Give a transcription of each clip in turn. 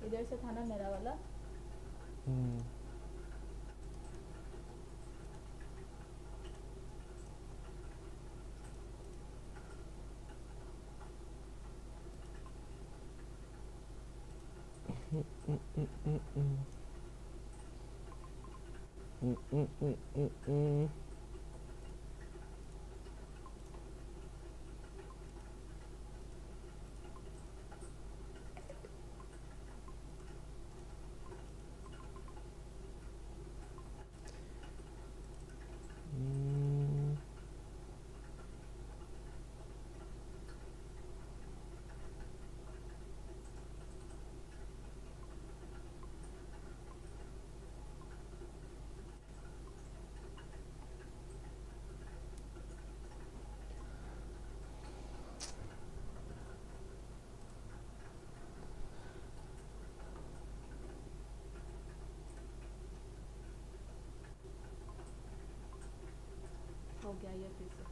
इधर से था ना मेरा वाला। हो गया ये फिर से।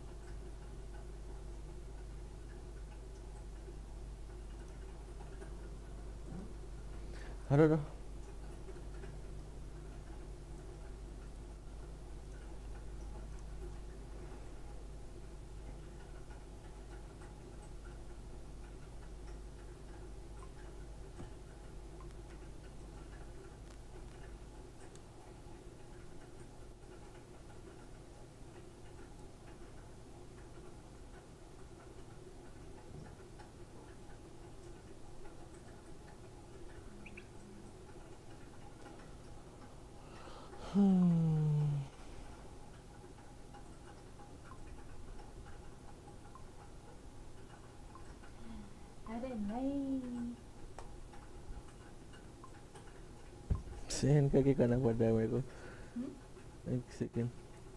हेलो अरे नहीं। सहन करके करना पड़ रहा है मेरे को। हम्म? एक second.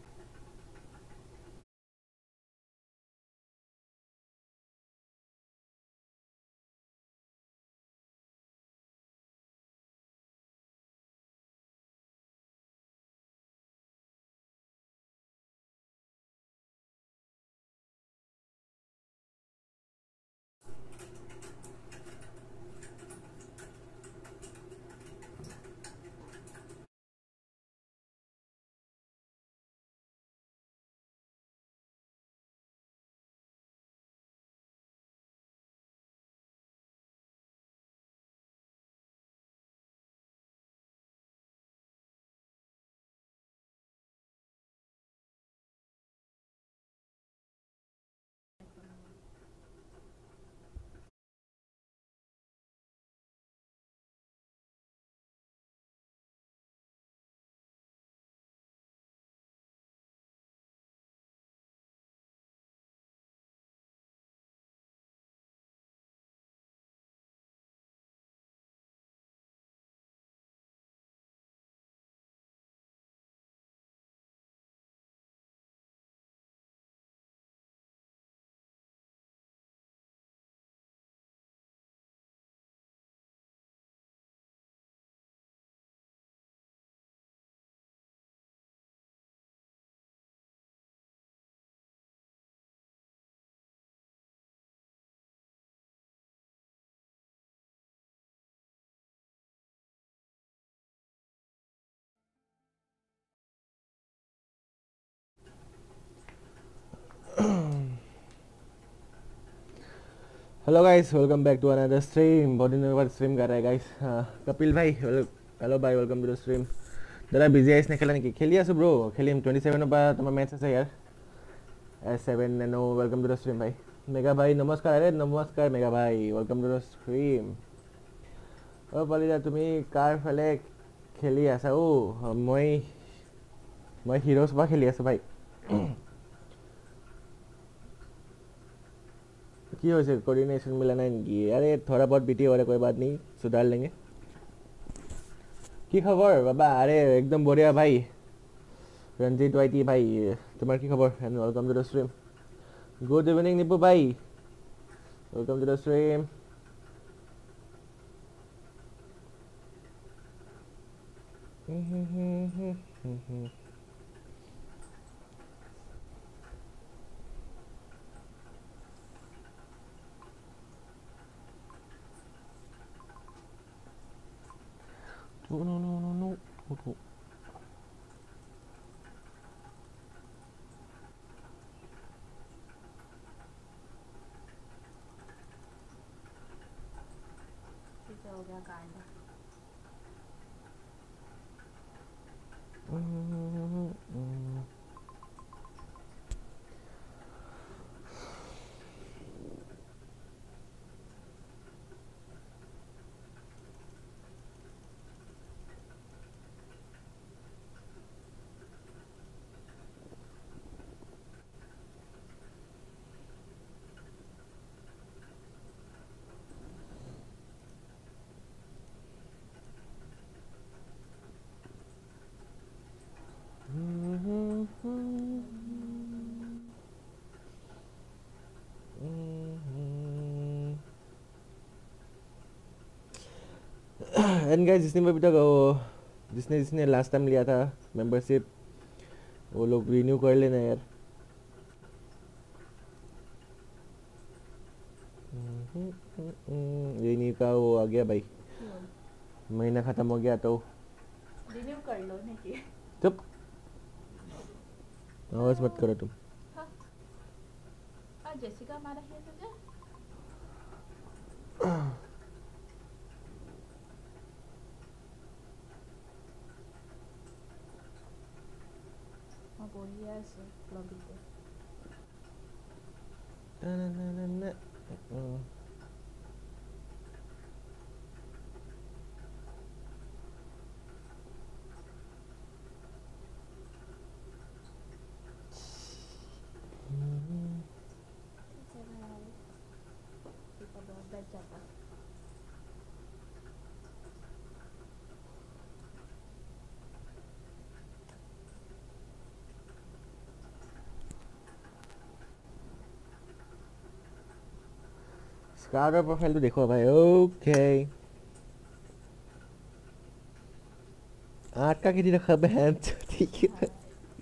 Hello guys, welcome back to another stream. बहुत दिन बाद स्ट्रीम कर रहा है गाइस। कपिल भाई, हेलो भाई, वेलकम टू द स्ट्रीम। जरा बिजी आइस ने खेला नहीं खेली आसो ब्रो, खेलिम 27 পৰা তোমাৰ मैच আছে यार। S7 no, welcome to the stream भाई। मेगा भाई नमस्कार। अरे नमस्कार मेगा भाई, वेलकम टू द स्ट्रीम। ओ পালিদা তুমি কাৰ ফালে খেলি আছা? মই হিৰোজ পৰা খেলি আছো ভাই। की हो से कोऑर्डिनेशन मिला नहीं? अरे थोड़ा बहुत बीटी हो रहा है, कोई बात नहीं, सुधार लेंगे। की खबर बाबा? अरे एकदम बढ़िया भाई। रंजीत वाईटी भाई, तुम्हारी की खबर? And welcome to the stream. Good evening निपू भाई, welcome to the stream. No, no, no, no, no, no. किसे हो गया कांड? एंड गाइस जिसने भी अभी तक जिसने जिसने लास्ट टाइम लिया था मेंबरशिप वो लोग रिन्यू कर लेना यार। रिन्यू का वो आ गया भाई, महीना ख़त्म हो गया तो रिन्यू कर लो नहीं कि चुप, आवाज़ मत करो तुम। हाँ जेसिका मारा है तुझे? हाँ बोली है ऐसे लॉबी पे। बहुत बैठ जाता। स्कार प्रोफाइल तो देखो भाई। ओके 8 का कितनी रखा बहन, ठीक है।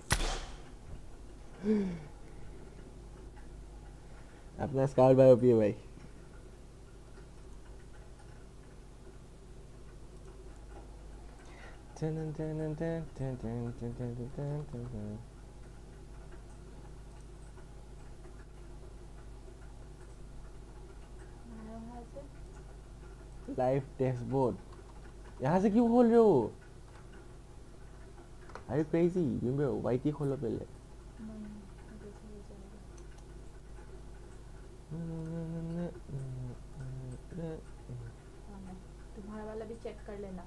अपना स्कार भाई ओपी है भाई। लाइव डैशबोर्ड यहाँ से क्यों खोल रहे हो? अरे क्रेजी बिम्बो, वाईटी खोलो पहले। तुम्हारा वाला भी चेक कर लेना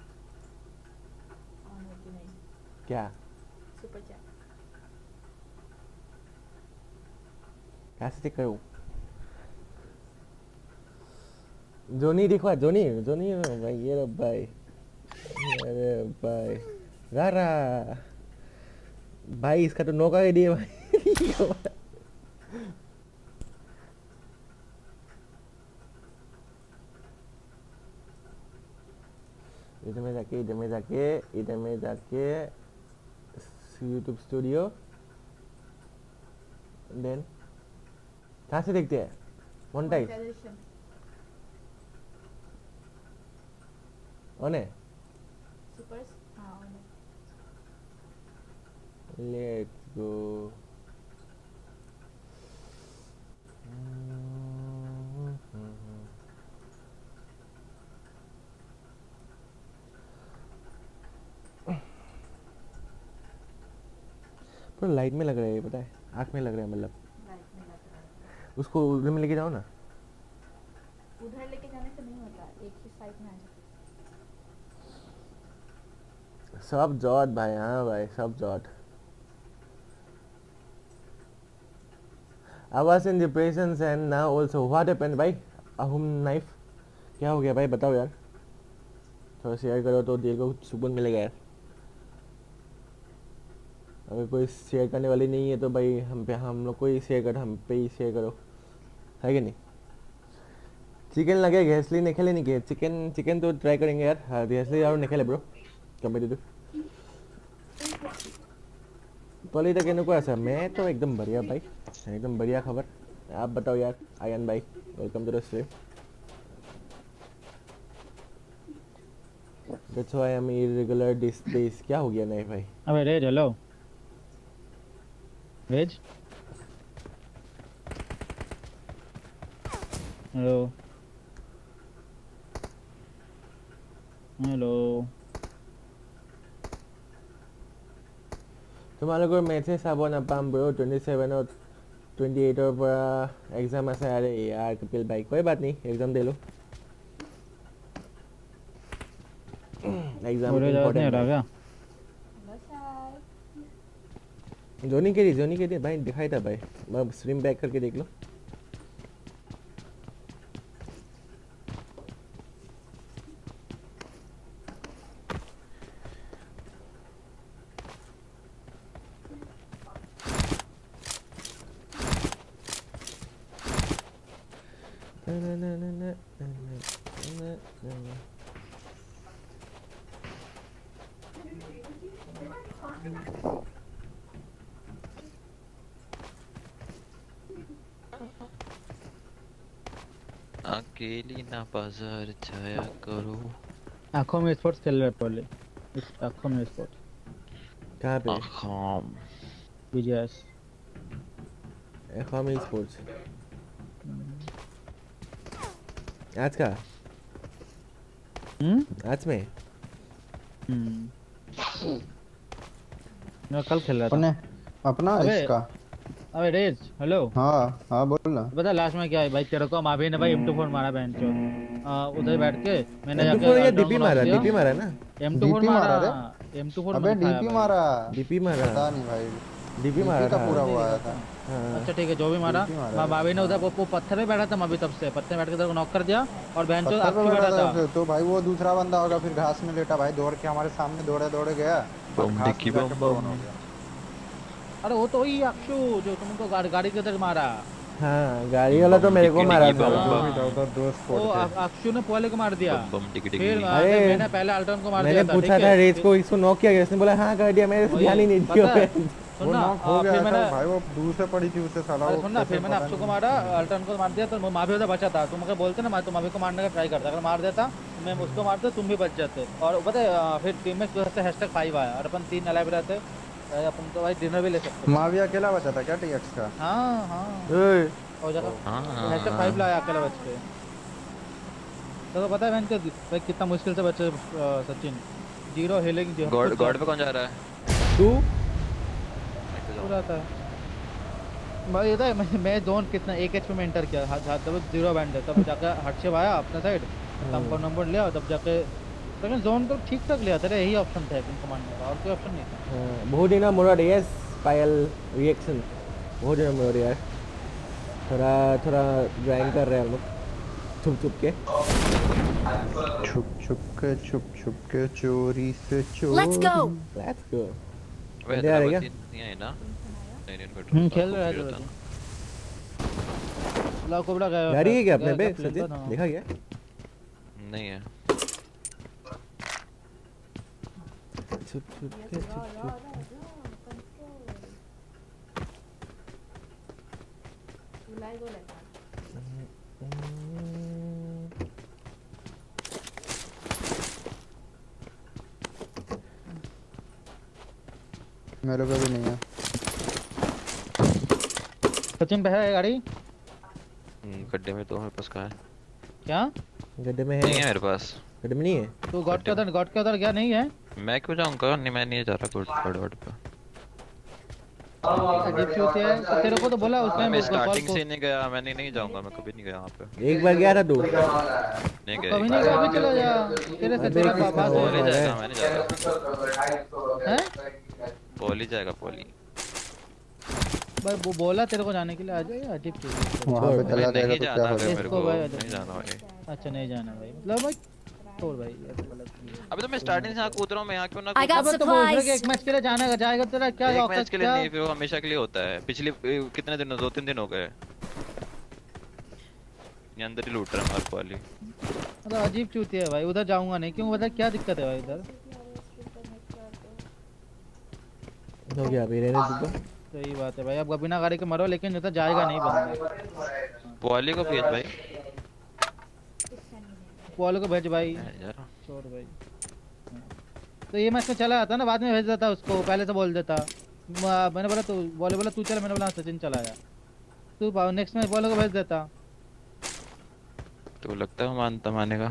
ऑन है कि नहीं। क्या सुपर चैट कैसे चेक करूँ? जोनी दिखवा, जोनी जोनी भाई, ये रे भाई, अरे भाई गारा भाई, इसका तो नौका ही दिए भाई। इधर में जाके यूट्यूब स्टूडियो, देन कहाँ से देखते हैं? मोनेटाइज ऑन है? सुपर हाँ ऑन है। Let's go. पूरा लाइट में लग रहा है ये, पता है, आँख में लग रहा है, मतलब लाइट में लग रहा है। उसको उधर में लेके जाओ ना। उधर लेके जाने से नहीं होता, एक ही साइड में आ जाता। सब जॉट भाई, हाँ भाई सब जॉट। I was in depression and now also what happened भाई? अहुम नाइफ क्या हो गया भाई, बताओ यार, थोड़ा शेयर करो तो दिल को सुकून मिलेगा यार। अगर कोई शेयर करने वाली नहीं है तो भाई हम पे, हम लोग को ही शेयर करो, हम पे ही शेयर करो, है कि नहीं? चिकन लगे घेसली नहीं खेले, नहीं के चिकन, चिकन तो ट्राई करेंगे यार। हाँ घेसली और नहीं खेले ब्रो, कम्पिटिटिव पहले तक इनको ऐसा। मैं तो एकदम बढ़िया भाई, एकदम बढ़िया खबर। आप बताओ यार आयन भाई, welcome to the stream. That's why I'm irregular displays. क्या हो गया नहीं भाई? अबे Raze hello Raze hello hello তোমালোকৰ মেথছে চাব নাপাম ব্ৰো 27 और 28 और পৰা एग्जाम আছে আরে यार कपिल भाई कोई बात नहीं एग्जाम दे लो एग्जाम इंपॉर्टेंट है क्या जोनी के लिए भाई दिखाई था भाई मैं स्ट्रीम बैक करके देख लो अकेली ना बाजार जाया करो आँखों में स्पोर्ट्स खेल रहे पहले आँखों में स्पोर्ट्स कहाँ पे आँखों बीजीएस एखॉमी स्पोर्ट्स आज का आज में मैं कल खेल रहा था अपना इसका अबे रेज हेलो हाँ बोल ना पता लास्ट में क्या है भाई तेरे को माभी ने भाई M24 मारा बहन चो उधर बैठ के मैंने जाके ये डीपी मारा ना M24 मारा M24 अबे डीपी मारा पता नहीं भाई डीपी मारा था पूरा हुआ था अच्छा ठीक है जो भी मारा माभी ने उधर वो पत्थर पे बैठा था माभी तब से पत्थर बैठ के तेरे को नॉक कर दिया और बहन चो आपके बैठा था तो भाई वो दूसरा बंदा होगा फिर घास में लेटा भाई दौड़ के हमारे सामने दौड़े गया अरे वो तो वही अक्षु जो तुमको गाड़ी के अंदर मारा हाँ गाड़ी वाला तो मेरे को मारा था वो अक्षु ने पहले को मार दिया फिर अरे मैंने पहले अल्टन को मार दिया मैंने पूछा था रेज को इसको नॉक किया गया इसने बोला हाँ कर दिया मैंने ध्यान ही नहीं दिया वो नॉक हो गया था भाई वो दूर से पड़ी थी उससे साला वो सुन ना फिर मैंने अक्षु को मारा अल्टन को मार दिया तो माभी उधर बचा था तुम मुझे बोलते ना मैं तो माभी को मारने का ट्राई करता अगर मार देता मैं उसको मारता तुम भी बच जाते और पता है फिर टीम में #5 आया और अपन 3 अलाइव रहते अपन तो भाई डिनर भी ले सकते माविया अकेला बचा था क्या टीएक्स का हां और जगह #5 लाया अकेला बच के तो पता है मैंने भाई कितना मुश्किल से बचे सचिन 0 हीलिंग गॉड पे कौन जा रहा है तू पूरा था भाई ये मैं जोन कितना 1 एचपी में एंटर किया तब 0 बैंड है तब जाकर हटशेव आया अपना साइड कंपाउंड नंबर लिया तब जाके लेकिन जोन तो ठीक ठाक लिया था यही ऑप्शन था इन कमांडर का और कोई ऑप्शन नहीं था बहुत दिन मुराद यस पायल रिएक्शन बहुत दिन मुराद यार थोड़ा ड्राइंग कर रहे हैं हम लोग छुप छुप के चोरी से चोरी लेट्स गो वैसे नहीं है ना नहीं खेल रहा है ला कोबरा गया गाड़ी है क्या अपने पे सचिन देखा क्या नहीं है छुप के मेरे को भी नहीं है सचिन पे है गाड़ी गड्ढे में तो मेरे पास कहाँ है क्या गड्ढे में है नहीं है मेरे पास गड्ढे में नहीं है तू गॉड के उधर गया नहीं है मैं क्यों जाऊंगा नहीं मैं नहीं जा रहा गॉड पे अजीब सी होती है तेरे को तो बोला उसने मैं स्टार्टिंग से नहीं गया मैंने नहीं जाऊंगा मैं कभी नहीं गया वहां पे एक बार गया था तू नहीं गया कभी नहीं गया अभी चला जा तेरे से तेरा बाबा नहीं जाएगा मैं नहीं जा रहा हैं पॉली जाएगा पॉली भाई वो बोला तेरे को जाने के लिए आ जाए अजीब चीज वहां पे चला जाएगा तो क्या होगा मेरे को नहीं जाना भाई अच्छा नहीं जाना भाई मतलब भाई छोड़ भाई ये तो गलत है अबे तो मैं स्टार्टिंग से यहां कूद रहा हूं मैं यहां क्यों ना अबे तो बोल रहा कि एक मैच के लिए जाना जाएगा तेरा क्या एक मैच के लिए नहीं फिर वो हमेशा के लिए होता है पिछले कितने दिन 2-3 दिन हो गए ये अंदर ही लूट रहा है हमारे वाली मतलब अजीब चूती है भाई उधर जाऊंगा नहीं क्यों बता क्या दिक्कत है भाई उधर हो गया अभी रहने दो सही बात है भाई अब बिना गाड़ी के मरो लेकिन उधर जाएगा नहीं बंदा पॉली को भेज भाई पॉली को भेज भाई छोड़ भाई तो ये मैच में चला जाता ना, बाद में भेज देता उसको, पहले से बोल देता। मैंने बोला तू चल, मैंने बोला सचिन चला जा, तू नेक्स्ट मैच बॉलर को भेज देता। तो लगता है मानता मानेगा।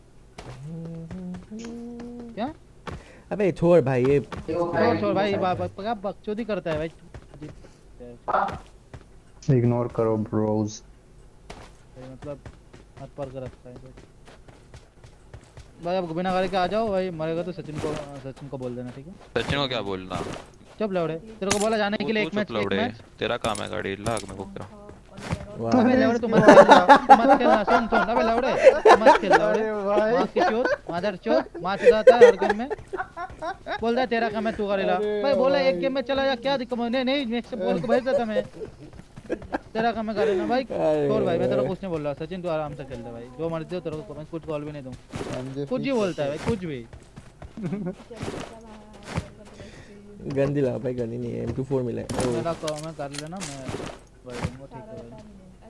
क्या? अबे छोड़ भाई ये छोड़ भाई, क्या बकचोदी करता है भाई। इग्नोर करो ब्रोज। मतलब हाथ पर कर रखता है भाई। अब बिना गाड़ी के आ जाओ भाई, मरेगा तो सचिन को बोल देना, ठीक है? सचिन को क्या बोलना? चुप लौड़े, तेरे को बोला जाने के लिए एक मैच। तेरा काम है गाड़ी लाग में को क्या? अबे लौड़े तू मत खेलना, सुन अबे लौड़े मत खेल, लौड़े मार की चोट, मादर चोट, मार चुदाता है हर गेम में। बोल दे तेरा काम है, तू करेला भाई। बोला एक गेम में चला जा, क्या दिक्कत? नहीं नेक्स्ट बॉल को भेज देता मैं, तेरा काम है करेना भाई। छोड़ भाई, मैं तेरे को कुछ नहीं बोल रहा। सचिन तू आराम से खेल दे भाई, जो मर्जी हो तेरे को, मैं कुछ कॉल भी नहीं दूं। कुछ ही बोलता है भाई, कुछ भी। गन दिला भाई, गन ही नहीं है, M24 मिला है। मेरा काम है कर लेना, मैं भाई दूंगा, ठीक है भाई।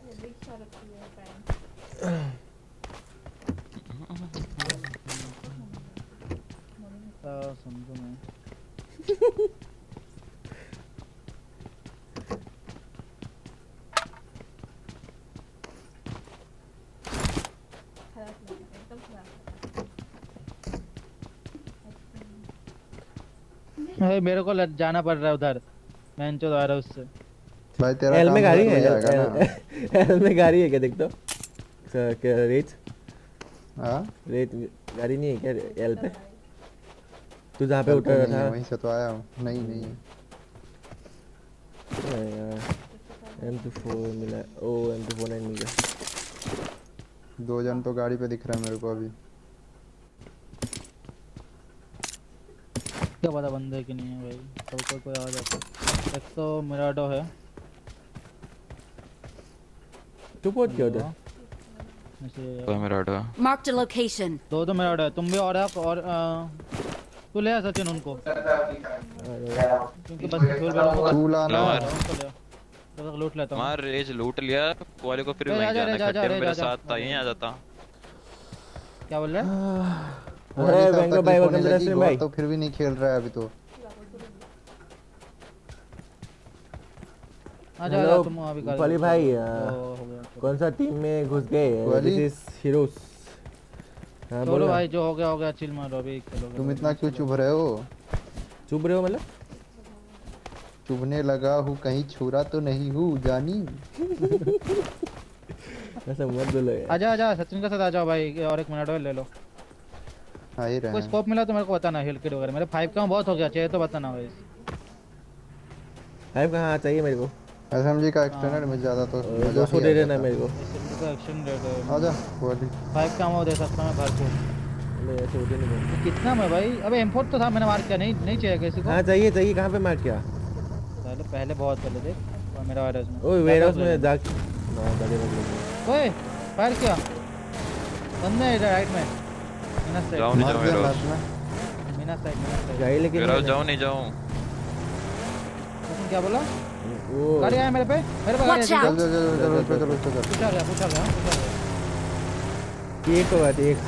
समझो मैं मेरे को जाना पड़ रहा है उधर, मैं जो आ रहा उससे भाई। तेरा एल काम में गाड़ी हो है, जाएगा ना। एल में गाड़ी है क्या? देख तो क्या रेट? हां रेट गाड़ी नहीं है क्या एल पे? तू जहाँ पे उतर रहा था वहीं से तो आया हूँ। नहीं है यार। M24 मिला। ओ M249 मिल गया। 2 जन तो गाड़ी पे दिख रहा है मेरे को अभी। क्या पता बंदे की नहीं है भाई, सब कोई आ जाता। एक तो मिराडो है। तू पहुंच गया उधर? तो मिराडो Marked a location. दो मिराडो है, तुम भी और तू ले आ सचिन उनको, क्योंकि बस तू लाना उनको ले तो लूट लेता हूं। मार रेज लूट लिया वाले को, फिर वहीं जाना खड्डे में मेरे साथ था, यहीं आ जाता। क्या बोल रहा है? अरे वेंगो भाई वेलकम टू स्ट्रीम भाई। तो फिर भी नहीं खेल रहा है अभी तो। आ जा तुम अभी कर। पली भाई कौन सा टीम में घुस गए? This is heroes. हां बोलो भाई, जो हो गया चिल मारो, अभी खेलोगे। तुम इतना क्यों चुभ रहे हो? चुभ रहे हो मतलब? चुभने लगा हूँ, कहीं छुरा तो नहीं हूँ जानी। ऐसा मत बोलो। आजा सचिन के साथ आ जाओ भाई, और एक मिनट और ले लो। आ ही रहे कोई स्कोप मिला तो मेरे को बताना, हिल किट वगैरह। मेरे 5 का बहुत हो गया, चाहिए तो बताना भाई। 5 कहां चाहिए मेरे को? एसएमजी का एक्सटेंडेड मिल जाता तो 200 दे देना मेरे को। एसएमजी का एक्शन दे दो। आजा वाली 5 का वो दे सकता मैं भरपूर। ले ऐसे होते नहीं। कितना में भाई? अबे M4 तो था, मैंने मार किया। नहीं चाहिए किसी को? हां चाहिए। कहां पे मार किया? पहले बहुत पहले देख मेरा वेयरहाउस में। ओए वेयरहाउस में जा ना गाड़ी लग गई। ओए फायर किया बंदा है राइट में। मीना साइड जाओ नहीं जाओ वेयरहाउस मीना साइड गाड़ी लेके वेयरहाउस जाओ नहीं जाओ। तुम क्या बोला? ओ गाड़ी आया मेरे पे गाड़ी है। Watch out. चलो पूछा गया एक तो बात एक।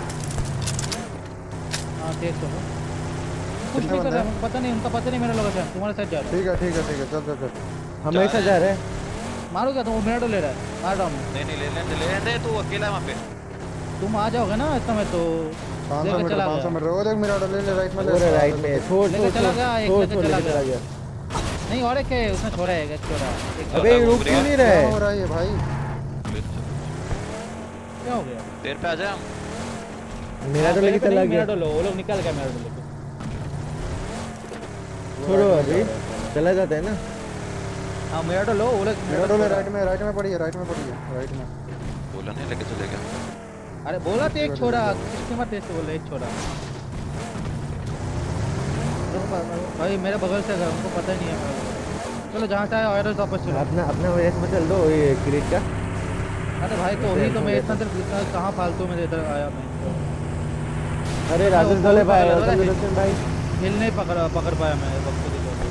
हां देख तो कुछ भी कर रहा है, पता नहीं उनका, पता नहीं मेरा लोकेशन। तुम्हारे साथ जा रहा ठीक है चल हम ऐसा जा रहे हैं। मारोगे तो वो मिनट ले रहा है, मार रहा हूं। नहीं ले ले तू अकेला है वहां पे। तुम आ जाओगे ना इस समय तो 500 मीटर वो देख मेरा ले राइट में ले राइट में छोड़ चला गया, एक लेके चला गया। नहीं और एक है उसने छोड़ा है, एक छोड़ा। अबे रुक क्यों नहीं रहा है? हो रहा है भाई, क्या हो गया? देर पे आ जा। मेरा तो लेके चला गया। मेरा लो, वो लोग निकल गए मेरा लो। छोड़ो अभी चला जाता है ना। हां मेरा तो लो, वो लोग मेरा तो राइट में पड़ी है राइट में। बोला नहीं लेके चलेगा। अरे बोला तो एक छोड़ा, किसने मत ऐसे बोला एक छोड़ा। भाई मेरे बगल से घर, उनको पता ही नहीं है। चलो जहाँ से आया वायरस वापस चलो। अपना वैसे में चल दो ये क्रिएट का। अरे भाई तो वही तो मैं इतना देर कहाँ फालतू में इधर आया मैं। अरे राजेश दले भाई भाई हिल नहीं पकड़ पाया मैं वक्त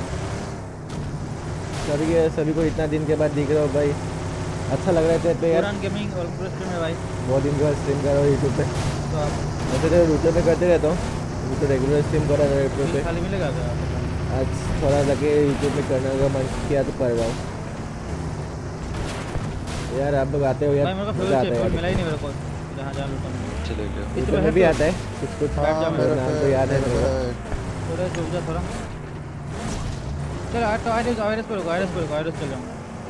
सभी को इतना दिन के बाद दिख रहा हो भाई, अच्छा लग रहा है यार। गेमिंग और स्ट्रीम में भाई बहुत दिन के बाद स्ट्रीम कर रहा हूँ यूट्यूब पे। तो वैसे तो यूट्यूब पे करते रहता हूँ, अभी तो रेगुलर स्ट्रीम कर रहा है रेट्रो पे। खाली मिलेगा क्या? आज थोड़ा लगे यूट्यूब में करने का मन किया तो कर रहा हूँ यार। आप लोग आते हो यार, भाई मेरे को मजा आता है फ्यूल यार। मिला ही नहीं मेरे को, जहाँ जहाँ लूटा मैंने। चले गए। यूट्यूब में भी आता है कुछ कुछ, हाँ मेरा नाम तो याद है मेरे को। थोड़ा रुक जा थोड़ा। चल तो आयरस पर रुको, आयरस चल जाऊँगा।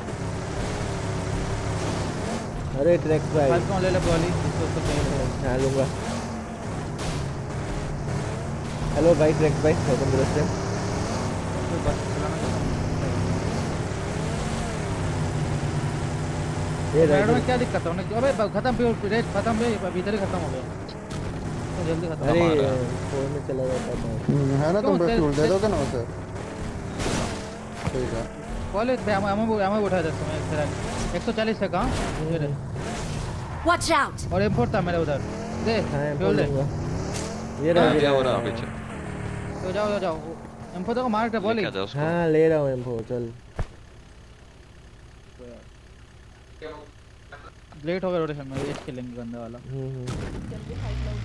अरे ट्रैक्स भाई फाइव कौन ले ले वाली इसको चाहिए। हाँ लूँगा। हेलो भाई ट्रैक्स भाई, वेलकम टू द स्ट्रीम। ये रेड में क्या दिक्कत है? अबे खत्म रेड खत्म भी भीतर ही खत्म हो गया तो जल्दी खत्म। अरे फोन में चला जाता है। है ना, तुम पे फ्यूल दे दोगे ना उसे? ठीक है कॉलेज पे हमें उठा देते मैं फिर 140 से कहाँ मेरे Watch out! और M4 था मेरे उधर दे हाँ फ्यूल दे। ये रहा क्या हो रहा पीछे? तो जाओ M4 तो मार के बोली। क्या था उसको? हाँ ले रहा हूँ M4 चल। लेट हो गया रोटेशन में, एज खेलेंगे गंदा वाला। जल्दी फाइट लो।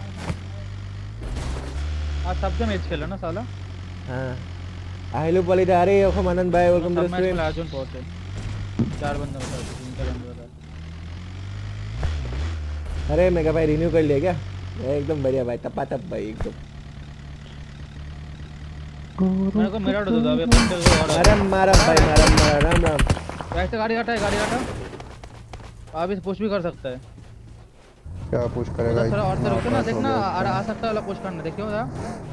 आज सबसे मैच खेला ना साला। हाँ हेलो पॉलिट आ रही है। ओखम आनंद भाई वेलकम टू द सब मैच स्ट्रीम। में अर्जुन पहुंचे 4 बंदे बता 3 बंदे बता। अरे मेगा भाई रिन्यू कर लिया क्या? एकदम बढ़िया भाई, टपाटप भाई एकदम। मेरे को मेरा दो दो अबे पंचर को और मारम भाई मारम राम राम। ऐसे गाड़ी हटा आप इस पुश भी कर सकता है। क्या पुश करेगा? थोड़ा और से रुको ना, देखना आ सकता है वाला पुश करना, देखियो जरा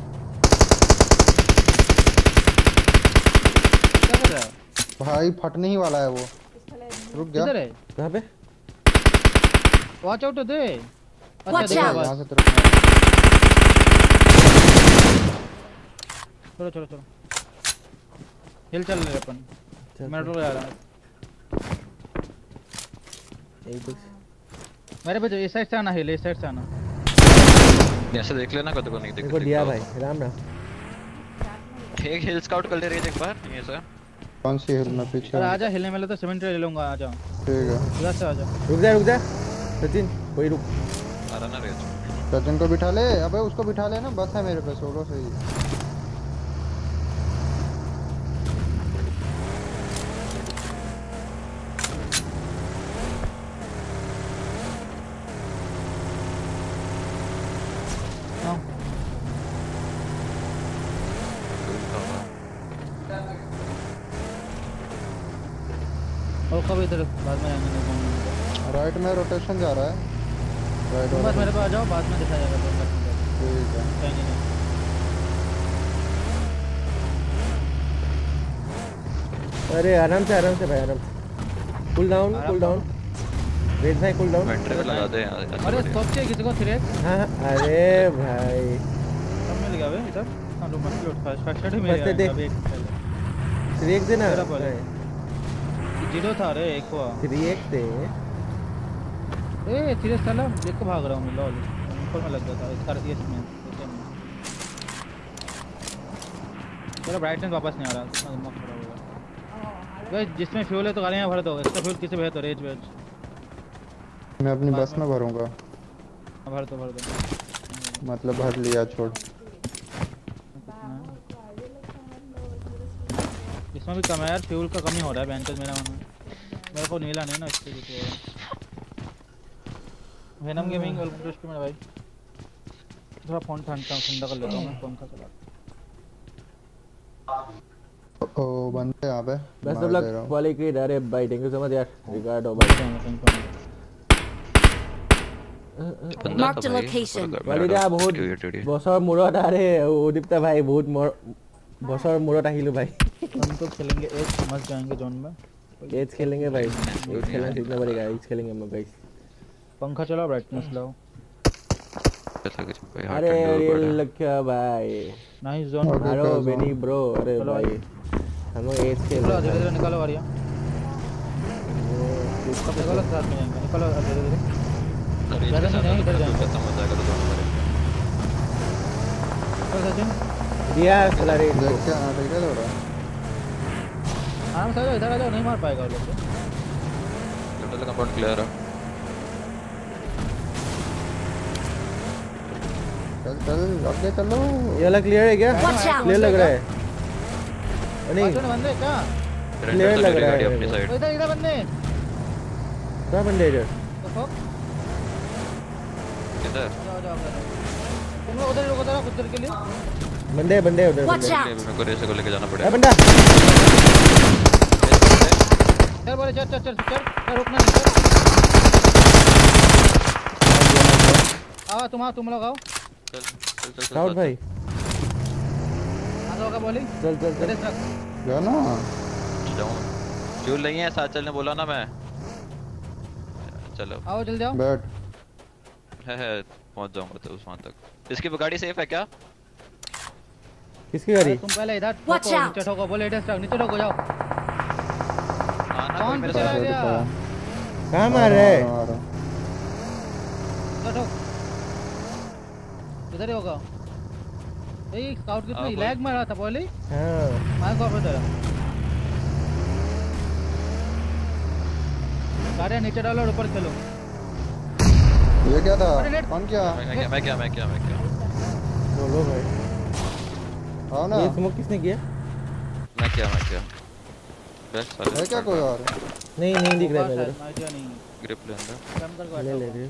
क्या कर रहा है भाई, फटने ही वाला है वो। रुक जा। किधर है? कहाँ पे? वॉच आउट दे। अच्छा Watch देखा out! बस। यहाँ से तरफ चलो हिल चल रहे अपन। मेट्रो जा रहा है मेरे पे। इस साइड से आना, हिल इस साइड से आना। ऐसे देख लेना कद को नहीं मेरे को दिया भाई राम राम। एक हिल स्काउट कर ले रही है एक बार ये सर। कौन सी हिल में पीछे? अरे आजा, हिलने वाले तो सीमेंट ले लूंगा, आ जाओ। ठीक है इधर से आ जा। रुक जा सचिन, कोई रुक। आ रहा ना रेज। सचिन को बिठा ले। अबे उसको बिठा ले ना, बस है मेरे पे सोलो से ही। और कब इधर बाद में आएंगे? राइट में रोटेशन जा रहा है। राइट तुम बस मेरे पे आ जाओ, बाद में दिखा जाएगा। ठीक है। कहीं नहीं। अरे आराम से भाई आराम से। कूल डाउन रेड भाई, कूल डाउन। बैटरी पे लगा दे यार। अरे स्टॉप चाहिए किसी को? 3x हाँ अरे भाई सब मिल गया बे इधर। हां लो मत लो, फर्स्ट एड ही मिल First aid दे। गया अभी एक पहले। 3x देना। तेरा पहले। जीरो था रे एक हुआ। 3x दे। ए 3x साला देख के भाग रहा हूं मैं। लॉल ऊपर में लग गया था इसका रेस में। तेरा ब्राइटनेस वापस नहीं आ रहा, दिमाग खराब हो गया। गाइस जिसमें फ्यूल है तो गाड़ियां भर दो। इसका फ्यूल किसे भेज दो? रेज मैं अपनी बस में भरूंगा। भर दो मतलब भर लिया, छोड़। इसमें भी कम है यार, फ्यूल का कमी हो रहा है बेंचेस मेरा मन में। मेरे को नीला नहीं ना इसके लिए। Venom gaming welcome to stream भाई। थोड़ा फोन ठंडा कर लेता हूं मैं, पंखा चला। ओ बंदे यहाँ पे बस सब मार लोग दे रहा हूँ। पॉलीक्रीड। अरे भाई थैंक यू सो मच यार, रिगार्डो भाई। Marked a location. পলিটা বহুত বছৰ মূৰত। আৰে উদীপ্তা ভাই বহুত বছৰ মূৰত আহিলো ভাই। हम तो खेलेंगे एज, मस्त जाएंगे जोन में। एज खेलेंगे भाई, एज खेलना सीखना पड़ेगा। एज खेलेंगे हम गाइस। पंखा चलाओ, ब्राइटनेस लाओ। अरे रियल लक्ष्य भाई, नाइस जोन। मारो बेनी ब्रो। अरे भाई हम लोग एज खेल चलो रहे धीरे हैं। धीरे निकालो गाड़ियां। निकालो साथ में जाएंगे, निकालो धीरे धीरे। ज़्यादा नहीं, इधर जाएंगे। खत्म हो जाएगा तो दोनों मरेंगे। चलो सचिन दिया सलारी। देख के आना, ठीक है थोड़ा। आराम से आ जाओ, इधर आ जाओ, नहीं मार पाएगा वो लोग। टोटल कंपाउंड क्लियर है। चल चल आगे चलो। ये वाला क्लियर है क्या? Watch out! क्लियर लग रहा है नहीं? पांच बंदे क्या? Clear लग रहा है अपनी साइड। इधर इधर बंदे। कहाँ बंदे इधर? तो फक किधर? जाओ जाओ तुम लोग उधर ही रुको जरा कुछ देर के लिए। बंदे उधर Watch बंदे। out! मेरे को रेस को लेके जाना ए पड़ेगा। बंदा चल बोले चल चल चल चल रुकना नहीं चल। आओ तुम लोग आओ। चल चल चल साउथ भाई आ जाओगा बोली। चल चल चल रेस रख। क्या ना जाऊँ। फ्यूल नहीं है साथ चलने बोला ना मैं। चलो आओ जल्दी आओ। बैठ। है पहुंच जाऊंगा तो उस वहां तक। इसकी गाड़ी सेफ है क्या? किसकी गाड़ी? तुम पहले इधर Watch ठोको, out! नीचे ठोको बोले इधर से नीचे ठोको जाओ। आना कौन कोई मेरे चला साथ। गया? कहाँ मार रहा है? इधर ठोक। इधर ही होगा। ए स्काउट कितना बोल। लैग मारा था बोले। हाँ मार को अपने तरफ। गाड़ी नीचे डालो और ऊपर चलो। ये क्या था? अरे लेट। कौन क्या? मैं क्या बोलो भाई आओ ना। ये स्मोक किसने किया? मैं क्या बस है क्या कोई और? नहीं दिख रहा है मेरे मैं क्या नहीं ग्रिप ले अंदर। कम कर को। ले ले ले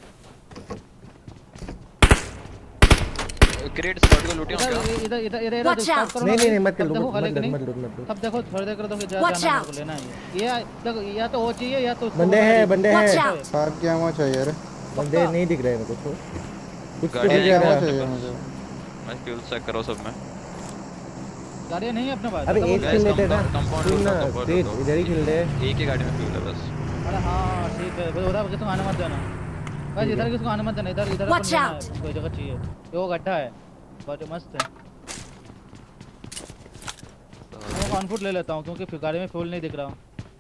क्रेट स्पॉट को लूटिया क्या? इधर इधर इधर Watch स्टार्ट out! करो। नहीं मत कर तब देखो लो खाली कि नहीं। मत लो तब देखो थोड़ी देर कर दो फिर Watch जाना out! को लेना है ये देखो या तो वो चाहिए या तो उसको बंदे बोलो हैं ready। बंदे Watch हैं out! फाइव क्या हुआ चाहिए रे? बंदे नहीं दिख रहे मेरे को कुछ गाड़ी दिख क्या रहा हुआ है। चाहिए मुझे? मैं फ्यूल चेक करो सब में। गाड़ी नहीं है अपने पास। अबे देखो, एक guys, खेल लेते हैं ना compound सुन ना compound क्रेट लो। इधर ही खेल रहे हैं एक ही गाड़ी में फ्यूल है बस। अरे हाँ ठीक है भाई उधर किसको आने मत देना। बस इधर किसको आने मत देना। इधर इधर अपन Watch लेना है, out! कोई जगह चाहिए। ये वो गड्ढा है बहुत मस्त है। मैं कॉन्फुट ले लेता हूँ क्योंकि गाड़ी में फ्यूल नहीं दिख रहा।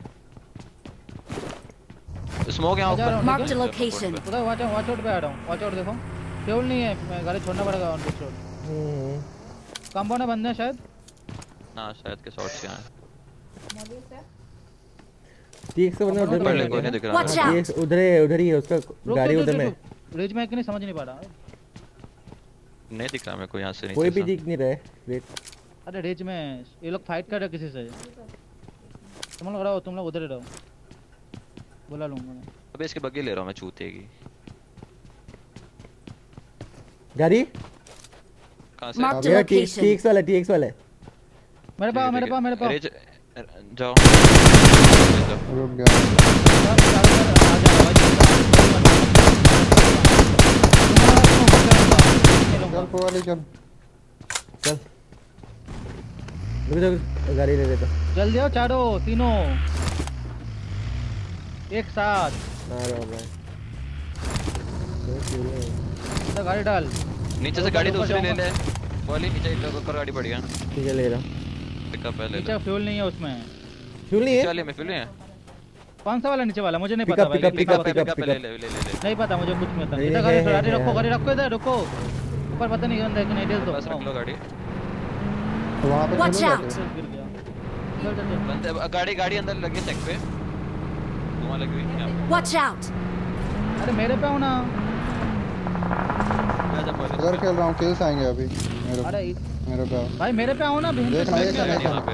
स्मोक यहाँ ऊपर। Mark the location. उधर वॉच आउट पे आ रहा हूँ। वॉच आउट देखो फ्यूल नहीं है। मैं गाड़ी छोड़ना पड़ेगा ऑन रोड। कंपाउंड में बंदे हैं शायद। ना शायद के शॉट्स यहाँ हैं। मौजूद है टीएक्स से बंदा उधर ऊपर ले में कोई नहीं दिख रहा। Watch out! टीएक्स उधर ही है उसका गाड़ी उधर में रिज में कि नहीं समझ नहीं पा रहा। नहीं दिख रहा मेरे को यहाँ से नीचे कोई भी से। दिख नहीं रहा है क्रेट अरे रिज में ये लोग फाइट कर रहे हैं किसी से। तुम लोग रहो तुम लोग उधर ही रहो। बुला लूंगा मैं। अबे इसके बग्गी ले रहा हूँ मैं चूते की। गाड़ी Mark कहाँ से? the ये location. टीएक्स वाला है मेरे पास अरे जाओ। रुक गया। चल वाली चल। चल रुक गाड़ी ले लेता जल्दी आओ चारों तीनों एक साथ। आ रहा भाई इधर गाड़ी डाल। नीचे से गाड़ी दूसरी ले ले। वाली नीचे कर गाड़ी बढ़िया। ठीक है ले रहा हूँ पिकअप है ले नीचे ले। फ्यूल नहीं है उसमें। फ्यूल नहीं नीचे है वाले में फ्यूल नहीं है। कौन सा वाला नीचे वाला मुझे नहीं पता भाई। पिकअप पिकअप ले ले। नहीं पता मुझे कुछ नहीं पता। नहीं, इधर है, गाड़ी है, रखो है। गाड़ी रखो इधर रुको। ऊपर पता नहीं अंदर कि नहीं डेल दो। बस रख लो गाड़ी। तो वहाँ पे Watch चलो out! जाके। गिर गया। चल चल चल। बंदे गाड़ी अंदर लगी सेक पे। धुआं लगी हुई है यहाँ पे। Watch out! अरे मेरे पे आओ ना। आजा बोले। इधर खेल रहा हूँ किल्स आएंगे अभी अरे मेरे पे आओ। भाई मेरे पे आओ ना। देखना ये क्या गाड़ी यहाँ पे।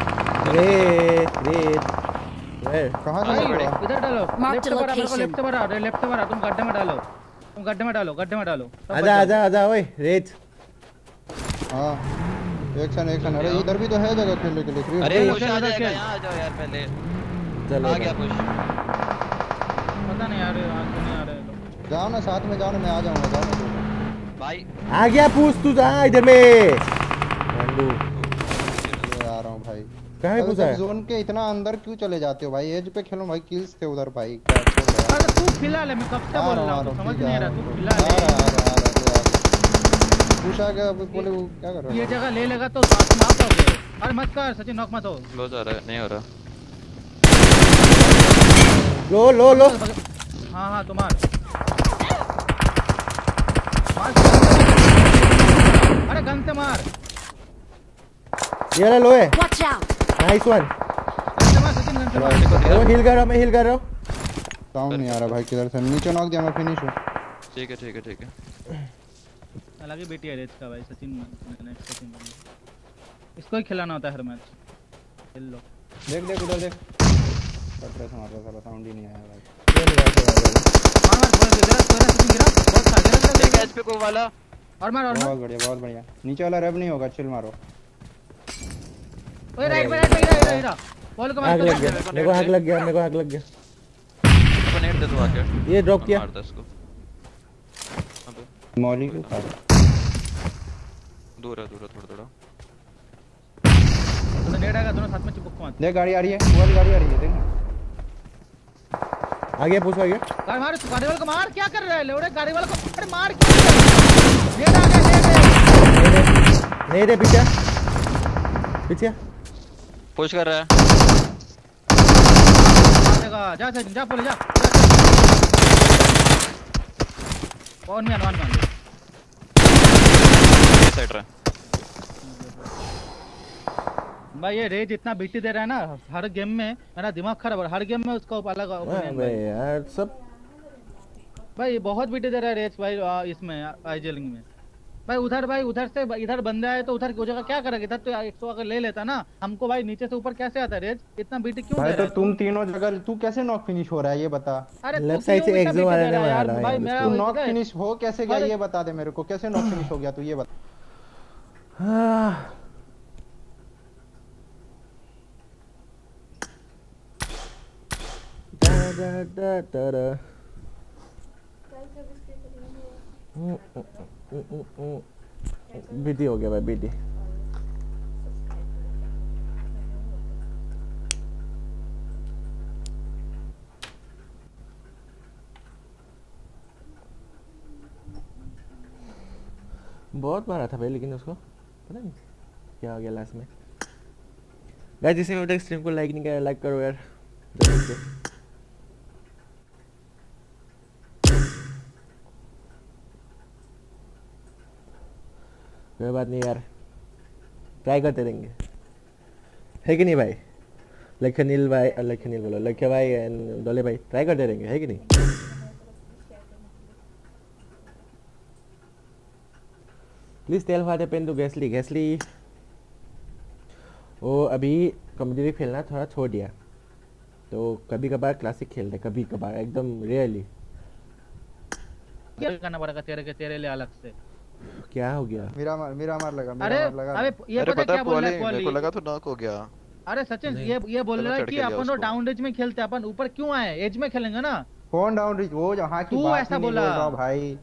क्रेट कहाँ भाई से हुआ? इधर डालो। Mark लेफ्ट the पर आ, मेरे को location. लेफ्ट पर आ। लेफ्ट पर आ। तुम गड्ढे में डालो। गड्ढे में डालो तब बच जाओ। आजा ओए रेज हाँ एक सन अरे इधर भी तो है जगह खेलने के लिए। अरे भाई, पुश आ उधर जाएगा खेल। यहाँ आ जाओ यार पहले। चलो आ गया पुश। पता नहीं यार आज तो नहीं आ रहे लोग। जाओ ना साथ में जाओ ना मैं आ जाऊंगा जाओ ना। भाई आ गया पूछ तू जा इधर में गांडू ये आ रहा हूँ भाई। कहाँ है अरे पूछा सब जोन के इतना अंदर क्यों चले जाते हो भाई? एज पे खेलो भाई। किल्स थे उधर भाई। क्या खेल रहा है? अरे तू फिलहाल है मैं कब से बोल रहा हूँ समझ नहीं आ रहा। तू फिलहाल है। पूछा क्या बोले वो क्या कर रहा ये है? जगह ले लेगा तो साथ माफ हो गए। अरे मत कर सचिन नॉक मत हो। लो जा रहा है नहीं हो रहा। लो हाँ तुम्हार अरे गन से मार। ये वाला लो है Watch out! Nice one gun से मार सचिन गन से मार। मैं हील कर रहा हूँ साउंड नहीं आ रहा भाई किधर से। नीचे नॉक दिया मैं फिनिश हूँ। ठीक है। अलग ही बेटी है रेज का भाई सचिन नेक्स्ट सचिन इसको ही खिलाना होता है हर मैच खेल लो देख देख उधर देख पत्थर से मार रहा था साउंड ही नहीं आया भाई मार बोल दे तेरा सचिन गिरा बहुत फायदा एक एच पे को वाला और मार बहुत बढ़िया नीचे वाला रेब नहीं होगा चिल मारो ओए राइट में हीरा बॉल को मार आग लग गया मेरे को आग लग गया तो नेट दे दो आके ये ड्रॉप किया मार दे इसको अबे मौली को खा दूर है थोड़ा तो नेट आएगा दोनों साथ में चिपक मार देख गाड़ी आ रही है वो वाली गाड़ी आ रही है देख ना आ गया पुश आ गया गाड़ी मार गाड़ी वाले को मार क्या कर रहा है लेवड़े गाड़ी वाले को अरे मार क्यों नेट आ गया नहीं रे पीछे पुश कर रहा है जा सचिन जा बोले जा कौन में वन साइड रहा भाई ये रेज इतना बीटी दे रहा है ना हर गेम में मेरा दिमाग खराब है हर गेम में उसका अलग ओपिनियन भाई यार सब भाई बहुत बीटी दे रहा है रेज भाई इसमें आईजेलिंग में भाई उधर से इधर बंदा है तो उधर की जगह क्या करेगा इधर तो 100 अगर ले लेता ना हमको भाई नीचे से ऊपर कैसे आता है रेज इतना बीटी क्यों भाई दे रहा तो है तुम तीनों जगह तू कैसे नॉक फिनिश हो रहा है ये बता अरे लेफ्ट साइड से एक्सो वाले ने मारा है भाई यार तू मैं नॉक फिनिश हो कैसे गया ये बता दे मेरे को कैसे नॉक फिनिश हो गया तू ये बता बीटी हो गया भाई बीटी बहुत मारा था भाई लेकिन उसको पता नहीं क्या हो गया लास्ट में गाइस जिसने अभी तक स्ट्रीम को लाइक नहीं किया लाइक करो यार जल्दी से कोई बात नहीं यार ट्राई करते रहेंगे है कि नहीं भाई लखनील बोलो लखे भाई एंड डोले भाई ट्राई करते रहेंगे है कि नहीं please tell what happened to Gasly वो अभी कॉम्पिटिटिव खेलना थोड़ा छोड़ दिया तो कभी कभार क्लासिक खेलते कभी कभार एकदम रेयरली क्या करना पड़ेगा तेरे लिए अलग से क्या हो गया मेरा मार लगा अरे ये पता क्या बोल रहा है मेरे को लगा तो नॉक हो गया अरे सचिन ये बोल रहा है कि अपन तो डाउन रेंज में खेलते हैं अपन ऊपर क्यों आए एज में खेलेंगे ना कौन डाउन रिच वो जहाँ की तू बात ऐसा ही नहीं बोला। बोल रहा हूँ भाई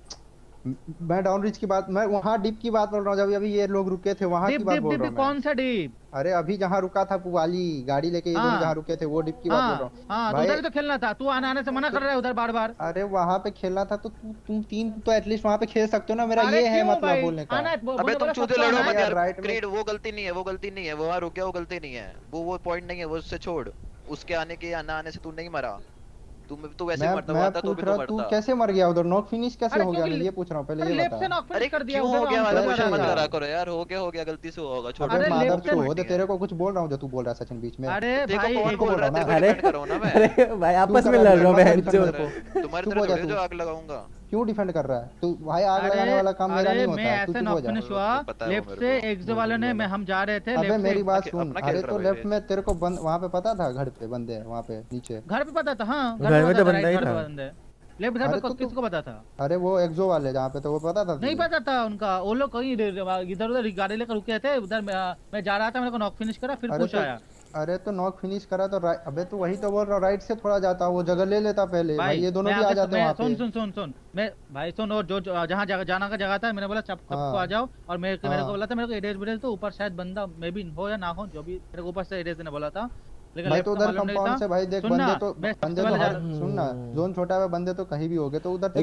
मैं डाउन रिच की बात मैं वहाँ डिप की बात बोल रहा हूँ जब अभी ये लोग रुके थे वहाँ की बात बोल रहा हूँ कौन सा डिप अरे अभी जहाँ रुका था पुवाली गाड़ी लेके ये लोग जहाँ रुके थे वो डिप की बात बोल रहा हूँ हाँ उधर तो खेलना था तू आने से मना कर रहा है उधर बार बार अरे वहाँ पे खेलना था तो तुम तीन तो एटलीस्ट वहाँ पे खेल सकते हो ना मेरा ये है मतलब बोलने का अबे तुम चूते लड़ो मत यार राइट में क्रीड वो गलती नहीं है वो वहां रुक गया वो गलती नहीं है वो पॉइंट नहीं है वो उससे छोड़ उसके आने के ना आने से तू नहीं मरा तू वैसे मरता हुआ था तो भी तो मरता तू कैसे मर गया उधर नॉक फिनिश कैसे हो गया मैं ये पूछ रहा हूं पहले ये बता अरे कर दिया हो गया वाला क्वेश्चन मत यार। करा करो यार हो गया गलती से होगा छोड़ अरे मादर चो हो दे तेरे को कुछ बोल रहा हूं जो तू बोल रहा है सचिन बीच में अरे देखो भाई कौन बोल रहा है तेरे को अरे डिफेंड करो ना मैं अरे भाई आपस में लड़ रहा हूं बहन जो तुम्हारी तरफ थोड़ी जो आग लगाऊंगा क्यों डिफेंड कर रहा है तू भाई आग लगाने वाला काम मेरा नहीं होता मैं ऐसे नॉक फिनिश हुआ लेफ्ट से एक्सो वाले ने मैं हम जा रहे थे अबे मेरी बात सुन अपना अरे खेल तो रहा है लेफ्ट में तेरे को वहां पे पता था घर पे बंदे हैं वहां पे नीचे घर पे पता था हाँ घर में तो बंदा ही था लेफ्ट साइड पे किसको पता था अरे वो एक्सो वाले जहाँ पे तो वो पता था नहीं पता था उनका वो लोग कहीं इधर उधर गाड़ी लेकर रुके थे उधर मैं जा रहा था मेरे को नॉक फिनिश करा फिर पूछ आया अरे तो नॉक फिनिश करा तो अबे तो वही तो बोल रहा हूँ राइट से थोड़ा जाता वो जगह ले लेता पहले भाई ये दोनों भी आ जाते हैं वहाँ पे सुन मैं भाई सुन और जो जहाँ जाना का जगह था मैंने बोला सबको आ जाओ और मेरे को बोला था मेरे को एड्रेस बिडेस तो ऊपर शायद बंदा मे भी हो या ना हो जो भी मेरे को ऊपर से एड्रेस ने बोला था लेकिन भाई तो उधर कंपाउंड से भाई देख बंदे तो सुन ना जोन छोटा है बंदे तो कहीं भी हो गए तो उधर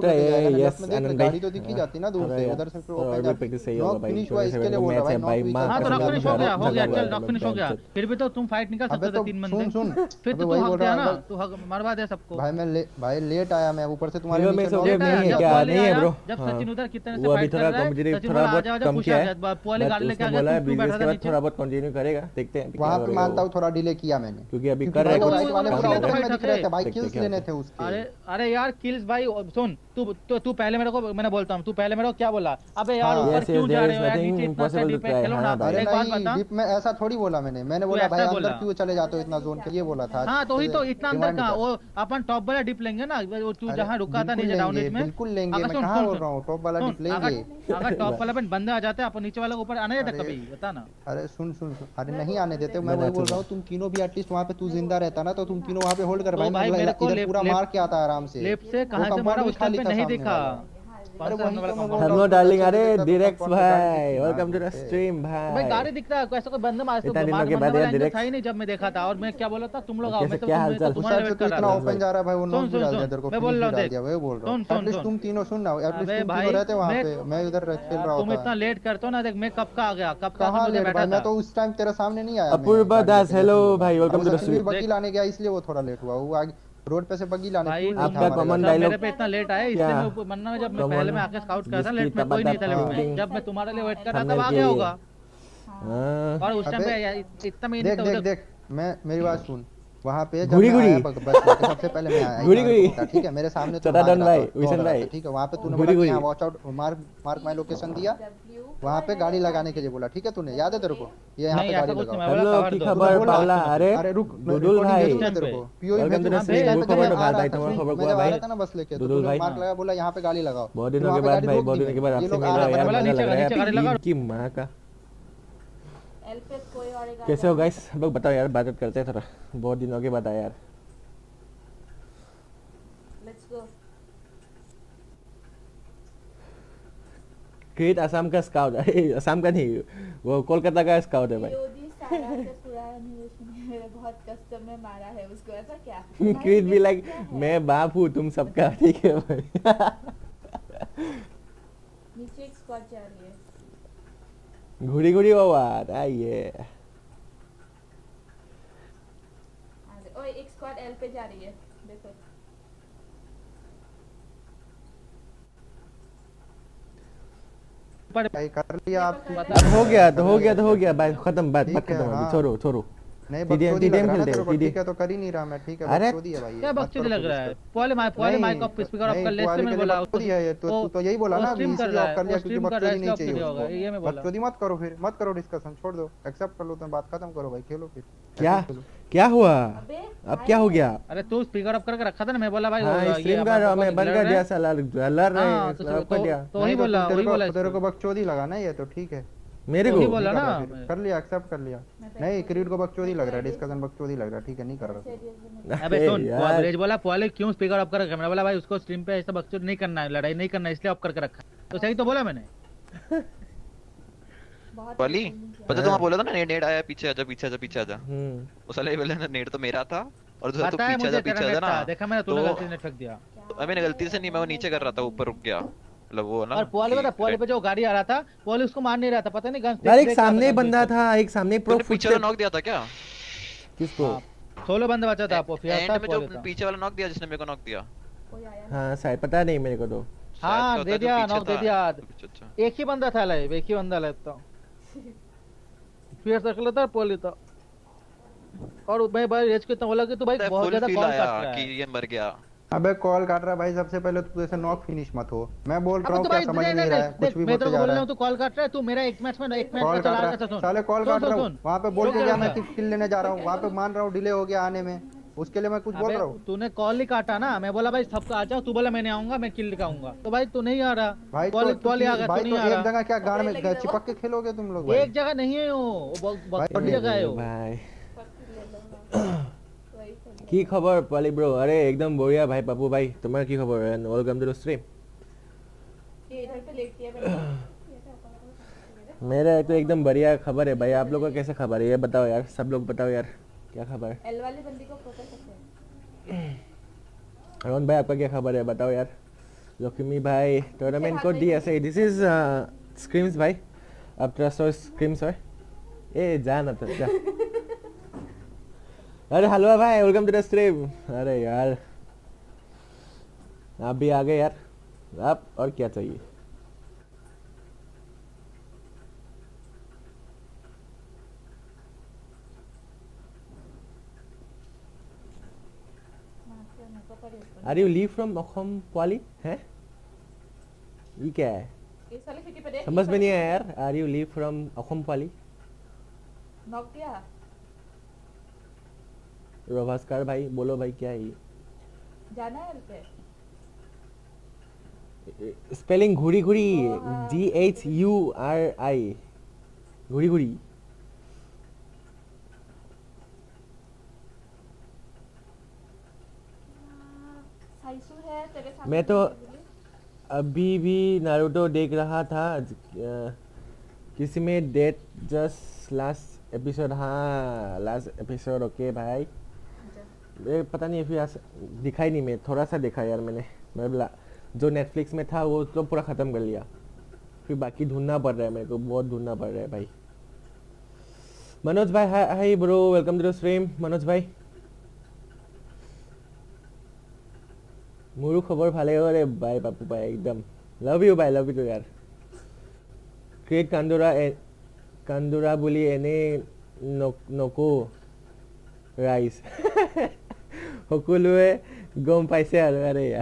गाड़ी तो दिखी जाती ना दूर से उधर से नॉक फिनिश हुआ इसके लिए बोल रहा भाई हां तो नॉक फिनिश हो गया चल नॉक फिनिश हो गया फिर भी तो तुम फाइट निकाल सकते थे तीन बंदे सुन फिर तो तू हक गया ना तू मरवा दे सबको भाई लेट आया मैं ऊपर से तुम्हारे नीचे नहीं है क्या नहीं है ब्रो जब सचिन उधर कितने से फाइट कर रहा है थोड़ा बहुत कम किया है पुआली गाड़ी लेके आ गया बोला है बीच के बाद थोड़ा बहुत कंटिन्यू करेगा देखते हैं वहां पे मानता हूं थोड़ा डिले किया मैंने, क्योंकि अभी कर रहे राइट वाले पूरा ओपन में दिख रहे थे भाई, किल्स लेने थे उसके। अरे यार किल्स भाई सुन, तू पहले मेरे को, मैंने बोलता हूं, तू पहले मेरे को क्या बोला, अबे यार ऊपर क्यों जा रहे हो यार, नीचे इतना सा डीप है, चलो ना। अरे नहीं डीप में ऐसा थोड़ी बोला मैंने बोला भाई अंदर क्यों चले जाते हो इतना जोन के, ये बोला था। हां तो ही तो, इतना अंदर कहां, वो अपन टॉप वाला डिप लेंगे ना, वो तू जहां रुका था नीचे डाउन में, बिल्कुल लेंगे, मैं कहां बोल रहा हूं टॉप वाला डिप लेंगे। अगर टॉप वाला पे बंदे आ जाते हैं, अपन नीचे वाला ऊपर आने देते कभी, बता ना। अरे सुन, अरे नहीं आने देते, मैं वही बोल रहा हूँ, तुम तीनों भी एटलीस्ट वहाँ पे तू जिंदा रहता ना, तो तुम तीनों वहाँ पे होल्ड कर भाई, मेरे को इधर पूरा मार के आता आराम से। लेफ्ट से कहां से मारा उस टाइम पे नहीं दिखा। अरे वही तो मैं बोल रहा हूं। हेलो डार्लिंग, अरे डायरेक्ट भाई वेलकम टू द स्ट्रीम भाई। भाई गाड़ी दिख रहा है, ऐसा कोई बंदा मार इतने दिनों के बाद यार डायरेक्ट था ही नहीं जब मैं देखा था, और मैं क्या बोला था, तुम लोग आओ, मैं तो क्या हाल चाल, तुम्हारा वेट कर रहा इतना ओपन जा रहा है भाई, वो नोट डाल दिया तेरे को, मैं बोल रहा हूं, दिया, वही बोल रहा हूं। एटलीस्ट तुम तीनों सुन ना, एटलीस्ट तुम तीनों रहते वहां पे, मैं इधर खेल रहा हूं। तुम इतना लेट करते हो ना, देख मैं कब का आ गया, कब का मुझे बैठा था, मैं तो उस टाइम तेरे सामने नहीं आया। अपूर्वा दास हेलो भाई, welcome to the stream. Buggy लाने गया इसलिए वो थोड़ा लेट हुआ, वो आगे रोड पे से बग्गी लाने आपका कॉमन डायलॉग मेरे पे इतना लेट आया, इसलिए मैं मन्ना में जब मैं पहले में आके स्काउट कर रहा था, लेट में कोई नहीं था, लेट में जब मैं तुम्हारे लिए वेट कर रहा था आ गया होगा। और उस टाइम पे इतना मैं देख मैं मेरी बात सुन, वहाँ पे जब मैं आया बस सबसे पहले मैं आया, ठीक है मेरे सामने तो भाई ठीक है, वहाँ पे तूने बोला कि watch out mark my location दिया, वहाँ पे गाड़ी लगाने के लिए बोला, ठीक है तूने याद है तेरे को, ये यहाँ पे गाड़ी लगाओ। हेलो की खबर पावला, अरे रुक दुदुल भाई तेरे को पीओई में खबर भाई, तुम्हारा खबर को भाई था ना बस लेके, दुदुल भाई मार्क लगा, बोला यहाँ पे गाड़ी लगाओ। बहुत दिनों के बाद भाई, बहुत दिनों के बाद आपसे मिला यार, नीचे गाड़ी लगा की मां का। कैसे हो गाइस, हम लोग बताओ यार, बात करते हैं थोड़ा, बहुत दिनों के बाद आया यार। Let's go. क्रिएट असम का स्काउट, अरे असम का नहीं, वो कोलकाता का स्काउट है भाई। बहुत कस्टम में मारा है उसको, ऐसा क्या? क्रिएट भी लाइक मैं बाप हूँ तुम सबका, ठीक है भाई। नीचे एक स्क्वाड जा रही है, घुड़ी आवाज आइए। ओए एक स्क्वाड एल पे जा रही है, देखो। भाई कर लिया आप, हो गया भाई, खत्म, बात खत्म, छोड़ो नहीं बकचोदी लग रहा है तेरे को, ठीक है तो कर ही नहीं रहा मैं, ठीक है बकचोदी है भाई, क्या बकचोदी लग रहा है? पहले माइक ऑफ स्पीकर ऑफ कर ले, इससे मैं बोला बकचोदी है ये, तो यही बोला ना, इसलिए ऑफ कर लिया क्योंकि बकचोदी नहीं चाहिए उसको, ये मैं बोला बकचोदी मत करो, फिर मत करो डिस्कशन, छोड़ दो, एक्सेप्ट कर लो, तुम बात खत्म करो भाई, खेलो फिर। क्या हुआ अब, क्या हो गया? अरे तू स्पीकर ऑफ करके रखा था ना, मैं बोला भाई स्ट्रीम कर रहा हूं मैं, बंद कर दिया साला, लड़ रहे हैं कर दिया, तो वही बोला तेरे को बकचोदी लगा ना ये, तो ठीक है मेरे को बोला ना, कर लिया, एक्सेप्ट कर लिया। नहीं क्रीड को बकचोदी लग रहा है, डिस्कशन बकचोदी लग रहा है, ठीक है नहीं कर रहा। अबे सुन, ब्रेज बोला पहले क्यों स्पीकर ऑफ कर रखा, मैंने बोला भाई उसको स्ट्रीम पे ऐसा बकचोदी नहीं करना है, लड़ाई नहीं करना है, इसलिए ऑफ करके रखा, तो सही तो बोला मैंने। वाली पता तुम्हारा बोला था ना, नेट आया पीछे आजा वो साले बोले ना, नेट तो मेरा था और तो पीछे आजा ना, देखा मैंने, तूने गलती से नेट फेंक दिया। मैंने गलती से नहीं, मैं वो नीचे कर रहा था, ऊपर रुक गया, मतलब वो ना। और पोल पे जो गाड़ी आ रहा था, पोल उसको मार नहीं रहा था, पता नहीं गन यार, एक सामने बंदा था, एक सामने प्रो पीछे वाला नॉक दिया था क्या? किसको? सोलो बंदा बचा था, एंड में जो पीछे वाला नॉक दिया, जिसने मेरे को नॉक दिया। हां शायद, पता नहीं मेरे को तो। हां दे दिया, नॉक दे दिया, एक ही बंदा था लाइव, एक ही बंदा लगता फिर सर्कल था, पोल था। और मैं भाई रेज को इतना बोला कि तू भाई बहुत ज्यादा कॉल काट रहा है कि ये मर गया। अबे कॉल काट रहा है भाई, सबसे पहले तू ऐसे नॉक फिनिश मत हो, मैं बोल रहा हूं क्या समझ नहीं रहा है, कुछ भी बोलते जा रहा है। तू कॉल काट रहा है, तू मेरा एक मैच में चला रहा था, साले कॉल काट रहा हूं, वहां पे बोल के गया मैं किल लेने जा रहा हूं, वहां पे मान रहा हूं डिले हो गया आने में, उसके लिए मैं कुछ बोल रहा हूं। तूने कॉल ही काटा ना, मैं बोला भाई सबका आ जाओ, तू बोला मैं नहीं आऊंगा, मैं किल दिखाऊंगा, तो भाई तू नहीं आ रहा भाई, कॉल ही आ गया, तू नहीं आ रहा। एक जगह क्या गाड़ में चिपक के खेलोगे तुम लोग भाई? एक जगह नहीं है वो बहुत बड़ी जगह है भाई। की खबर पाली ब्रो? अरे एकदम बढ़िया भाई पप्पू भाई, तुम्हारा की खबर है? Welcome to the stream. ये इधर पे लेट किया मेरा तो एकदम बढ़िया खबर है भाई, आप लोगों का कैसे खबर है ये बताओ यार, सब लोग बताओ यार क्या खबर है? एल वाली बंदी को फोकस करते हैं। अरुण भाई आपका क्या खबर है बताओ यार? लक्ष्मी भाई टूर्नामेंट को दी ऐसे, दिस इज स्क्रीम्स भाई, अब ट्रस्ट और स्क्रीम्स है ए जान अब जा। अरे हलवा भाई वेलकम टू द स्ट्रीम। अरे यार आप भी आ गए यार, आप और क्या चाहिए? Are you leave from Akhom Pwali? हैं? ये क्या है? इस वाले खिड़की पे देख। समझ में नहीं आया यार। Are you leave from Akhom Pwali? Knock किया। रवास्कार भाई बोलो भाई क्या है ये? जाना है पे। स्पेलिंग घुरी घुरी GHURI घुरी घुरी। साइसु है तेरे सामने। मैं तो अभी भी नारुतो देख रहा था किसी में डेट जस्ट लास्ट एपिसोड। हाँ लास्ट एपिसोड ओके भाई। पता नहीं फिर दिखाई नहीं, मैं थोड़ा सा देखा यार मैंने। मतलब जो नेटफ्लिक्स में था वो तो पूरा ख़त्म कर लिया, फिर बाकी ढूंढना पड़ रहा है मेरे को, बहुत ढूंढना पड़ रहा है भाई। मनोज भाई hi bro, welcome to the stream Manoj भाई। मोरू खबर भाले हो रे भाई पापू भाई, एकदम लव यू भाई, लव यू यार। क्रिएट कांदुरा बोली एने नको राइस সকলোৱে গম পাইছে আৰু আরে यार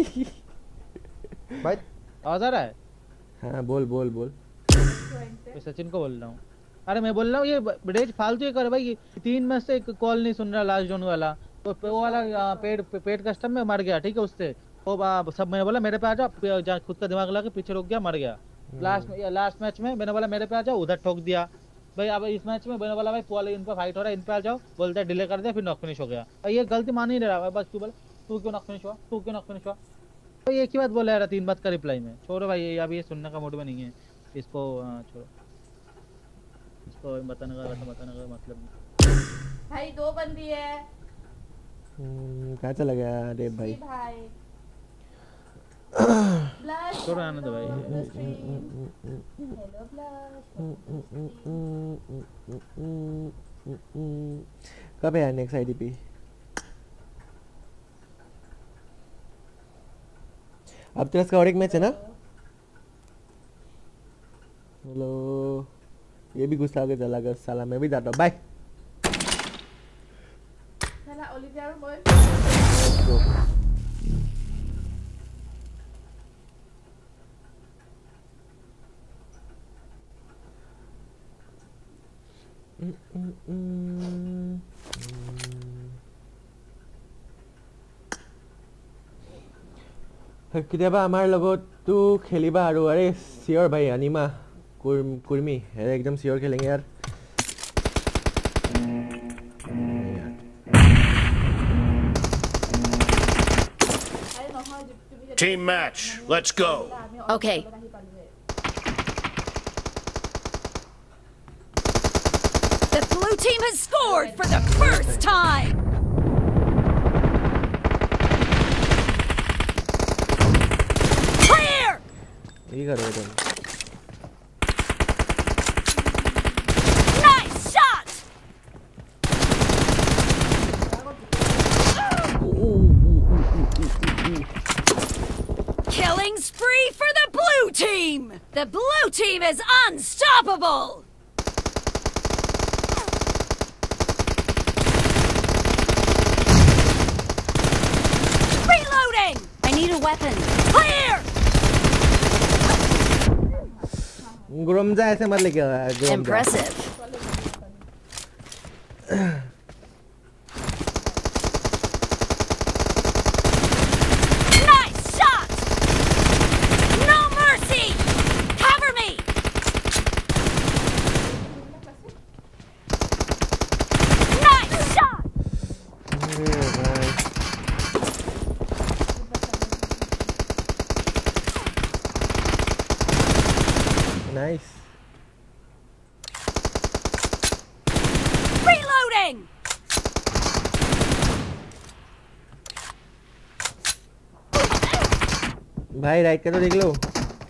भाई आवाज आ रहा है? हाँ बोल बोल बोल। सचिन को बोल रहा हूँ। अरे मैं बोल रहा हूँ ये ब्रेज फालतू ही कर भाई। 3 में से एक कॉल नहीं सुन रहा लास्ट जोन वाला, तो वो वाला पेड कस्टम में मर गया। ठीक है उससे वो सब मैंने बोला मेरे पे आ जाओ, खुद का दिमाग लगा के पीछे रुक गया, मर गया। लास्ट मैच में मैंने बोला मेरे पे आ जाओ, उधर ठोक दिया भाई। अब इस मैच में मैंने बोला भाई पॉल इन पे फाइट हो रहा है, इन पे आ जाओ, बोलता है डिले कर दिया, फिर नॉक फिनिश हो गया। ये गलती मान ही नहीं रहा बस। तू बोल तू क्यों नॉक फिनिश हुआ, तू क्यों नॉक फिनिश हुआ, तो एक ही बात बोला यार 3 बात का रिप्लाई में। छोड़ो भाई, ये अभी ये सुनने का मूड में नहीं है इसको, छोड़ो इसको बताने का मतलब नहीं भाई। 2 बंदी है। कहाँ चला गया देव भाई? छोड़ो आने दो भाई। हेलो कब है नेक्स्ट आईडीपी? अब तेरा इसका और एक मैच है ना? हेलो, ये भी गुस्सा के चला गया साला। मैं भी जाता हूँ, बाय। साला ओलिविया बोल। কেতিয়াবা আমাৰ লগতো খেলিবা আৰু। আৰে চিয়ৰ ভাই, আনিমা কুৰ্মি একদম চিয়ৰ খেলেंगे यार। Team match, let's go. Okay. The blue team has scored for the first time. Clear. ये करो तुम। Nice shot. Killing spree for the blue team. The blue team is unstoppable. Reloading. I need a weapon. Clear. गुरमजा ऐसे मत लेके आ। Impressive. Nice shot. No mercy. Cover me. Nice shot. Nice. Reloading. भाई right का तो देख लो।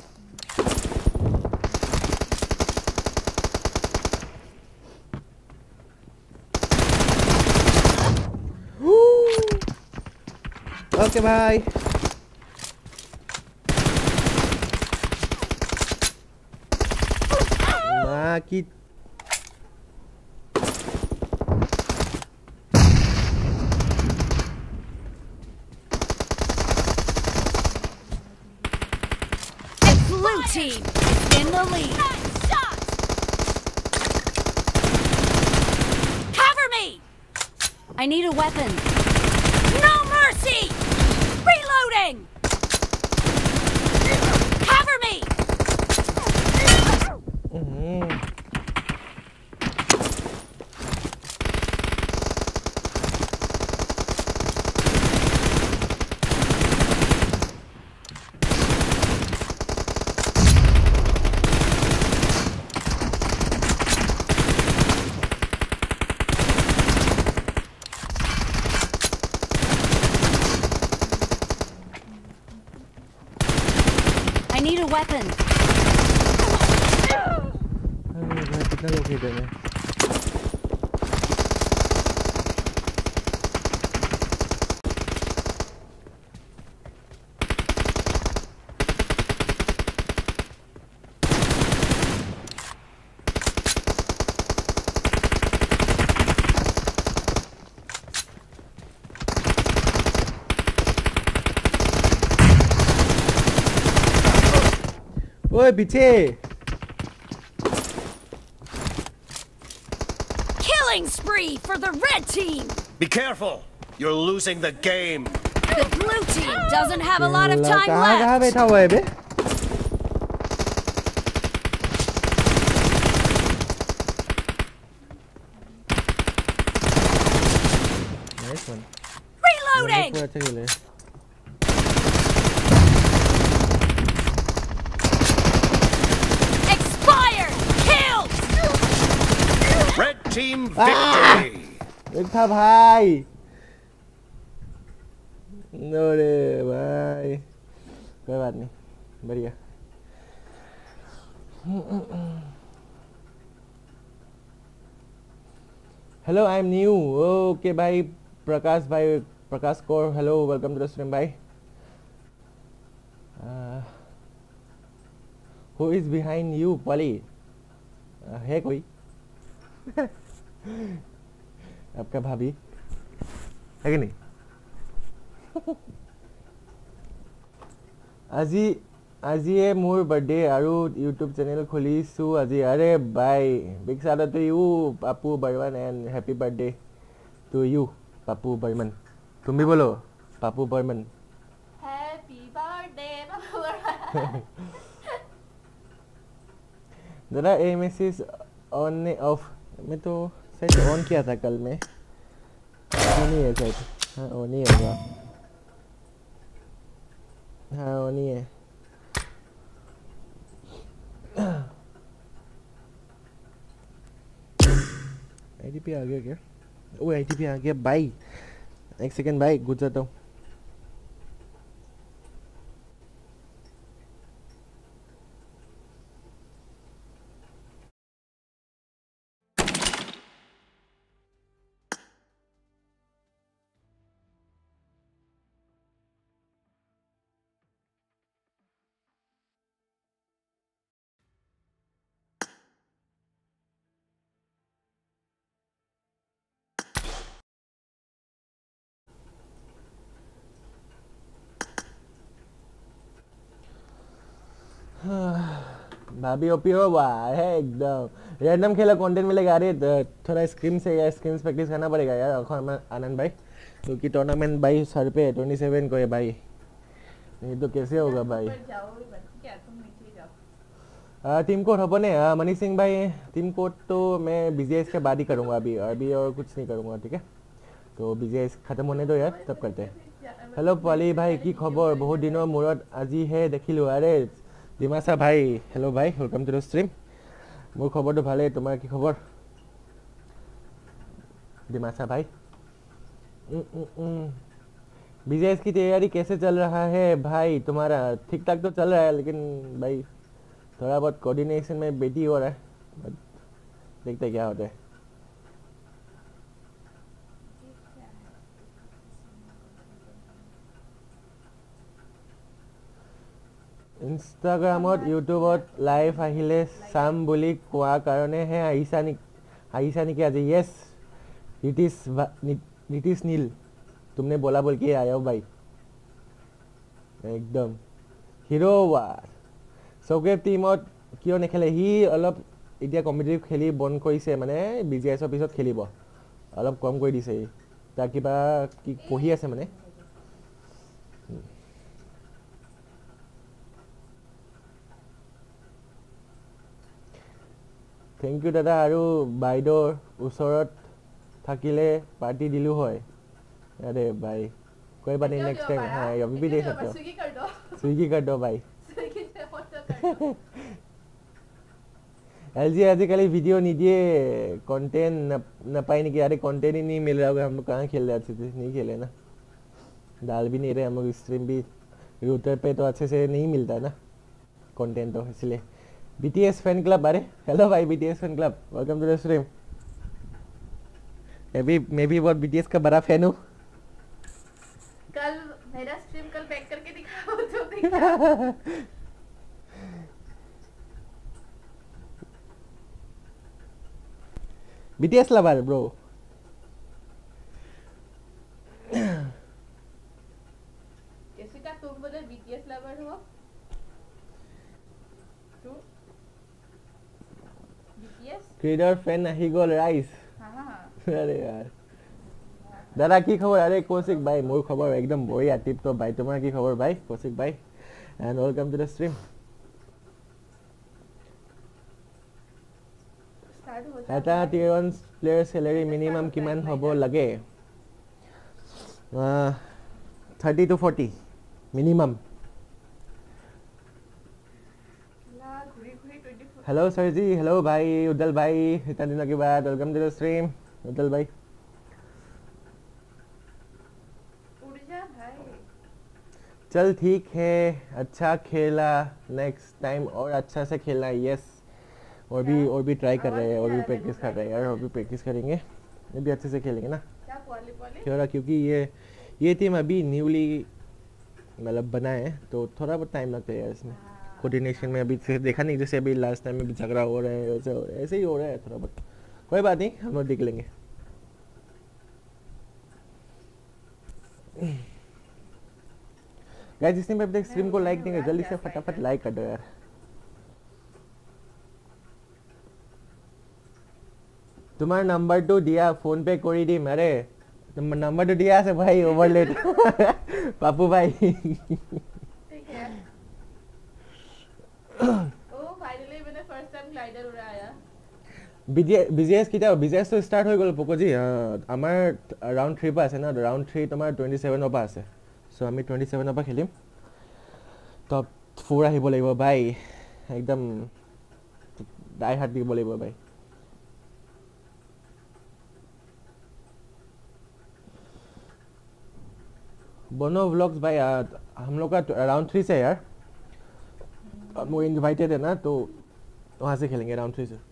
Okay भाई। माँ की team is in the lead. Cover me! I need a weapon. No mercy! Reloading! Cover me! I need a weapon. कितना लोग इधर में? ओए पीछे Killing spree for the red team. Be careful. You're losing the game. The blue team doesn't have a lot of time कहाँ left. बैठा हुआ है बे? Nice one. Reloading. पूरा अच्छा खेले. Red team victory. देखा भाई. नो रे भाई. कोई बात नहीं. बढ़िया. Hello, I'm new. Okay, भाई. प्रकाश Kaur. Hello, welcome to the stream, भाई. Who is behind you, Polly? है कोई? आपका भाभी है कि नहीं? আজি মোৰ বাৰ্থডে আৰু ইউটিউব চেনেল খুলিছো আজি. আৰে বাই, big shout out to you Papu Burman and happy birthday to you Papu Burman. तुम भी बोलो पापू बर्मन. Happy birthday Papu Burman. जरा एमएसएस ऑन ऑफ मैं तो शायद ऑन किया था कल में. ऑन ही है शायद. हाँ ऑन ही है. हाँ ऑन ही है. आईटीपी आ गया क्या? ओ आईटीपी आ गया भाई. एक सेकंड भाई घुस जाता हूँ. भाभी ओपी हो वाह है एकदम. रैंडम खेला कंटेंट मिलेगा. अरे थोड़ा स्क्रीम से या स्क्रीम्स प्रैक्टिस करना पड़ेगा यार आनंद भाई, क्योंकि टूर्नामेंट भाई सर पे 27 को है भाई. नहीं तो कैसे होगा भाई. टीम कोड अपने मनीष सिंह भाई. टीम कोड तो मैं बीजीएस के बाद ही करूँगा. अभी और कुछ नहीं करूँगा. ठीक है, तो बीजीएस खत्म होने दो यार, तब करते हैं. हेलो पॉली भाई की खबर? बहुत दिनों मूरत আজি है देखिलो. अरे ডিমাচা ভাই হেল্ল' ভাই, ৱেলকাম টু দ্য ষ্ট্ৰীম. মোৰ খবৰটো ভালেই, তোমাৰ কি খবৰ ডিমাচা भाई? बीजेएस की तैयारी कैसे चल रहा है भाई तुम्हारा? ठीक ठाक तो चल रहा है, लेकिन भाई थोड़ा बहुत कोऑर्डिनेशन में बेटी हो रहा है. देखते क्या होता है. ইনষ্টাগ্ৰামত ইউটিউবত লাইভ আহিলে চাম বুলি কোৱা কাৰণেহে আহিছা নেকি আজি? येस नीतीश नील, तुमने बोला बोल के आया हो भाई. एकदम हीरो वार. সৌকেব টিমত কিয় নেখেলে হি অলপ এতিয়া কম্পিটিটিভ খেলি বন কৰিছে মানে বিজিএছৰ পিছত খেলিব অলপ কম কৰি দিছে তাৰ কিবা কি পঢ়ি আছে মানে থ্যাংক ইউ দাদা আৰু বাইদৰ ওচৰত থাকিলে পাৰ্টি দিলু হয় अरे भाई कोई बात नहीं नेक्स्ट टाइम हाँ अभी भी दे सकते हो स्विगी कर दो भाई एलजी आजकल वीडियो निदिए कंटेंट न पाए नहीं कि अरे कंटेंट ही नहीं मिल रहा होगा हम लोग कहाँ खेल रहे थे नहीं खेले ना डाल भी नहीं रहे हम लोग स्ट्रीम भी रूटर पे तो अच्छे से नहीं मिलता ना कंटेंट तो इसलिए BTS फैन क्लब अरे हेलो भाई BTS fan club welcome to the stream मैं भी बहुत BTS का बड़ा फैन हूँ कल मेरा स्ट्रीम कल बैक करके दिखाओ तो देखा BTS लवर ब्रो जैसिका तुम बोले BTS लवर हो तू BTS क्रीडर फैन नहीं गोल राइस हां अरे यार दादा की खबर अरे कौशिक भाई मोर खबर एकदम बढ़िया टिप तो भाई तुम्हारा की खबर भाई कौशिक भाई and welcome to the stream start हो এটা টিয়ার 1 প্লেয়ার স্যালারি মিনিমাম কিমান হ'ব লাগে 30 to 40 minimum hello sir ji hello भाई उदल भाई इतना दिनों के बाद welcome to the stream Udal भाई चल ठीक है अच्छा खेला नेक्स्ट टाइम और अच्छा से खेलना यस और भी ट्राई कर रहे हैं और भी प्रैक्टिस कर रहे हैं यार और भी प्रैक्टिस करेंगे ये भी अच्छे से खेलेंगे ना क्या क्योंकि ये टीम अभी न्यूली मतलब बना है तो थोड़ा बहुत टाइम लगता है यार इसमें कोऑर्डिनेशन में अभी देखा नहीं जैसे अभी लास्ट टाइम में भी झगड़ा हो रहा है वैसे ऐसे ही हो रहा है थोड़ा बहुत कोई बात नहीं हम लोग देख लेंगे गाइस जिसने भी अपने स्ट्रीम को लाइक नहीं किया जल्दी से फटाफट लाइक कर दो यार तुम्हारा नंबर तो दिया फोन पे कोई दी मेरे नंबर तो दिया से भाई ओवरलेट पापू भाई ठीक है ओ फाइनली मैंने फर्स्ट टाइम ग्लाइडर उड़ाया BGS किटा BGS तो स्टार्ट हो गल पोको जी আমাৰ राउंड 3 পা আছে না राउंड 3 তোমাৰ 27 পা আছে সো আমি 27 পা খেলিম তো ফুৰ আহিব লাগিব ভাই একদম ডাই হাৰ্ট দিব লাগিব ভাই बोनो व्लॉग्स भाई हम लोग का राउंड 3 से यार वो इनवाइटेड है ना तो वहाँ से खेलेंगे राउंड 3 से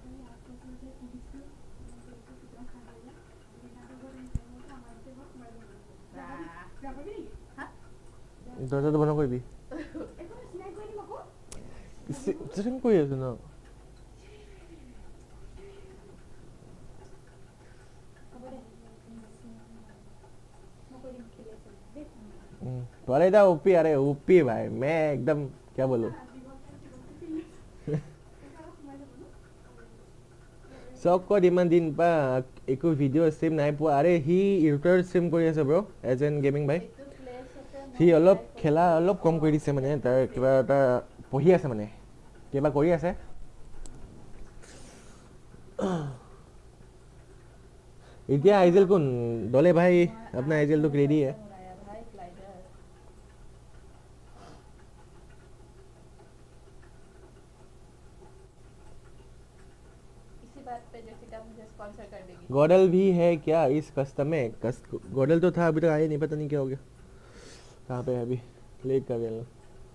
दरवाजा तो बना कोई भी स्ट्रीम कोई है ना वाले था ओपी अरे ओपी भाई मैं एकदम क्या बोलूं सबको इमान दिन पा एको वीडियो स्ट्रीम নাই পোৱা আরে হি ইউটিউব স্ট্রিম কৰি আছে ব্ৰো এজেন গেমিং ভাই হি অলপ খেলা অলপ কম কৰি দিছে মানে তাৰ কিবা এটা পঢ়ি আছে মানে কিবা কৰি আছে এতিয়া আইজেল কোন দলে ভাই अपना आइजल तो रेडी है गॉडल भी है क्या इस कस्टम में गॉडल तो था अभी तक आया नहीं पता नहीं क्या हो गया कहाँ पे है अभी लेट कर रहे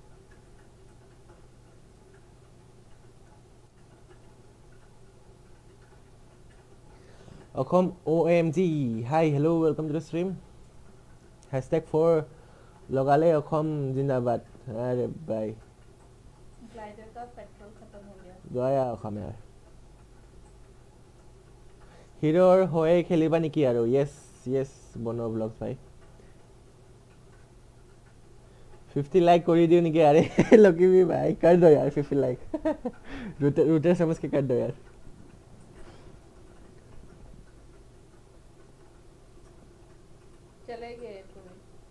Akhom OMG hi hello welcome to the stream #4 लगाले अखम जिंदाबाद अरे भाई ग्लाइडर का पेट्रोल खत्म हो गया अखम यार हिरोर होए खेलिबा नेकी आरो यस यस बनो ब्लॉग्स भाई 50 लाइक कर दियो नहीं अरे लोकी भी भाई कर दो यार 50 लाइक रूटर समझ के कर दो यार चले गए तुम्हें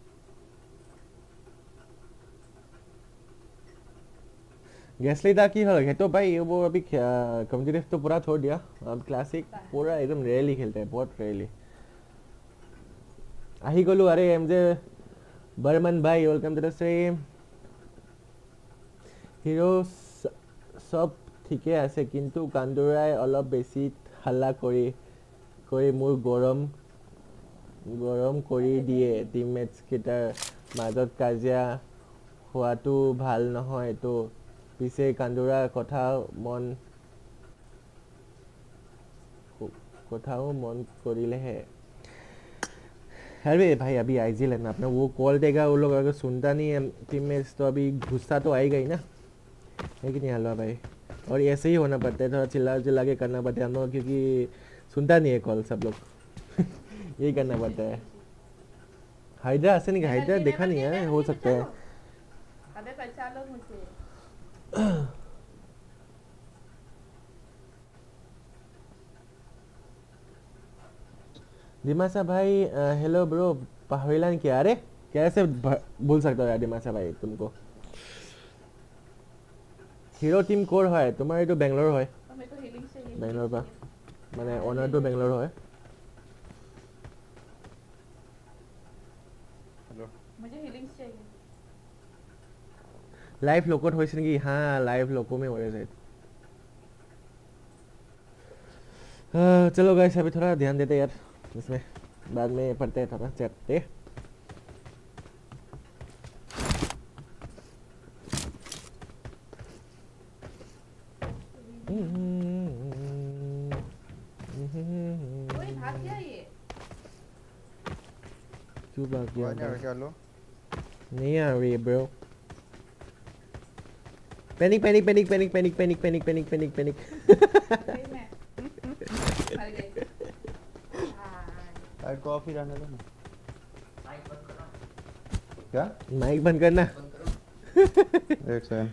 गैसलीदा की हल है तो भाई वो अभी कम्पिटिटिव तो पूरा छोड़ दिया अब क्लासिक पूरा एकदम रेयरली खेलते हैं बहुत रेयरली आही गलू अरे एमजे बर्मन भाई welcome to the stream hero सब ঠিকে আছে কিন্তু কান্দুৰাই অলপ বেছি হাল্লা কৰি মোৰ গৰম কৰি দিয়ে টিমমেটস কেটাৰ মাজত কাজিয়া হোৱাটো ভাল নহয় তো পিছে কান্দুৰা কথাও মন কৰিলেহে अरे भाई अभी आईजी लेना अपना वो कॉल देगा वो लोग अगर सुनता नहीं है टीममेट्स तो अभी गुस्सा तो आएगा ही ना है कि नहीं हलवा भाई और ऐसे ही होना पड़ता है थोड़ा चिल्ला के करना पड़ता है हम लोग क्योंकि सुनता नहीं है कॉल सब लोग यही करना पड़ता है हाइड्रा ऐसे नहीं हाइड्रा देखा नहीं है हो सकता है अबे बचा लो मुझे दिमासा भाई हेलो ब्रो पाहरिला नहीं क्या अरे कैसे भूल सकता हो यार दिमासा भाई तुमको हीरो टीम कोर है तुम्हारे तो बेंगलोर है मेरे को हीलिंग चाहिए बेंगलोर का माने ओनर तो बेंगलोर है हेलो मुझे हीलिंग चाहिए लाइव लोकोट होइस नेकी हां लाइव लोको में हो रहे शायद चलो गाइस अभी थोड़ा ध्यान देते यार इसमें बाद में पढ़ते हैं थोड़ा चैट पे कोई भाग गया ये क्यों भाग गया क्या लो नहीं आ रही है bro panic panic panic panic panic panic panic panic panic panic यार कॉफी रहने दो ना क्या माइक बंद करना एक सेकंड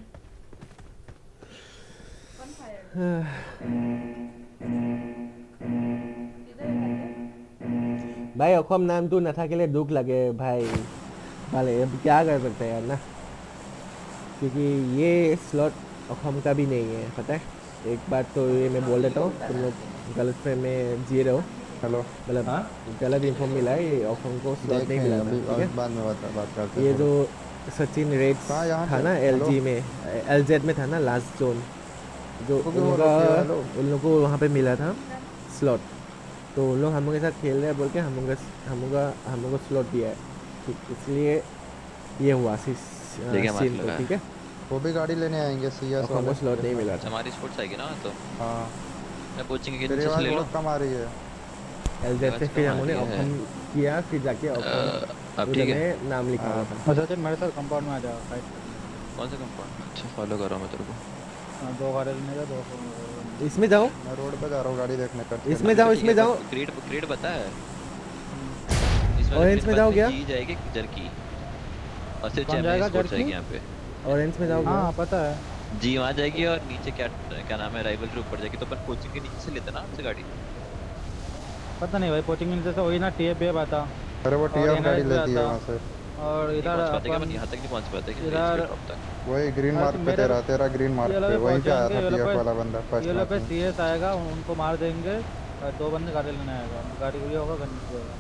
भाई अखम नाम तो न था के लिए दुख लगे भाई भले अब क्या कर सकते हैं यार ना क्योंकि ये स्लॉट अखम का भी नहीं है पता है एक बात तो ये मैं बोल देता हूँ तुम लोग गलत फ्रेम में जी रहे हो हेलो मतलब गलत इन्फॉर्म मिला है ये ऑफर को स्लॉट नहीं मिला ठीक है बाद में बात करते हैं ये जो सचिन रेड था ना एलजी में एलजेड में था ना लास्ट जोन जो उन लोगों को वहाँ पे मिला था स्लॉट तो उन लोग हम लोग के साथ खेल रहे हैं बोल के हम लोग को स्लॉट दिया है ठीक इसलिए ये हुआ सीन ठीक है वो भी गाड़ी लेने आएंगे सीएस और हमको स्लॉट नहीं मिला था हमारी स्पोर्ट्स आएगी ना तो हां मैं कोचिंग के नीचे से ले लो कम आ रही है एलजेड से फिर हमने ऑप्शन किया फिर जाके ऑप्शन अब ठीक है नाम लिखा हुआ था अच्छा चल मेरे साथ कंपाउंड में आ जा फाइट कौन सा कंपाउंड अच्छा फॉलो कर रहा हूं मैं तेरे को दो गाड़ी लेने का दो इसमें जाओ मैं रोड पे जा रहा हूं गाड़ी देखने कर इसमें जाओ ग्रेड पता है ऑरेंज में जाओ क्या जी जाएगी जर्की और सिर्फ चैंपियन स्पोर्ट्स जाएगी यहां पे ऑरेंज में जाओगे हां पता है जी वहां जाएगी और नीचे क्या नाम है राइवल के ऊपर जाएगी तो अपन कोचिंग के नीचे से लेते ना आपसे गाड़ी पता नहीं भाई कोचिंग के नीचे से वही ना टीएफ पे आता अरे वो टीएफ गाड़ी लेती है वहां से और इधर अपन यहां तक नहीं पहुंच पाते इधर वही ग्रीन मार्क पे तेरा ग्रीन मार्क पे वहीं पे आया था टीएफ वाला बंदा फर्स्ट ये लोग पे सीएस आएगा उनको मार देंगे और दो बंदे गाड़ी लेने आएगा गाड़ी ये होगा गन होगा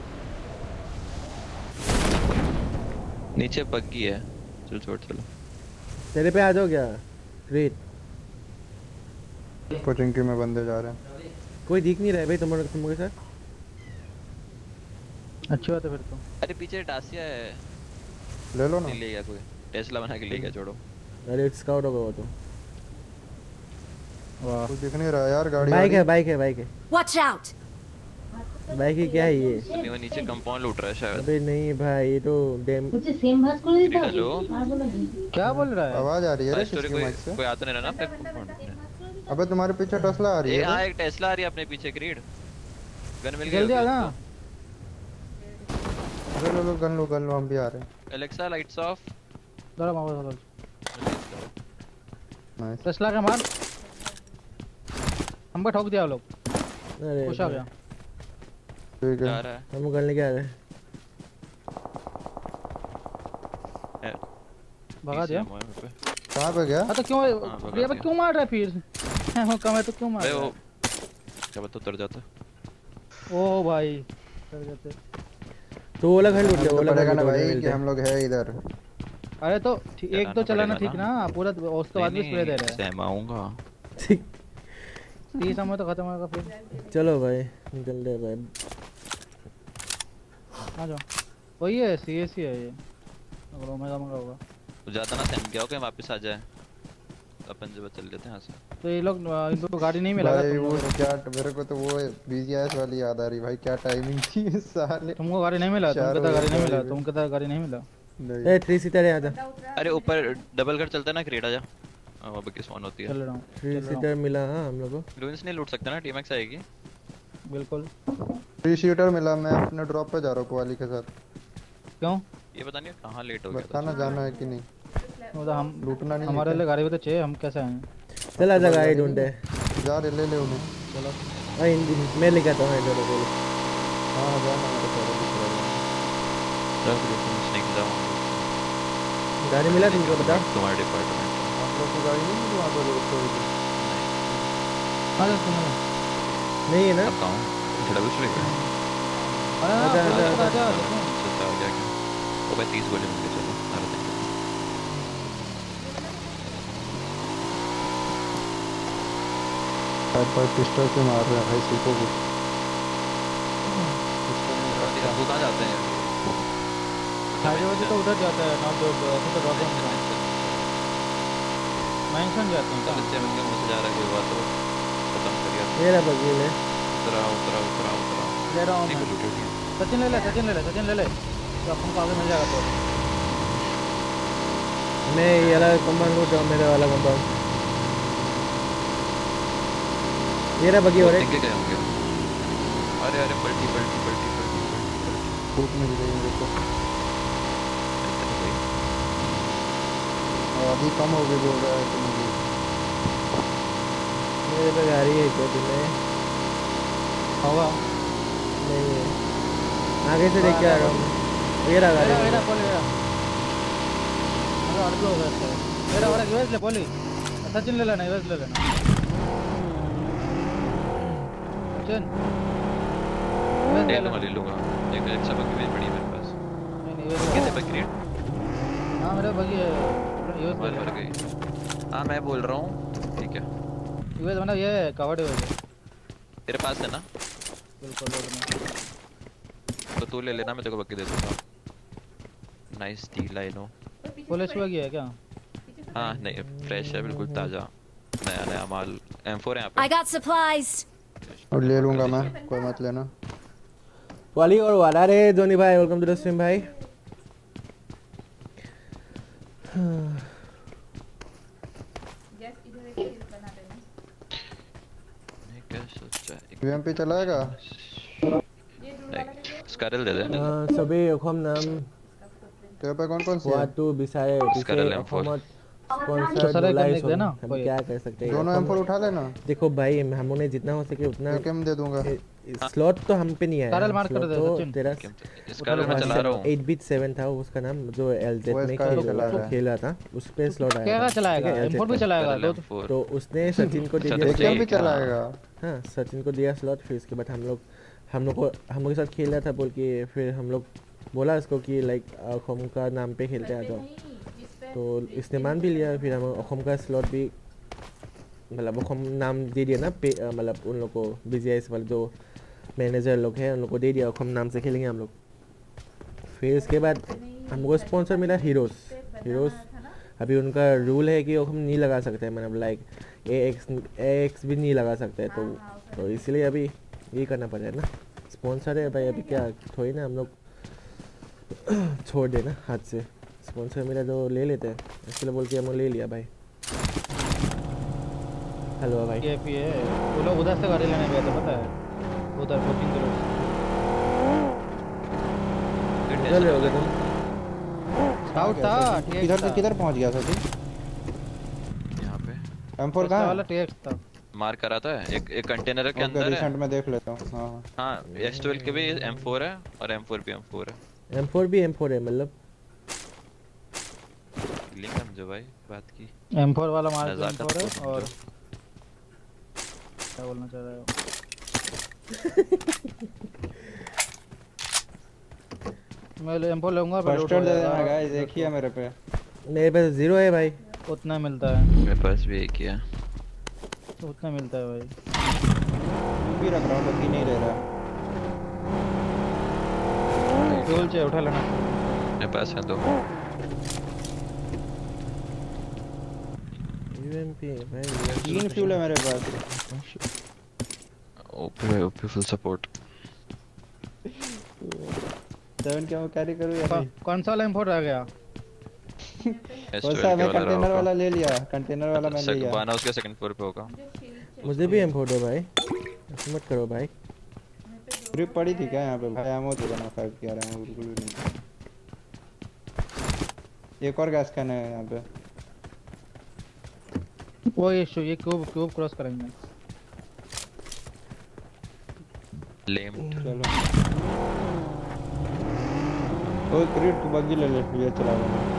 नीचे बग्गी है चल छोड़ चलो तेरे पे आ जाओ क्या ग्रेट कोचिंग में बंदे जा रहे हैं कोई दिख नहीं रहा है भाई तुम्हारे साथ अच्छी बात है फिर तो अरे पीछे डासिया है ले लो ना ले गया कोई टेस्ला बना के ले गया छोड़ो अरे स्काउट होगा वो तो वाह कुछ दिख नहीं रहा यार गाड़ी बाइक है Watch out! बाइक ही क्या है ये वो नीचे कंपाउंड लूट रहा है शायद अबे नहीं भाई ये तो डैम मुझे सेम भास को नहीं था हेलो क्या बोल रहा है आवाज आ रही है रे स्टोरी किसकी माइक से कोई आता नहीं रहा ना अपने कंपाउंड में अबे तुम्हारे पीछे टेस्ला आ रही है हां एक टेस्ला आ रही है अपने पीछे ग्रीड गन मिल गया जल्दी आ ना लो गन लो हम भी आ रहे हैं एलेक्सा लाइट्स ऑफ जरा मार नाइस टेस्ला के मार हमको ठोक दिया लोग अरे खुश आ गया ठीक है हम करने क्या आ रहे भगा दिया कहां पे गया तो क्यों ये पे क्यों मार रहा है फिर वो कम है तो क्यों मार रहा है क्या बता उतर जाता ओ भाई उतर जाते तो वो लग लूट ले वो लग ना भाई कि हम लोग है इधर अरे तो एक तो चलाना ठीक ना पूरा उसके बाद भी स्प्रे दे रहे हैं सहमाऊंगा ठीक 30 समय तो खत्म होगा फिर चलो भाई निकल दे भाई आ जाओ वही है सीएससी है ये अगर ओमेगा मंगा होगा तो ज्यादा ना सहम गया हो कि वापस आ जाए अपन जब चल लेते हैं यहां से तो ये लोग इनको गाड़ी नहीं मिला भाई वो क्या मेरे को तो वो बीजीएस वाली याद आ रही भाई क्या टाइमिंग थी साले तुमको गाड़ी नहीं मिला तुमको तो गाड़ी नहीं मिला तुमको तो गाड़ी नहीं मिला ए 3 सीटर है आजा अरे ऊपर डबल कर चलता है ना क्रेट आजा वहां पे किस ऑन होती है चल रहा हूं 3 सीटर मिला हां हम लोग को रूइंस नहीं लूट सकते ना टीमएक्स आएगी बिल्कुल 3 सीटर मिला मैं अपने ड्रॉप पे जा रहा हूं कोवाली के साथ क्यों ये पता नहीं कहां लेट हो गया बताना जाना है कि नहीं वो तो हम लूटना नहीं हमारे लिए गाड़ी भी तो चाहिए हम कैसे आए चला जा गाड़ी ढूंढे जा रे ले उन्हें चलो भाई मैं लेके आता हूं इधर बोलो हां जाना है तो ट्रक रूइंस नहीं जाऊं गाड़ी मिला तुमको बता तुम्हारे डिपार्टमेंट आप लोग को गाड़ी नहीं मिली वहां पर रोड पे आ जा सुन नहीं है ना अब कहां थोड़ा कुछ लेगा आजा आजा, आजा चलता हो गया क्या वो भाई 30 गोली मिल गए चलो आ रहे हैं पर पिस्टल से मार रहा है भाई सीको को वो कहां जाते हैं हाईवे वजह तो उधर जाता है नॉट जो ऐसे तो ड्रॉप डाउन मेंशन जाते हैं बच्चे मंगे मुझे जा रहा है हुआ तो खत्म कर दिया मेरा बगल है उतरा ले रहा हूं मैं सचिन ले ले तो अपन को आगे मिल जाएगा तो मैं ये वाला कंपाउंड लूट रहा हूं मेरा वाला कंपाउंड ये रहा बगी और एक गए होंगे अरे पलटी फूट मिल गई मेरे को और अभी कम हो गई बोल रहा है कि मुझे मेरे पे गाड़ी है क्या तुम्हें होगा नहीं है आगे से देख के आ रहा हूं ये रहा गाड़ी मेरा बोल गया अरे अड़ हो गया मेरा वाला यूएस ले बोली सचिन ले लेना यूएस ले लेना सचिन ले लूंगा एक अच्छा बगी भी पड़ी है मेरे पास नहीं यूएस कितने बगी हां मेरा बगी है यूएस मर गई हां मैं बोल रहा हूं ठीक है यूएस मतलब ये कवर्ड है तेरे पास है ना बिल्कुल लोग तो तू ले लेना मैं तेरे को बगी दे दूंगा nice deal I know police buggy है क्या हां नहीं फ्रेश है बिल्कुल ताजा नया माल M4 है यहां पे I got supplies. और ले लूंगा मैं कोई मत लेना वाली और वाला रे जोनी भाई वेलकम टू द स्ट्रीम भाई यस इधर एक चीज बना देना मैं क्या सोचा यूएमपी चलाएगा ये ड्रोन वाला के स्कारल दे दे सभी अखम नाम तेरे पे कौन से वाट टू बिसारे स्कारल M4 स्पॉन्सर लाइक देना हम क्या कर सकते हैं दोनों M4 उठा लेना देखो भाई हमने जितना हो सके उतना एकेएम दे दूंगा स्लॉट तो हम पे नहीं आया स्कारल मार्क कर दे तो सचिन तेरा स्कारल मैं चला रहा हूं 8 बीट 7 था उसका नाम जो एलजेड में खेला था उस पे स्लॉट आया क्या चलाएगा M4 भी चलाएगा तो उसने सचिन को दिया एकेएम भी चलाएगा हां सचिन को दिया स्लॉट फिर उसके बाद हम लोग के साथ खेल रहा था बोल के फिर हम लोग बोला इसको कि लाइक अखम का नाम पे खेलते हैं तो इसने मान भी लिया फिर हम अखम का स्लॉट भी मतलब अखम नाम दे दिया ना मतलब उन लोग को बीजीएस वाले जो मैनेजर लोग हैं उन लोग को दे दिया अखम नाम से खेलेंगे हम लोग फिर इसके बाद हमको स्पॉन्सर मिला हीरोज अभी उनका रूल है कि हम नहीं लगा सकते मतलब लाइक AX भी नहीं लगा सकते तो इसलिए अभी ये करना पड़ रहा है ना स्पॉन्सर है भाई अभी क्या थोड़ी ना हम लोग छोड़ देना हाथ से स्पॉन्सर मिला तो ले लेते हैं इसलिए बोल के हम ले लिया भाई हेलो भाई ये भी है वो लोग उधर से गाड़ी लेने गए थे पता है उधर बुकिंग करो चल रहे हो गए तुम स्काउट था। किधर पहुंच गया सचिन? यहाँ पे M4 कहाँ वाला टेक्स था मार करा था। एक कंटेनर के अंदर है। रिसेंट में देख लेता हूँ। हाँ S12 के भी M4 है और M4 भी M4 है। M4 भी M4 है मतलब लिंक समझो भाई बात की। M4 वाला मार M4 है और क्या बोलना चाह रहे हो? मैं M4 लूंगा पर फर्स्ट एड दे देना गाइस। एक ही है मेरे पे। मेरे पास 0 है भाई। उतना मिलता है मेरे पास भी एक ही है। तो उतना मिलता है भाई। भी रख रहा हूँ बाकी नहीं ले रहा। फ्यूल चाहिए उठा लेना। मेरे पास है दो। UMP भाई 3 फ्यूल है मेरे पास। OP full support. 7 क्या मैं कैरी करूँ या नहीं? कौन सा वाला M4 रह गया? वैसा मैं कंटेनर वाला ले लिया। कंटेनर वाला मैं ले लिया। बाना उसके सेकंड फ्लोर पे होगा। मुझे भी M4 दो भाई। ऐसे मत करो भाई। ग्रिप पड़ी थी क्या यहाँ पे? भाई एमो तो ना 5 की आ रहा है बिल्कुल भी नहीं। एक और गैस कैन है यहाँ पे। वो ये क्यूब क्रॉस करेंगे। लेम चलो ओ क्रिट तू बग्गी ले ये चला रहा है।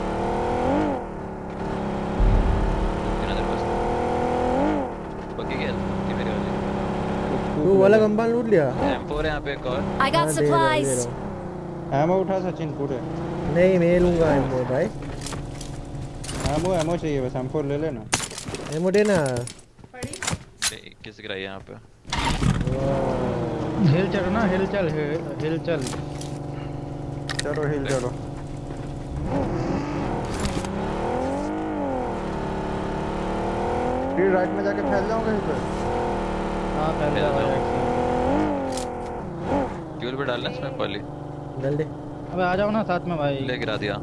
तू वाला कंपाउंड लूट लिया। M4 है यहाँ पे एक और। I got supplies. एमो उठा सचिन पूरे। नहीं मैं लूंगा M4 भाई। एमो चाहिए बस। M4 ले लेना। एमो दे ना। किस गिरा यहाँ पे? हिल चलो ना हिल चल। चलो हिल चलो। फिर राइट में जाके फैल जाऊंगा इस पे। हां फैल जाओ। फ्यूल पे डालना इसमें पहले। डाल दे। अबे आ जाओ ना साथ में भाई। ले गिरा दिया।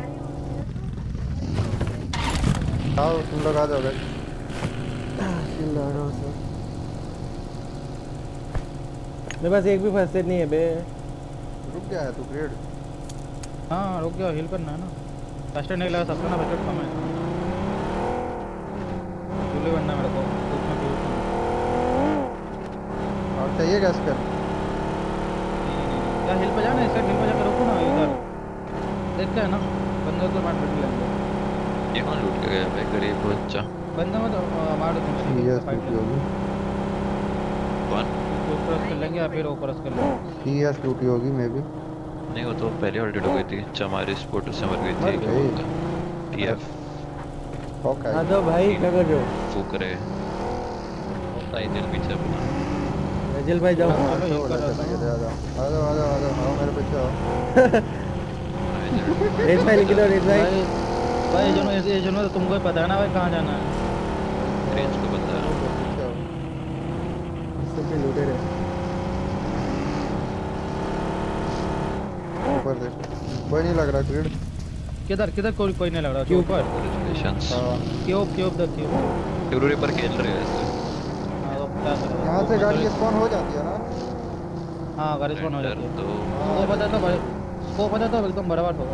आओ तुम लोग आ जाओ गाइस। मेरे पास एक भी फर्स्ट एड नहीं है बे। रुक गया है तू ग्रेड। हाँ रुक गया। हील करना है ना। फर्स्ट एड नहीं लगा सबका ना बजट कम है। चूल्हे बनना मेरे को उसमें भी और चाहिए गैस कर। क्या हिल पे जाना है? इसका हिल पे जाकर रुको ना इधर। देखते हैं ना बंदे को मार बैठ लेंगे। ये कौन लूट के गया भाई? गरीब बच्चा। बंदा मत मार दो। सीएस लूटी होगी। कौन? क्रॉस कर लेंगे या फिर वो क्रॉस कर लेंगे। सीएस लूटी होगी मे बी। नहीं वो तो पहले ऑलरेडी हो गई थी। चमारी स्पोर्ट से मर गई थी। TF ओके हां तो भाई क्या कर रहे हो? फूक रहे। भाई दिल पीछे अपना। नजल भाई जाओ। आ जाओ मेरे पीछे आओ। रेड भाई निकलो रेड भाई। भाई ये जो तुमको पता है ना भाई कहां जाना है? रेंज को बता। सब पे लूटे रहे। ऊपर देखो कोई नहीं लग रहा ग्रिड। किधर कोई नहीं लग रहा। क्यों ऊपर? Congratulations। क्यों द क्यों टेरोरी पर खेल रहे हैं ऐसे। हां वो क्या कर रहे हैं? यहां से गाड़ी स्पॉन हो जाती है ना? हां गाड़ी स्पॉन हो जाती है। तो वो पता तो भाई वो पता तो एकदम बराबर होगा।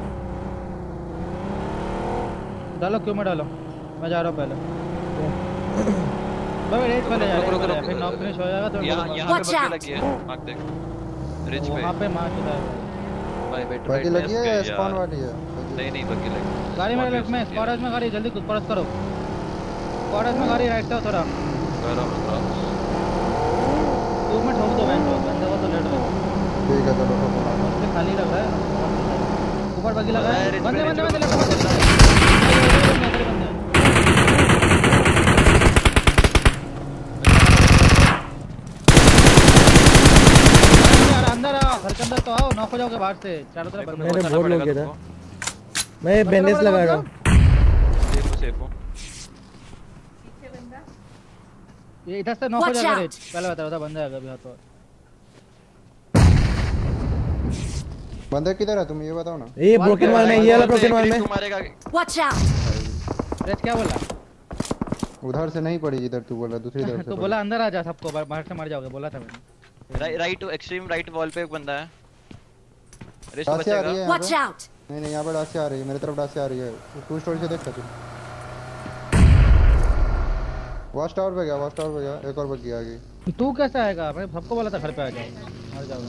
डालो क्यों में डालो। मैं जा रहा हूं पहले। भाई रेड पहले जा रहा है फिर नॉक फिनिश हो जाएगा तो यहां पे बग्गी लगी है। मार्क देख रिच पे। वहां पे मार चुका है भाई वेट बग्गी लगी है स्पॉन वाली है। नहीं बग्गी लगी। गाड़ी मेरे लेफ्ट में स्क्वाड में गाड़ी जल्दी क्रॉस करो। स्क्वाड में गाड़ी राइट से थोड़ा करो क्रॉस। 2 मिनट हो तो बंद हो तो लेट हो। ठीक है चलो उसमें खाली लग रहा है। ऊपर बग्गी लगा है। बंदे लगा अंदर आओ। घर के अंदर तो आओ। नॉक हो जाओगे बाहर से। चारों तरफ बंदे। मैंने बहुत लोग किया था। मैं बैंडेज लगा रहा हूं। सेफ हो। पीछे बंदा। ये इधर से नॉक हो जाएगा रे। पहले बता बंदा है अभी हाथ पर। बंदे किधर है तुम ये बताओ ना। ये ब्रोकन वाल में ये वाला ब्रोकन वाल में। Watch out. रेस क्या बोला? उधर से नहीं पड़ी जिधर तू बोला दूसरी तरफ से। तो बोला अंदर आ जा सबको बाहर से मर जाओगे बोला था मैंने। राइट एक्सट्रीम राइट वॉल पे एक बंदा है। रिस्ट बचेगा। Watch out. नहीं यहाँ पर डासी आ रही है, मेरी तरफ डासी आ रही है। टू स्टोरी से देख सकते। वॉच टावर पे गया, एक और बच गया आगे। तू कैसे आएगा? मैं सबको बोला था घर पे आ जाओ, मर जाऊंगा।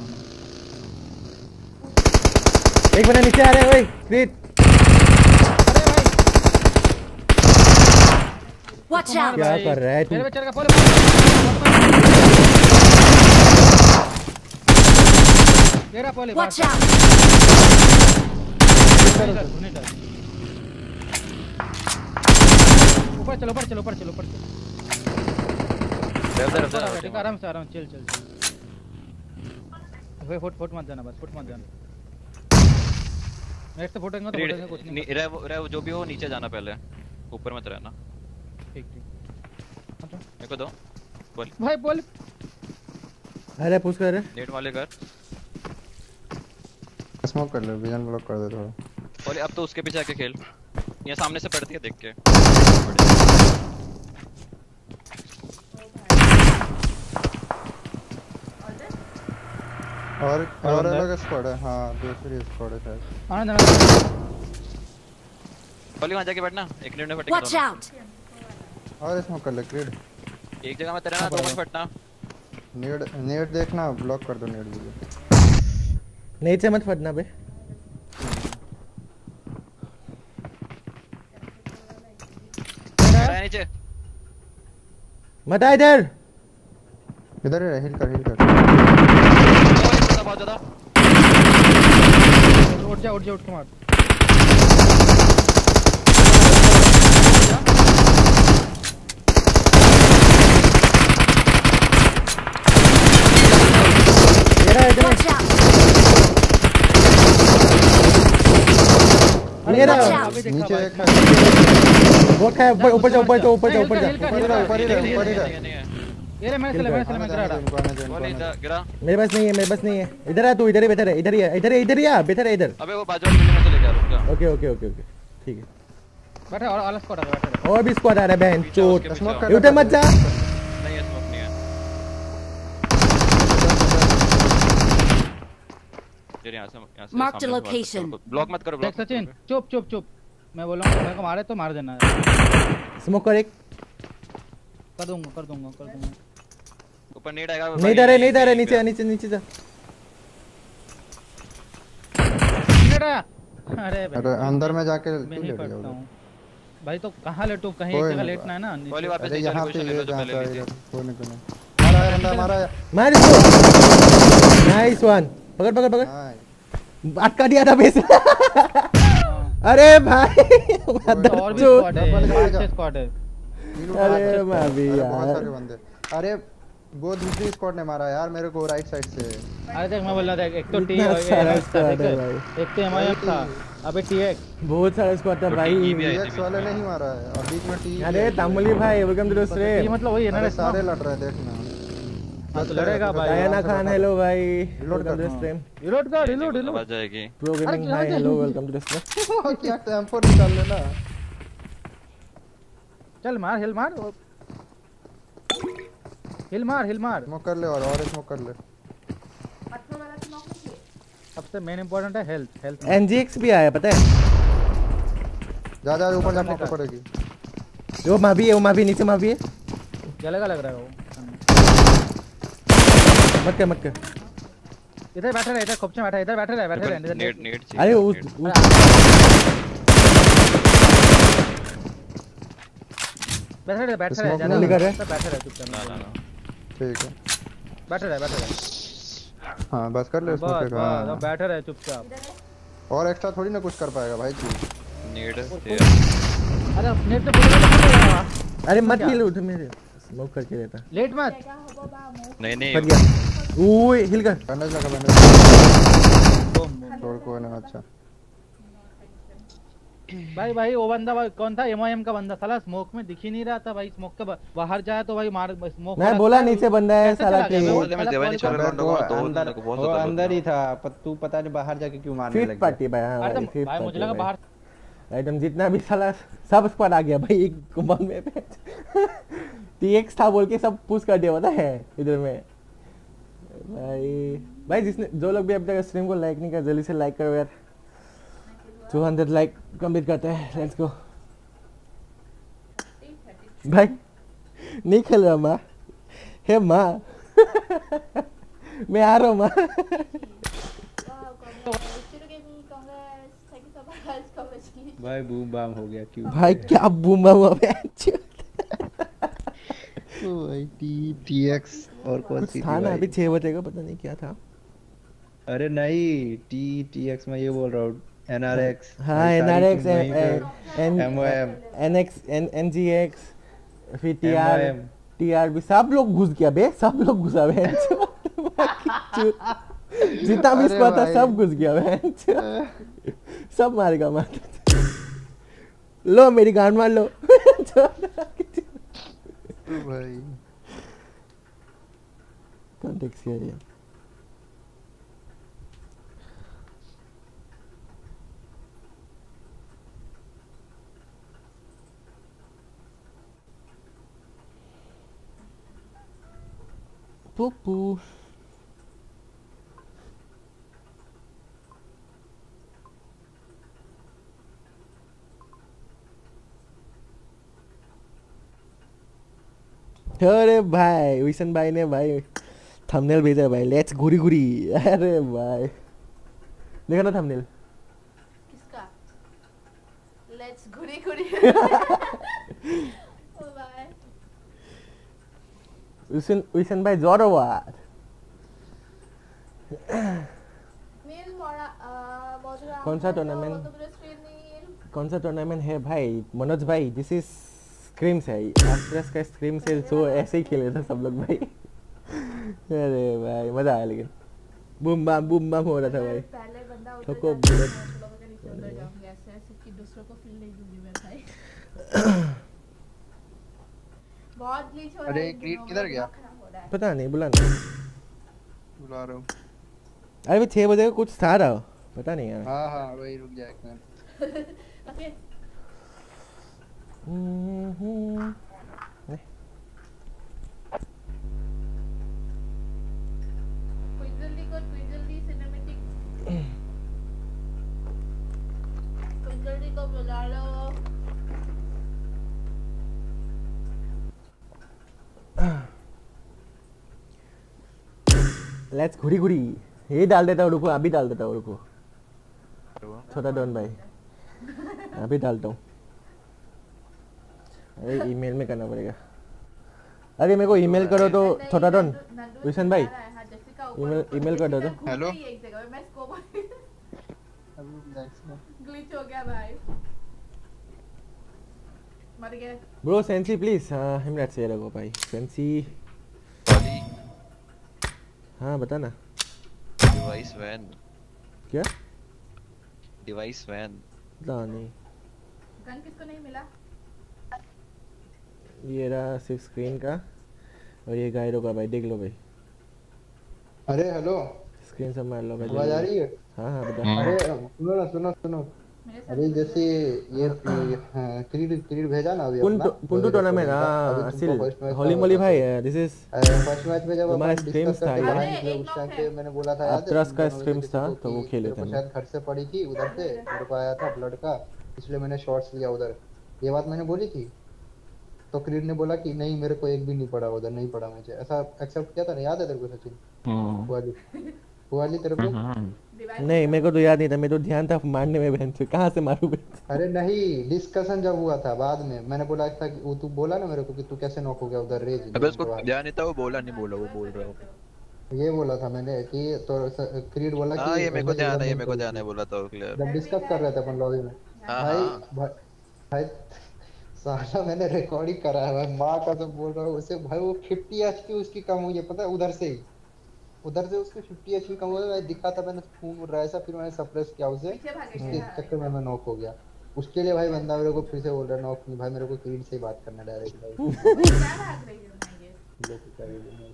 एक बंदा नीचे आ रहा है भाई, क्रीट। Watch out! क्या कर रहा है तू? मेरे बेचारे का फॉलो। तेरा पॉली। Watch out! ऊपर चलो। आराम से चिल। फुट मत जाना बस, नेक्स्ट फुटेंगे तो कुछ नहीं। रे जो भी हो नीचे जाना, पहले ऊपर मत रहना। ठीक मेरे को दो बोल भाई, बोल। अरे पुश कर रहे नेट वाले कर, स्मोक कर ले, विजन ब्लॉक कर दे थोड़ा। बोले अब तो उसके पीछे आके खेल, ये सामने से पड़ती है देख के। और अलग स्क्वाड है। हां दूसरी स्क्वाड है शायद। आना जाना बोले वहां जाके बैठना, एक मिनट में फटेगा। Watch out! और स्मोक कर ले क्रीड। एक जगह में तेरा ना, दो मत फटना। नेट देखना, ब्लॉक कर दो नेट भी। नीचे मत फटना बे। नीचे मत आ इधर है, हिल कर। बहुत ज्यादा उठ जा के मार। Watch out! मेरा नीचे एक है। वो है ऊपर जा। ये मैं गिरा। मेरे पास नहीं है। इधर आ तू, इधर ही बैठा रहे। इधर ही आ, बैठा रहे इधर। अबे वो बाजू वाले में से लेके आ, रुक जा। ओके ठीक है। बैठा और अलग स्क्वाड आ रहा है। और भी स्क्वाड आ रहा है बहन चोट। स्मोक कर। उधर मत जा। नहीं है स्मोक नहीं है। तेरे यहां से Mark the location. ब्लॉक मत करो, ब्लॉक सचिन चुप। मैं बोल रहा हूं मेरे को मारे तो मार देना। स्मोक कर एक। कर दूंगा। ऊपर नेट आएगा। नहीं दे रहे नीचे जा। अरे अंदर में जाके मैं नहीं पढ़ता हूं भाई, तो कहां लेटू? कहीं एक जगह लेटना है ना। बोली वापस नीचे यहां लोकेशन ले लो जो पहले ली थी। कोई नहीं मारा है। मार इसको। Nice one. पकड़। अटका दिया था बेस। अरे भाई और भी स्क्वाड है, 5 स्क्वाड है। अरे मैं भी बहुत यार। सारे बंदे। अरे वो दूसरी स्क्वाड ने मारा यार मेरे को राइट साइड से। अरे देख मैं बोल रहा था एक तो टी और एक तो एमआईएफ था। अबे टीएक्स बहुत सारा स्क्वाड था भाई। टीएक्स वाले ने ही मारा है और बीच में टी। अरे तामुली भाई वेलकम टू द स्ट्रीम। ये मतलब वही है ना, सारे लड़ रहे हैं देखना। हां तो लड़ेगा भाई। दयाना खान हेलो भाई, रिलोड कर स्ट्रीम। रिलोड आवाज जाएगी। प्रोग्रामिंग भाई hello welcome to the stream. क्या टेम्पो निकाल लेना। चल मार, हिल मार। स्मोक कर ले और स्मोक कर ले। सबसे मेन इंपॉर्टेंट है हेल्थ। एनजीएक्स भी आया पता है। जा ऊपर जा पकड़ पड़ेगी। वो मावी नीचे मावी है। जलेगा लग रहा है वो। मत कर इधर बैठा रहे, इधर खोपचे बैठा, इधर बैठे रहे नेट अरे उस बैठे रहे बैठे चुपचाप। ना ठीक है बैठे रहे। हां बस कर ले स्मोक। हां बैठे रहे चुपचाप। और एक्स्ट्रा थोड़ी ना कुछ कर पाएगा भाई तू। नेट अरे नेट तो अरे मत हिल उठ मेरे। स्मोक करके रहता। लेट मत। नहीं फट गया। ओए हिल कर। बैंडेज लगा छोड़ को ना। अच्छा भाई वो बंदा कौन था? एमआईएम का बंदा साला स्मोक में दिख ही नहीं रहा था भाई। स्मोक के बाहर जाए तो भाई मार स्मोक। मैं बोला नीचे बंदा है साला के। अंदर ही था पर तू पता नहीं बाहर जाके क्यों मारने लगा। फिट पार्टी भाई। हां भाई मुझे लगा बाहर एकदम जितना भी साला सब स्क्वाड आ गया भाई एक बम में पे। टीएक्स था बोल के सब पुश कर दिया पता है इधर में। भाई जिसने जो लोग भी अब तक स्ट्रीम को लाइक नहीं किया जल्दी से लाइक करो यार। 200 लाइक कंप्लीट करते हैं, लेट्स गो। भाई नहीं खेल रहा माँ, हे माँ मैं आ रहा हूँ माँ। भाई बूम बाम हो गया क्यों? भाई क्या बूम बाम हुआ भाई TX और कौन सी था ना अभी 6 बजे का, पता नहीं क्या था। अरे नहीं TX मैं ये बोल रहा हूँ NRX। हाँ NRX MOM NX NGX फिर TR भी सब लोग घुस गया बे, सब लोग घुसा बे। जितना भी स्क्वाड था सब घुस गया बे, सब मारेगा मार। लो मेरी गांड मार लो। भाई कॉन्टेक्स्ट है ये। पुप्पू अरे भाई विशन भाई ने भाई थंबनेल भेजा भाई, लेट्स घुरी घुरी। अरे भाई देखा ना थंबनेल किसका? लेट्स घुरी घुरी। ओ भाई विशन भाई जोरदार। नील मोरा कौन सा टूर्नामेंट, कौन सा टूर्नामेंट है भाई? मनोज भाई दिस इज स्क्रीम्स है, एस्ट्रस का स्क्रीम से सो ऐसे ही खेले थे सब लोग भाई। अरे भाई मजा आया, लेकिन बूम बम हो रहा था भाई। पहले बंदा उधर ठोको जाता है, तो लोगों के नीचे उतर जाऊंगी ऐसे ऐसे कि दूसरों को फील नहीं दूंगी मैं भाई। बहुत ग्लिच हो रहा है। अरे क्रीड किधर गया? पता नहीं, बुला रहा हूँ। अरे भी 6 बजे का कुछ था रहा, पता नहीं यार। हाँ वही रुक जा एक मिनट। ओके क्विजली सिनेमैटिक क्विजली को बुला लो। लेट्स घुरी घुरी। ये डाल देता हूँ, रुको अभी डाल देता हूँ, रुको छोटा डॉन भाई अभी डालता हूँ। अरे ईमेल में करना पड़ेगा। अरे मेरे को ईमेल करो तो छोटा डॉन विशन भाई, ईमेल कर दो तो। हेलो ग्लिच हो गया भाई, मर गया ब्रो। सेंसी प्लीज हिमलेट से रखो भाई सेंसी। हाँ बता ना। डिवाइस वैन क्या? डिवाइस वैन पता नहीं। गन किसको नहीं मिला? ये रहा सिर्फ स्क्रीन का, और ये गायरो का भाई, देख लो भाई। अरे हेलो स्क्रीन से मार लो भाई। आवाज आ रही है? हाँ बता। अरे सुनो अरे जैसे ये क्रीड भेजा ना अभी अपना पुंटू टूर्नामेंट। हां असिल होली मोली भाई, दिस इज फर्स्ट मैच में जब हमारा स्ट्रीम्स था यार, उस टाइम पे मैंने बोला था याद है, ट्रस्ट का स्ट्रीम्स था तो वो खेले थे। शायद घर से पड़ी थी उधर से मेरे को आया था ब्लड का, इसलिए मैंने शॉट्स लिया उधर। ये बात मैंने बोली थी तो क्रीड ने बोला कि नहीं मेरे को एक भी नहीं पड़ा उधर, नहीं पड़ा मुझे, ऐसा एक्सेप्ट किया था ना, याद है तेरे को सचिन? वाली तेरे को नहीं, मेरे को तो याद नहीं था, मेरे तो ध्यान था मारने में, बहन से कहां से मारूं। अरे नहीं, डिस्कशन जब हुआ था बाद में मैंने बोला था कि वो तू बोला ना मेरे को कि तू कैसे नॉक हो गया उधर रेज। अबे उसको ध्यान नहीं था, वो बोला नहीं, बोला वो बोल रहा है। ये बोला था मैंने कि तो क्रीड बोला कि हां ये मेरे को ध्यान है, ये मेरे को ध्यान है, बोला था क्लियर जब डिस्कस कर रहे थे अपन लॉबी में। भाई साला मैंने रिकॉर्डिंग करा है भाई, मां का सब बोल रहा हूं उसे भाई। वो 50 एचपी उसकी कम हुई है पता है, उधर से उसके 50 एचपी कम हुआ है। दिखा था मैंने खून उड़ रहा है ऐसा, फिर मैंने सप्रेस किया उसे, उसके चक्कर में मैं नॉक हो गया। उसके लिए भाई बंदा मेरे को फिर से बोल रहा है नॉक नहीं भाई, मेरे को क्रीड से ही बात करना डायरेक्ट भाई। क्या भाग रही हो ये?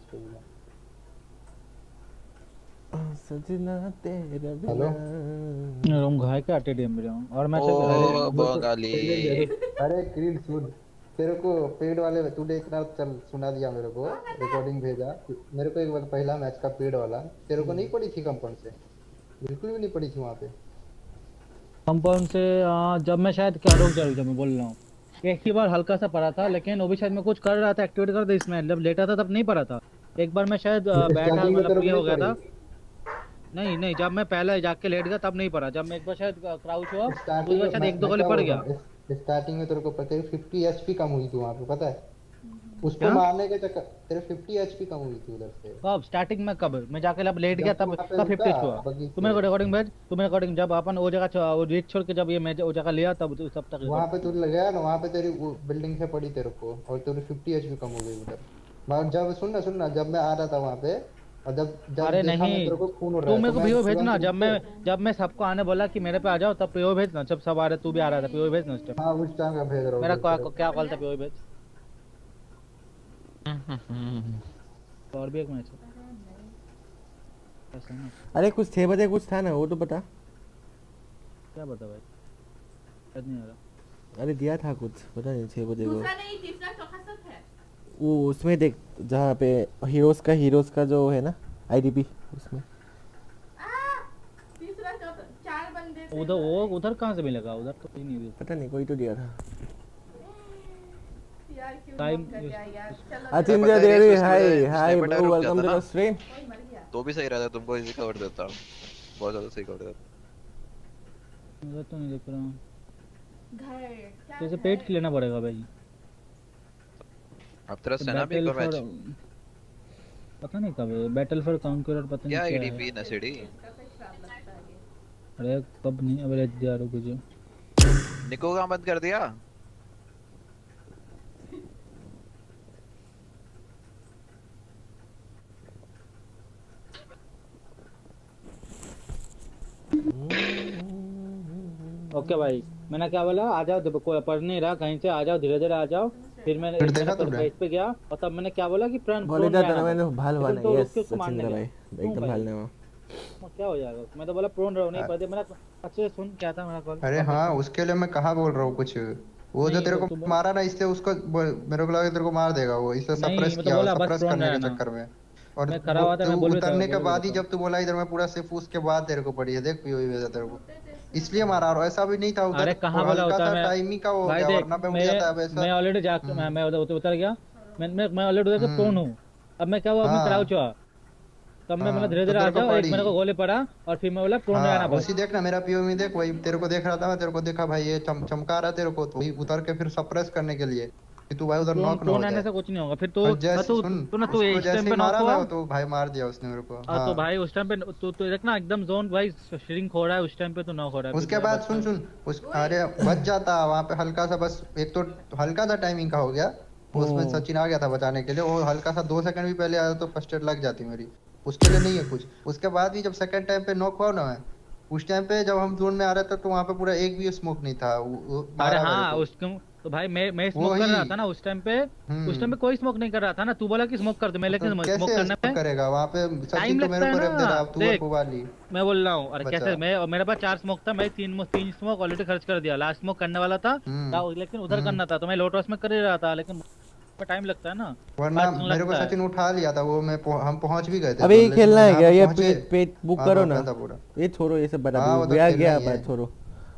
सजना तेरा हेलो रूम घाय के टीडीएम में जाऊं और मैं बंगाली। अरे क्रीड सुन, तेरे को पेड वाले तूने इतना चल सुना दिया मेरे को, रिकॉर्डिंग भेजा मेरे को एक बार पहला मैच का पेड वाला, तेरे को नहीं पड़ी थी कंपन से? बिल्कुल भी नहीं पड़ी थी वहां पे। कंपाउंड से जब मैं शायद क्या रोक जरूर जब मैं बोल रहा हूँ एक ही बार हल्का सा पड़ा था, लेकिन वो भी शायद मैं कुछ कर रहा था, एक्टिवेट कर दे इसमें, जब लेटा था तब नहीं पड़ा था। एक बार मैं शायद बैठा मतलब ये हो गया था। नहीं जब मैं पहले जाके लेट गया तब नहीं पड़ा, जब मैं एक बार शायद क्राउच हुआ उस बार शायद एक दो गोली पड़ गया। स्टार्टिंग में तेरे को पता है 50 एचपी कम हुई थी वहां पे, पता है उसको मारने के चक्कर तेरे 50 एचपी कम हुई थी उधर से। कब स्टार्टिंग में? कब मैं जाके लब लेट गया तब 50 एचपी हुआ। तुम्हें रिकॉर्डिंग भेज, तुम्हें रिकॉर्डिंग जब अपन वो जगह वो रीच छोड़ के जब ये मैं वो जगह लिया तब तब तक वहां पे तू लगा ना, वहां पे तेरी वो बिल्डिंग से पड़ी तेरे को और तेरी 50 एचपी कम हो गई उधर। मैं जब सुनना जब मैं आ रहा था वहां पे और जब अरे नहीं तू मेरे को वीडियो भेजना, जब मैं सबको आने बोला कि मेरे पे आ जाओ तब पीओ भेजना, जब सब आ रहे तू भी आ रहा था पीओ भेजना उस टाइम। हां उस टाइम का भेज रहा हूं। मेरा क्या कॉल था पीओ भेज। और भी एक मैच है। अरे कुछ 6 बजे कुछ था ना, वो तो बता। क्या बता भाई, याद नहीं आ रहा। अरे दिया था कुछ, पता नहीं 6 बजे को। दूसरा नहीं तीसरा चौथा सब है वो उसमें देख जहाँ पे हीरोज का जो है ना आईडीपी उसमें तीसरा चौथा 4 बंदे थे। उधर कहाँ से मिलेगा? उधर तो कहीं नहीं, पता नहीं कोई तो दिया था यार। क्यों टाइम कर दिया यार? चलो Achintya Devi hi bro welcome to the stream. तो भी सही रहता, तुमको इजी कवर देता, बहुत ज्यादा सही कवर देता। मुझे तो नहीं दिख रहा घर क्या जैसे पेट की लेना पड़ेगा भाई। अब तेरा सेना भी एक मैच पता नहीं कब है बैटल फॉर कॉन्करर, पता नहीं क्या क्या एडीपी नसीडी। अरे कब नहीं, अब रेड दिया रुको जी। निको का बंद कर दिया। ओके भाई मैंने क्या बोला, आ जाओ, कोई पढ़ नहीं रहा कहीं से, आ जाओ धीरे धीरे आ जाओ। फिर मैंने पेज पे गया और तब मैंने क्या बोला कि प्रण बोले था मैंने भाल वाला यस अचिंत्य भाई एकदम भाल ने क्या हो जाएगा। मैं तो बोला प्रोन रहो नहीं पढ़ते। मैंने अच्छे से सुन क्या था मेरा कॉल। अरे हां उसके लिए मैं कहां बोल रहा हूं कुछ, वो जो तेरे को मारा ना इससे उसको मेरे को लगा तेरे को मार देगा वो, इससे सप्रेस किया, सप्रेस करने के चक्कर में। और मैं खड़ा हुआ था, मैं बोल रहा था उतरने के बाद ही जब तू बोला इधर मैं पूरा सिर्फ उसके बाद तेरे को पड़ी है, देख पीओ भेजा तेरे को, इसलिए मारा। और ऐसा भी नहीं था उधर। अरे कहां बोला होता मैं टाइम ही का हो गया, वरना पे मुझे आता वैसा। मैं ऑलरेडी जाके मैं उतर गया, मैं ऑलरेडी उधर प्रोन हूं। अब मैं क्या हुआ, मैं क्राउच हुआ, तब मैं मतलब धीरे धीरे आ जाओ, एक मेरे को गोली पड़ा और फिर मैं बोला प्रोन रहना बस। उसी देख ना मेरा पीओ में देख, वही तेरे को देख रहा था मैं, तेरे को देखा भाई ये चमका रहा तेरे को, तो वही उतर के फिर सप्रेस करने के लिए कि तू भाई उधर नॉक ना हो जाए। से कुछ नहीं होगा फिर तो तू इस टाइम पे नॉक हुआ तो भाई मार दिया उसने मेरे को। तो भाई उस टाइम पे तू देखना एकदम जोन भाई श्रिंक हो रहा है, उस टाइम पे तो नॉक हो रहा है। उसके बाद सुन अरे बच जाता वहां पे हल्का सा, बस एक तो हल्का सा टाइमिंग का हो गया उसमें। सचिन आ गया था बचाने के लिए, वो हल्का सा 2 सेकंड भी पहले आया तो फर्स्ट एड लग जाती मेरी, उसके लिए नहीं है कुछ। उसके बाद भी जब सेकंड टाइम पे नॉक हुआ ना मैं, उस टाइम पे जब हम जोन में आ रहे थे तो वहां पे पूरा एक भी स्मोक नहीं था। अरे हाँ उसको तो भाई मैं स्मोक कर रहा था ना उस टाइम पे कोई स्मोक नहीं कर रहा था ना। तू बोला कि स्मोक कर दे, मैं लेकिन स्मोक करने में करेगा वहां पे सचिन तो मेरे को रेप दे रहा, तू वाली मैं बोल रहा हूँ। अरे कैसे मैं, मेरे पास 4 स्मोक था, मैं 3 स्मोक ऑलरेडी खर्च कर दिया, लास्ट स्मोक करने वाला था लेकिन उधर करना था तो मैं लो टॉस में कर ही रहा था, लेकिन टाइम लगता है ना, वरना मेरे को सचिन उठा लिया था वो, मैं हम पहुंच भी गए थे। अभी खेलना है क्या? ये पेट बुक करो ना, ये छोड़ो ये सब बता दो, गया पर छोड़ो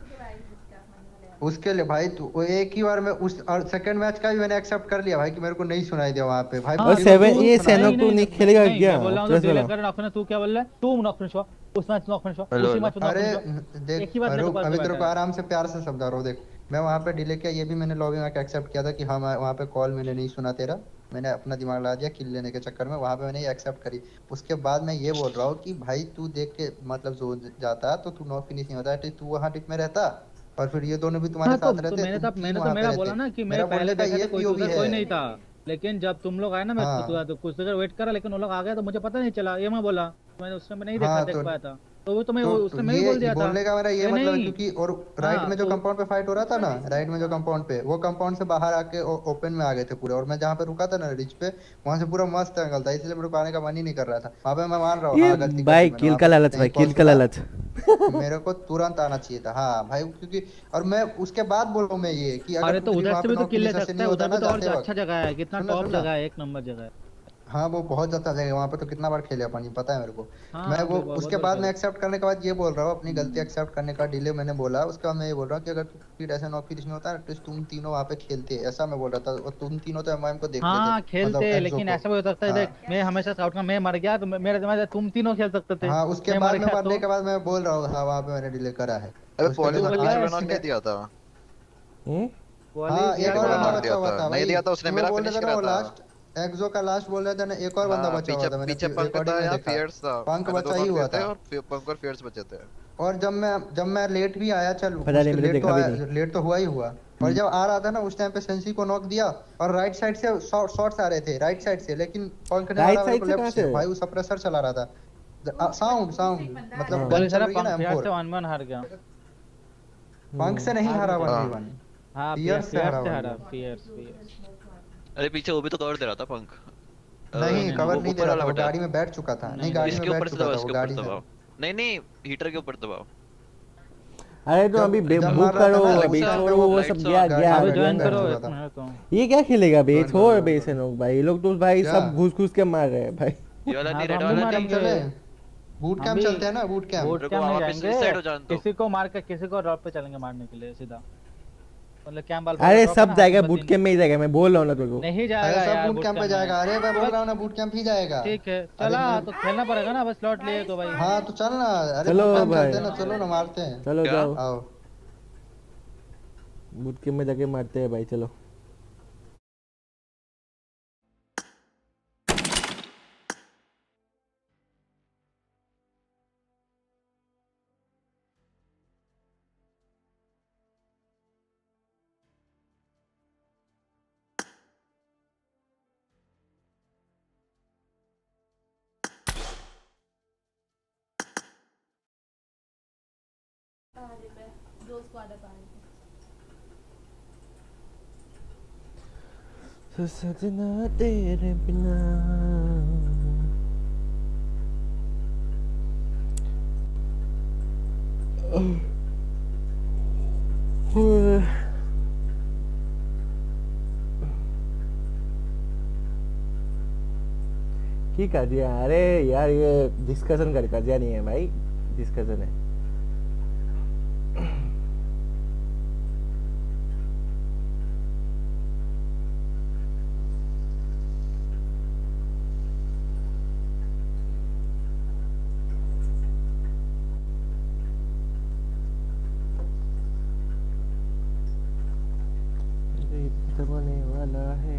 उसके लिए भाई। तू एक ही बार में उस और सेकंड मैच का भी मैंने एक्सेप्ट कर लिया भाई कि मेरे को नहीं सुनाई दिया वहां पे भाई। और 7 ये सैनोक तो नहीं खेलेगा क्या? बोल रहा हूं डिले कर नॉक। तू क्या बोल रहा है? तू नॉक फिनिश हुआ उस मैच, नॉक फिनिश हुआ उसी मैच। अरे देख अभी तेरे को आराम से प्यार से समझा रहा हूं। देख मैं वहां पे डिले किया, ये भी मैंने लॉबी में एक्सेप्ट किया था कि हाँ वहां पे कॉल मैंने नहीं सुना तेरा, मैंने अपना दिमाग लगा दिया किल लेने के चक्कर में, वहां पे मैंने ये एक्सेप्ट करी। उसके बाद मैं ये बोल रहा हूँ कि भाई तू देख के मतलब जोन जाता तो तू नॉक फिनिश नहीं होता, तू वहां टिक में रहता और फिर ये दोनों भी तुम्हारे साथ रहते। मैंने तो मेरा बोला ना कि मेरे पहले देखा था कोई नहीं था, लेकिन जब तुम लोग आए ना मैं तो कुछ देर वेट करा, लेकिन वो लोग आ गए तो मुझे पता नहीं चला, ये मैं बोला मैंने उस समय नहीं देख पाया था। तो वो तो मैं उसने मैं ही बोल दिया था। बोलने का मेरा ये मतलब है क्योंकि और राइट में जो कंपाउंड पे फाइट हो रहा था ना, राइट में जो कंपाउंड पे, वो कंपाउंड से बाहर आके ओपन में आ गए थे पूरे, और मैं जहाँ पे रुका था ना रिच पे, वहाँ से पूरा मस्त एंगल था, इसलिए मेरे को आने का मन ही नहीं कर रहा था वहाँ पे। मैं मान रहा हूँ भाई किल का लालच, भाई किल का लालच मेरे को तुरंत आना चाहिए था। हाँ भाई क्योंकि और मैं उसके बाद बोल रहा हूँ मैं ये कि अरे तो उधर से भी तो किल ले सकता है, उधर भी तो और अच्छा जगह है, कितना टॉप जगह है, एक नंबर जगह है। हाँ वो बहुत ज्यादा जगह वहाँ पे तो कितना बार खेले अपन, पता है मेरे को। मैं वो उसके बाद मैं एक्सेप्ट करने के बाद ये बोल रहा हूँ, अपनी गलती एक्सेप्ट करने का डिले मैंने बोला। उसके बाद मैं ये बोल रहा हूँ कि अगर फिर ऐसा नॉक फिनिश नहीं होता एटलीस्ट तुम तीनों वहाँ पे खेलते, ऐसा मैं बोल रहा था। और तुम तीनों तो एमआईएम को देख लेते। हाँ खेलते, लेकिन ऐसा भी हो सकता है देख, मैं हमेशा स्काउट का मैं मर गया तो मेरे दिमाग में तुम तीनों खेल सकते थे। हाँ उसके बाद में मरने के बाद मैं बोल रहा हूँ हाँ वहाँ पे मैंने डिले करा है। अबे पॉलिस नहीं दिया था। हाँ एक और बंदा बचा हुआ था, नहीं दिया था उसने, मेरा फिनिश करा था। लास्ट एक्सो का लास्ट बोल रहा था ना, एक और बंदा बचा हुआ था। मैंने पीछे पंक था या फियर्स था, पंक बचा ही हुआ था और पंक और फियर्स बचे थे। और जब मैं लेट भी आया, चल लेट तो हुआ ही हुआ। और जब आ रहा था ना उस टाइम पे सेंसी को नॉक दिया और राइट साइड से शॉट्स आ रहे थे, राइट साइड से, लेकिन पंक ने मारा मेरे को लेफ्ट से। भाई वो सप्रेसर चला रहा था। साउंड मतलब गन चल रही है ना, M4 से 1-1 हार गया। पंक से नहीं हारा 1v1। हां फियर्स से हारा, फियर्स। अरे पीछे वो भी तो कवर दे रहा था पंक। नहीं कवर नहीं दे रहा था, वो गाड़ी में बैठ चुका था। नहीं गाड़ी में बैठ चुका था वो, गाड़ी में नहीं हीटर के ऊपर दबाओ। अरे तो अभी बुक करो, अभी छोड़ो वो सब गया अभी ज्वाइन करो। ये क्या खेलेगा बे, छोड़ बे से लोग भाई, ये लोग तो भाई सब घुस के मार रहे हैं भाई। ये वाला नहीं, रेड वाला नहीं चले। बूट कैंप चलते हैं ना, बूट कैंप में जाएंगे, किसी को मार के किसी को ड्रॉप पे चलेंगे मारने के लिए सीधा, मतलब कैंप वाला। अरे सब जाएगा बूट कैंप में ही जाएगा, मैं बोल रहा हूं ना तुमको। नहीं जाएगा यार, बूट कैंप पे जाएगा। अरे मैं बोल रहा हूं ना बूट कैंप ही जाएगा। ठीक है चला तो खेलना पड़ेगा ना, बस स्लॉट लिए तो भाई। हां तो चल ना, अरे चलो भाई चलो ना मारते हैं। चलो जाओ, आओ बूट कैंप में जाके मारते हैं भाई, चलो। सजना तेरे बिना की काजिया। अरे यार ये डिस्कशन कर, काजिया नहीं है भाई, डिस्कशन है। होने वाला है।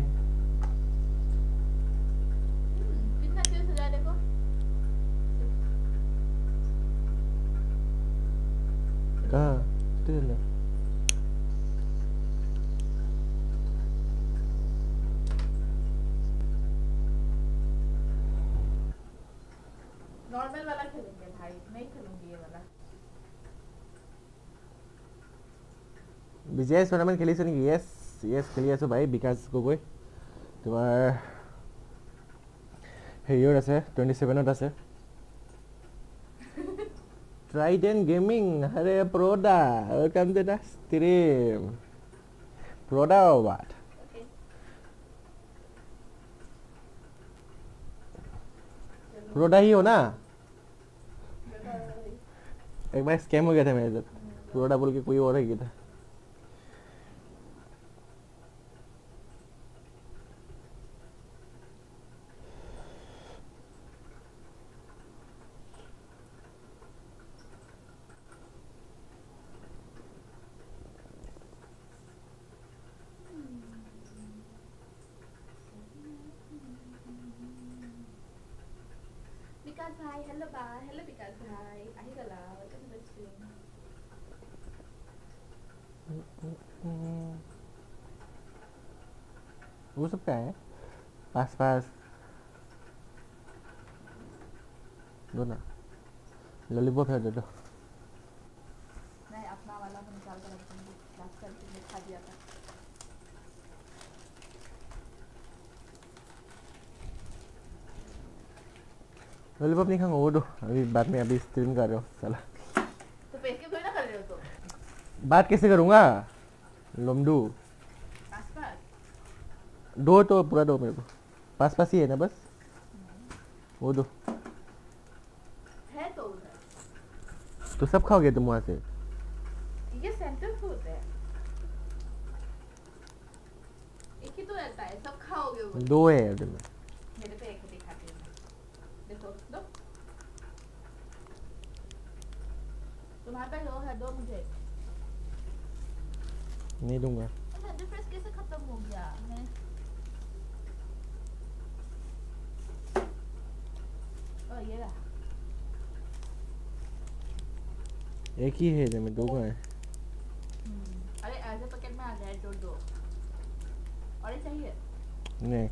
कितना क्यों सजा देखो। कहाँ स्टिल है। नॉर्मल वाला खेलेंगे भाई, नहीं खेलूंगी ये वाला। বিজেএস টুর্নামেন্ট খেলিছে নেকি? ইয়েস খেলি আছো ভাই। বিকাশ গগৈ তোমাৰ হেৰিয়ত আছে, 27ত আছে। ট্ৰাইডেন্ট গেমিং, আরে প্রোডা, ওয়েলকাম টু দ্য স্ট্রিম। প্রোডা বাট प्रोडा ही हो ना? एक बार स्कैम हो गया था मेरे साथ, प्रोडा बोल के कोई और ही था। विकास भाई हेलो बाय, हेलो विकास भाई आही गला, वेलकम टू द स्ट्रीम। वो सब क्या है? पास पास दो ना, लॉलीपॉप है दे दो। मैं अपना वाला निकाल कर रख दूंगी, क्लास करके दिखा दिया था। लॉलीपॉप नहीं खाऊंगा, वो दो। अभी बाद में, अभी स्ट्रीम कर रहे हो साला। तो पैसे क्यों ना कर रहे हो? तो बात कैसे करूंगा? लोमडू पास पास दो तो पूरा दो मेरे को, पास पास ही है ना बस। वो दो है तो उधर। तो सब खाओगे तुम वहाँ से? ये सेंटर फूड है, एक ही तो रहता है, सब खाओगे वो? दो है उधर में। मेरे पे एक ही दिखाती हूँ, देखो दो। तुम्हारे पे दो है, दो मुझे। नहीं दूंगा। सेंटर फ्रेश कैसे खत्म हो गया है? ये रहा। एक ही है में, दो है। अरे ऐसे पैकेट में आ गया है दो। और ये चाहिए? नहीं।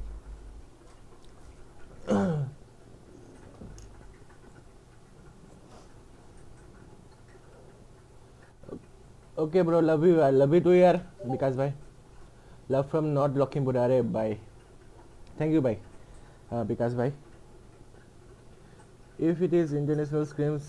Okay bro, love you too यार विकास भाई। Love from north Lakhimpur. अरे भाई थैंक यू भाई विकास भाई। If it is international scrims,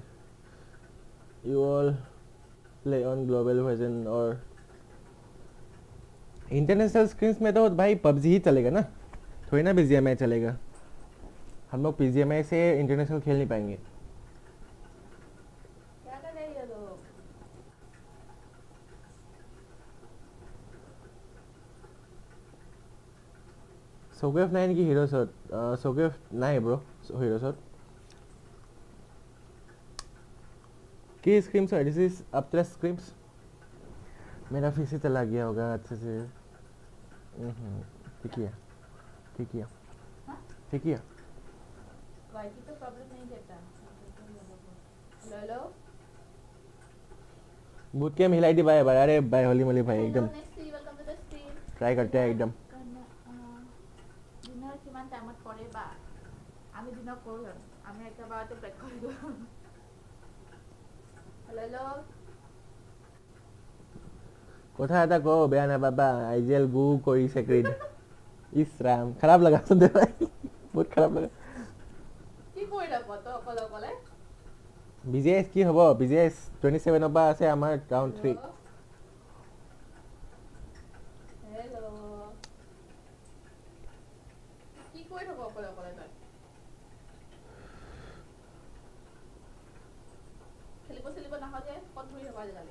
you all play on global version or international scrims में तो भाई पबजी ही चलेगा ना, थोड़ी ना BGMI चलेगा। हम लोग BGMI से इंटरनेशनल खेल नहीं पाएंगे। क्या कर रहे हैं ये लोग? सोकेफ 9 की हीरो शॉट, सोकेफ 9 ब्रो हीरो शॉट की स्क्रीम्स और this is up plus screams. मेरा फिर से चला गया होगा अच्छे से। ठीक है वाईटी तो प्रॉब्लम नहीं देता। हेलो बूट कैम हिलाई दी भाई। अरे भाई होली मोली भाई एकदम welcome to the stream. Try करते हैं एकदम। ডিনার কিমান টাইমত কৰে বা আমি দিনৰ কৰোঁ, আমি একেবাৰতে ব্ৰেক কৰি দিওঁ। हेलो কথা এটা কও বেয়া না বাবা। আইজেল গু কৰিছে ক্ৰিড। ইস রাম খারাপ লাগা শুনতে ভাই, বহুত খারাপ লাগা। কি কইরা কত অকলে অকলে বিজেএস কি হ'ব? বিজেএস 27 ৰ পৰা আছে আমাৰ ৰাউন্ড 3। हेलो কি কই থাকো অকলে অকলে তই? খেলিব নাহ যে কত ঘূৰি থাকো আজিকালি?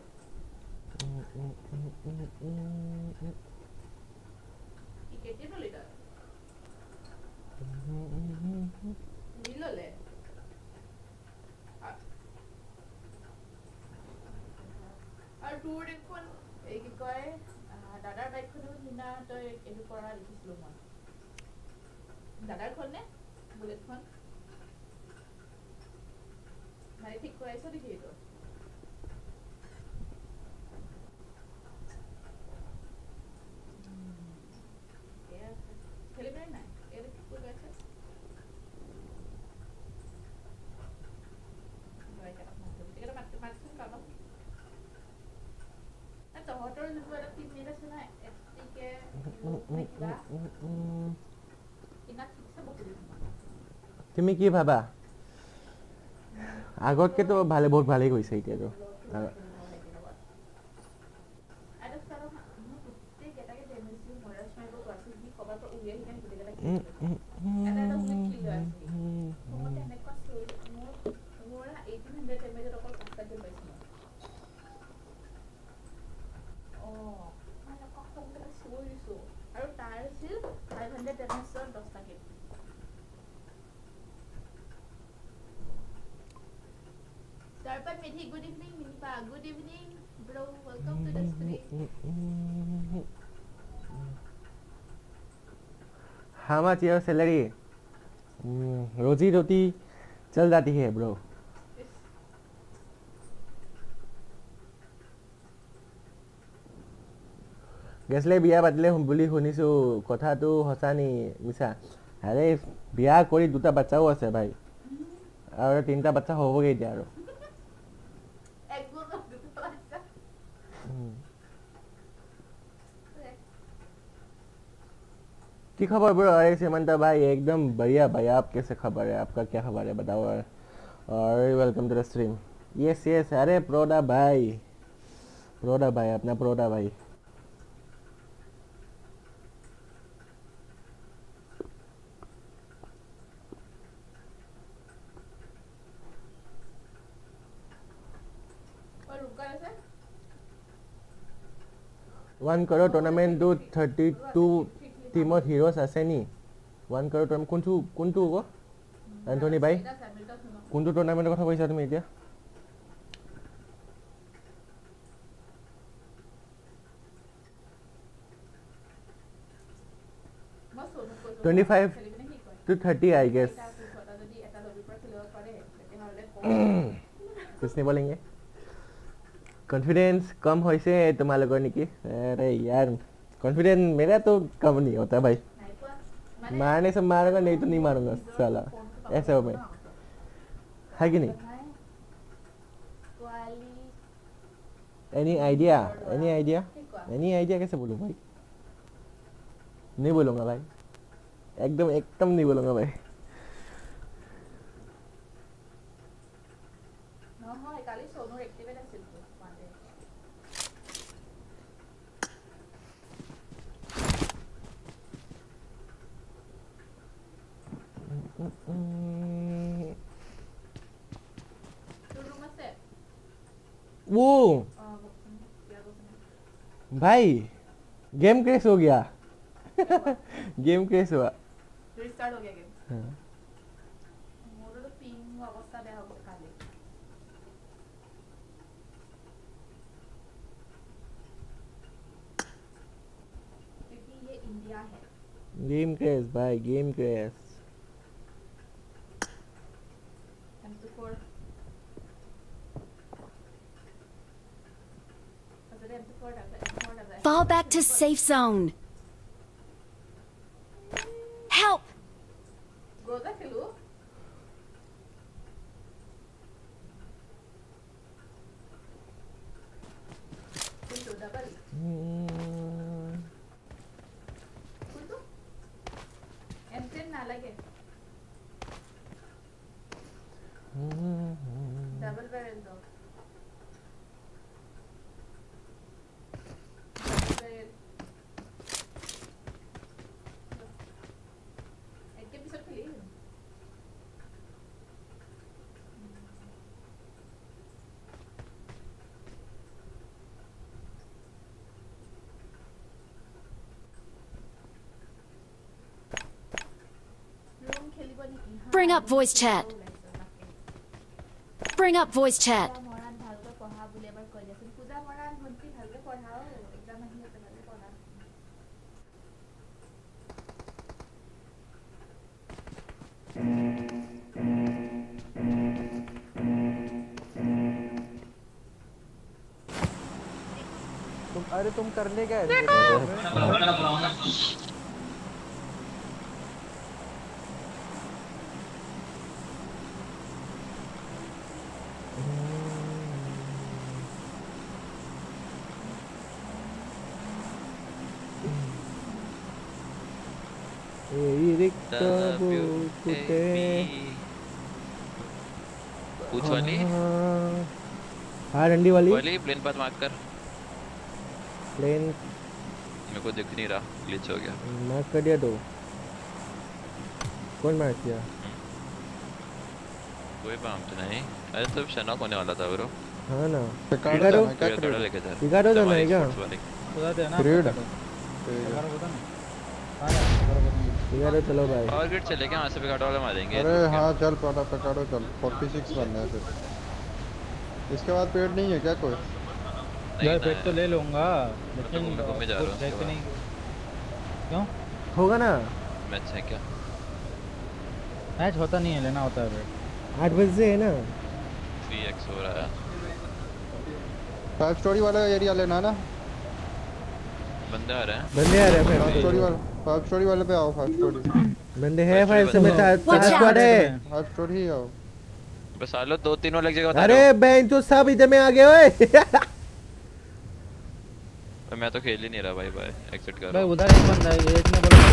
কি কেতিয়া ললি তই? মিললে আর তোৰ দেখোন এই কি কয় দাদাৰ বাইকখনো সিনা তই এইটো কৰা দেখিছিলো মই। দাদাৰ খন নে বুলেটখন? মানে ঠিক কৰাইছো নেকি এইটো? খেলিবি নাই? এইটো কি কৰি আছে? তহঁতৰ যোনটো এটা টিম মেট আছে না এফটিকে তুমি কি ভাবা? আগতকে তো ভালে বহুত ভালেই গৈছে এতিয়া তো। আৰু তাৰ আছিল 500 ডেমেজৰ 10টা কিল। Darpan Medhi, good evening. Minipa, good evening, bro. Welcome to the stream. How much your salary? रोजी रोटी चल जाती है ब्रो। গেছলে বিয়া পাতিলে বুলি শুনিছো, কথাটো সঁচা নি মিছা? আৰে বিয়া কৰি দুটা বাচ্চাও আছে ভাই, আৰু তিনটা বাচ্চা হ'বগে এতিয়া আৰু। की खबर ब्रो? अरे सीमंता भाई एकदम बढ़िया भाई। आप कैसे खबर है? आपका क्या खबर है बताओ। और welcome to the stream. Yes yes. अरे प्रोडा भाई अपना प्रोडा भाई। 1 crore tournament to 32 টিমত হিৰোজ আছে নি 1 crore tournament কোনটো গো এন্টনি ভাই কোনটো টুৰ্নামেন্টৰ কথা কৈছা তুমি এতিয়া 25 to 30 I guess कुछ नहीं बोलेंगे कॉन्फिडेंस कम होइसे तुम्हारे निकी अरे यार कॉन्फिडेंस मेरा तो कम नहीं होता भाई मारने से मारूंगा नहीं तो नहीं मारूंगा साला ऐसा हो मैं है कि नहीं एनी आइडिया कैसे बोलूं भाई नहीं बोलूंगा भाई एकदम नहीं बोलूंगा भाई वो भाई गेम क्रैश हो गया गेम क्रैश हुआ रिस्टार्ट हो गया गेम हां मोर तो पिंग अवस्था बे हो खाली क्योंकि ये इंडिया है गेम क्रैश भाई game crash Fall back to safe zone. Help! Go back, hello. Double. Kuntu? M10 na lage. Double barrel dog. Bring up voice chat. Bring up voice chat. अरे तुम करने क्या है पूछ वाली हाँ डंडी वाली प्लेन पर मार्क कर प्लेन मेरे को दिख नहीं रहा ग्लिच हो गया मार्क कर दिया तो कौन मार्क किया कोई बात तो नहीं अरे तो शनॉक होने वाला था ब्रो हाँ ना पिकारो लेके जा पिकारो तो नहीं क्या खुदा दे ना पीरियड पिकारो पता नहीं पिकारो चलो भाई पावर ग्रिड चले क्या वहां से पिकारो वाले मारेंगे अरे हां चल पड़ा पिकारो चल 46 बनना है फिर इसके बाद पेड़ नहीं है क्या कोई यार पेट तो ले लूंगा लेकिन घूमने जा रहा हूं नहीं क्यों होगा ना मैच है क्या मैच होता नहीं है लेना होता है पेट 8 बजे है ना 3x हो रहा है 5 स्टोरी वाला एरिया लेना ना बंदे आ रहे हैं 5 स्टोरी वाले पे आओ 5 स्टोरी बंदे हैं 5 से में 4 स्क्वाड है 5 स्टोरी आओ बस आ लो 2-3 और लग जाएगा बता अरे बेंच तो सब इधर में आ गए ओए मैं तो खेल ही नहीं रहा भाई एग्जिट कर भाई उधर एक बंदा है एक ने बोला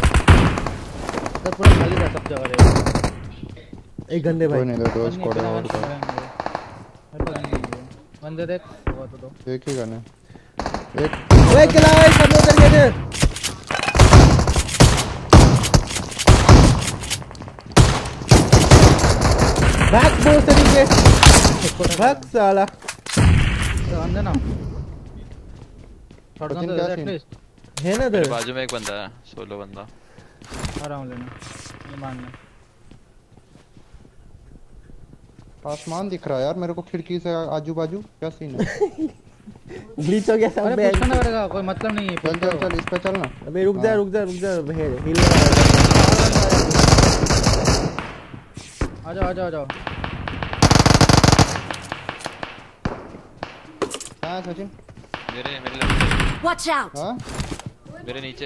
पूरा खाली था सब जगह रे एक गंदे भाई नहीं दो स्क्वाड है और बंदे देख वो तो दो एक ही गन है एक ओए चला ओए सब उधर गए थे बैक बोल तरीके भाग साला अंदर ना शॉटगन तो एटलीस्ट है ना इधर बाजू में एक बंदा है, सोलो बंदा आ रहा हूं लेना, ये मानना। आसमान दिख रहा है यार मेरे को खिड़की से आजू बाजू, क्या सीन है? ग्लिच हो गया सब पे। पुश करना पड़ेगा, कोई मतलब नहीं है। चल इस पे चल ना। अबे रुक जा हिल आ जाओ हां सचिन मेरे Watch out! हां मेरे नीचे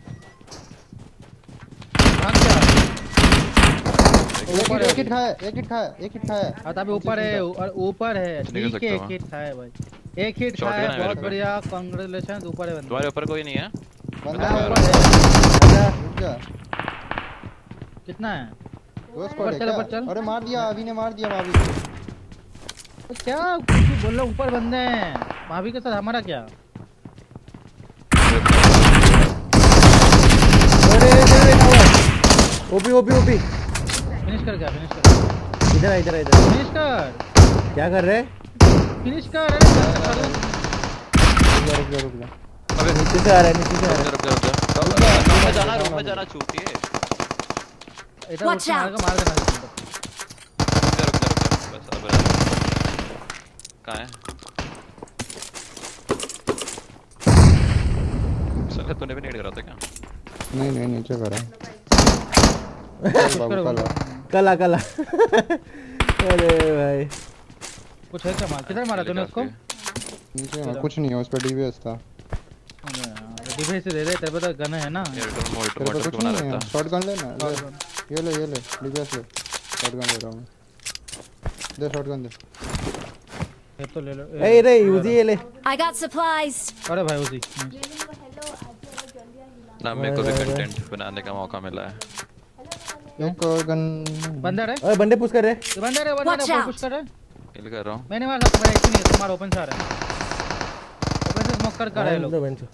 एक हिट खाया। हां तभी ऊपर है ठीक है। एक हिट खाया भाई, एक हिट खाया, बहुत बढ़िया, कांग्रेचुलेशन। ऊपर है बंदा, तुम्हारे ऊपर कोई नहीं है? बंदा ऊपर है। रुक जा, कितना है? दो स्क्वाड है क्या? अरे मार दिया, अभी ने मार दिया भाभी तो क्या कुछ बोल रहा, ऊपर बंदे हैं। भाभी के साथ हमारा क्या? अरे ओपी फिनिश कर। इधर फिनिश कर, क्या कर रहे? फिनिश कर। रुक जा अबे नीचे से आ रहा है रुक जा रूम में जाना छूटिए। इधर मार देना। रुक बस अब कहां है? साला तूने भी नेड करा था क्या? नहीं नीचे करा। कला अरे भाई कुछ है क्या? मार किधर मारा तूने उसको? नीचे ना कुछ नहीं है, उस पे डीवीएस था। डिवाइस दे दे, तेरे पे तो गन है ना। मोटर बना रहा था। शॉटगन ले ना, ये ले डीवीएस ले। शॉटगन ले रहा हूं, दे शॉटगन दे। ये तो ले लो। ए रे यूजी ये ले। I got supplies. अरे भाई उसी ना मेरे को भी कंटेंट बनाने का मौका मिला है। एक और गन बंदर है। ओए बंदे पुश कर रहे। बंदर है पुश कर रहे। किल कर रहा हूं। मैंने मार सकता, मेरा एक नहीं है, तुम्हारा ओपन से आ रहा है। ओपन से स्मोक कर रहे हैं लोग।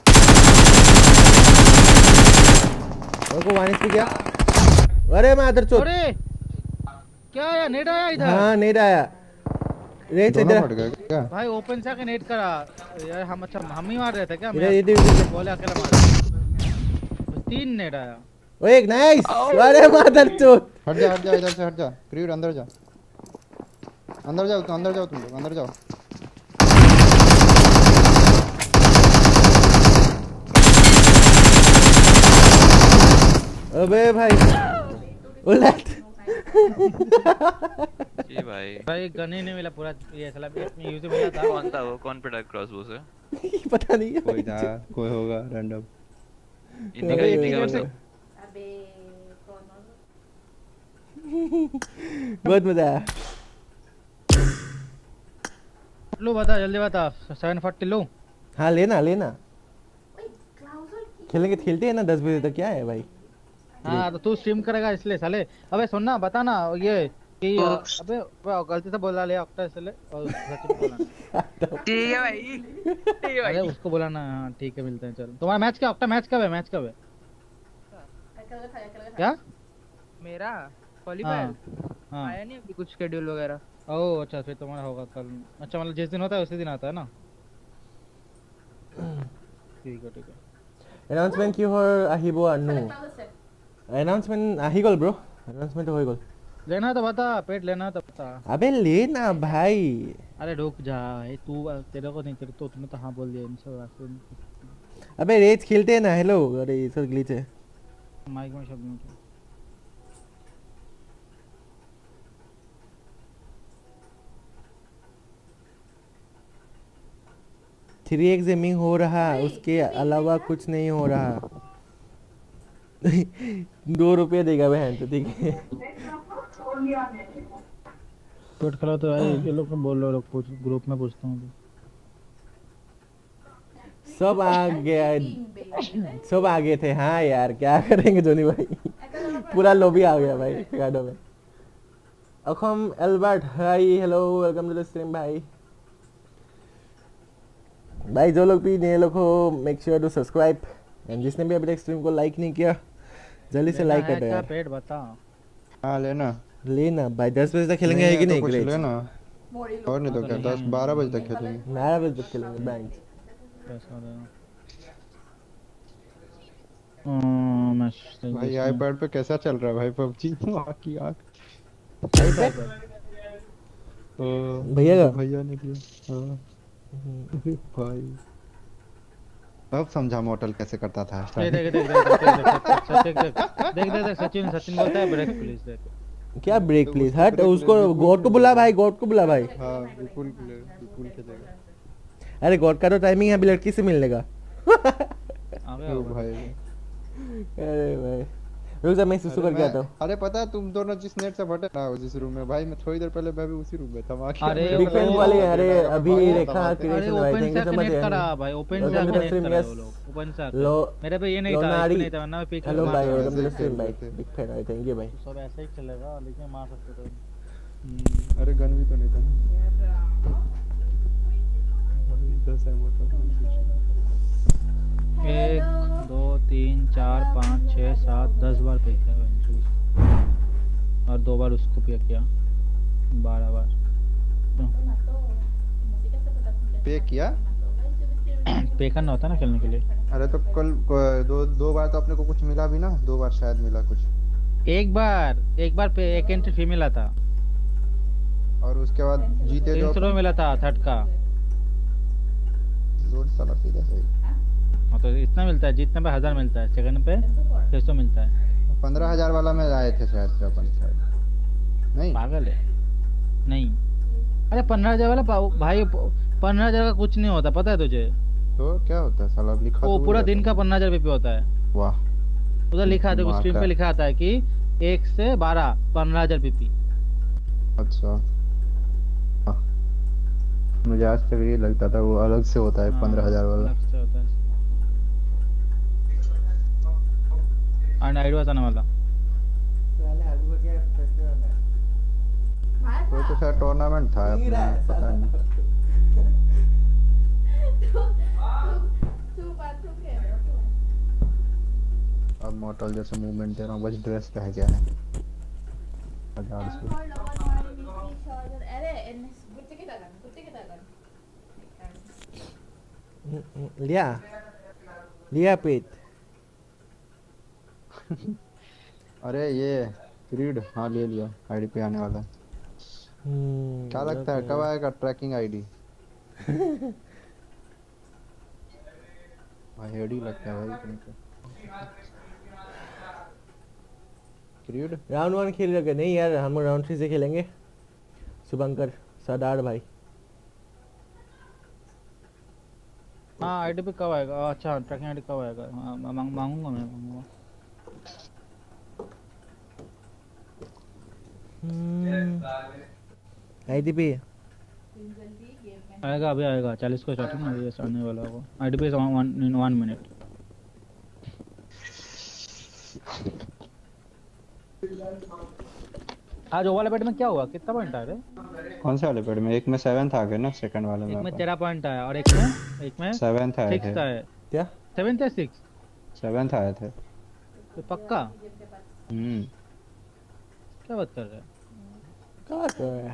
और को वानिस भी क्या? अरे मैं इधर चोट। अरे क्या आया? नेट आया इधर। हां नेट आया। रेट इधर क्या भाई? ओपन से आके नेट करा यार। हम अच्छा हम ही मार रहे थे क्या? मैं ये बोले अकेला मार। 3 नेट आया। ओए एक नाइस। अरे मादर चोट। हट जा इधर से हट जा। क्रीड अंदर जाओ तुम लोग अंदर जाओ। अबे भाई उलट ये भाई गन ही नहीं मिला पूरा। ये साला यूज मिला था। कौन था वो? कौन पे डार्क क्रॉसबो से? पता नहीं है। कोई था, कोई होगा रैंडम। इन्हीं का अबे कौन बहुत मजा आया। लो बता, जल्दी बता। 740 लो। हाँ लेना खेलते हैं ना 10 बजे तक। क्या है भाई? हाँ तो तू स्ट्रीम करेगा इसलिए साले। अबे सुनना, बता ना ये कि अबे गलती से बोला ले ऑक्टा इसलिए। और ठीक है भाई। अरे उसको बोला ना। हाँ ठीक है, मिलते हैं। चल तुम्हारा मैच क्या? ऑक्टा मैच कब है? क्या मेरा क्वालीफायर आया नहीं अभी, कुछ शेड्यूल वगैरह। ओह अच्छा, फिर तुम्हारा होगा कल। अच्छा मतलब जिस दिन होता है उसी दिन आता है ना। ठीक है announcement কি হৰ আহিব আনু announcement আহি গল ব্रो। announcement হৈ গল। लेना तो बता, पेट लेना तो बता। अबे लेना भाई। अरे रुक जा तू, तेरे को नहीं, तेरे तो तुमने तो हाँ बोल दिया इनसे वास्ते। अबे रेज खेलते हैं ना। हेलो अरे ये सब ग्लिच है। माइक में शब्द नहीं। 3x गेमिंग हो रहा, उसके अलावा कुछ नहीं हो रहा। 2 रुपये देगा बहन तो। ठीक है पेट खिला तो भाई। ये लोग बोल रहे लोग, पूछ ग्रुप में पूछता हूँ। सब आ गया, सब आगे थे। हाँ यार क्या करेंगे जोनी भाई। पूरा लॉबी आ गया भाई गार्डो में। Akhom Albert hi hello welcome to the stream भाई। भाई जो लोग भी नए लोग हो make sure to subscribe. And जिसने भी अभी तक स्ट्रीम को लाइक नहीं किया जल्दी से लाइक कर दो यार। पेट बता। हाँ लेना भाई 10 बजे तक खेलेंगे है कि नहीं? लेना और नहीं तो क्या 10-12 बजे तक खेलेंगे। 11 बजे तक खेलेंगे बैंक। भाई आईपैड पे कैसा चल रहा है भाई पबजी? आँख की आँख भैया ने किया। हाँ भाई अब समझा मोटल कैसे करता था। देख सचिन बोलता है ब्रेक प्लीज। क्या ब्रेक प्लीज? हट उसको, गॉड को बुला भाई, गॉड को बुला भाई। हाँ बिल्कुल खेलेगा। अरे गॉड का तो टाइमिंग है, अभी लड़की से मिलने का। भाई अरे भाई रुक जा, मैं सुसु कर गया था। अरे पता है तुम दोनों जिस नेट से भटे ना जिस रूम में, भाई मैं थोड़ी देर पहले मैं भी उसी रूम में था। अरे बिग फैन वाले, अरे अभी रेखा क्रिएशन भाई, थैंक यू सो मच करा भाई। ओपन से कनेक्ट करा वो लोग, ओपन से मेरे पे ये नहीं था, नहीं था वरना मैं पिक। हेलो भाई, वेलकम टू द स्ट्रीम भाई, बिग फैन भाई, थैंक यू भाई। सब ऐसा ही चलेगा लेकिन मार सकते थे। अरे गन भी तो नहीं था। 10 है वो तो। 1 2 3 4 5 6 7 10 बार पे किया और 2 बार उसको पे किया, 12 बार पे किया। पे करना होता है ना खेलने के लिए। अरे तो कल दो बार तो अपने को कुछ मिला भी ना, 2 बार शायद मिला कुछ। एक बार पे एक एंट्री फी मिला था और उसके बाद जीते 300 मिला था थर्ड का। रोड साला सीधा सही। हाँ तो इतना मिलता है, जीतने पे 1000 मिलता है, सेकंड पे 600 मिलता है। 15,000 वाला में आए थे शायद अपन, शायद नहीं पागल है नहीं। अरे 15,000 वाला भाई 15,000 का कुछ नहीं होता, पता है तुझे? तो क्या होता है साला? लिखा वो पूरा दिन का 15,000 रुपये होता है। वाह उधर लिखा था, स्क्रीन पे लिखा आता है कि 1 से 12 15,000 पीपी। अच्छा मुझे आज तक ये लगता था वो अलग से होता है। 15,000 वाला अलग से होता है। एंड आईडी बताने वाला वो तो शायद टूर्नामेंट था अपना, पता नहीं। अब मॉडल जैसे मूवमेंट दे रहा हूँ, बस ड्रेस कह गया है। लिया पेट। अरे ये क्रीड हाँ ले लिया, आईडी पे आने वाला है। क्या लगता है कब आएगा ट्रैकिंग आईडी? भाई हेडी लगता है भाई तुमको। क्रीड राउंड 1 खेल रहे नहीं यार, हम राउंड 3 से खेलेंगे। शुभंकर सरदार भाई। हाँ आईडी पे कब आएगा? अच्छा ट्रैकिंग आईडी कब आएगा? हाँ मांगूंगा मैं, मांगूंगा। आईडी पे आएगा, अभी आएगा 40 को स्टार्टिंग में, ये आने वाला होगा। आईडी पे 1 मिनट। आज वो वाले बेट में क्या हुआ? कितना पॉइंट आया रे? कौन से वाले बेट में? एक में 7th आ गया ना, सेकंड वाले में। एक में 13 पॉइंट आया और एक में 7th आए थे। 6 आया। क्या 7th या 6? 7th आए थे। तो पक्का? क्या बात कर रहा है? क्या कर रहा है?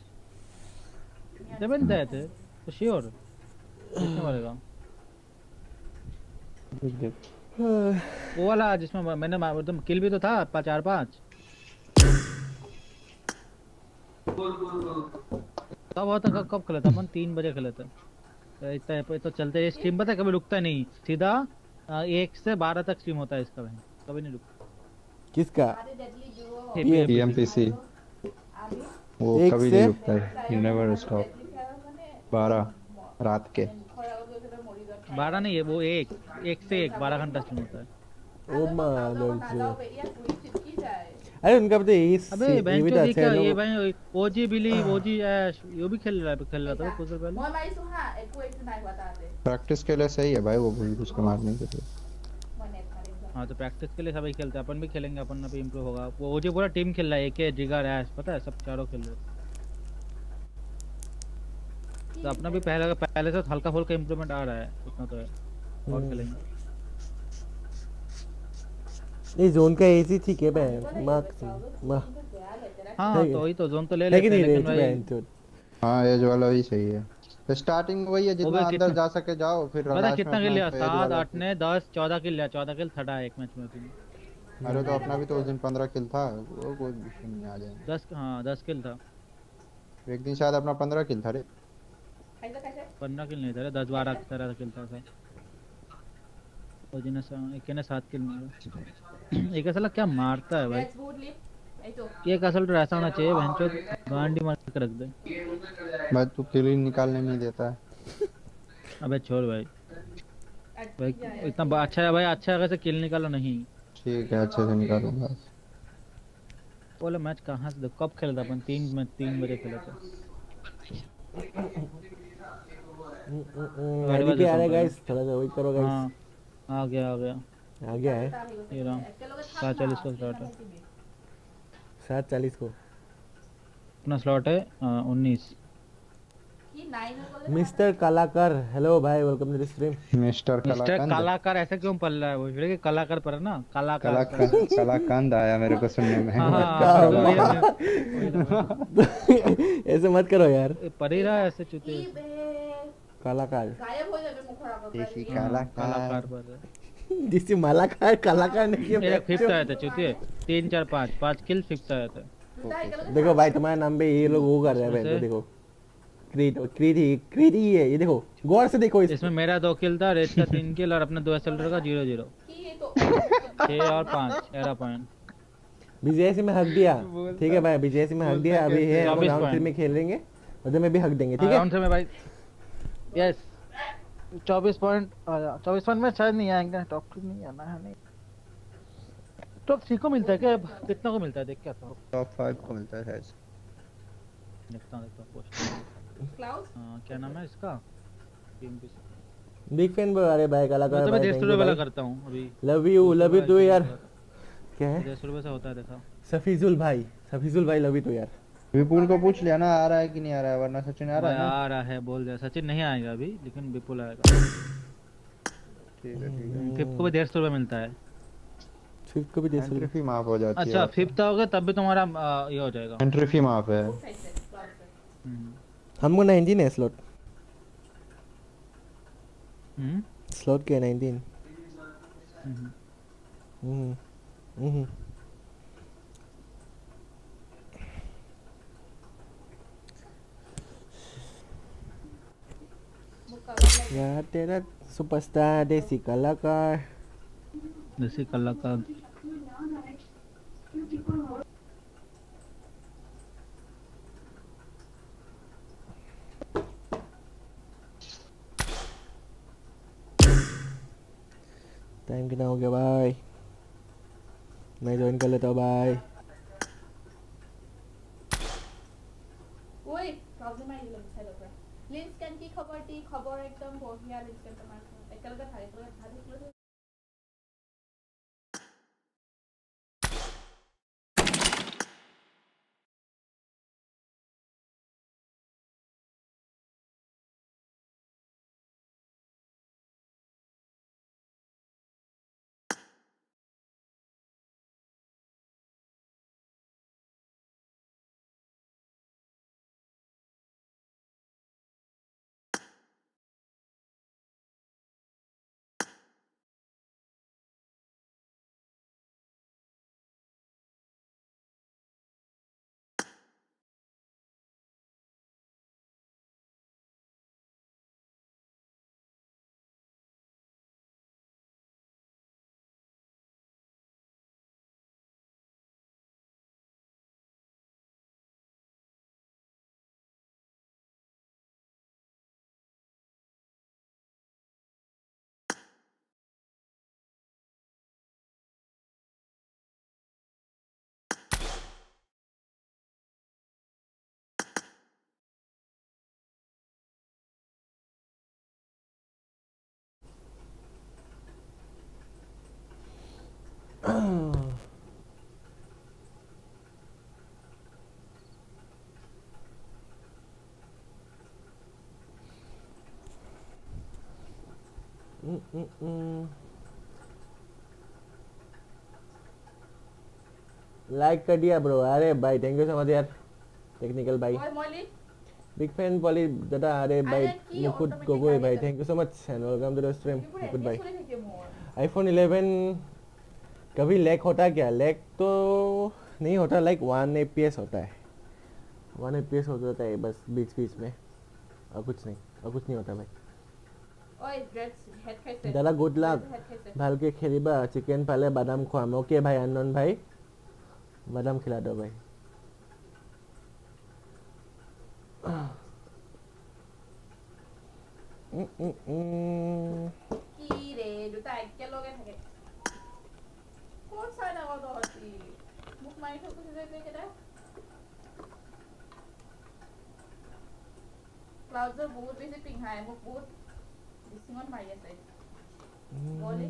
7th आए थे तो श्योर कितने मारेगा? वो वाला जिसमें मैंने एकदम किल भी तो था 4-5। कब होता, कब खेला था अपन? 3 बजे खेला था। इतना तो चलते स्ट्रीम पता है कभी रुकता नहीं, सीधा 1 से 12 तक स्ट्रीम होता है इसका भाई, कभी नहीं रुकता। किसका? PMPC वो कभी नहीं रुकता है, यू नेवर स्टॉप। 12 रात के 12 नहीं है वो, 1 से 1 12 घंटा स्ट्रीम होता है। ओ मादर से। अरे उनका पता है अबे बैंक तो देखा ये भाई ओजी बिली ओजी ऐश ये भी खेल रहा था कुछ देर पहले। प्रैक्टिस के लिए सही है भाई वो उसको मारने के लिए। हाँ तो प्रैक्टिस के लिए सभी खेलते हैं, अपन भी खेलेंगे, अपन भी इंप्रूव होगा। वो ओजी पूरा टीम खेल रहा है, एके जिगर ऐश पता है सब चारों खेल रहे हैं। तो अपना भी पहले से हल्का फुल्का इंप्रूवमेंट आ रहा है, उतना तो है। और खेलेंगे ये जोन का एसी ठीक है भाई, मार्क हाँ तो वही तो जोन तो ले लेते हैं, लेकिन भाई हाँ एज वाला ही सही है, स्टार्टिंग वही है, जितना अंदर जा सके जाओ, फिर पता कितना किल लिया? 7 8 ने 10 14 किल लिया, 14 किल थड़ा एक मैच में तुमने। अरे तो अपना भी तो उस दिन 15 किल था, वो कोई विषय नहीं, आ जाएंगे। 10 हाँ 10 किल था एक दिन शायद अपना 15 किल था रे। 15 किल नहीं था, 10 12 13 किल था सर। और जिन्हें एक ने 7 किल मारा। एक असल क्या मारता है भाई, एक असल तो ऐसा होना चाहिए भैंचो गांडी मार के रख दे भाई, तू किल ही निकालने नहीं देता है। अबे छोड़ भाई, भाई इतना अच्छा है भाई, अच्छा है कैसे किल निकालो नहीं। ठीक है अच्छे से निकालूंगा। बोले मैच कहाँ से कब खेला था अपन? 3 बजे खेला था। रेडी आ रहा है गाइस, थोड़ा सा वेट करो गाइस। हाँ आ गया है ये रहा 7:40 को स्लॉट है, 7:40 को अपना स्लॉट है 19। मिस्टर कलाकार, हेलो भाई, welcome to the stream. Mister कलाकार ऐसे क्यों पल रहा है वो? कि कलाकार पर है ना, कलाकांड आया मेरे को सुनने में। ऐसे मत करो यार, पर ही रहा ऐसे चुते। कलाकार देसी कलाकार पर जिससे मालाकार कलाकार नहीं है। मेरा फिफ्थ आया था चुते, 3 4 5 किल फिफ्थ आया था। देखो भाई तुम्हारे नाम पे ये लोग वो कर रहे हैं, देखो क्रीडी है ये, देखो गौर से देखो। इसमें मेरा 2 किल था, रेस का 3 किल और अपना 2 एसएलआर का 0-0 6 और 5 13 पॉइंट। बीजेएसी में हक दिया, ठीक है भाई, बीजेएसी में हक दिया। अभी है हम राउंड 3 में खेल लेंगे, उधर में भी हक देंगे, ठीक है राउंड 3 में भाई। यस 24 पॉइंट आया, 24 पॉइंट में शायद नहीं आएंगे, टॉप 2 नहीं आना है। नहीं टॉप 3 को मिलता है क्या? कितना को मिलता है देख के आता हूं। टॉप 5 को मिलता है शायद, देखता हूं पोस्ट क्लाउड। हां क्या नाम है इसका? टीम पे बिग फैन ब्रो। अरे भाई कलाकार भाई, मैं 150 रुपए वाला करता हूं अभी। लव यू टू यार। क्या है 150 रुपए से होता है देखा। सफीजुल भाई लव यू टू यार। विपुल को पूछ लिया ना आ रहा है कि नहीं आ रहा है, वरना सचिन आ रहा है ना। आ रहा है बोल दिया, सचिन नहीं आएगा अभी, लेकिन विपुल आएगा। ठीक है फिफ्थ को भी 150 रुपए मिलता है, फिफ्थ को भी 150 एंट्री फी माफ हो जाती है। अच्छा फिफ्थ आओगे तब भी तुम्हारा ये हो जाएगा, एंट्री फी माफ है। हमको 19 है स्लॉट, स्लॉट के 19। यार तेरा सुपरस्टार देसी कलाकार टाइम कितना हो गया भाई? मैं ज्वाइन कर लेता हूँ भाई। ওই প্রবলেম আই দিলাম সাইড ওপরে লিন্স ক্যান কি খবর একদম বঢ়িয়া। লিন্স ক্যান তোমার একেলগে ভালে लाइक कर दिया ब्रो। अरे भाई थैंक यू सो मच यार टेक्निकल भाई। Big fan Polly Dada are by Mukut Gogoi bhai. Thank you so much and welcome to the stream. Goodbye. iPhone 11 कभी लैग होता क्या? लैग तो नहीं होता, लाइक 1 FPS होता है, 1 FPS होता है बस बीच में, और कुछ नहीं होता भाई. दादा गुड लक, ভালকে খেলিবা, চিকেন পালে বাদাম খুৱাম. ওকে ভাই আনন্দ ভাই, বাদাম খিলা দো ভাই. কি রে দুটা একেলগে থাকে কোন চাই না কত হতি মুখ মাৰি থৈ গুচি যায় কেটা ক্লাউডৰ বহুত বেছি পিংহাই মোক বহুত ডিসিমন মাৰি আছে বলি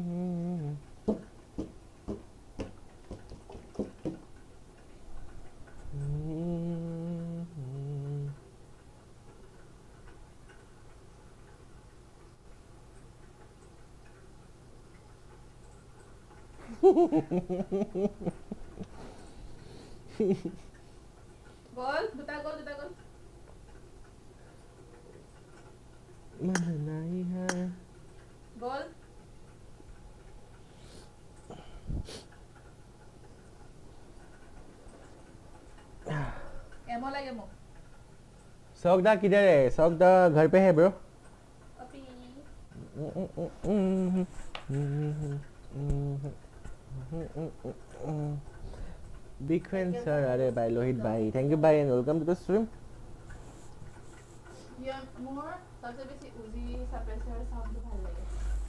गोल दुटा गोल मन नहीं है गोल एमो लगे मो सौगदा किधर है? सौगदा घर पे है ब्रो. अभी बिग फैन सर. अरे भाई लोहित भाई, थैंक यू भाई and welcome to the stream. ये मोर सबसे बेसी उजी सप्रेसर साउंड ভাল লাগে.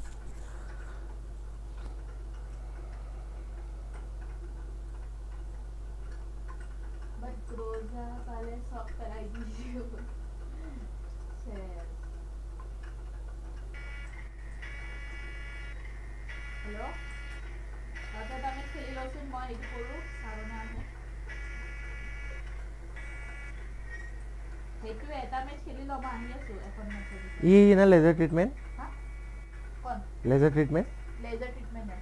बट रोजा वाले सब कराई दीजिए. हेलो आता मैं खेली लसुन মই এটো কৰো সারনা আছে হেতু এটা मैं खेली ল মই আহি আছো এখন মই ये ना लेजर ट्रीटमेंट. हां कौन लेजर ट्रीटमेंट है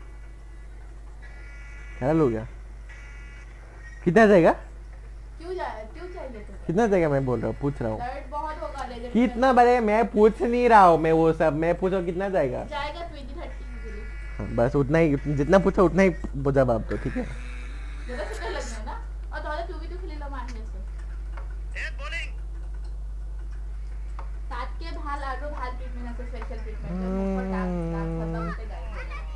क्या लोगे? कितना जाएगा? क्यों चाहिए तो कितना जाएगा? मैं बोल रहा हूँ, पूछ रहा हूँ. दर्द बहुत होगा लेजर कितना बड़े? मैं पूछ नहीं रहा हूँ, मैं वो सब मैं पूछो कितना जाएगा 20-30 के लिए. हाँ, बस उतना ही, जितना पूछा उतना ही जवाब दो, ठीक है? ज्यादा सुंदर लगना है ना. और तो 2v2 खेली लो मारने से सात के भाल आरो भाल ट्रीटमेंट আছে स्पेशल ट्रीटमेंट ऊपर डाक खत्म होते गए.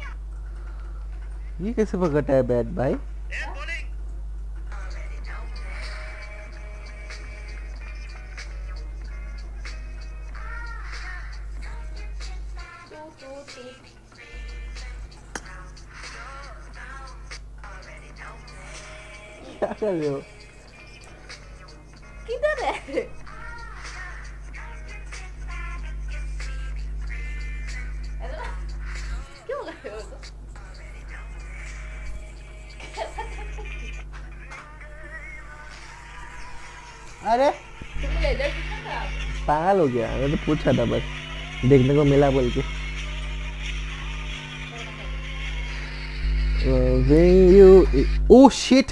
ये कैसे पकड़ता है बैट भाई? क्या कर रहे हो? किधर है? क्यों कर रहे हो? अरे तुम लेजर ट्रीटमेंट करा? पागल हो गया, मैं तो पूछ रहा था बस, देखने को मिला बोल के. When you oh shit,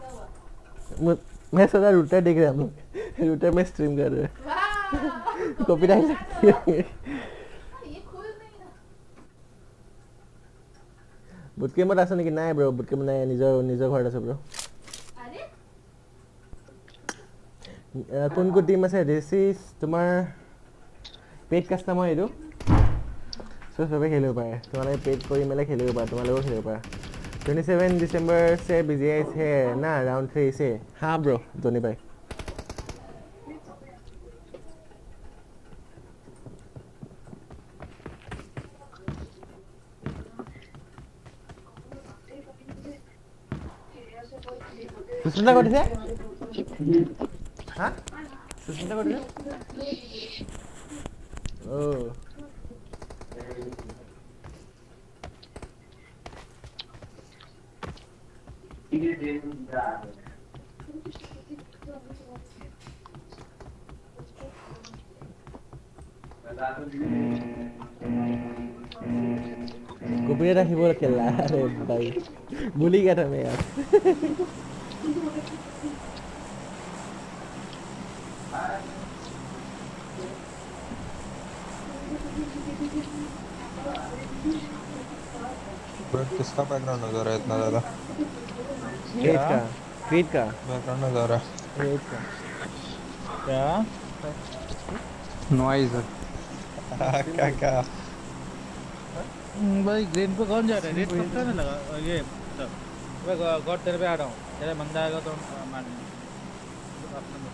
मैं सदा रूटर देख रहा हूँ, रूटर में स्ट्रीम कर रहे हैं. कॉपीराइट लगती है. ये खोल नहीं ना. बुटके मत आसने कि नहीं ब्रो, बुटके मत नहीं, निजर घर आसे ब्रो. अरे कौन को टीम आसे? रेसिस तुम्हार पेड कस्टमर है तो सबे खेलिब पारे. तुम्हारे पेड करी मेले खेलिब पारे, तुम्हारे खेलिब पारे. 27 दिसंबर से BGS है ना, राउंड 3 से. हाँ ब्रो धोनी भाई. सुष्मिता कोठी से? हाँ सुष्मिता कोठी से? ओह कॉपीराइट राखिब केला. अरे भाई भूली गया था मैं यार. किसका बैकग्राउंड नजर है इतना ज्यादा? क्रीड का बैकग्राउंड नजर है। क्रीड का क्या नॉइज क्या भाई ग्रीन पे कौन जा रहा है? रेड कब करने लगा? ये मैं गॉड तेरे पे आ रहा हूँ, तेरा बंदा आएगा तो मार लेंगे अपने में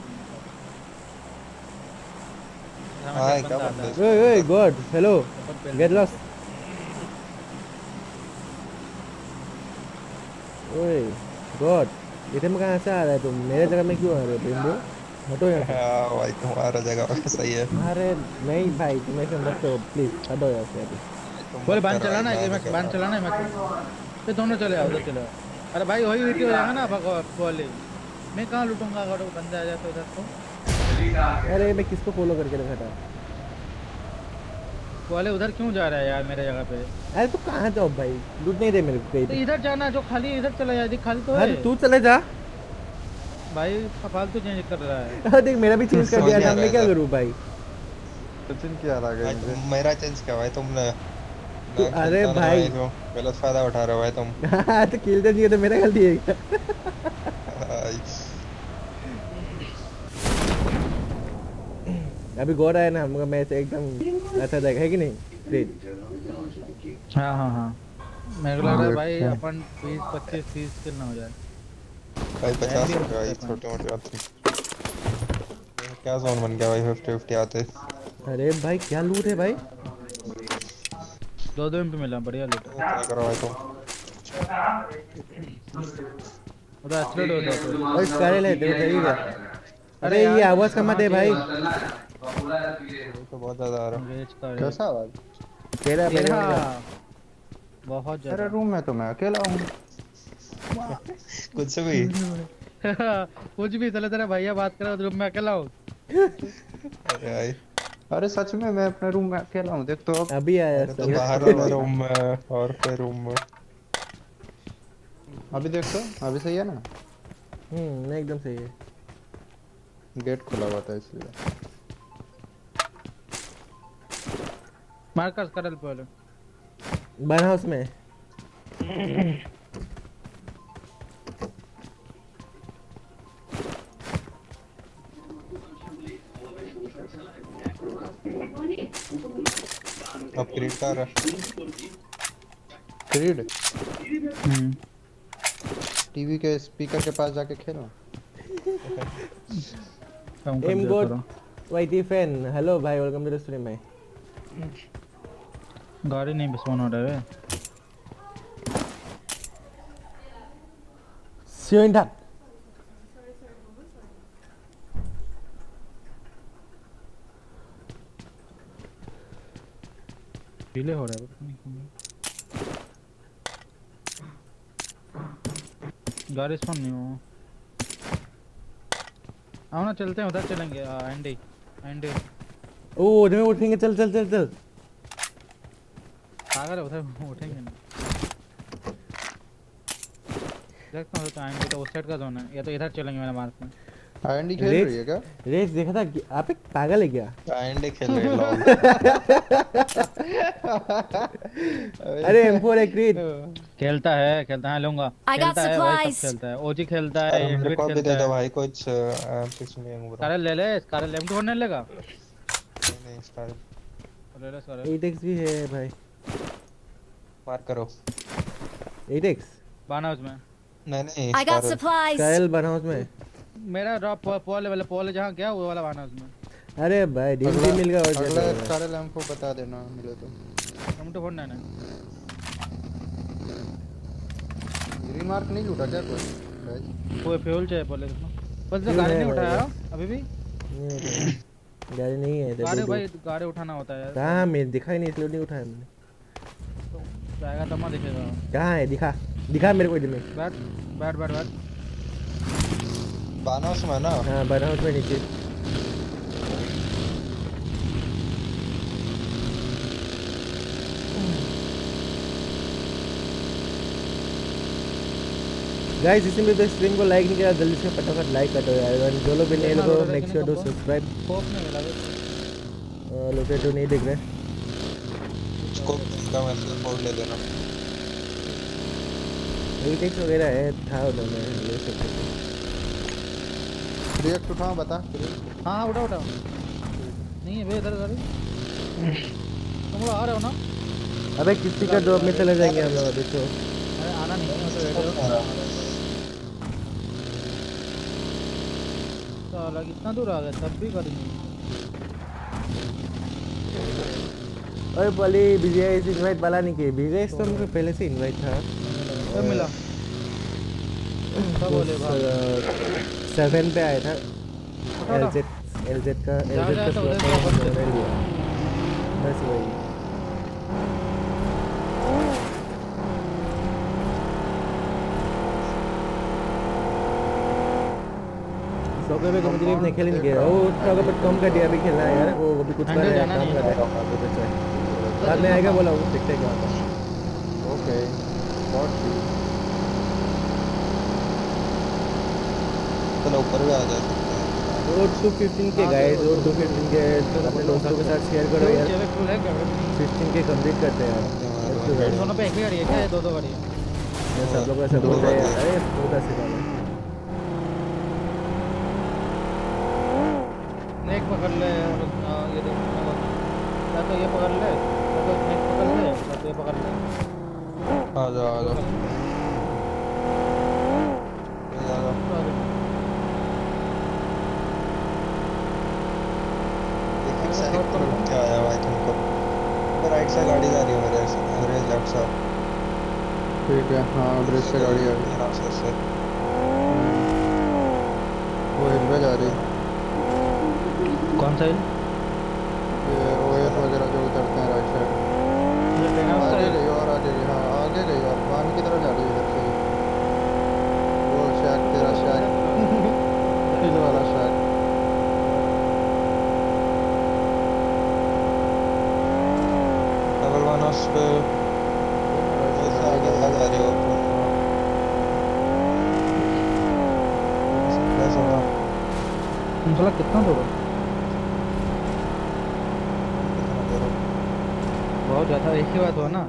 चलाऊंगा। ओए गॉड हेलो गेट लॉस्ट। ओए गॉड इधर में कहाँ से आ रहा है तुम? मेरे जगह में क्यों आ रहे हो बिंदु? हटो यहाँ से। भाई तुम्हारा जगह सही है। अरे नहीं भाई तुम ऐसे मत करो प्लीज, हटो यहाँ से अभी। बोले बांध चलाना है कि मैं बांध चलाना है मैं पे दोनों चले आओ, उधर चले आओ। अरे भाई वही वीडियो हो जाएगा ना बोले मैं कहाँ लूटूंगा अगर वो बंदा आ जाए तो इधर तो। अरे मैं किसको फॉलो करके रखा था? बोले उधर क्यों जा रहा है यार मेरे जगह पे? अरे तू कहाँ जाओ भाई, लूट नहीं दे मेरे को। तो इधर जाना जो खाली इधर चला जा, खाली तो है। अरे तू चले जा भाई, फालतू चेंज कर रहा है। देख मेरा भी चेंज कर दिया था, मैं क्या करूँ भाई? सचिन क्या लगा मेरा चेंज क्या भाई तुमने? अरे भाई गलत फायदा उठा रहे हो भाई तुम। तो खेलते नहीं है तो मेरा गलती है। अभी गौर आया ना हमका मैच एकदम अच्छा जाएगा है कि नहीं? ग्रेट। हाँ मेरे को लग रहा है भाई अपन 20-25-30 किल ना हो जाए भाई। 50 भाई छोटे मोटे आते क्या जोन बन गया भाई? 50-50 आते। अरे भाई क्या लूट है भाई? 2 एमपी मिला, बढ़िया लूट क्या करो भाई तुम? उधर एक्सीडेंट हो गया भाई सारे ले दे सही है। अरे ये आवाज कम मत दे भाई, तो बहुत ज्यादा आ रहा है। कैसा आवाज? तेरा बहुत ज्यादा। अरे रूम में तो मैं अकेला हूँ। कुछ भी कुछ भी चले, तेरा भैया बात कर रहा है रूम में अकेला हूँ। अरे भाई अरे सच में मैं अपने रूम में अकेला हूँ। देख तो अभी आया तो बाहर वाले रूम में और फिर रूम में। अभी देख तो अभी सही है ना? नहीं एकदम सही है। गेट खुला हुआ था इसलिए। मार्कस करल पहले बन हाउस में। अब क्रीड का रहा क्रीड टीवी के स्पीकर के पास जाके खेलो। M goat YT fan hello भाई, वेलकम टू द स्ट्रीम भाई। गाड़ी नहीं बिस्वान हो रहा है सीएन ढक डिले हो रहा है। गाड़ी स्पॉन नहीं हो। आओ ना चलते हैं उधर चलेंगे। एंडी एंडी ओ उधर उठेंगे। चल चल चल चल अगर उधर उठेंगे ना। देखता हूँ तो एंडी तो उस साइड का जोन है, या तो इधर चलेंगे मेरे मार्क में। एंडी खेल रही है क्या? रेस देखा था कि आप एक पागल है क्या? एंडी खेल रही है लॉल। अरे M4 है क्रीड खेलता है लूंगा। खेलता है भाई, सब खेलता है। ओजी खेलता है, इनविट खेलता है भाई। कुछ M6 में है। कारल ले ले, कारल M2 नहीं लेगा। नहीं स्टाइल ले ले कारल। 8x भी है भाई, मार करो 8x बानाउस में। नहीं I got supplies. कायल बनाउस में मेरा ड्रॉप पॉल वाला पॉल जहां गया वो वाला बानाउस में। अरे भाई डीएमपी मिल गया। और अगला कारल हमको बता देना मिले तो। M2 फोड़ना है। ग्रीन मार्क नहीं लूटा क्या कोई फ्यूल चाहिए बोले तो बस। गाड़ी नहीं उठाया अभी भी? गाड़ी नहीं है गाड़ी भाई, गाड़ी उठाना होता है। कहां मैं दिखाई नहीं इसलिए नहीं उठाया मैंने। तो जाएगा तब दिखेगा। कहां है? दिखा मेरे को इधर में। बैठ बानाउस में ना? हां बानाउस में नीचे। गाइस इसी में तो स्ट्रीम को लाइक नहीं किया जल्दी से फटाफट लाइक कर दो यार। और जो लोग भी नए लोग मेक श्योर टू सब्सक्राइब। कोप नहीं मिला लोकेट तो नहीं दिख रहे। स्कोप का मैसेज मोड ले लेना। एटेक्स वगैरह है था उधर में ले सकते थे। रिएक्ट उठाओ बता। हाँ उठा नहीं है बे इधर गाड़ी। तुम लोग आ रहे हो ना? अबे किसी का ड्रॉप में चले जाएंगे हम लोग अभी तो। अरे आना नहीं है तो रेडी हो। साला कितना दूर आ गया तब भी कर नहीं। ओए पली बीजेएस इनवाइट वाला नहीं किए। बीजेएस तो हमको पहले से इनवाइट था। कब मिला? कब बोले भाई? 7 पे आया था। LZ का बस वही। सॉकर पे कम्युनिटी ने खेल नहीं किया। वो सॉकर पे कम कर दिया अभी खेलना है यार। वो अभी कुछ कर रहा है काम कर रहा है। बाद में आएगा बोला वो देखते हैं क्या होता है। ओके बहुत ठीक। चलो ऊपर भी आ जाए। रोड टू 15 के गाइस रोड टू 15 के अपने दोस्तों के साथ शेयर करो यार। 15 के कंप्लीट करते हैं यार। दोनों पे एक ही गाड़ी है क्या? दो गाड़ी है। ये सब लोग ऐसे बोल रहे हैं। अरे बहुत ऐसे बात है। नेक पकड़ ले और ये देख या तो ये पकड़ ले या तो नेक पकड़ ले या तो ये पकड़ ले। आ जाओ क्या आया भाई तुमको? राइट से गाड़ी जा रही है मेरे लेफ्ट से। ठीक है हाँ ब्रिज से गाड़ी आ रही है रास्ते से। वो हिल पे जा रही है। कौन सा हिल? ये ओएस वगैरह जो उतरते हैं राइट साइड। आगे गई और आगे गई। हाँ आगे गई और मान की तरफ जा रही है इधर से। वो शैक तेरा शैक हिल वाला शैक। डबल वन उस पे आगे जा रही हो। साला कितना दूर है? बहुत ज़्यादा एक ही बात हुआ ना।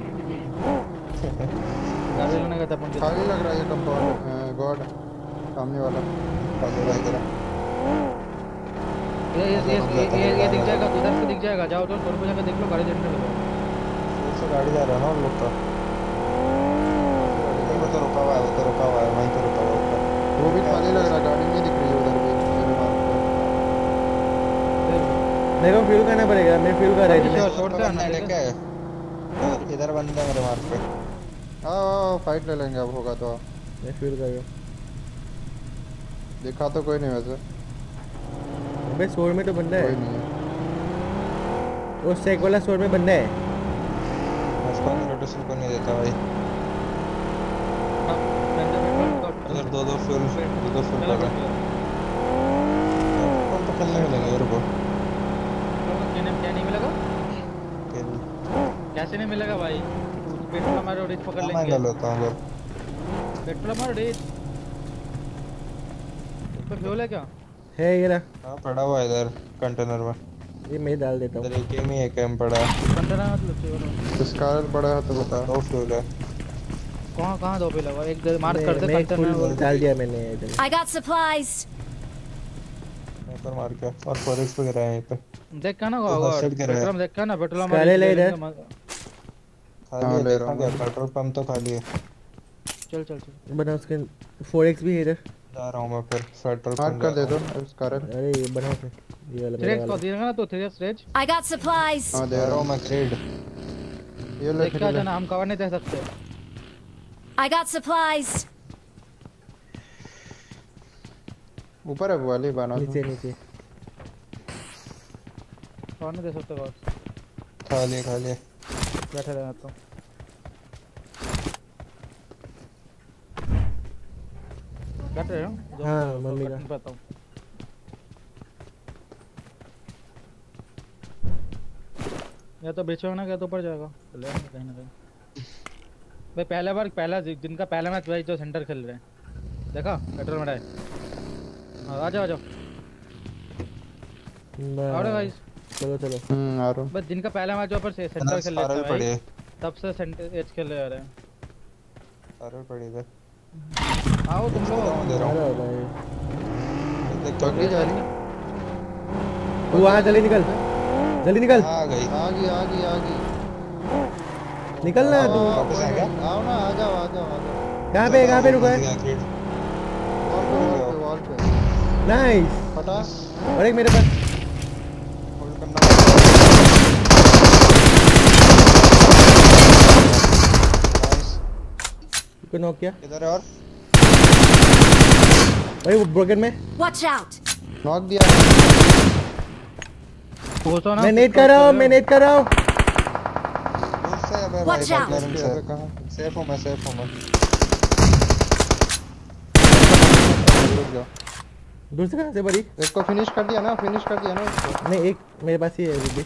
गाड़ी लेने का था अपन खाली लग रहा है ये कंपाउंड। गॉड सामने वाला खाली लग रहा है। ये दिख जाएगा उधर से दिख जाएगा। जाओ तो थोड़ा जाकर देख लो गाड़ी जनरेट हो। से गाड़ी जा रहा है ना उन लोग का। वो तो रुका हुआ है वहीं पे रुका हुआ ऊपर। वो भी खाली लग रहा है गाड़ी नहीं दिख रही है उधर भी। मेरे को फ्यूल करना पड़ेगा। मैं फ्यूल कर रहा हूं। छोड़ दे ना लेके इधर बंदा मेरे मार्क पे। आओ फाइट ले लेंगे अब होगा तो। मैं फ्यूल कर रहा हूं। देखा तो कोई नहीं वैसे। अबे स्टोर में तो बंदा है। कोई नहीं है। वो सेक वाला स्टोर में बंदा है। उसको रोटेशन को नहीं देता भाई। अगर दो फ्यूल लगा कौन पकड़ने मिलेगा यार को? क्या नहीं मिलेगा? कैसे नहीं मिलेगा भाई? पेट्रोल हमारे रिच पकड़ लेंगे। मैं लेता हूं अगर पेट्रोल हमारे रिच पे फ्यूल है क्या? है ये रहा। हां पड़ा हुआ है इधर कंटेनर में। ये मैं डाल देता हूं। इधर एक में एक एम पड़ा है। कंटेनर मतलब चाहिए। इसका पड़ा है तो बता। दो फ्यूल है। कहां दो पे लगा? एक मार्क कर दे कंटेनर डाल दिया मैंने इधर। I got supplies. पर मार के और फॉरेक्स वगैरह है यहीं पे। देख का ना पेट्रोल देख का ना पेट्रोल हमारे ले इधर खाली ले रहा हूं। पेट्रोल पंप तो खाली है। चल बना उसके 4x भी है इधर। जा रहा हूं मैं फिर पेट्रोल पंप कर दे दो इस कारण। अरे ये बना फिर ये वाला ट्रेड को देगा ना तो 3x raise. I got supplies. हां दे रहा हूं मैं क्रेड। ये ले क्या जाना हम कवर नहीं दे सकते। I got supplies. ऊपर है वो वाली बना। नीचे कवर नहीं दे सकते बस। खाली बैठे रहना तो। बैठ रहे हो? हां मम्मी का पता हूं। या तो बेचोगे ना क्या तो ऊपर जाएगा। चले कहीं ना कहीं भाई। पहला जिनका पहला मैच भाई जो सेंटर खेल रहे हैं देखा पेट्रोल में आ जाओ। अरे गाइस चलो आ रहा हूं। बस जिनका पहला मैच ऊपर से सेंटर खेल लेते हैं भाई, तब से सेंटर एज खेल रहे हैं। सारे पड़े इधर। आओ तुम लोग। दे रहा हूं भाई। देख चौकी जा रही। तू वहां जल्दी निकल। आ गई। निकलना तू। वापस आ गया। आओ ना, आ जाओ। कहां पे रुका है? वॉल पे। नाइस। फटा। और एक मेरे पास। होल्ड करना। नाइस। को नॉक किया। इधर है और भाई वो ब्रोकन में। Watch out! नॉक दिया। मैं नेट कर रहा हूं। उससे अबे भाई मैकलैरन से कहां? सेफ हूं मैं। रुक जा। दूसरे कहां से बड़ी? एक को फिनिश कर दिया ना उसको। नहीं, एक मेरे पास ही है अभी।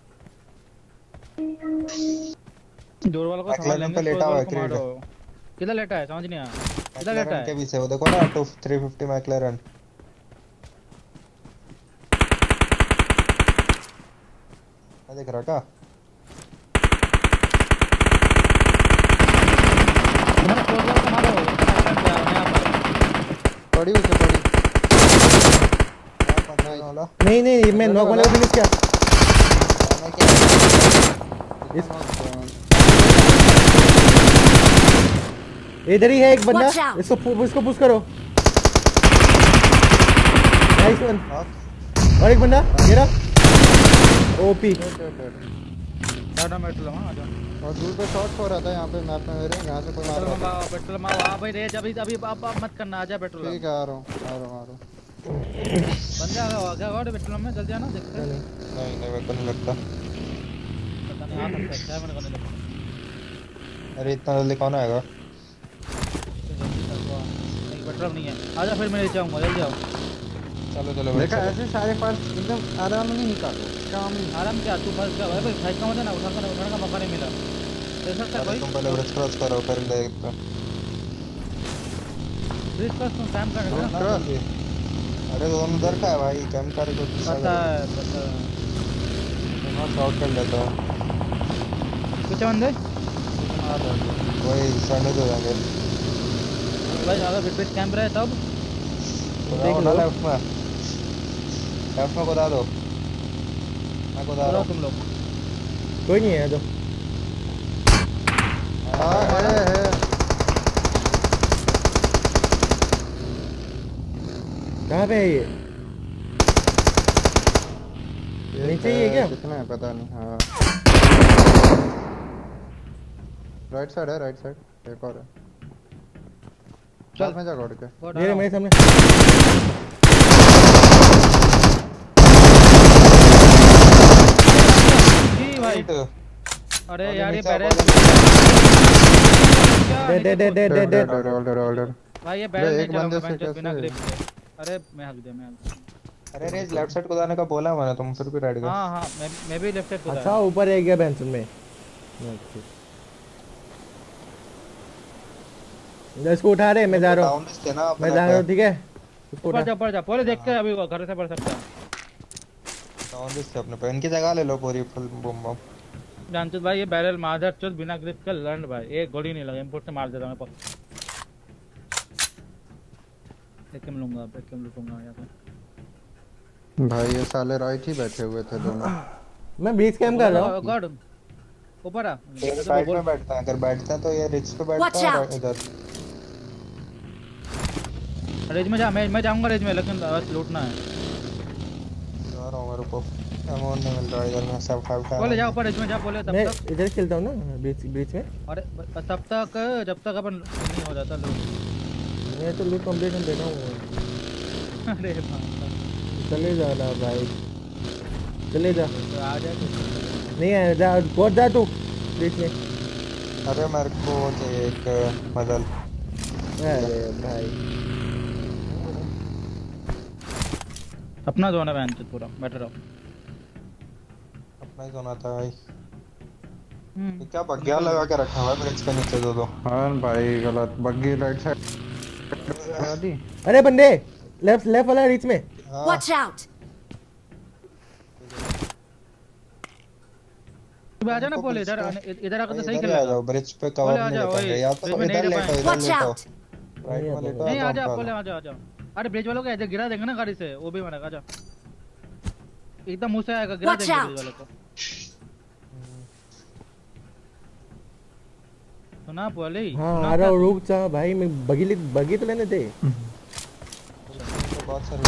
जोर वाला को मैकलैरन पे लेटा हुआ है क्रेड। किधर लेटा है समझ नहीं आया। किधर लेटा है? के पीछे वो देखो ना 350 मैकलैरन। मैं देख रहा का मैंने क्लोज वाला को मारो। पड़ी उसे पड़ी। नहीं मैं नॉक वाले को फिनिश किया। इधर ही है एक बंदा। इसको पुश करो। Nice one. और एक बंदा मेरा ओपी। टाटा मेटल हां आ जाओ। और दूर पे शॉट हो रहा था यहां पे मैप में मेरे। यहां से कोई मार रहा था। पेट्रोल मार। हां भाई रेज अभी आप मत करना। आ जा पेट्रोल। ठीक है आ रहा हूं। बंदा आ गया और पेट्रोल में जल्दी आना देखते हैं। नहीं मेरे को नहीं लगता। पता नहीं आ सकता है। मैंने को नहीं लगता। अरे इतना जल्दी कौन आएगा? नहीं पेट्रोल नहीं है। आजा फिर मैं नीचे आऊंगा। जल्दी आओ। चलो देखा ऐसे सारे पार्ट्स एकदम आराम नहीं निकालो। काम आराम क्या तू फंस गया भाई। साइड का मत ना उठाने का मौका नहीं मिला। ऐसा कर भाई। तुम पहले ब्रिज क्रॉस करो फिर देखते हैं। ब्रिज क्रॉस तुम टाइम कर रहे हो। अरे दोनों उधर का है भाई। कैंप कर को पता है। मैं शॉट कर लेता हूं। कुछ बंदे वही सामने तो जाएंगे भाई। अगर ब्रिज कैंप रहे तब देख लो। लेफ्ट में बता दो। मैं बता रहा हूं। तुम लोग कोई नहीं है जो। है कहां पे है ये? नीचे ही है क्या? कितना है पता नहीं। हां राइट साइड है। एक और है। चल मैं जा गॉड के। ये मेरे सामने। जी भाई। अरे यार ये बैरल दे भाई। ये बैरल एक बंदे से बिना ग्रिप के। अरे मैं हक दे। अरे रेज लेफ्ट साइड को जाने का बोला मैंने। तुम फिर भी राइट गए। हां मैं भी लेफ्ट साइड को। अच्छा ऊपर है क्या बेंच में? इसको उठा रहे। मैं जा रहा हूं। ठीक है ऊपर जा पहले देखते हैं। अभी घर से बढ़ सकता है। डाउन लिस्ट अपने पे इनकी जगह ले लो पूरी फुल बम। जानते भाई ये बैरल मादर चोद बिना ग्रिप का लर्न भाई। एक गोली नहीं लगा। इंपोर्ट से मार देता मैं। एकम लूंगा यहां पे भाई। ये साले राइट ही बैठे हुए थे दोनों। मैं बीच कैंप कर रहा हूं। गॉड ऊपर आ। साइड में बैठता है। अगर बैठता है तो ये रिच पे बैठता है इधर। रेज में जा। मैं जाऊंगा रेज में लेकिन लूटना है। जा रहा हूं। मेरे को अमाउंट नहीं मिल रहा इधर में। सब फाइव बोले जा ऊपर रेज में जा। बोले तब मैं तक इधर खेलता हूं ना बीच में। अरे तब तक जब तक अपन नहीं हो जाता लूट। मैं तो लूट कंप्लीट कर देता हूं। अरे चले जा ना भाई। चले जा। तो आ जा। नहीं है जा। बहुत जा तू बीच में। अरे मेरे को चाहिए एक मदल। अरे भाई अपना जोन है बहन चोद पूरा। बैठे रहो। अपना ही जोन आता है भाई। क्या बग्गिया लगा के रखा हुआ है ब्रिज के नीचे दो। हां भाई गलत। Buggy right side. अरे बंदे लेफ्ट वाला रीच में। Watch out! भी आ जा ना पोले, इधर आकर तो सही खेल आ जाओ, ब्रिज पे कवर नहीं लेंगे या तो इधर लेटो, राइट में लेटो। नहीं आ जा पोले, आ जा। अरे ब्रिज वालों को ऐसे गिरा देंगे ना गाड़ी से, वो भी मरेगा। जा एकदम मुंह से आएगा, गिरा देंगे ब्रिज वालों को। सुना पोले? हां अरे रुक जा भाई, मैं बगी तो लेने दे। तो बहुत सारे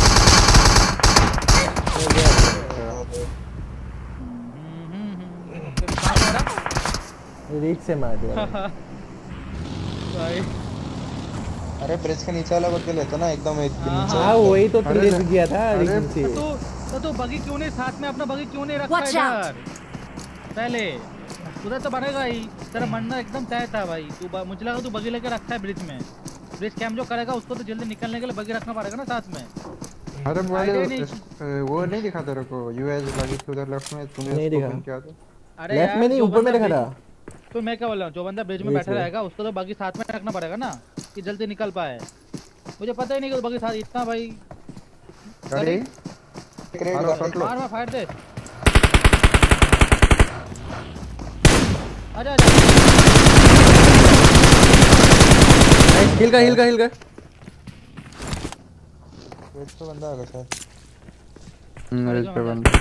रीच से मार दिया भाई। अरे ब्रिज के नीचे वाला बग्गी लेता ना एकदम नीचे। हां वही तो तू ले गया था रीच से। तो बगी क्यों नहीं साथ में, अपना बगी क्यों नहीं रखा इधर पहले? उधर तो बनेगा ही, तेरा मरना एकदम तय था भाई। तू मुझे लगा तू बगी लेके रखा है ब्रिज में। ब्रिज कैम जो करेगा उसको तो जल्दी निकलने के लिए बगी रखना पड़ेगा ना साथ में। अरे वो नहीं दिखा तेरे को यूएस बगी के उधर लेफ्ट में? तुमने नहीं दिखा क्या था? अरे लेफ्ट में नहीं, ऊपर में दिखा था। तो मैं क्या बोल रहा हूँ, जो बंदा ब्रिज में बैठा रहेगा उसको तो बगी साथ में रखना पड़ेगा ना, कि जल्दी निकल पाए। मुझे पता ही नहीं कि बगी साथ इतना भाई। अरे मार फायर दे। आजा हिल का ब्रिज पे बंदा आ गया शायद। ब्रिज पे बंदा।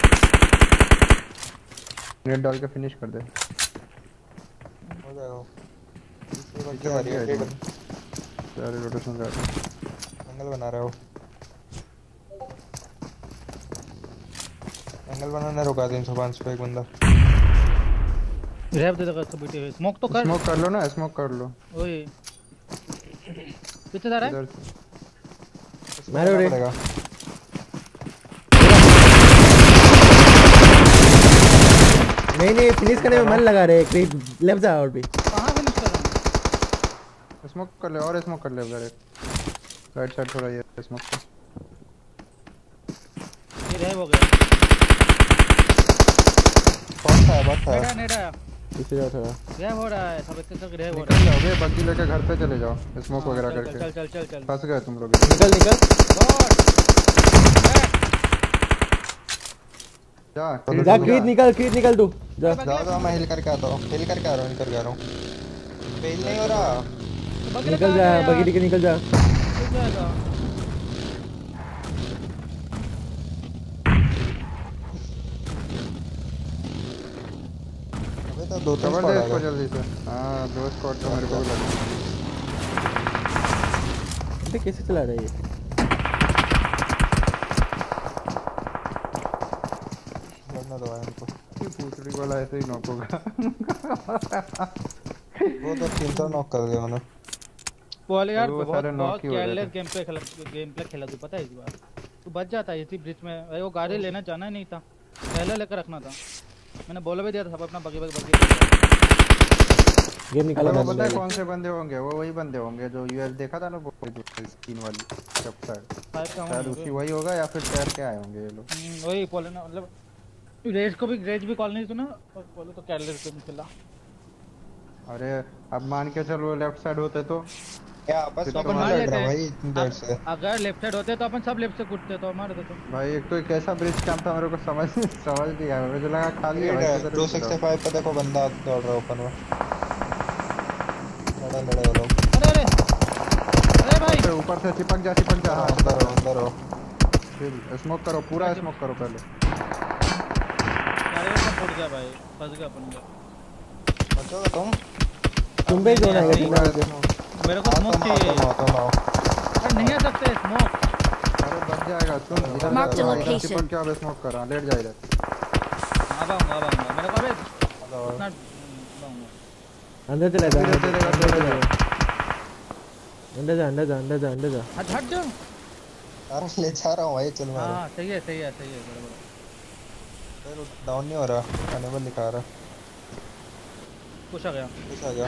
नेट डाल के फिनिश कर दे। हो जाएगा। इसके बाद क्या है? सारे रोटेशन कर रहा है। एंगल बना रहा हो। एंगल बनाने रुका 305 पे एक बंदा। रैप दे देगा इसको बीटे हुए। स्मोक तो कर। स्मोक कर लो ना, स्मोक कर लो। ओए कितना जा रहा है? मारो रे। नहीं फिनिश करने में मन लगा रे। लेफ्ट जा और भी। कहां फिनिश कर रहा हूं? स्मोक कर ले और स्मोक कर ले उधर। राइट साइड थोड़ा ये स्मोक कर। ये रह हो गया। कौन सा है? बात है नेड़ा पीछे जाओ थोड़ा। क्या हो रहा है? सब एक एक रह हो रहा है। जाओगे बग्गी लेके घर पे चले जाओ, स्मोक वगैरह करके। चल फंस गए तुम लोग। निकल जा क्रीट निकल तू जा। जाओ मैं हिल करके आता हूं। हिल करके आ रहा हूं। फेल नहीं हो रहा। निकल जा बगी के निकल जा। तो दो कवर दे इसको जल्दी से। हां दो स्क्वाड तो मेरे को लगा। ये कैसे चला रहा है ये? लगना दो है इनको। ये पूछड़ी वाला ऐसे ही नॉक होगा। वो तो 300 नॉक कर दिया मैंने। बोल यार बहुत केयरलेस गेम प्ले खेला तू, पता है इस बार तू बच जाता है इसी ब्रिज में। भाई वो गाड़ी लेना चाहना ही नहीं था, पहले लेकर रखना था। मैंने बोला भी दिया था सब अपना बगी गेम निकाला। पता है कौन से बंदे होंगे? वो वही बंदे होंगे जो यूएस देखा था ना, वो स्क्रीन वाली लेफ्ट साइड। शायद उसी वही होगा या फिर तैर के आए होंगे ये लोग। वही बोले ना, मतलब रेज भी कॉल नहीं सुना और बोले तो केयरलेस गेम खेला। अरे अब मान के चलो लेफ्ट साइड होते तो क्या आपस में कौन लड़ रहा भाई इतनी देर से? अगर लेफ्ट साइड होते तो अपन सब लेफ्ट से कूदते तो मार देते। भाई एक तो एक ऐसा ब्रिज कैंप था, मेरे को समझ नहीं आया। मुझे लगा खाली है। 265 पे देखो बंदा दौड़ रहा है ओपन में। लड़े वो लोग। अरे भाई ऊपर से चिपक जा। अंदर हो। फिर स्मोक करो, पूरा स्मोक करो पहले। अरे वो फट गया भाई, फंस गया अपन। बचोगे तुम भी जोन आएगा। मेरे को स्मोक चाहिए। अरे नहीं आ सकते स्मोक। अरे बच जाएगा। सुन इधर चिपक के अब स्मोक कर रहा, लेट जा इधर। अब आऊंगा मेरे को। अबे अंदर चला जा। अंदर जा। हट जा। अरे ले जा रहा हूं भाई, चल मारो। हां सही है बराबर। चलो डाउन नहीं हो रहा, अनेबल दिखा रहा। पुश आ गया।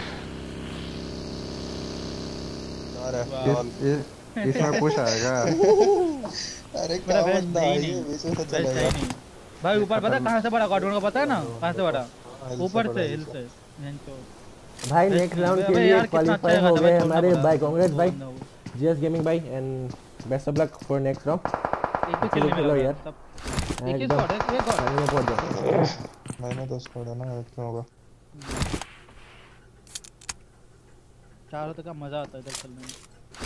इसमें पुश आएगा। अरे क्या बंदा है ये, बीच में से चलेगा भाई। ऊपर पता कहां से बड़ा गॉडवन का पता है ना कहां से बड़ा? ऊपर से हिल से। भाई नेक्स्ट राउंड के लिए क्वालीफाई हो गए हमारे भाई। कांग्रेस भाई जीएस गेमिंग भाई and best of luck for next round. एक ही खेलो यार। एक ही स्क्वाड है, एक और। मैंने तो स्क्वाड है ना, क्यों होगा? 4 होते का मजा आता है इधर चलने में।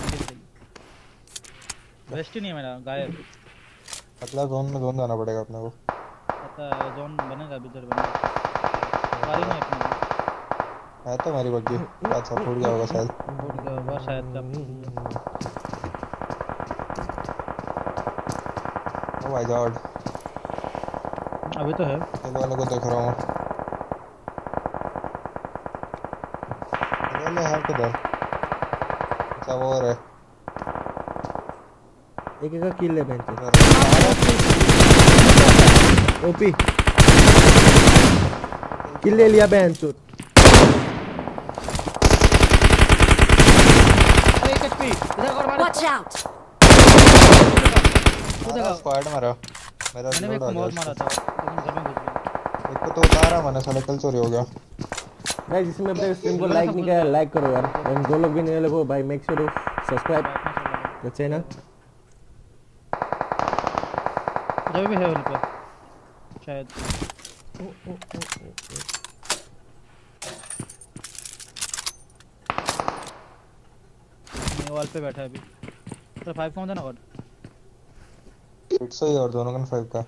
वेस्ट ही नहीं है मेरा, गायब। अगला जोन में जोन जाना पड़ेगा अपने को। पता है जोन बनेगा अभी, इधर बनेगा। गाड़ी नहीं अपने है तो मेरी बग्गी। अच्छा फूट गया होगा शायद। फूट गया होगा शायद का। ओ माय गॉड, अभी तो है। चलो वालों को देख रहा हूँ। चलो है किधर? अच्छा वो है। एक का किल ले बेंच ओपी किल ले लिया बेंच। Watch out! स्क्वाड मारा मेरा। मैंने एक को मौत मारा था, लेकिन घर में घुस गया। एक को तो उतारा मैंने, साला कल चोरी हो गया। गाइस जिसमें अपने स्ट्रीम को लाइक नहीं किया लाइक करो यार, एंड जो लोग भी नहीं लोगो भाई make sure to subscribe the channel. जब भी है उन पे शायद। वॉल पे बैठा है अभी। तो 5 कौन था ना और 600 ही और दोनों का 5 का।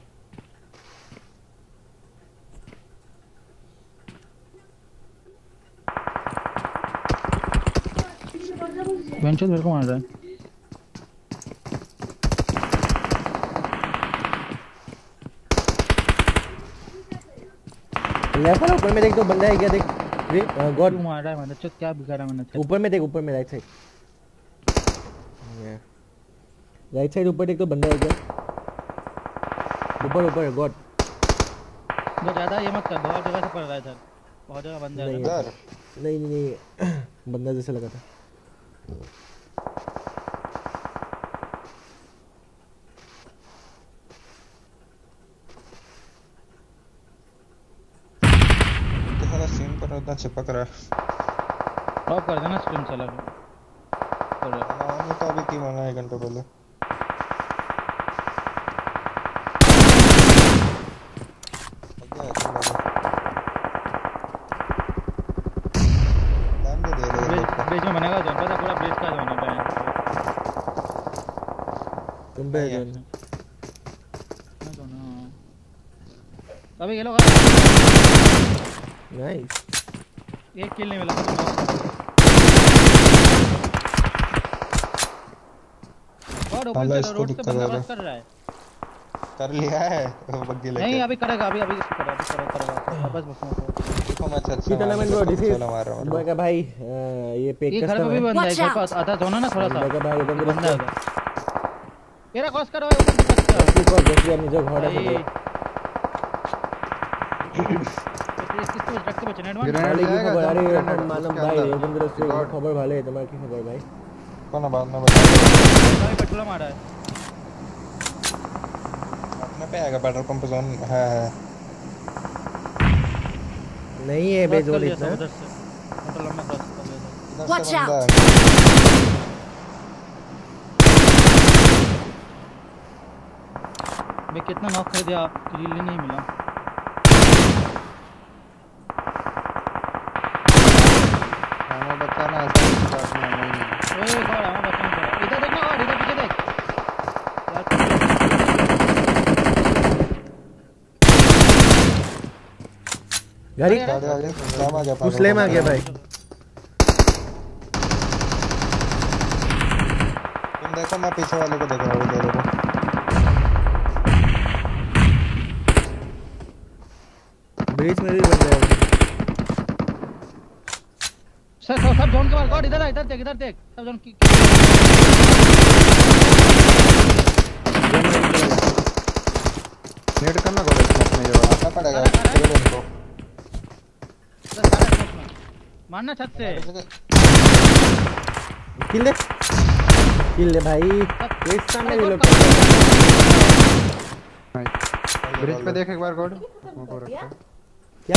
वेंचर मेरे को मार रहा है। लेफ्ट पर ऊपर में देख तो बंदा है क्या देख। गॉड मार रहा है मैंने, चुप क्या बिगाड़ा मैंने। ऊपर में देख, ऊपर में राइट साइड। राइट साइड ऊपर देख तो बंदा है क्या। ऊपर ऊपर गॉड। जो ज्यादा ये मत कर, बहुत जगह से पड़ रहा है इधर, बहुत जगह बंदा है इधर। नहीं नहीं नहीं बंदा जैसे लगा था। इतना चिपक रहा है। ड्रॉप कर देना स्क्रीन चला के। मैं तो अभी की मांगा 1 घंटे पहले। ब्रिज में बनेगा जोन, पता पूरा ब्रिज का जोन है। तुम पे जोन अबे ये लोग नाइस। एक किल नहीं मिला। गॉड ओपन रोड से बंदा बस कर रहा है। कर लिया है वो बग्गी लेके। नहीं अभी करेगा, अभी करेगा बस बस देखो मैं अच्छा कितना मैं ब्रो दिस इज मैं भाई ये पेक कस्टमर। ये घर पे भी बंदा है, घर पास आधा जोन है ना थोड़ा सा। मैं भाई उधर बंदा है तेरा क्रॉस करो भाई, ऊपर को देखिए निजे घर है। खबर भाले तुम्हारी की खबर भाई कौन बात ना बता भाई। पेट्रोल मारा है अपने पे आएगा। पेट्रोल पंप जोन है नहीं है बेजोल इतना। पेट्रोल में क्रॉस कर लिया। Watch out! मैं कितना नॉक कर दिया, किल नहीं मिला। बचाना ऐसा नहीं। ओए गॉड हमें बचाना पड़ा। इधर देखना और इधर पीछे देख गाड़ी आगे स्लैम आ गया। स्लैम आ गया भाई। तुम देखो मैं पीछे वाले को देख रहा हूं। देखो ब्रिज में भी बंदा है। सर सब जोन के बाहर। गॉड इधर देख सब जोन की नेट करना गॉड इसमें ये वाला पड़ेगा। चलो इनको मारना छत से। किल ले भाई। एक सामने ये लोग ब्रिज पे देख एक बार गॉड। क्या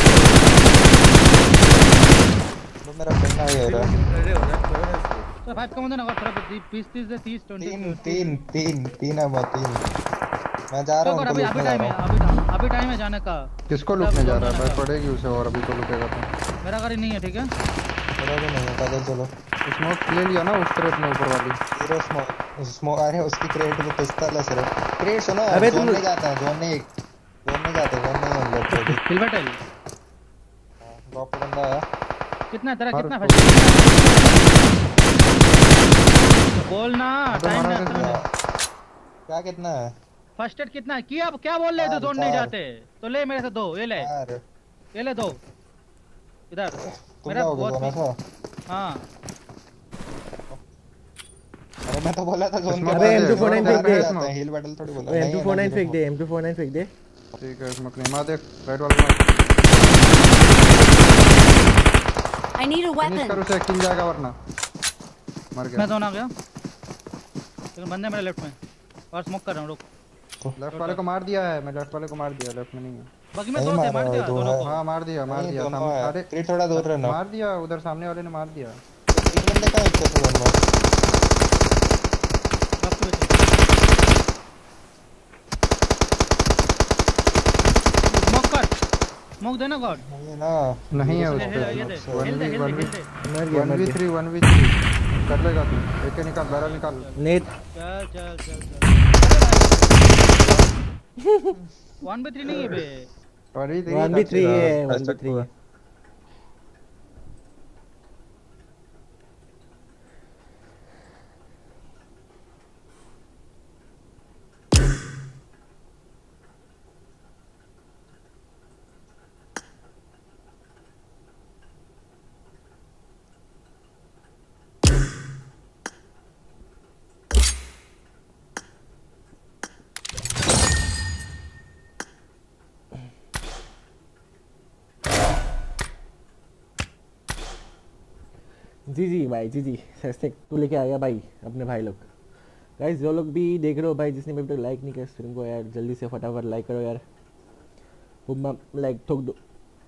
वो मेरा बंदा है यार। तो 5 का बंदा ना थोड़ा 20 30 से 30 20 3 है वो 3। मैं जा रहा हूं। अभी टाइम है, अभी टाइम है जाने का। किसको लूटने जा रहा है भाई? पड़ेगी उसे और अभी तो लूटेगा तो। मेरा गाड़ी नहीं है ठीक है? मेरा भी नहीं है, पैदल चलो। स्मोक ले लिया ना उस क्रेट में ऊपर वाली? पूरा स्मोक आ रहे हैं उसकी क्रेट में पिस्तौल है सिर्फ। क्रेट सुनो अबे जोन में जाता है, जोन नहीं जाते हम लोग तो। सिल्वर टेल ड्रॉप बंदा आया। कितना तेरा कितना बोल ना टाइम ना। क्या कितना है? फर्स्ट एड कितना है? क्या बोल रहे थे जोन नहीं जाते तो ले मेरे से 2 ये ले। ये ले 2 इधर मेरा बहुत। हां अरे मैं तो बोला था जोन में। अबे M249 फेंक दे। हिल बैटल थोड़ी बोला। M249 फेंक दे, M249 फेंक दे। ठीक है स्मोक नहीं मार दे। राइट वाला मार। I need a weapon. कर उसे किल जाएगा वरना मर गया। मैं जोन आ गया लेकिन बंदे मेरे लेफ्ट में और स्मोक कर रहा हूं। रुक लेफ्ट वाले को मार दिया है। मैं लेफ्ट वाले को मार दिया, लेफ्ट में नहीं है। बाकी मैं 2 से मार दिया दोनों को। हां मार दिया सामने। अरे क्रेट थोड़ा दूर रहना। मार दिया उधर सामने वाले ने मार दिया। एक बंदे का एक तो बंदा स्मोक देना गॉड। नहीं है उस पे। 1v3 कर लेगा तू। एक निकाल, बैरल निकाल। नेट चल 1v3 नहीं है बे। 1v3 है, 1v3 है। जी भाई जी सस्तेक तू लेके आ गया भाई अपने भाई लोग। गाइस जो लोग भी देख रहे हो भाई, जिसने अभी तक लाइक नहीं किया स्ट्रीम को यार जल्दी से फटाफट लाइक करो यार। लाइक ठोक दो।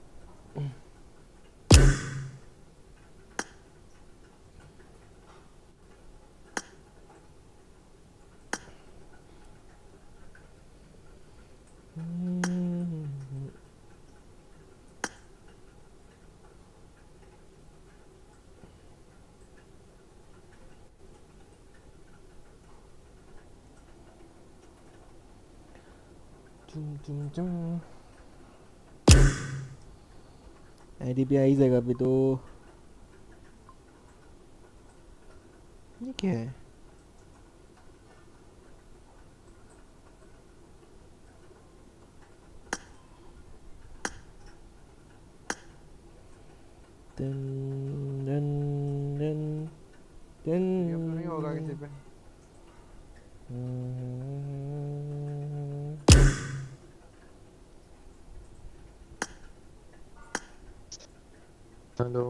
आईडीपी आई जाएगा अभी तो। ये क्या है? नहीं होगा किसी पे। हेलो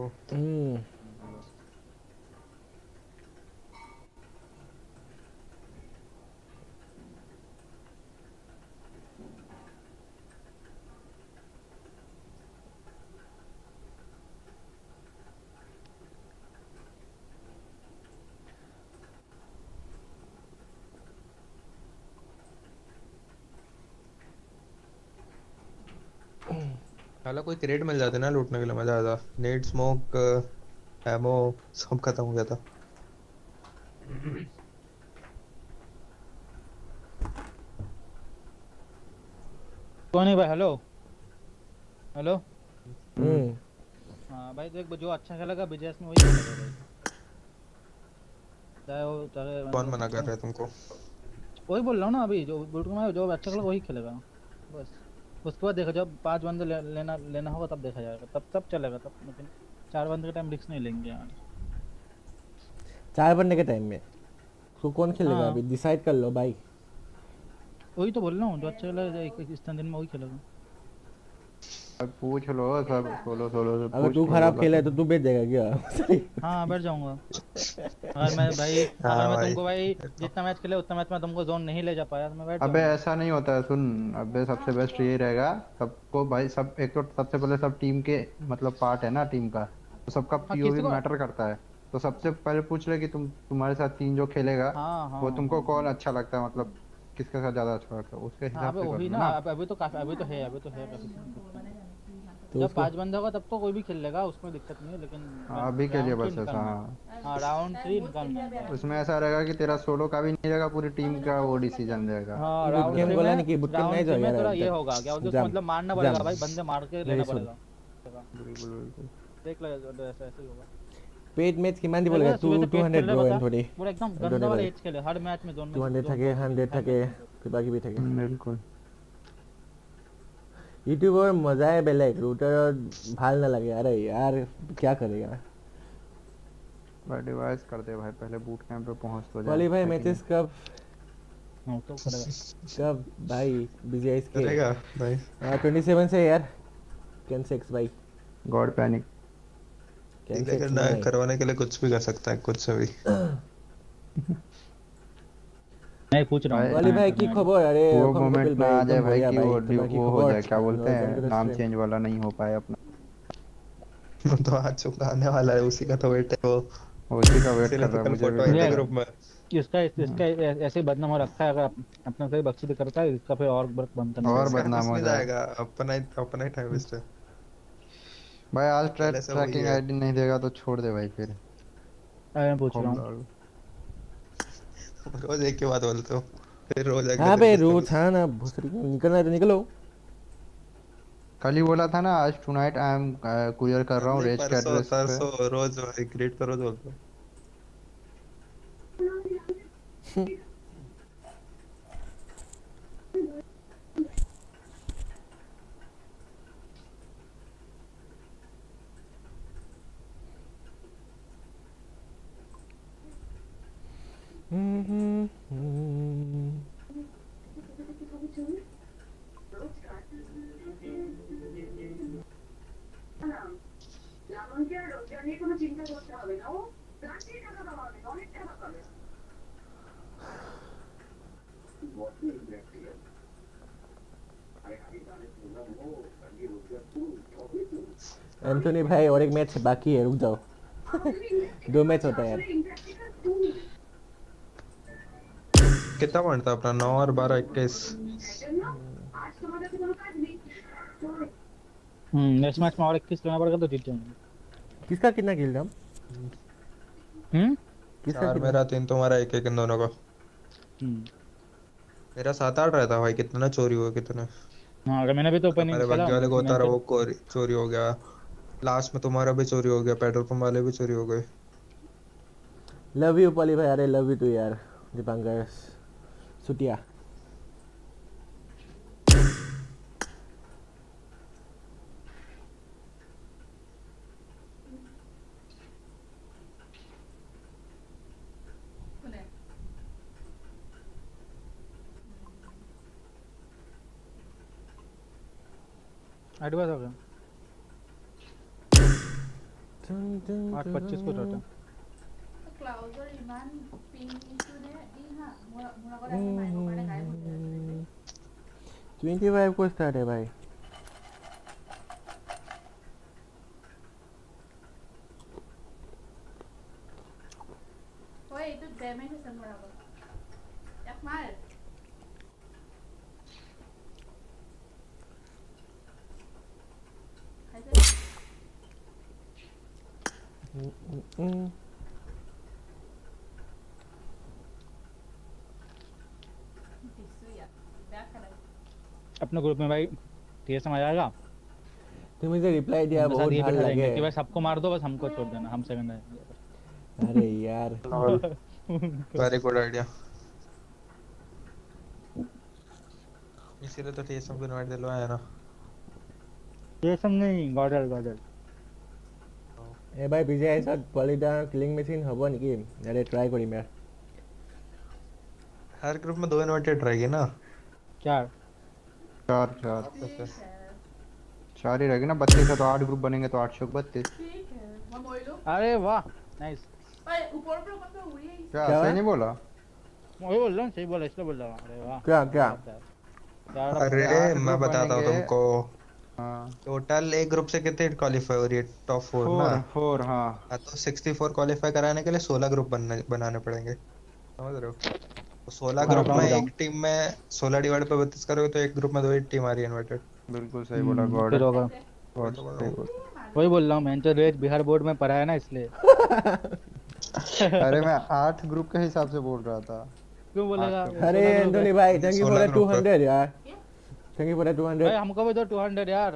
साला कोई क्रेट मिल जाते ना लूटने के लिए मजा आता। नेट स्मोक एमो सब खत्म हो गया था। कौन है भाई? हेलो हाँ भाई देख जो अच्छा खेलेगा बीजेएस में वही खेलेगा भाई। चाहे वो चाहे कौन मना कर रहा है तुमको? वही बोल रहा हूँ ना अभी जो बूट में जो अच्छा खेलेगा वही खेलेगा बस। उसके बाद देखा जब 5 बंदे लेना होगा तब देखा जाएगा, तब चलेगा तब। लेकिन 4 बंदे के टाइम रिस्क नहीं लेंगे यार। 4 बंदे के टाइम में तो कौन खेलेगा अभी डिसाइड कर लो भाई। वही तो बोल रहा हूँ जो अच्छा खेलेगा इस दिन में वही खेलेगा। अब पूछ लो सब सोलो से। अगर तू खराब खेला है तो तू बैठ जाएगा क्या? हाँ बैठ जाऊंगा। अगर मैं भाई अगर मैं तुमको भाई जितना मैच खेले उतना मैच में तुमको जोन नहीं ले जा पाया तो मैं बैठ अबे ऐसा नहीं होता है सुन। अबे सबसे बेस्ट ये रहेगा सबको भाई सब एक तो सबसे पहले सब टीम के मतलब पार्ट है ना टीम का, तो सबका पीओवी मैटर करता है। तो सबसे पहले पूछ ले कि तुम्हारे साथ 3 जो खेलेगा वो तुमको कौन अच्छा लगता है, मतलब किसके साथ ज्यादा अच्छा लगता है उसके हिसाब से वही ना। अभी तो है काफी। जब 5 बंदे होगा तब तो कोई भी खेल लेगा, उसमें दिक्कत नहीं है, लेकिन अभी के लिए बस ऐसा। हां राउंड 3 निकालना। उसमें ऐसा रहेगा कि तेरा सोलो का भी नहीं रहेगा, पूरी टीम का वो डिसीजन रहेगा। हां राउंड गेम बोला नहीं कि बुट कैंप नहीं जाएगा यार। ये होगा क्या बोलते हैं, मतलब मारना पड़ेगा भाई, बंदे मार के लेना पड़ेगा। बिल्कुल देख लो ऐसा ही होगा। पेड मैच किमान দিব লাগে 200 ব্রো এন্ড पूरा एकदम गंदा वाला एज खेले हर मैच में जोन में 200 থাকে 100 থাকে কিবা কিবি থাকে। बिल्कुल यूट्यूबर मजा है बेलेग रूटर भाल ना लगे। अरे यार क्या करेगा भाई, डिवाइस कर दे भाई, पहले बूट कैंप पे पहुंच तो जा। वाली भाई मैचेस कब तो करेगा कब भाई बीजीआईएस के करेगा भाई 27 से यार कैन 6 भाई गॉड पैनिक करना करवाने के लिए कुछ भी कर सकता है, कुछ भी। मैं पूछ रहा हूं वाली भाई की खबर? अरे वो मोमेंट में आ जाए भाई कि वो हो जाए, क्या बोलते हैं, नाम चेंज वाला नहीं हो पाए अपना। वो तो आ चुका, आने वाला है, उसी का तो वेट है। वो उसी का वेट कर रहा है मुझे ग्रुप में। इसका ऐसे बदनाम हो रखा है, अगर अपना सही बख्शी करता है इसका फिर और बनता है और बदनाम हो जाएगा। अपना ही टाइम वेस्ट है भाई। आज ट्रैकिंग आईडी नहीं देगा तो छोड़ दे भाई फिर। मैं पूछ रहा हूं रोज एक के बात बोलते हो, फिर रोज हां बे रोज था ना भूसरी निकलना है तो निकलो। कल ही बोला था ना आज टुनाइट आई एम कुरियर कर रहा हूं रेज के एड्रेस पे। रोज भाई ग्रेट तो रोज बोलते हो। एंथोनी भाई और एक मैच बाकी है, रुक जाओ 2 मैच होता है यार। कितना पॉइंट था अपना? 9 और 12 21। नेक्स्ट मैच में और 21 लेना पड़ेगा तो जीत जाएंगे। किसका कितना किल था? किसका? मेरा 3 तुम्हारा 1 इन दोनों का। मेरा 7-8 रहता भाई। कितना चोरी हुआ कितना। हां अगर मैंने भी तो ओपनिंग खेला, मेरे वाले को उतारा वो चोरी हो गया। लास्ट में तुम्हारा भी चोरी हो गया, पेट्रोल पंप वाले भी चोरी हो गए। लव यू पॉली भाई। अरे लव यू टू यार दीपांकर सुटिया। एडवांस हो गया 8:25 को टोटल क्लाउजर इमान पिन इशू ने दी हां मोरा को ऐसे माइक को पड़े गायब हो गया 25 को स्टार्ट है भाई। ओए तो डैमेज है सब मोरा को एक मार अपने ग्रुप में भाई टीएसएम आ जाएगा। तुम मुझे रिप्लाई दिया बहुत भाल लगे कि भाई सबको मार दो, बस हमको छोड़ देना, हम सेकंड आएंगे। अरे यार वेरी गुड आइडिया। इसीलिए तो टीएसएम को इनवाइट दिलवाया ना। टीएसएम नहीं गॉडल ए भाई विजय ऐसा पॉलीडाउन किलिंग मशीन हबो नेकी? अरे ट्राई करिम यार। हर ग्रुप में 2 इनवाइटेड रहेगी ना? चार ही रहेगी ना। 32 है तो 8 ग्रुप बनेंगे तो 8 32। अरे वाह नाइस। ओए ऊपर ऊपर कौन तो हुई है? क्या सही नहीं बोला? मैं बोल रहा हूं सही बोला, इसलिए बोल रहा हूं। अरे वाह क्या अरे मैं बताता हूं तुमको। टोटल एक ग्रुप से कितने क्वालीफाई हो रही है? टॉप 4 ना? 4 हां। तो 64 क्वालीफाई कराने के लिए 16 ग्रुप बनाने पड़ेंगे, समझ रहे हो? 16 ग्रुप में एक टीम में 16 डिवाइड पे 32 करोगे तो एक ग्रुप में 2 टीम आ रही है इनवाइटेड। बिल्कुल सही बोला गॉड। फिर होगा वही बोल रहा हूँ मैं तो रेज बिहार बोर्ड में पढ़ा है ना इसलिए। अरे मैं 8 ग्रुप के हिसाब से बोल रहा था। क्यों बोलेगा? अरे एंटोनी भाई थैंक यू फॉर द 200 यार, थैंक यू फॉर द 200 भाई हमको भी दो 200 यार।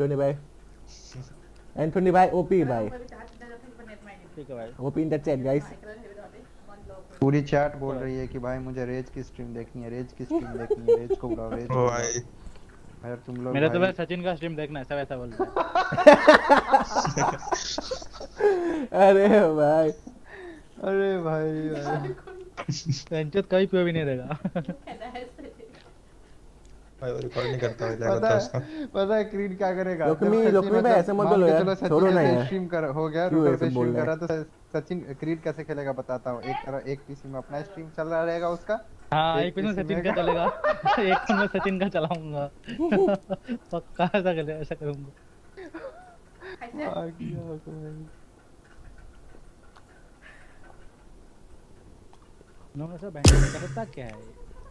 एंटोनी भाई ओपी भाई, ठीक है भाई OP in the chat guys. पूरी चैट बोल रही है कि भाई मुझे रेज की स्ट्रीम देखनी है, रेज की स्ट्रीम देखनी है, रेज को बुलाओ, रेज को भाई यार तुम लोग। मेरा तो भाई सचिन का स्ट्रीम देखना है सब ऐसा बोलता है। अरे भाई पंचत कभी पे भी नहीं देगा भाई वो रिकॉर्ड नहीं करता लगता उसका। पता है क्रीड क्या करेगा? लोकमी भाई ऐसे मत बोलो यार, छोड़ो ना यार। स्ट्रीम कर हो गया, रूटर पे स्ट्रीम कर रहा तो सचिन क्रीड कैसे खेलेगा बताता हूं। एक पीसी में अपना स्ट्रीम चल रहा रहेगा उसका। हां एक पीसी में सचिन का चलेगा, एक फोन में सचिन का चलाऊंगा पक्का ऐसा करेगा, ऐसा करूंगा। नो ऐसा बैंक करता क्या है?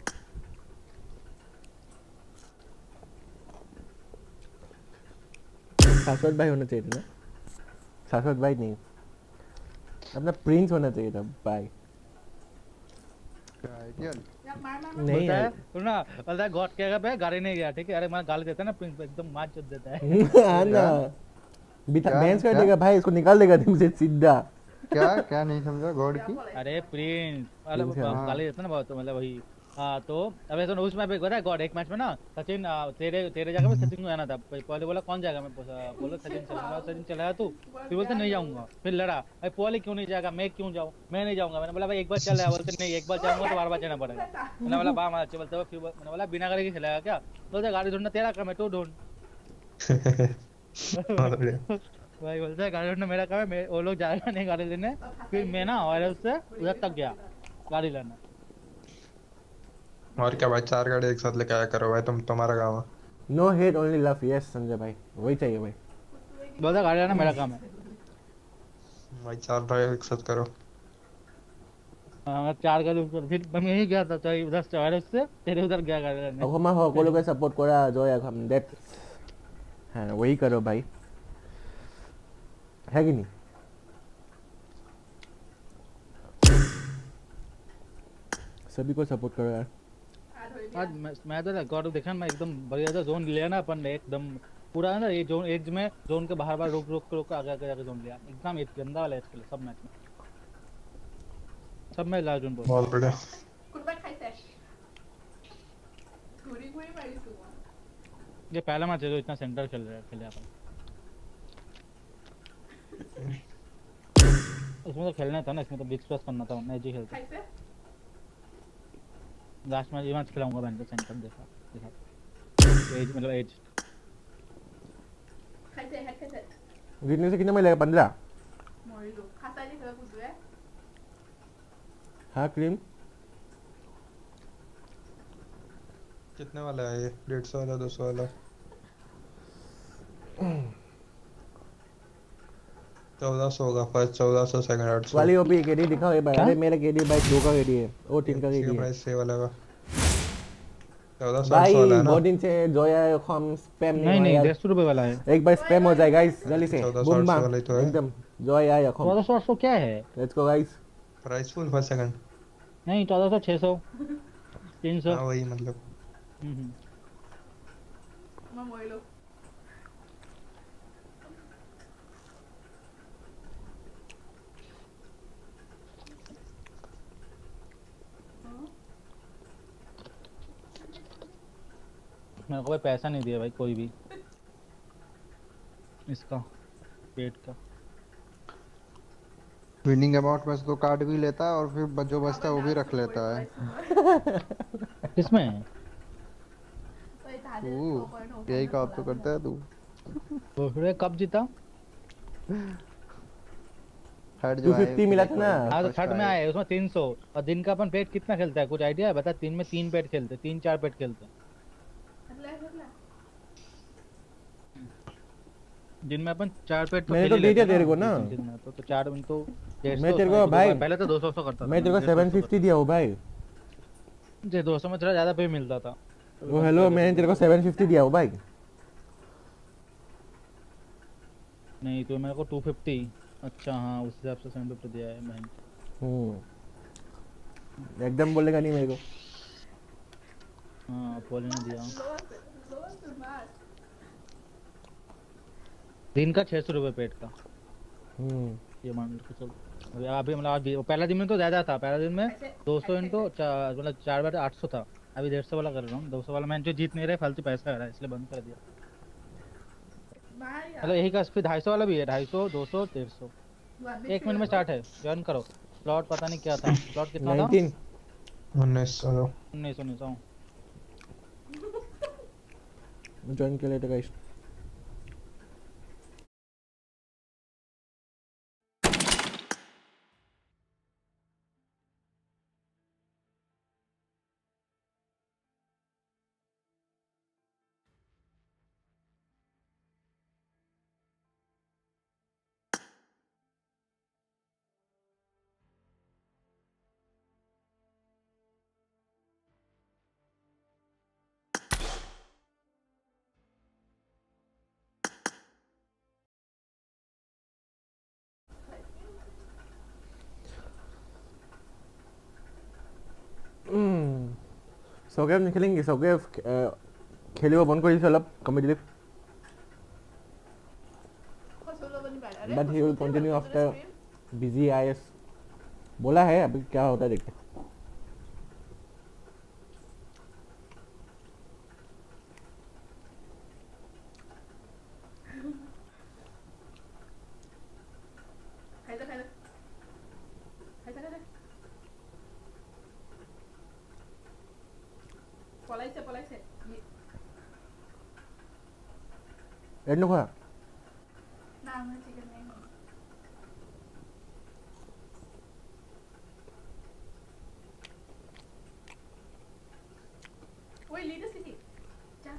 शाश्वत भाई होना चाहिए था ना, शाश्वत भाई नहीं, अपना प्रिंस होना चाहिए था भाई। नहीं है सुनना पता है गॉड क्या है, गाड़ी नहीं गया ठीक है। अरे मैं गाली देता है ना प्रिंस एकदम मार चोद देता है। हां ना बिता बेंच कर देगा भाई, इसको निकाल देगा टीम से सीधा। क्या नहीं समझा गॉड की? अरे प्रिंस गाली देता ना बहुत, मतलब वही। हाँ तो अब ऐसा उस मैच पे पता है गॉड एक मैच में ना सचिन तेरे जगह पे सचिन को आना था। पहले बोला कौन जाएगा, मैं बोला सचिन चलूंगा, सचिन चलाया तू, फिर बोलते नहीं जाऊंगा, फिर लड़ा भाई पॉली क्यों नहीं जाएगा, मैं क्यों जाऊँ, मैं नहीं जाऊंगा। मैंने बोला भाई एक बार चल रहा, बोलते नहीं एक बार जाऊंगा तो बार जाना पड़ेगा। मैंने बोला बा अच्छा बोलते फिर मैंने बोला बिना गाड़ी के खिलाएगा क्या, बोलते गाड़ी ढूंढना तेरा काम है तू ढूंढ। भाई बोलते है गाड़ी ढूंढना मेरा काम है, वो लोग जाएगा नहीं गाड़ी लेने, फिर मैं ना और उससे उधर तक गया गाड़ी लेना। और क्या भाई 4 गाड़ी एक साथ लेके आया करो भाई, तुम्हारा काम है। No hate only love, yes Sanjay भाई वही चाहिए भाई। बोलता गाड़ी लेना मेरा काम है भाई 4 भाई एक साथ करो। हां 4 गाड़ी फिर मैं यही गया था तो उधर से वायरस से तेरे उधर गया गाड़ी लेने। अब हम हो लोग सपोर्ट करा जो है हम दैट हां वही करो भाई, है कि नहीं? सभी को सपोर्ट करो यार। आज मैं तो गॉड देखा मैं एकदम बढ़िया था, जोन लिया ना अपन ने एकदम पूरा ना ये जोन एज में जोन के बाहर रोक आगे जाके जोन लिया एकदम एक गंदा वाला इसके लिए सब मैच में, सब में लास्ट जोन बहुत बढ़िया। ये पहला मैच है जो इतना सेंटर खेल अपन। इसमें तो खेलना था ना, इसमें तो बिग स्पेस करना था, मैं जी खेलता लास्ट मैच ये मैच खिलाऊंगा मैं सेंटर देखा एज मतलब एज जीतने से कितना मिलेगा? 15 हाँ क्रीम कितने वाला है ये? 150 वाला 200 वाला 1400 होगा फर्स्ट, 1400 सेकंड 800 वाली ओपी केडी दिखाओ ये भाई। अरे मेरा केडी भाई 2 का केडी है, वो 3 का केडी है प्राइस से वाला का 1400 भाई। वाला है ना बहुत दिन से जोया हम स्पैम नहीं 150 रुपए वाला है, एक बार स्पैम हो जाए गाइस जल्दी से बूम बम एकदम जोया 1400 क्या है? Let's go guys. Price full first second नहीं 1400 600 300 हां वही मतलब मैं मोइलो मेरे को पैसा नहीं दिया भाई कोई भी इसका पेट का। विनिंग अमाउंट में से तो कार्ड भी लेता है और फिर जो बचता है वो भी रख लेता है। किसमें? तू यही काम तो करता है तू। तो फिर कब जीता? थर्ड जो 250 मिला था ना। हाँ तो थर्ड में आया उसमें 300 और दिन का अपन पेट कितना खेलता है कुछ आइडिया है? बता 3 में 3 पेट खेलते 3-4 पेट खेलते दिन में अपन 4 पेट तो मैंने तो दे दिया तेरे को ना तो 4 दिन तो मैं तेरे को भाई पहले तो 200 करता मैं तेरे को 750 दिया हूं भाई। जे 200 में थोड़ा ज्यादा पे मिलता था। वो हेलो मैंने तेरे को 750 दिया हो भाई। नहीं तो मेरे को 250। अच्छा हाँ उस हिसाब से 750 दिया है मैंने। एकदम बोलेगा नहीं मेरे को। हाँ बोलने दिया। दिन का 600 रुपए पेट का। ये मान के चल। अभी मतलब पहला दिन में तो ज्यादा था। पहला दिन में 200 इनटू मतलब 4 बार 800 था। अभी 150 वाला कर रहा हूँ। 200 वाला मैं जो जीत नहीं रहा फालतू पैसा आ रहा है इसलिए बंद कर दिया। मतलब यही का स्पीड 250 वाला भी है। 250 200 150 1 मिनट में स्टार्ट है। ज्वाइन करो। स्लॉट पता नहीं क्या था। स्लॉट कितना था? 19 ज्वाइन कर लेते गाइस। सौगेव नहीं खेलेंगे। सौगेव खेलिब बंद कर दिसे अलप competitive but he will continue after BGIS बोला है। अभी क्या होता है देखते। एड नको ना मैं चिकन नहीं हूं। ओए लीडर सिटी जा।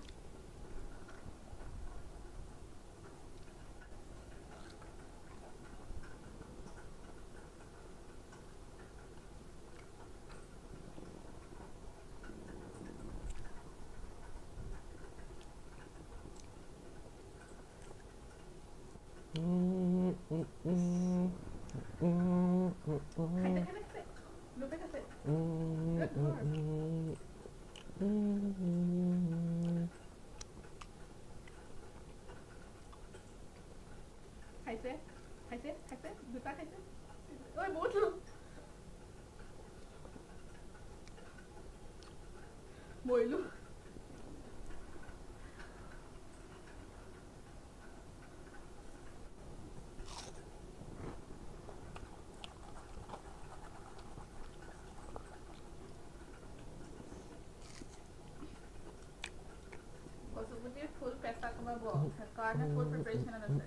खाइसे दुटा खाइसे। ओए बहुत लोग मोइलू full पैसा कमाबो सरकार ने full preparation আছে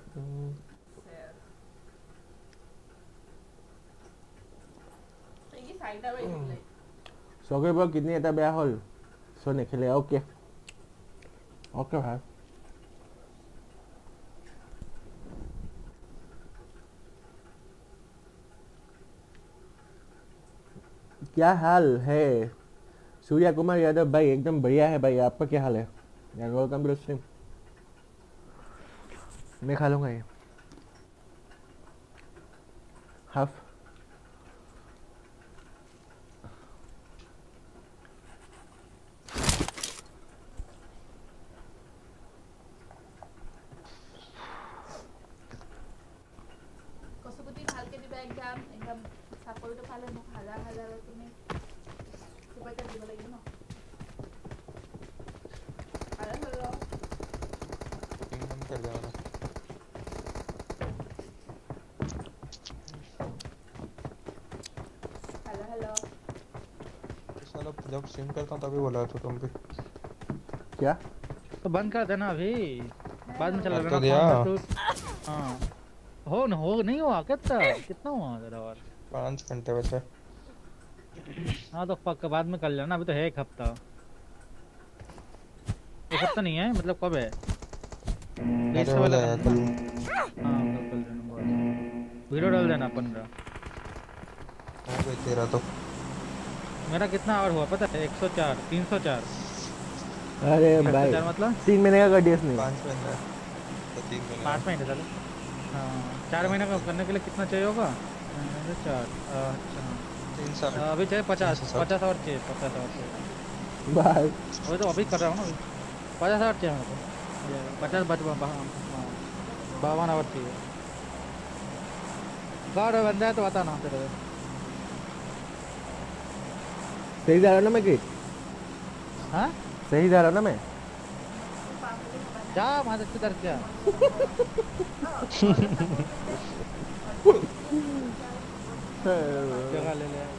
এই সাইডা বাই দিলে সগে বল কিতনি এটা বেয়া হল সো নেখেলে ওকে ओके भाई क्या हाल है सूर्या कुमार यादव भाई? एकदम बढ़िया है भाई। आपका क्या हाल है यार? Welcome to the stream. मैं खा लूँगा ये हाफ। कसुपति भालके दिबा एकदम চাকৰিটো পালে মোক হাজাৰ তুমি কিবা এটা দিব লাগিব ন। আরে হলো इनकम कर जाओ ना। हेलो साला जब स्ट्रीम करता हूं तभी बोला तो तुम भी क्या तो बंद कर देना अभी बाद में चला तो दिया। हां हो नहीं हुआ कितना हुआ जरा और 5 घंटे बचे। हाँ तो पक्का बाद में कर लेना। अभी तो है 1 हफ्ता। 1 हफ्ता नहीं है मतलब कब है? अरे वाला है कल। हाँ कल देना वीडियो डाल देना 15। हाँ भाई तेरा तो मेरा कितना आवर हुआ पता है? 104 304। अरे भाई मतलब 3 महीने का कर दिया इसने। 5 महीने तो 3 महीने 5 महीने चलो। हाँ 4 महीने का करने के लिए कितना चाहिए होगा? 4 अच्छा 360 अभी चाहिए 50 और चाहिए 50 और चाहिए भाई। वो तो अभी कर रहा हूँ ना, 50 और चाहिए मेरे को। 50 52 आवर चाहिए। गार्ड बंदा है तो बता ना तेरे सही जा रहा ना मैं किट? हाँ सही जा रहा ना मैं? जा मादर से डर क्या? जगह ले ले।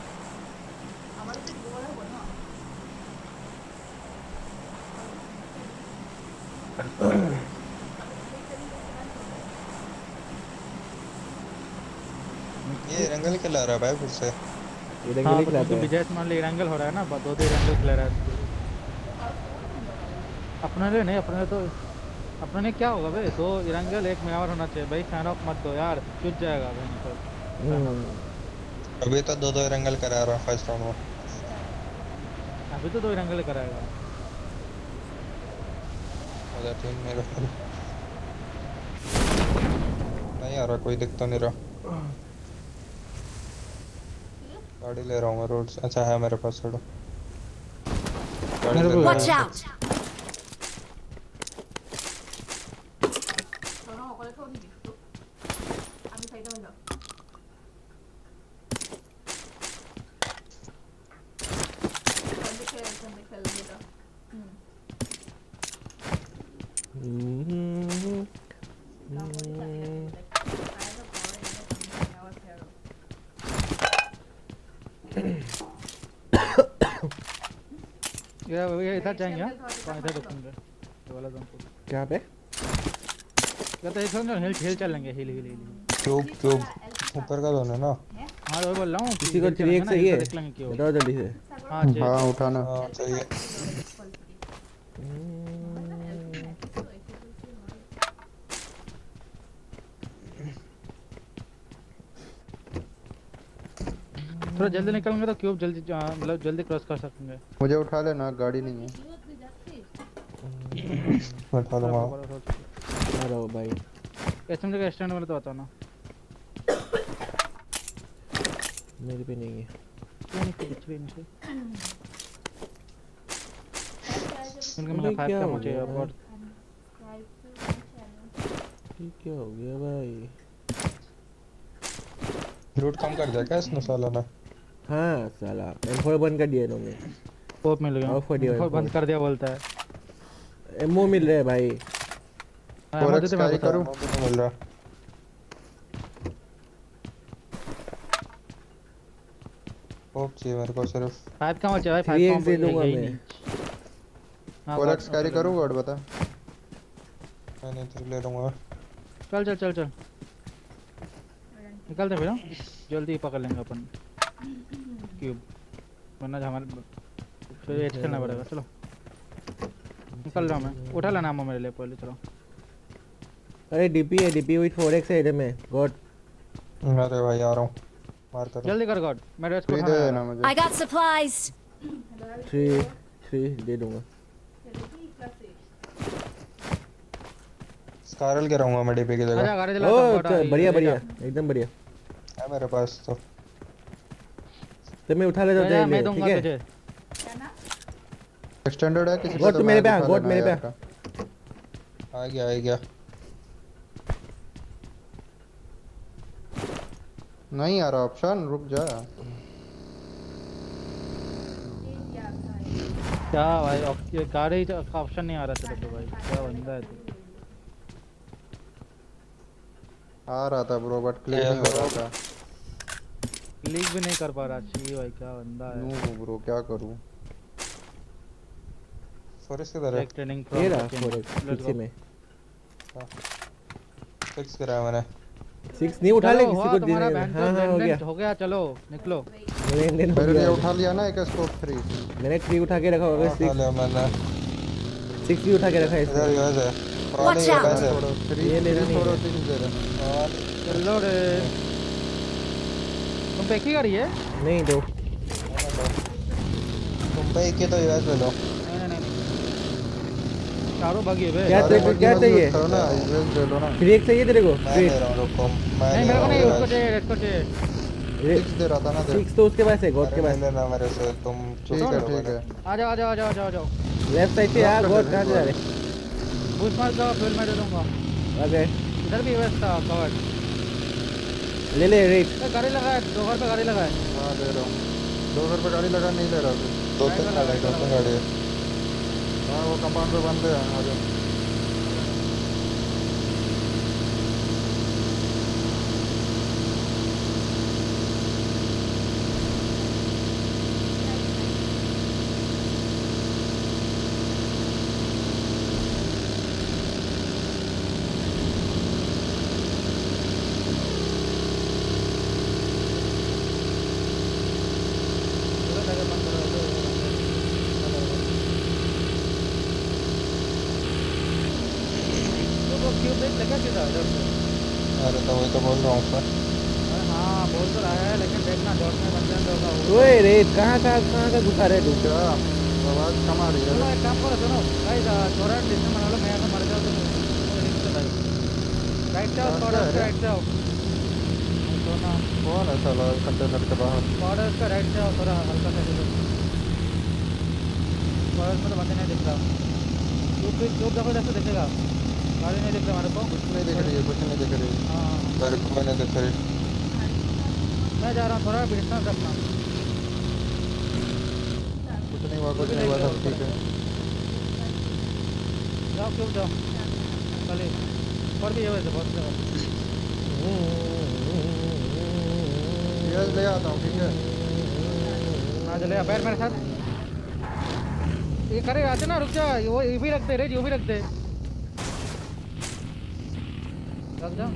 ये रंगल के ला रहा है भाई फिर से। ये रंगल ही खिलाता है। विजय मान ले रंगल हो रहा है ना, 2 रंगल खिला रहा है। अपने लिए नहीं, अपने तो अपने ने क्या होगा भाई? 2 रंगल 1 मेगावर होना चाहिए भाई। फैन ऑफ मत दो यार, चुट जाएगा भाई। अभी तो 2 रंगल करा रहा है फर्स्ट राउंड में। अभी तो 2 रंगल कराएगा। अगर टीम मेरे नहीं आ रहा, कोई दिखता नहीं रहा। गाड़ी ले रहा हूँ मैं रोड से। अच्छा है मेरे पास छोड़ो गाड़ी ले रहा Watch out! ये इधर जाएंगे कौन इधर रुकेंगे ये वाला जोन। क्या पे? कहते हैं इधर हिल चलेंगे। हिल क्यूब ऊपर का जोन है ना। हाँ वो बोल रहा हूँ किसी को 3x सही है बताओ जल्दी से। हाँ उठाना चाहिए। थोड़ा जल्दी निकलेंगे तो क्यूब जल्दी मतलब जल्दी क्रॉस कर सकेंगे। मुझे उठा लेना, गाड़ी नहीं है। उठा लूंगा। आ रहा हूँ भाई। एसएमजी का स्टैंड वाला तो बताओ ना। मेरे पे नहीं है। क्यों नहीं कुछ भी नहीं। उनका मतलब 5 का मुझे और ठीक क्या हो गया भाई? लूट कम कर दिया क्या इसने साला ने? हाँ साला M4 बंद कर दिया इन्होंने। पोप मिल गया। M4 बंद कर दिया बोलता है। एमओ मिल रहा है भाई। फोरेक्स कैरी करूं? मिल रहा। पोप चाहिए मेरे को सिर्फ। 5 का मुझे भाई 5 का दे दूंगा मैं। फोरेक्स कैरी करूं गॉड बता। मैं नहीं तो ले लूंगा। चल निकलते फिर जल्दी पकड़ लेंगे अपन क्यूब, वरना हमारे फिर एच खेलना पड़ेगा। चलो निकल रहा मैं। उठा लेना आमो मेरे लिए पहले। चलो अरे डीपी है, डीपी विद 4x है इधर में। गॉड अरे भाई आ रहा हूं, मार कर जल्दी कर गॉड। मैं रेस्ट को दे देना मुझे। I got supplies. 3 दे दूंगा। स्कारल के रहूंगा मैं डीपी की जगह। आजा गाड़ी चला। ओ बढ़िया एकदम बढ़िया है मेरे पास तो मैं उठा लेता हूं। मैं दूंगा तुझे। एक्सटेंडेड है किसी गॉड मेरे पे आ। गॉड मेरे पे आ गया। नहीं आ रहा ऑप्शन, रुक जा। क्या भाई ये गाड़ी का ऑप्शन नहीं आ रहा तेरे पे भाई? क्या बंदा है तू? आ रहा था ब्रो बट क्लिक नहीं हो रहा था। क्लिक भी नहीं कर पा रहा। छी भाई क्या बंदा है। नो ब्रो क्या करूं? फॉरेस्ट किधर है? ट्रेनिंग ये रहा फॉरेस्ट पीछे में। फिक्स करा मैंने। 6 नहीं उठा ले किसी को दे। हां हो गया चलो निकलो। मैंने उठा लिया ना एक स्कोप 3। मैंने 3 उठा के रखा होगा। 6 मैंने 6 भी उठा के रखा है इसमें। Watch out! ये लेना नहीं है। चलो रे तुम पे की गाड़ी है? नहीं दो मुंबई के तो यूएस ले लो। नहीं चारों भागी है बे। क्या चाहिए करो ना यूएस ले लो ना। 3x चाहिए तेरे को? मैं ले रहा हूं रुको। नहीं मेरे को नहीं, उसको चाहिए, इसको चाहिए। 6 दे रहा था ना। 6 तो उसके पास है, गॉड के पास। लेना मेरे से तुम। ठीक है आ जाओ। लेफ्ट साइड से यार, गॉड कहां जा रहे? बूस्ट मार दो, फ्यूल मैं दे दूंगा। ओके इधर भी यूएस था कवर्ड। ले रेट। गाड़ी लगा है, 2 घर पे गाड़ी लगा है। हां ले रहा हूं। 2 घर पे गाड़ी लगा नहीं ले रहा तू। 2-3 गाड़ी है। हां वो कंपाउंड पे बंद है। आ जाओ। अरे तो वही तो बोल रहा हूँ सर। हाँ बोल तो रहा है, लेकिन देखना डॉट में बंदे होगा। ओए रे कहाँ का घुसा रहे तू? क्या आवाज कम आ रही है? चलो एक काम करो, सुनो गाइस, थोड़ा डिस्टेंस बना लो। मैं अगर मर जाऊँ तो राइट जाओ, थोड़ा राइट जाओ। सोना कौन है साला कंटेनर के बाहर? थोड़ा उसका राइट जाओ, थोड़ा हल्का सा चलो। थोड़ा में तो बंदे नहीं दिख रहा। चुप देखो, जैसे दिखेगा। गाड़ी नहीं दिख रहा हमारे को। कुछ नहीं दिख रही है, कुछ नहीं दिख रही है। हाँ मेरे को नहीं दिख रही। मैं जा रहा हूँ, थोड़ा डिस्टेंस रखना। कुछ नहीं हुआ, सब ठीक है। जाओ क्यों जाओ, चलिए और भी है वैसे बहुत जगह। यूएस ले आता हूँ, ठीक है? हाँ चले बैठ मेरे साथ। ये करे आते ना, रुक जा। वो ये भी रखते रे, जो भी रखते रख जा।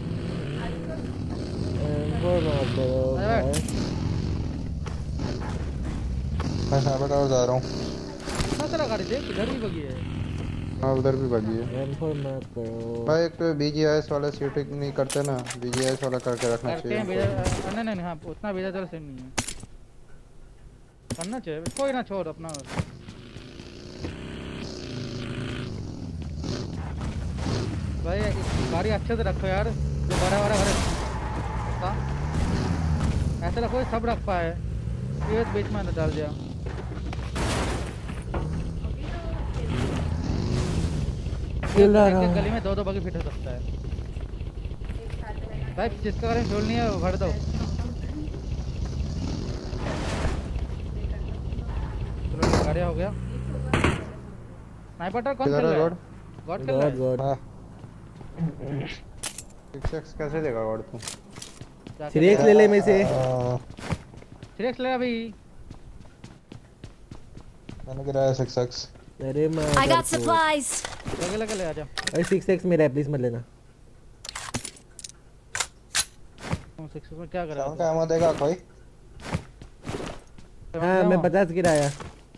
मैं सामने और जा रहा हूँ। कितना सारा गाड़ी देख, इधर भी बगी है। हाँ उधर भी बगी है भाई। एक तो बीजीआईएस वाला शूटिंग नहीं करते ना, बीजीआईएस वाला करके रखना चाहिए। नहीं हाँ उतना भेजा तो सीन नहीं है, करना चाहिए। कोई ना छोड़ अपना। भाई गाड़ी अच्छे से रखो यार, जो बड़ा घर ऐसा रखो सब रख पाए। ये बीच में डाल दिया। गली में 2-2 बगी फिट हो सकता है भाई। जिसका गाड़ी फ्यूल नहीं है वो भर दो। चलो गाड़ी हो गया। स्नाइपर कौन चल रहा है? गॉड चल रहा है। गॉड 6x कैसे देगा गॉड तू? 3x ले ले में से। 3x ले अभी। मैंने गिराया 6x। अरे मैं I got supplies. लगे ले आ जा। अरे 6x मेरा है, प्लीज मत लेना। 6x में क्या करा? क्या एमो देगा कोई? हाँ मैं 50 गिराया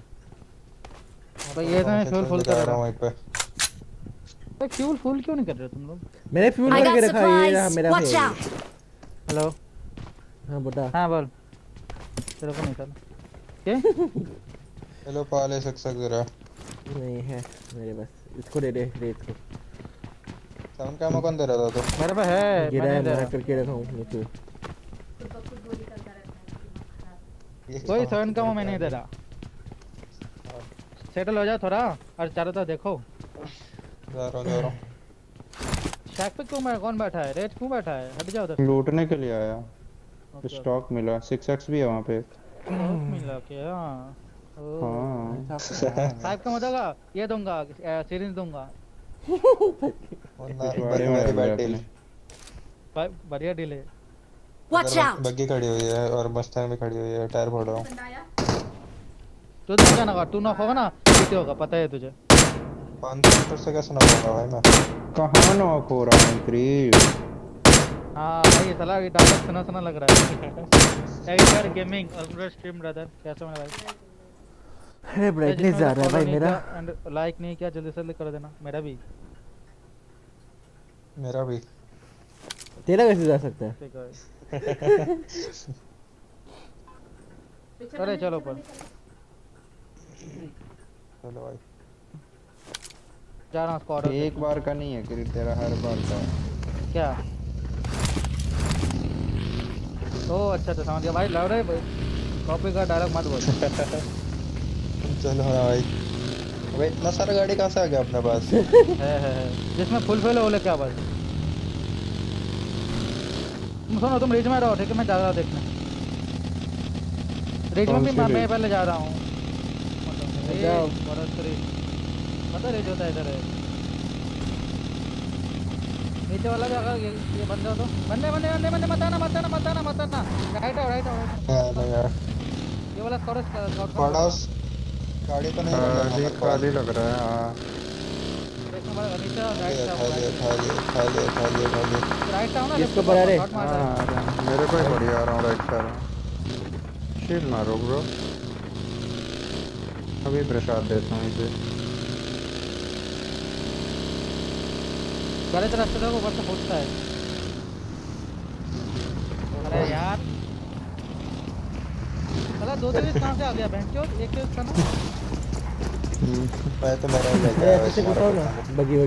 भाई। ये ना फ्यूल फुल कर रहा हूं वहीं पे। भाई फ्यूल फुल क्यों नहीं कर रहे तुम लोग? मैंने फ्यूल करके रखा है। ये रहा मेरा है। हेलो हाँ बता। हाँ बोल। तेरे को नहीं चल के हेलो पाले 6x गिरा नहीं है मेरे पास। इसको दे दे रेत को। साउंड का कौन दे रहा था? तो मेरे पे है, गिरा है, मैं करके रखा हूं नीचे। कोई 7 का मैं नहीं दे रहा। सेटल हो जा थोड़ा और चारों तरफ देखो। जा रहा हूं। शैक पे क्यों मैं कौन बैठा है? रेड क्यों बैठा है? हट जाओ उधर। लूटने के लिए आया। स्टॉक मिला। 6x भी है वहां पे। मिला क्या? हाँ साहब का मतलब ये दूंगा, सीरीज दूंगा। बढ़िया डील है। बग्गी खड़ी हुई है और मस्टैंग भी खड़ी हुई है। टायर फोड़ रहा हूं। तू देखा ना, तू नॉक होगा ना पीछे होगा, पता है तुझे। 500 मीटर से कैसे नॉक होगा भाई? मैं कहां नॉक हो रहा हूं? क्रीप। हां भाई साला ये डायलॉग सुना लग रहा है। टाइगर गेमिंग और स्ट्रीम ब्रदर कैसा है भाई? अरे ब्राइटनेस जा रहा है भाई मेरा। एंड लाइक नहीं किया, जल्दी से कर देना। मेरा भी तेरा कैसे जा सकता है? अरे चलो पर चलो भाई जा रहा हूं स्क्वाड। एक बार का नहीं है किरीट तेरा, हर बार का क्या? ओ अच्छा तो समझ गया भाई। लग रहा है कॉपी का डायलॉग मत बोल। चलो भाई। अबे इतना सारा गाड़ी कहां से आ गया अपने पास? है जिसमें फुल फेल हो ले क्या बस। तुम सुनो, तुम रीच में रहो ठीक है, मैं जा रहा हूं देखने। रीच में भी मैं पहले जा रहा हूं। पता रीच होता है इधर है नीचे वाला भी अगर ये बंदे हो तो बंदे मत आना। राइट आओ यार ये वाला स्क्वाड पड़ोस गाड़ी तो नहीं खाली लग रहा है। हां देखो बड़ा नीचे राइट आओ ना। इसको पर अरे मेरे को ही बढ़िया आ रहा हूं, राइट से आ रहा हूं। शील्ड मारो ब्रो, अभी प्रसाद देता हूं इसे। गलत रास्ते से ऊपर से फूटता है। अरे यार साला दो कहां से आ गया बेंचो? एक तो इसका ना मैं तो मेरा ही लगा है ऐसे घुसाओ ना बगी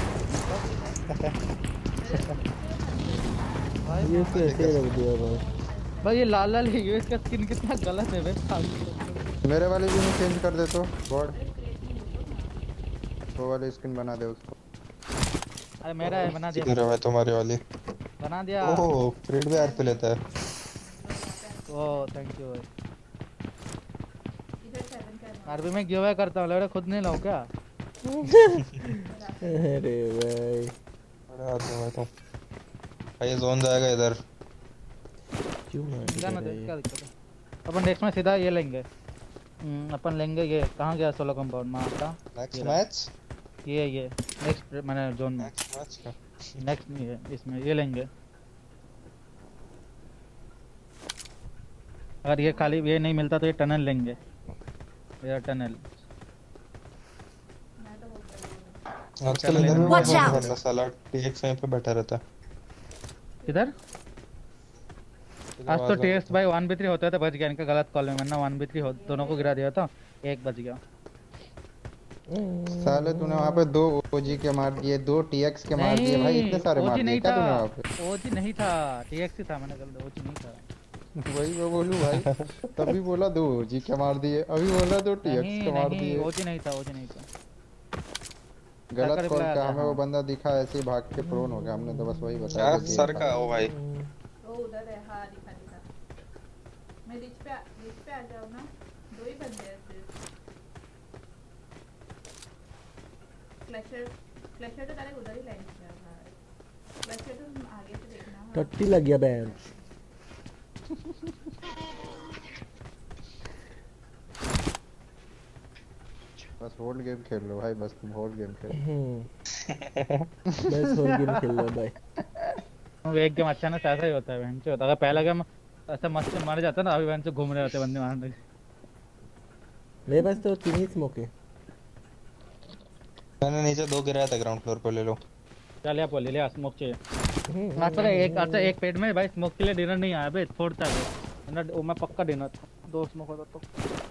भाई ये तो ऐसे रख दिया भाई। ये लाल यूएस का स्किन कितना गलत है भाई। मेरे वाले भी नहीं चेंज कर दे तो गॉड, वो वाले स्किन बना दे उसको। अरे मेरा है, बना दिया। मेरा है तुम्हारे वाली बना दिया। ओह क्रेड भी आर पे लेता है। ओह थैंक यू भाई। आरबी में गिव अवे करता हूं, लग रहा खुद नहीं लाऊं क्या? अरे भाई अरे आता मैं तो भाई जोन जाएगा इधर। क्यों ना क्या दिक्कत है? अपन नेक्स्ट में सीधा ये लेंगे। अपन लेंगे ये कहां गया सोलो कंपाउंड में आता नेक्स्ट मैच। ये नेक्स्ट मैंने जोन में नेक्स्ट नहीं है इसमें, ये लेंगे। अगर ये खाली ये नहीं मिलता तो ये टनल लेंगे, ये टनल। आजकल इधर भी बहुत साला टीएक्स यहां पे बैठा रहता है। किधर? आज तो टीएक्स भाई 1v3 होता है तो बच गया। इनका गलत कॉल में, वरना 1v3 दोनों को गिरा दिया था, एक बच गया। साले तूने वहां पे 2 ओजी के मार दिए, 2 टीएक्स के मार दिए भाई। इतने सारे मार दिए क्या तूने वहां पे? ओजी नहीं था, टीएक्स ही था। मैंने कल ओजी नहीं था। वही मैं बोलूं भाई, तभी बोला 2 ओजी के मार दिए, अभी बोला 2 टीएक्स के मार दिए। ओजी नहीं था। गलत कॉल का हमें वो बंदा दिखा, ऐसे ही भाग के प्रोन हो गया। हमने तो बस वही बताया। यार सर का हो भाई, वो उधर है। हां दिखा मैं रीच पे आ जाऊं ना। 2 ही बंदे हैं सिर्फ। फ्लैशर तो डायरेक्ट उधर ही लैंड किया था। फ्लैशर तो आगे से देखना। टट्टी लग गया बैंड। बस होल्ड गेम खेल लो भाई, बस तुम होल्ड गेम खेलो। बस होल्ड गेम खेल लो भाई। वो एक गेम अच्छा ना ऐसा ही होता है बहन से। होता है पहला गेम ऐसा मस्त मर जाता ना, अभी बहन से घूम रहे होते बंदे मारने। मेरे पास तो 3 ही स्मोक है। मैंने नीचे 2 गिराया था ग्राउंड फ्लोर पे। ले लो चल या ले ले स्मोक चाहिए। अच्छा एक पेट में भाई स्मोक के लिए डिनर नहीं आया बे, छोड़ता है ना। मैं पक्का डिनर 2 स्मोक होता तो।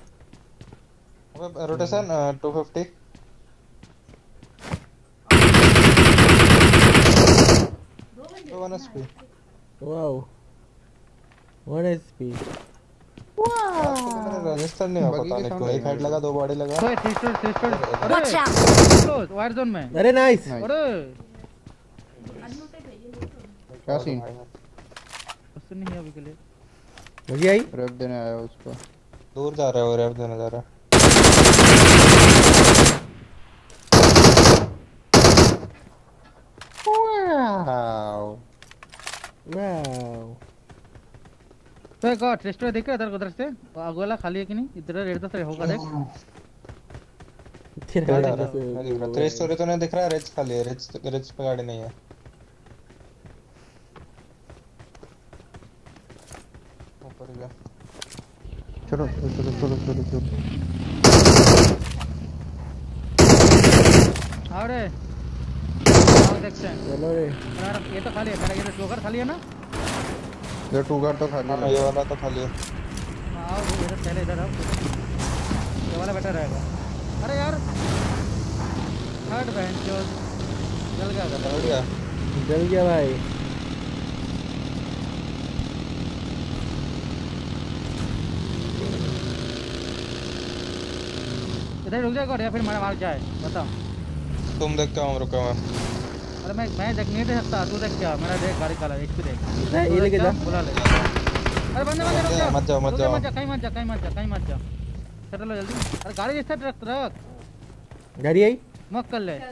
अबे रोटेशन 250 1 HP। Wow 1 HP। वाह राजस्थान नहीं पता नहीं क्यों। एक हेड लगा 2 बॉडी लगा। ओए थ्रिस्टोर क्लोज वायर जोन में। अरे नाइस। अरे क्या सीन? उससे नहीं अभी के लिए मुझे आई रेप देने आया उसको। दूर जा रहा है वो, रेप देने जा रहा है। वाओ तो एक और थ्रिस्टोर देख रहा उधर से अगला खाली है कि नहीं? इधर रेड से होगा देख। थ्रिस्टोर तो नहीं दिख रहा है। रेड खाली है। रेड पे गाड़ी नहीं है। ऊपर गया। चलो अरे देखते हैं। चलो रे यार ये तो खाली है। मेरा ये टोकर खाली है ना? ये टूगर तो खाली है। ये वाला तो खाली है। आओ इधर पहले इधर आओ। ये वाला बेटर रहेगा। अरे यार हट बहन चोद जल गया भाई। इधर रुक जाएगा या फिर मार जाए बताओ। तुम देख क्या रुका मैं। अरे मैं देख नहीं दे सकता, तू देख क्या मेरा देख गाड़ी काला एक भी देख ये लेके जा बुला ले। अरे बंदे रुक जा मत जाओ कहीं मत जा चलो जल्दी। अरे गाड़ी इस साइड रख गाड़ी आई स्मोक कर ले।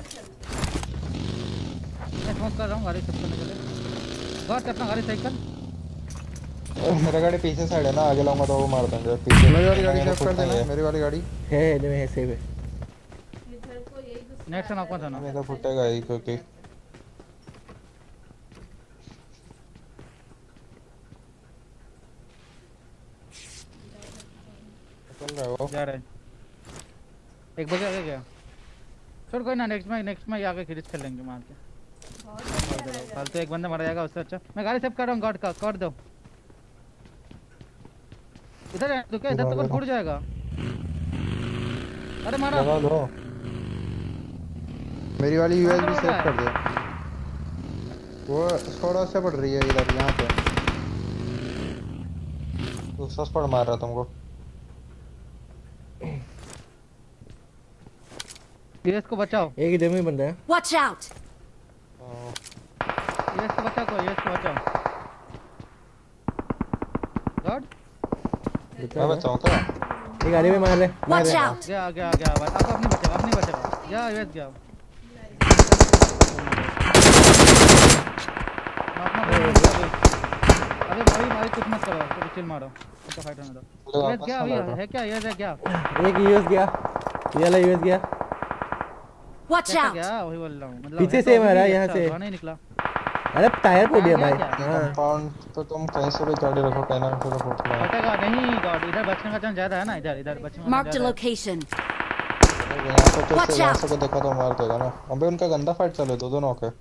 मैं स्मोक कर रहा हूं गाड़ी सब करने के लिए। गॉड अपना गाड़ी सही कर। मेरा गाड़ी पीछे साइड है ना, आगे लाऊंगा तो वो मार देंगे पीछे। मेरी वाली गाड़ी सेव कर देना, मेरी वाली गाड़ी है सेव है। नेक्स्ट ना कौन था ना मेरा फुटेगा ही क्योंकि चल रहा है वो जा रहा है। एक बजे आगे गया छोड़ कोई ना, नेक्स्ट में आगे खरीद कर लेंगे मार के। फालतू एक बंदा मर जाएगा उससे अच्छा। मैं गाड़ी सेव कर रहा हूँ गॉड का कर दो। इधर है तो क्या इधर तो फूट जाएगा। अरे मारा दो। मेरी वाली यूएसबी सेव कर दे। वो थोड़ा सा पड़ रही है इधर यहाँ पे। दूसरा स्पॉट मार रहा तुमको। यूएस को बचाओ। एक ही डेमी बंदा है। Watch out! यूएस को बचाओ गॉड मैं बचाऊं क्या? ये गाड़ी में मार ले। Watch out! गया भाई आप अपनी बचेगा जा यूएस गया। अरे भाई कुछ मत करो, तो चिल मारो उसका फाइट होने दो। यूएस क्या है क्या यूएस है क्या? एक यूएस गया, ये वाला यूएस गया। Watch out! क्या वही बोल रहा हूं मतलब पीछे से मारा यहां से नहीं निकला। अरे टायर फोड़ दिया भाई। कंपाउंड तो तुम कहीं से भी गाड़ी रखो, कहना तो फूटना है। फटेगा नहीं गॉड, इधर बचने का चांस ज्यादा है ना। इधर बचने का Mark the location. यहाँ पे तो यहाँ से को देखा तो मार देगा ना। अबे उनका गंदा फाइट चले दो नॉक है।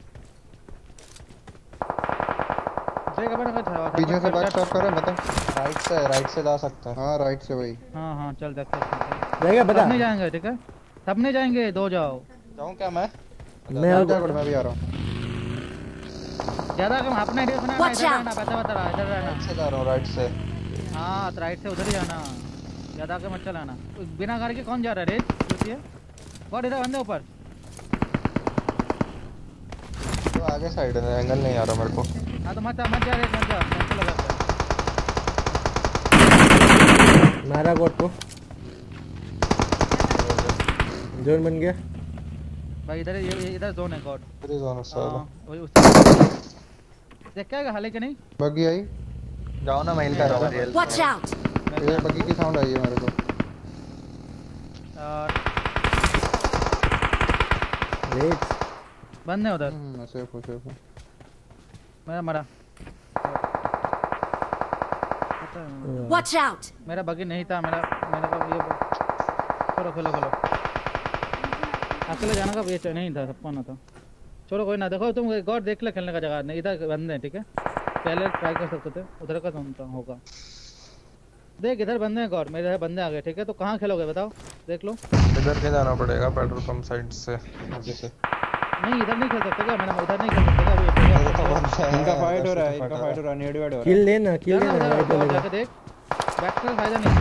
पीछे से बैक स्टॉप करें बता। राइट से जा सकते हैं। हां राइट से वही। हां चल देखते हैं जाएगा बता। सब नहीं जाएंगे ठीक है, सब नहीं जाएंगे, दो जाओ। जाऊं क्या मैं मैं भी आ रहा हूं। ज्यादा कम अपना एरिया बना, इधर रहना बता इधर रहना। से जा रहा हूं राइट से। हां तो राइट से उधर ही जाना, ज्यादा के मत चलाना। बिना गाड़ी के कौन जा रहा है रेस पूछिए। और इधर बंदे ऊपर तो आगे साइड है, एंगल नहीं आ रहा मेरे को। हां तो मत जा रेस मत जा, कैंसिल लगा मारा गोट को। जोन बन गया भाई। इधर जोन है गॉड, इधर जोन है साला। वही उस देख क्या हाले के नहीं। बग्गी आई, जाओ ना मैं इनका रहा रियल। Watch out! ये बग्गी की साउंड आई है मेरे को। वेट बंद है उधर। सेफ हो मेरा मरा। Watch out! मेरा बग्गी नहीं था, मेरा का ये खोलो अकेले जाना का ये नहीं था, सबको ना था। छोड़ो कोई ना, देखो तुम गॉड देख ले खेलने का जगह नहीं, इधर बंदे हैं ठीक है। पहले ट्राई कर सकते थे, उधर का सुनता होगा। देख इधर बंदे हैं गॉड, मेरे बंदे आ गए ठीक है। तो कहाँ खेलोगे बताओ, देख लो। इधर के जाना पड़ेगा पेट्रोल पंप साइड से आगे से। नहीं इधर नहीं खेल सकते क्या? मैंने उधर नहीं खेल सकते क्या? इनका फाइट हो रहा है, नेड वाइड हो रहा है। किल लेना देख बैक से फायदा नहीं।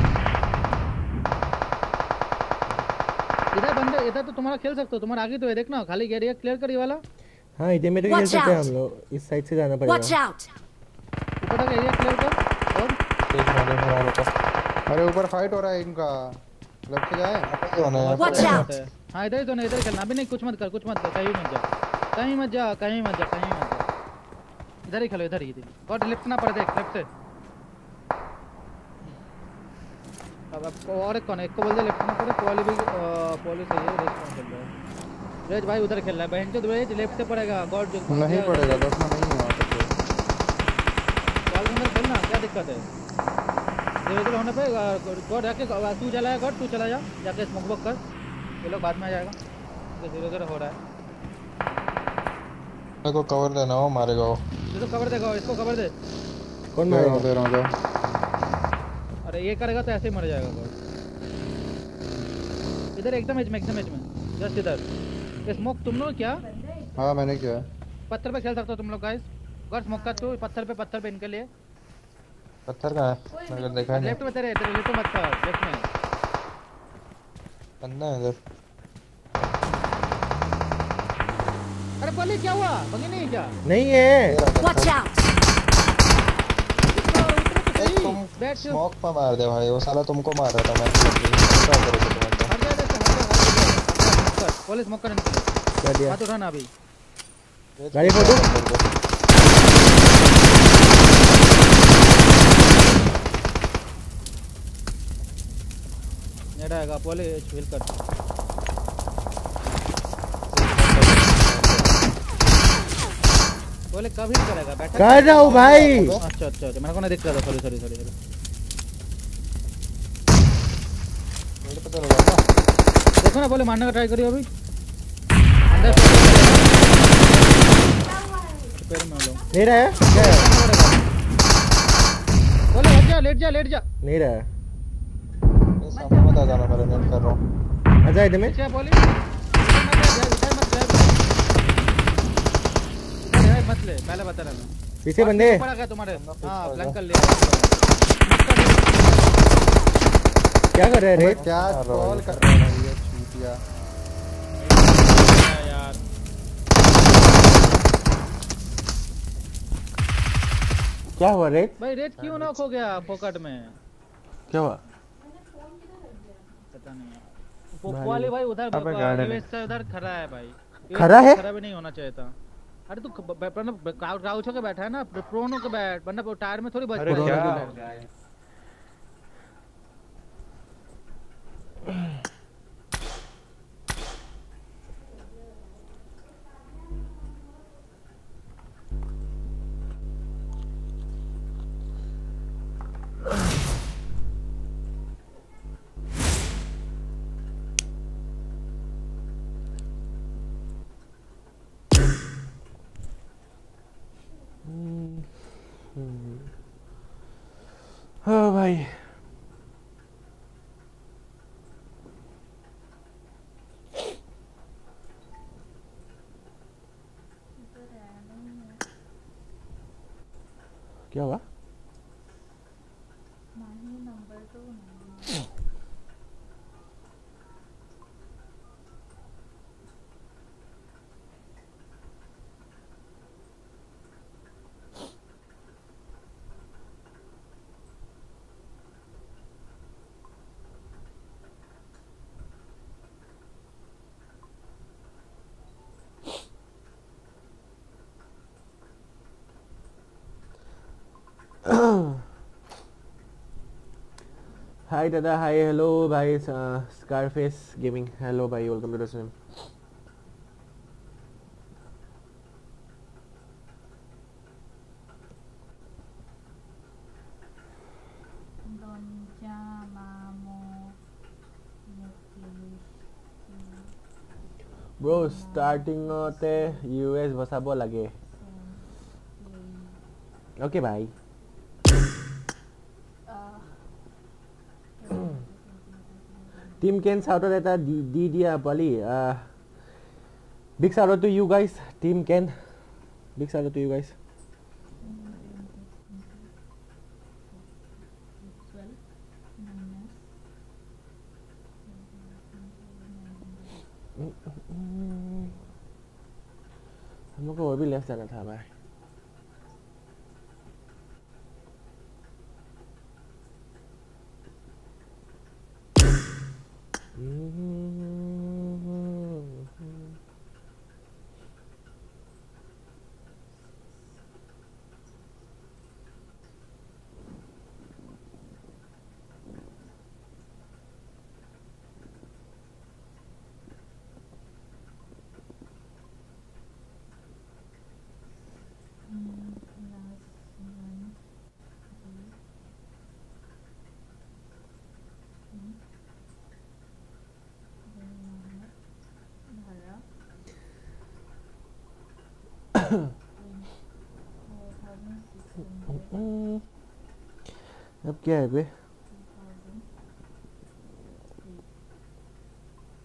इधर बंदे, इधर तो तुम्हारा खेल सकते हो, तुम्हारा आगे तो है देखना, खाली एरिया क्लियर कर ये वाला। हां इधर में तो खेल सकते हैं हम लोग, इस साइड से जाना पड़ेगा। Watch out! ऊपर तक एरिया क्लियर कर। और एक मिनट हमारे को। अरे ऊपर फाइट हो रहा है इनका, लेफ्ट से जाए। Watch out! हां इधर ही तो नहीं, इधर खेलना अभी नहीं। कुछ मत कर, कहीं मत जा। इधर ही खेलो, इधर ही गॉड लेफ्ट ना पड़े, देख लेफ्ट से। अब और एक कौन है, एक को बोल दे लेफ्ट ना पड़े। पॉली सही है, रेस कौन खेल रहा है? रेज भाई उधर खेल रहा है बहन चोद। रेज लेफ्ट से पड़ेगा गॉड जो नहीं पड़ेगा, देखना नहीं है वहां पे। बॉल अंदर खेलना, क्या दिक्कत है? इधर होने पे गॉड जाके तू चलाया, गॉड तू चला जा, जाके स्मोक बॉक कर, ये लोग बाद में आ जाएगा। तो 0-0 हो रहा है। मेरे को कवर देना हो, मारेगा वो। तो कवर देगा, इसको कवर दे। कौन मारेगा? दे रहा हूं। अरे ये करेगा तो ऐसे ही मर जाएगा गॉड। इधर एकदम एज में जस्ट इधर। ये स्मोक तुम लोग क्या? हां मैंने किया। पत्थर पे खेल सकते हो तुम लोग गाइस। अगर स्मोक का तो पत्थर पे इनके लिए। पत्थर कहां है? मैंने देखा नहीं। लेफ्ट में तेरे इधर लेफ्ट में पत्थर लेफ्ट में बंदा है इधर। अरे पहले क्या हुआ? बगी नहीं क्या? नहीं है। Watch out! तुम स्मोक पर मार दे भाई, वो साला तुमको मार रहा था। मैं क्या करूं तुम्हें? पुलिस स्मोक करने क्या दिया? हाथ उठाना अभी। गाड़ी फोटो नेट आएगा पुलिस हिल कर। बोले कब हिट करेगा? बैठा कर रहा हूं भाई। अच्छा मेरे को ना दिख रहा था। सॉरी मेरे पता लगा ना। देखो ना बोले मारने का ट्राई करियो अभी। अंदर पैर में लो। नहीं रहा है क्या है? बोले हट जा लेट जा। नहीं रहा है। सामने मत आ जाना, मैं नेट कर रहा हूं। अच्छा इधर में क्या बोले? मत ले पहले बता रहा मैं। पीछे बंदे पड़ा क्या तुम्हारे? हां फ्लैंक कर लिया। क्या कर रहे हैं रे? क्या कॉल कर रहा है ये चूतिया यार। क्या हुआ रे? भाई रेड क्यों नॉक हो गया पॉकेट में? क्या हुआ? पता नहीं। पोको वाले भाई उधर यूएस से उधर खड़ा है भाई। खड़ा है? खड़ा भी नहीं होना चाहिए था। अरे तू क्राउच होके बैठा है ना, प्रोन होके बैठ, वरना टायर में थोड़ी बच पाएगा। हाँ भाई क्या हुआ? हाय दादा, हाय हेलो भाई, स्कारफेस गेमिंग, हेलो भाई, welcome to the stream. Bro starting होते यूएस बसाबो लगे। ओके भाई। Team Ken shout out at Didia Bali. Big shout out to you guys, Team Ken. Big shout out to you guys. हम लोग को और भी लेफ्ट जाना था भाई। अब क्या है बे?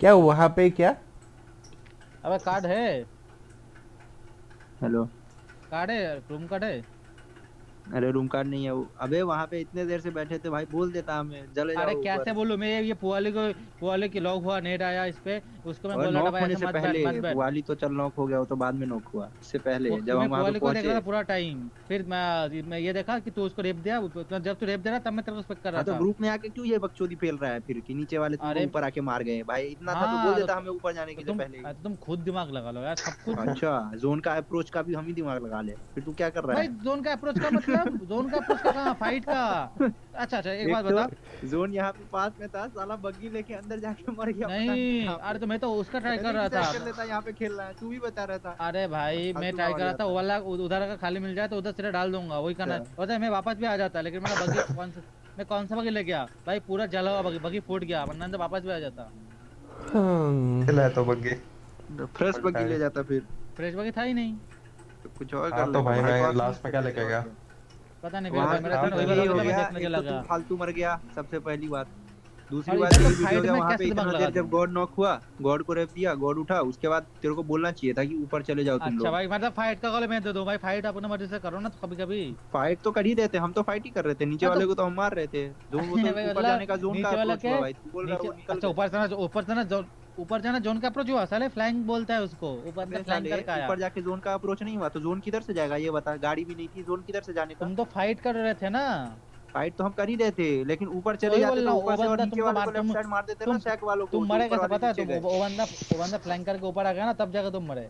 क्या वहाँ पे क्या? अबे कार्ड है। हेलो कार्ड है, रूम कार्ड है। अरे रूम कार्ड नहीं है वो। अबे वहाँ पे इतने देर से बैठे थे भाई, बोल देता हमें चले जाओ। अरे कैसे बोलूं मैं, ये पुआले की लॉक हुआ, नेट आया इस पे, उसको मैं बोल रहा था भाई ऐसे मत बैठ। पुआली तो चल नॉक हो गया, वो तो बाद में नॉक हुआ। इससे पहले जब हम वहाँ पे पहुंचे देख रहा था पूरा टाइम, फिर मैं ये देखा कि तू उसको रेप दिया। जब तू रेप दे रहा तब मैं तेरे को स्पेक्ट कर रहा था। तो ग्रुप में आके क्यों ये बकचोदी फैल रहा है फिर कि नीचे वाले तुमको ऊपर आके मार गए भाई? इतना था तो बोल देता हमें ऊपर जाने के लिए पहले। तुम खुद दिमाग लगा लो यार सब कुछ। अच्छा जोन का अप्रोच का भी हम ही दिमाग लगा ले, फिर तू क्या कर रहा है? भाई जोन का अप्रोच का मतलब जोन का अप्रोच का कहां फाइट का? अच्छा एक बात बता, जोन यहाँ पे पास में था, साला बग्गी लेके अंदर जाके मर गया। नहीं अरे तो मैं तो उसका ट्राई कर रहा था। कर लेता यहाँ पे खेल रहा है, तू भी बता रहा था। अरे भाई मैं ट्राई कर रहा था, वो वाला उधर का खाली मिल जाए तो उधर सिरे डाल दूंगा, वही करना है। मैं वापस भी आ जाता, लेकिन मेरा बग्गी कौन सा बग्गी ले गया भाई? पूरा जला हुआ बग्गी फूट गया, वरना तो वापस भी आ जाता। चला तो बग्गी फ्रेश बग्गी ले जाता, फिर फ्रेश बग्गी था ही नहीं तो कुछ और कर ले। तो भाई मैं लास्ट में क्या लेके गया पता नहीं, मेरा लगा फालतू मर गया सबसे पहली बात। दूसरी बात वहाँ पे इतना देर जब गॉड नॉक हुआ, गॉड को रेप दिया, गॉड उठा, उसके बाद तेरे को बोलना चाहिए था कि ऊपर चले जाओ तुम लोग। अच्छा भाई मतलब फाइट का कॉल मैं दे दूं भाई, फाइट अपने मर्जी से करो ना, तो कभी फाइट तो कर ही रहे थे हम, तो फाइट ही कर रहे थे। नीचे वाले को तो हम मार रहे थे। जोन वो तो ऊपर जाने का जोन का अप्रोच हुआ भाई, बोल रहा वो निकल। अच्छा ऊपर जाना जोन का अप्रोच हुआ, साले फ्लैंक बोलता है उसको, ऊपर से फ्लैंक करके आया। ऊपर जाके जोन का अप्रोच नहीं हुआ तो जोन किधर से जाएगा ये बता? गाड़ी भी नहीं थी, जोन किधर से जाने का? तुम तो फाइट कर रहे थे ना। फाइट तो हम कर ही रहे थे, लेकिन ऊपर चले जाते तो ऊपर से और नीचे वालों को लेफ्ट साइड मार देते ना, सैक वालों को। तुम मरे कैसे पता है? वो बंदा फ्लैंक करके ऊपर आ गया ना, तब जाकर तुम मरे।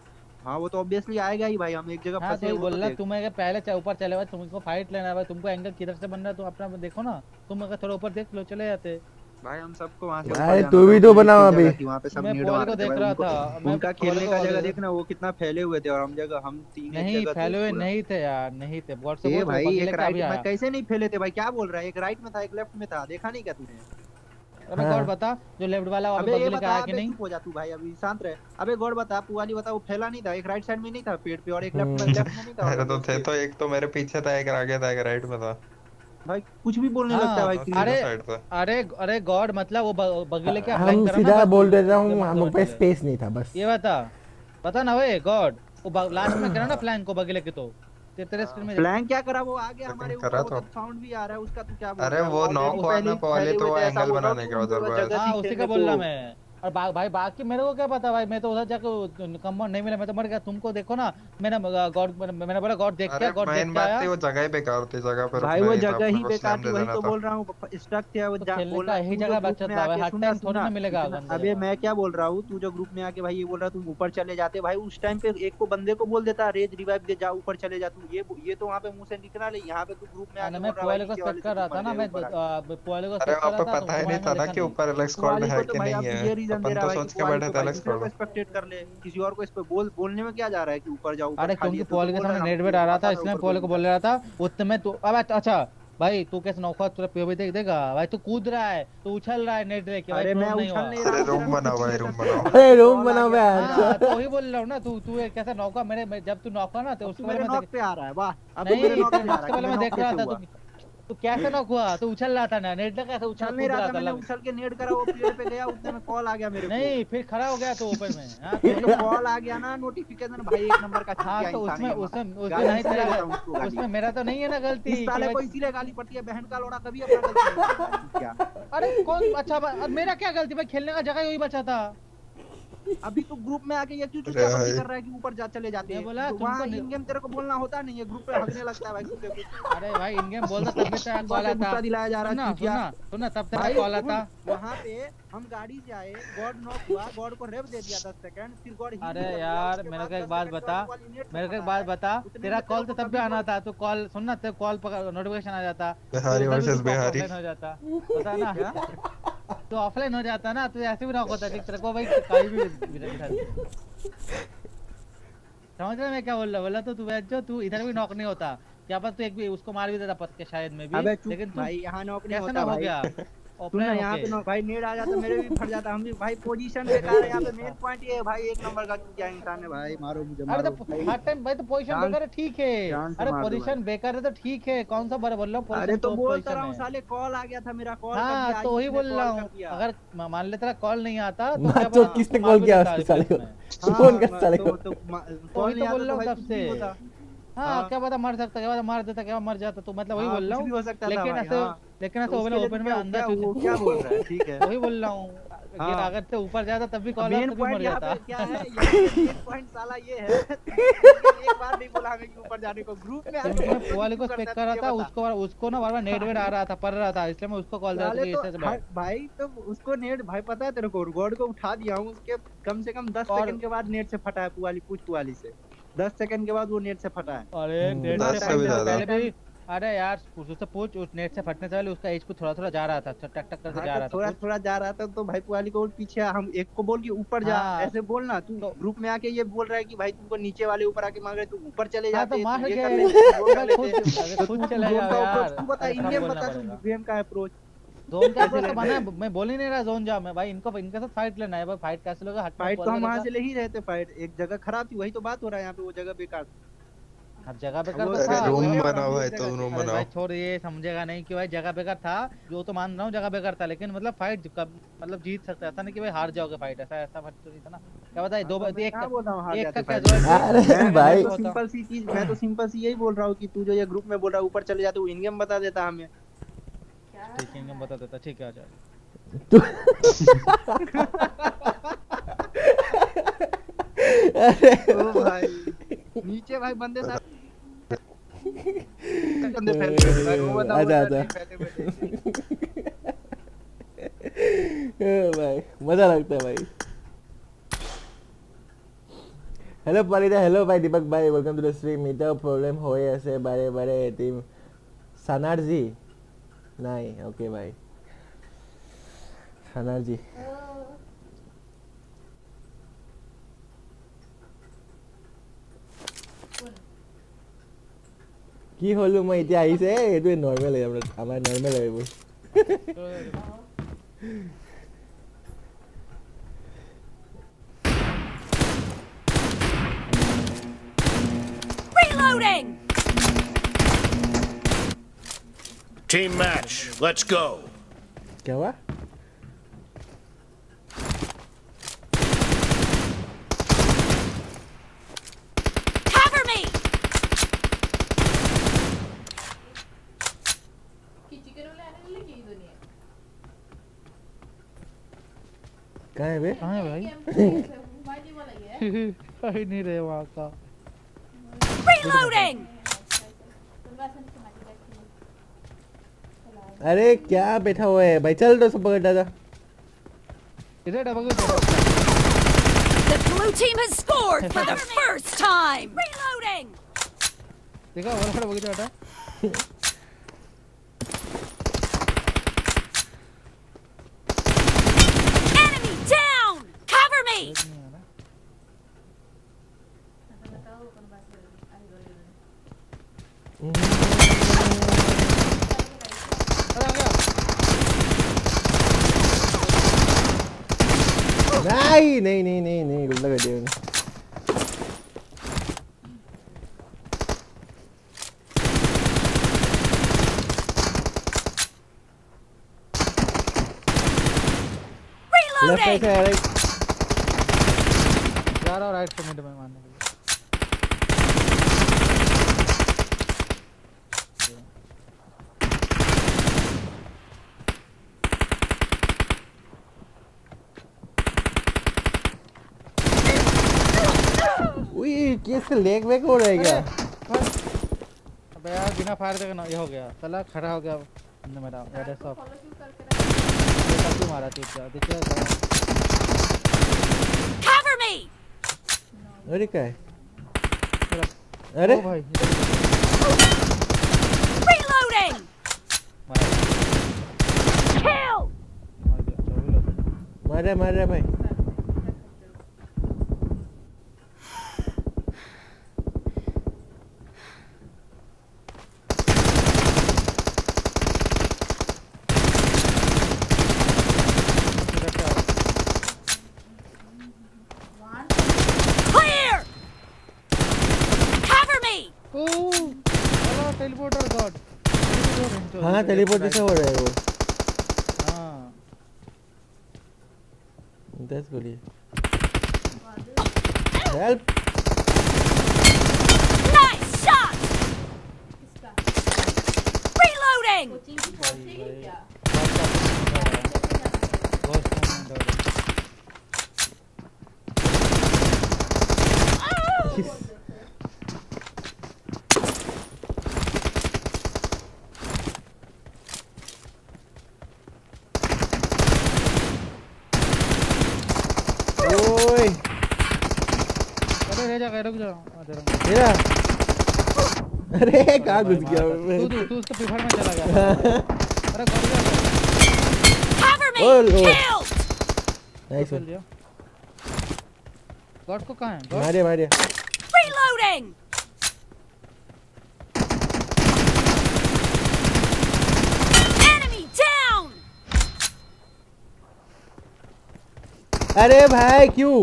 हाँ वो तो ऑब्वियसली आएगा ही भाई, हम एक जगह फंसे हुए। बोल रहा तुम्हें पहले ऊपर चले हुए, तुमको फाइट लेना है भाई, तुमको एंगल किधर से बन रहा है तो अपना देखो ना। तुम अगर थोड़ा ऊपर देख लो चले जाते भाई, हम सबको वहां से भाई तू भी तो बनाओ अभी। वहां पे सब नीड मार देख रहा था, उनका खेलने का जगह देखना, वो कितना फैले हुए थे और हम तीन नहीं फैले हुए नहीं थे यार, नहीं थे। ये भाई एक राइट में कैसे नहीं फैले थे भाई? क्या बोल रहा है? एक राइट में था, एक लेफ्ट में था, देखा नहीं क्या तूने? अबे गॉड बता, जो लेफ्ट वाला वहां पे बगल का आया कि नहीं? हो जा तू भाई, अभी शांत रह। अबे गॉड बता, पुवाली बता, वो फैला नहीं था? एक राइट साइड में नहीं था पेड़ पे और एक लेफ्ट में नहीं था? अरे तो थे, तो एक तो मेरे पीछे था, एक आगे था, एक राइट में था भाई। कुछ भी बोलने लगता है भाई। अरे गॉड मतलब वो बगले के हम सीधा बोल देता हूं, हम लोग पे स्पेस नहीं था बस। ये बता ना वे गॉड, वो लास्ट में करा ना फ्लैंक को बगले के, तो तेरे स्क्रीन में फ्लैंक क्या करा? वो आगे हमारे ऊपर तो साउंड भी आ रहा है उसका, तू क्या बोल रहा है? अरे वो नॉक हुआ ना पहले, तो वो एंगल बनाने के उधर। हां उसी का बोल रहा मैं। और भाई बाकी मेरे को क्या पता भाई, मैं तो उधर जाके कंपाउंड नहीं मिला, मैं तो मर गया। तुमको देखो ना, मैंने बोला गॉड देख क्या, गॉड देख क्या आया। वो जगह ही बेकार थी, जगह पर भाई वो जगह ही बेकार थी, वही तो बोल रहा हूं। स्टक थे वो, बोलना यही जगह बचा था भाई, हर टाइम थोड़ा ना मिलेगा। अबे मैं क्या बोल रहा हूं, तू जो ग्रुप में आके भाई ये बोल रहा तुम ऊपर चले जाते भाई, उस टाइम पे एक को बंदे को बोल देता रेज रिवाइव दे, जा ऊपर चले जा तू। ये तो वहां पे मुंह से निकला ले, यहां पे तू ग्रुप में आके मैं पुआले को स्पेक्ट कर रहा था ना, मैं पुआले को स्पेक्ट कर रहा था। पता ही नहीं था ना कि ऊपर अलग स्क्वाड है कि नहीं है, अपन तो सोच के बैठे थे अलग स्क्वाड को स्पेक्टेट कर ले। किसी और को इस पे बोलने में क्या जा रहा है कि ऊपर जाओ? अरे क्योंकि पुआले के सामने नेट वेट आ रहा था, इसलिए पुआले को बोल रहा था उतने में। तो अब अच्छा भाई तू कैसे नौका तुझे पीओवी देगा भाई? तू कूद रहा है, तू उछल रहा है नेट लेके भाई। अरे मैं उछल नहीं रहा, रूम बनाओ भाई, रूम बनाओ। अरे रूम बनाओ भाई, तो वही बोल रहा हूं ना। तू कैसा नौका मेरे, जब तू नौका ना तो उसके मेरे नॉक पे आ रहा है। वाह, अब मेरे नॉक पे आ रहा है। पहले मैं देख रहा था तो कैसे नॉक हुआ? तो उछल रहा था ना, नेट कैसे उछल नहीं रहा था? मैंने उछल के नेट करा, वो पेड़ पे गया, उतने में कॉल आ गया मेरे को। नहीं फिर खड़ा हो गया तो ऊपर में। हां तो कॉल आ गया ना, नोटिफिकेशन भाई 1 नंबर का। हां तो उसमें नहीं था, उसमें मेरा तो नहीं है ना गलती। इस साले को इसीलिए गाली पड़ती है, बहन का लोड़ा कभी अपना गलती क्या? अरे कौन? अच्छा मेरा क्या गलती भाई? खेलने का जगह यही बचा था। अभी तो ग्रुप में आके ये क्यों कर रहा है कि ऊपर चले जाते हैं? बोला वहां इन गेम तेरे को बोलना होता नहीं है, ग्रुप पे हगने लगता है भाई कुछ कुछ। अरे भाई इन गेम बोलता तब भी तेरा कॉल आता, गुस्सा दिलाया जा रहा है। सुना तब तेरा कॉल आता। वहां पे हम गाड़ी से आए, गॉड नॉक हुआ, गॉड को रेप दे दिया 10 सेकंड, फिर गॉड। अरे यार मेरे को एक बात बता, तेरा कॉल तो तब भी आना था। तो कॉल सुनना, तेरे कॉल पर नोटिफिकेशन आ जाता, बिहारी वर्सेस बिहारी हो जाता, पता ना क्या? तो ऑफलाइन हो जाता ना, तो ऐसे भी नॉक होता। ठीक तेरे को भाई कहीं भी समझ रहा मैं क्या बोला तो तू इधर भी नॉक नहीं होता। क्या पता तू एक भी उसको मार भी देता पत के शायद में भी। लेकिन भाई यहाँ नॉक नहीं होता हो गया सुन ना यहाँ पे भाई नेड आ जाता मेरे भी फट जाता, हम भी भाई पोजीशन बेकार है यहाँ पे। मेन पॉइंट ये है भाई, एक नंबर का क्या इंसान है भाई, मारो मुझे मारो। अरे तो हर टाइम भाई तो पोजीशन बेकार है ठीक है, अरे पोजीशन बेकार है तो ठीक है, कौन सा बार बोल रहा हूँ। अरे तो बोलता रहा हूँ साले, कॉल आ गया था मेरा, कॉल हाँ तो वही बोल रहा हूँ, अगर मान ले तेरा कॉल नहीं आता तो किसने कॉल किया साले को, कौन कर साले को, कॉल नहीं बोल रहा हूँ तब से। हाँ क्या पता मर सकता, क्या पता मार देता, क्या मर जाता, तो मतलब वही बोल रहा हूँ। लेकिन ऐसे ओपन में अंदर वो क्या बोल रहा है, ठीक है वही बोल रहा हूँ। अगर तो ऊपर जाता तब भी कॉल आता, तब भी मर जाता। क्या है मेन पॉइंट साला ये है, एक बार नहीं बोला हमें कि ऊपर जाने को। ग्रुप में वाले को स्पेक कर रहा था, उसको ना बार-बार नेट वेट आ रहा था, पड़ रहा था, इसलिए मैं उसको कॉल करता भाई तो उसको नेट भाई पता है तेरे को, गॉड को उठा दिया हूँ, उसके कम से कम 10 सेकंड के बाद नेट से फटा है पुआली से, 10 सेकंड के बाद वो नेट से फटा है। अरे नेट से पहले भी, अरे यार उससे पूछ, उस नेट से फटने से पहले उसका एज को थोड़ा जा रहा था, टक टक करके जा रहा था, थोड़ा जा रहा था। तो भाई पुआली को पीछे, हम एक को बोल के ऊपर जा, ऐसे बोलना। तू ग्रुप में आके ये बोल रहा है कि भाई तुमको नीचे वाले ऊपर आके मांग रहे, तू ऊपर चले जाते, मार ये के खुद चले जाओ यार। तू बता इन गेम बता, तू गेम का अप्रोच जोन का अप्रोच बना, मैं बोल ही नहीं रहा जोन जा, मैं भाई इनके साथ फाइट लेना है भाई। फाइट कैसे लोगे, फाइट तो हम वहां से ले ही रहे थे। फाइट एक जगह खराब थी, वही तो बात हो रहा है यहाँ पे, वो जगह बेकार, हर जगह बेकार था। रूम बनाओ है तो रूम बनाओ भाई, छोड़ ये समझेगा नहीं कि भाई जगह बेकार था, जो तो मान रहा हूँ जगह बेकार था, लेकिन मतलब फाइट मतलब जीत सकता था, नहीं कि भाई हार जाओगे फाइट, ऐसा फाइट तो नहीं था ना। क्या बताए दो एक भाई सिंपल सी चीज, मैं तो सिंपल सी यही बोल रहा हूँ कि तू जो ये ग्रुप में बोल रहा है ऊपर चले जाते, वो इन गेम बता देता हमें। ठीक है, बता देता, ठीक है। ओ भाई नीचे भाई बंदे साथ आजा भाई, मजा लगता है भाई। हेलो पालिदा, हेलो भाई दीपक भाई, welcome to the stream. Metre problem होए ऐसे बारे बारे टीम सनार जी नहीं, ओके भाई सनार जी। কি হলো মই এতিয়া আহিছে, এইটো নরমাল আমাৰ নরমাল হয় এইবোৰ। Reloading. Team match, let's go. क्या हुआ? Cover me. कहाँ है बे? कहाँ है भाई? कहीं नहीं रहे वहाँ का। Reloading. अरे क्या बैठा हुआ है भाई, चल तो सब पकड़ दादा। इधर double. The blue team has scored for the first time. Reloading. देखा वाला खड़ा बगीचा हटा। Enemy down. Cover me. नहीं उल्टा कर दिया मैंने। लेफ्ट साइड से राइट जा रहा हूँ, राइट से मिड में मारने के लिए। इसका लेग वेग हो रहा है क्या? अबे यार बिना फायर देखे ना ये हो गया, साला खड़ा हो गया मेरा रेड शॉट। ये मारा तू क्या देखिए? Cover me. अरे क्या है? अरे भाई Reloading. Kill. मार रहा भाई। हाँ टेलीपोर्ट जैसे हो रहा है वो। हाँ that's good. Help! Nice shot! Reloading! ओए रुक जा मेरा अरे कहाँ घुस गया मैं तू उसके प्रीफर में चला गया अरे cover me killed nice god को कहाँ है मारिया reloading enemy down अरे भाई क्यों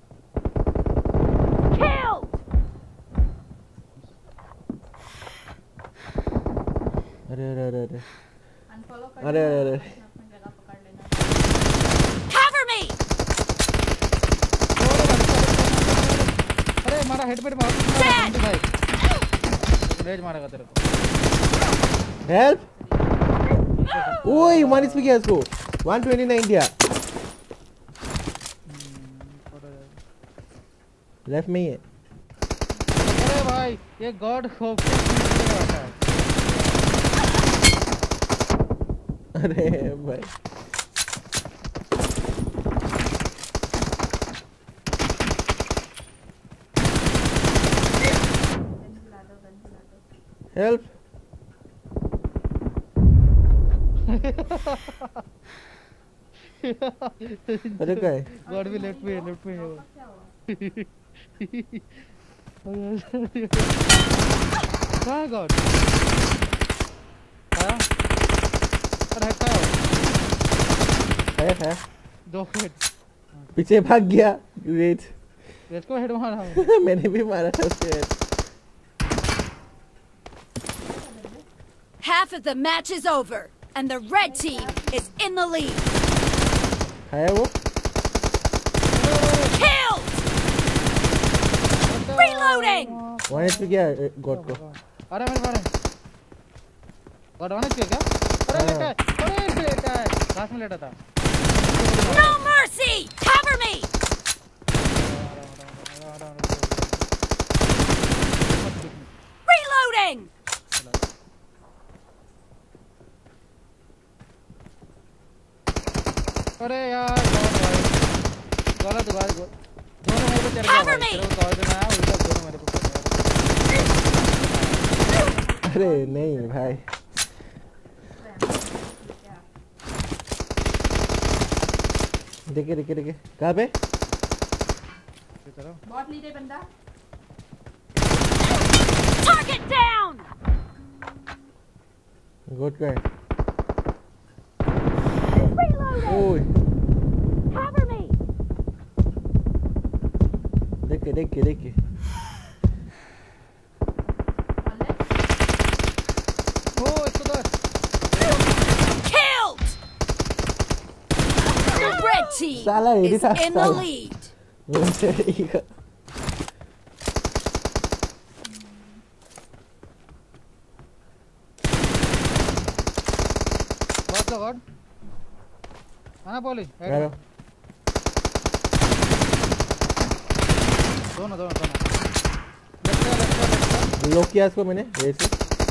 अरे cover me अरे मारा हेड पे मार भाई रेज मारेगा तेरे को हेल्प ओए 1 HP किया इसको 129 दिया लेफ्ट में ही है अरे भाई ये गॉड होप अरे भाई हेल्प अरे क्या है गॉड भी लेफ्ट में है कहाँ है गॉड आया अरे है दो हेड पीछे भाग गया वेट इसको हेड मारा मैंने भी मारा था उसके head half of the match is over and the red team is in the lead है वो killed reloading 1 HP किया गॉड को अरे मेरे मारे गॉड 1 HP क्या अरे लेटा है घास में लेटा था no mercy cover me reloading अरे यार गलत बात दोनों मेरे पे चढ़ गया भाई तेरे को कॉल देना है उल्टा दोनों मेरे पे अरे नहीं भाई देखे कहाँ पे बहुत लीडर बंदा target down गोट का है ओए cover me देखे ओ इसको दो killed the red team साला is in the lead bot god आना बोली दोनों लॉक किया इसको मैंने ऐसे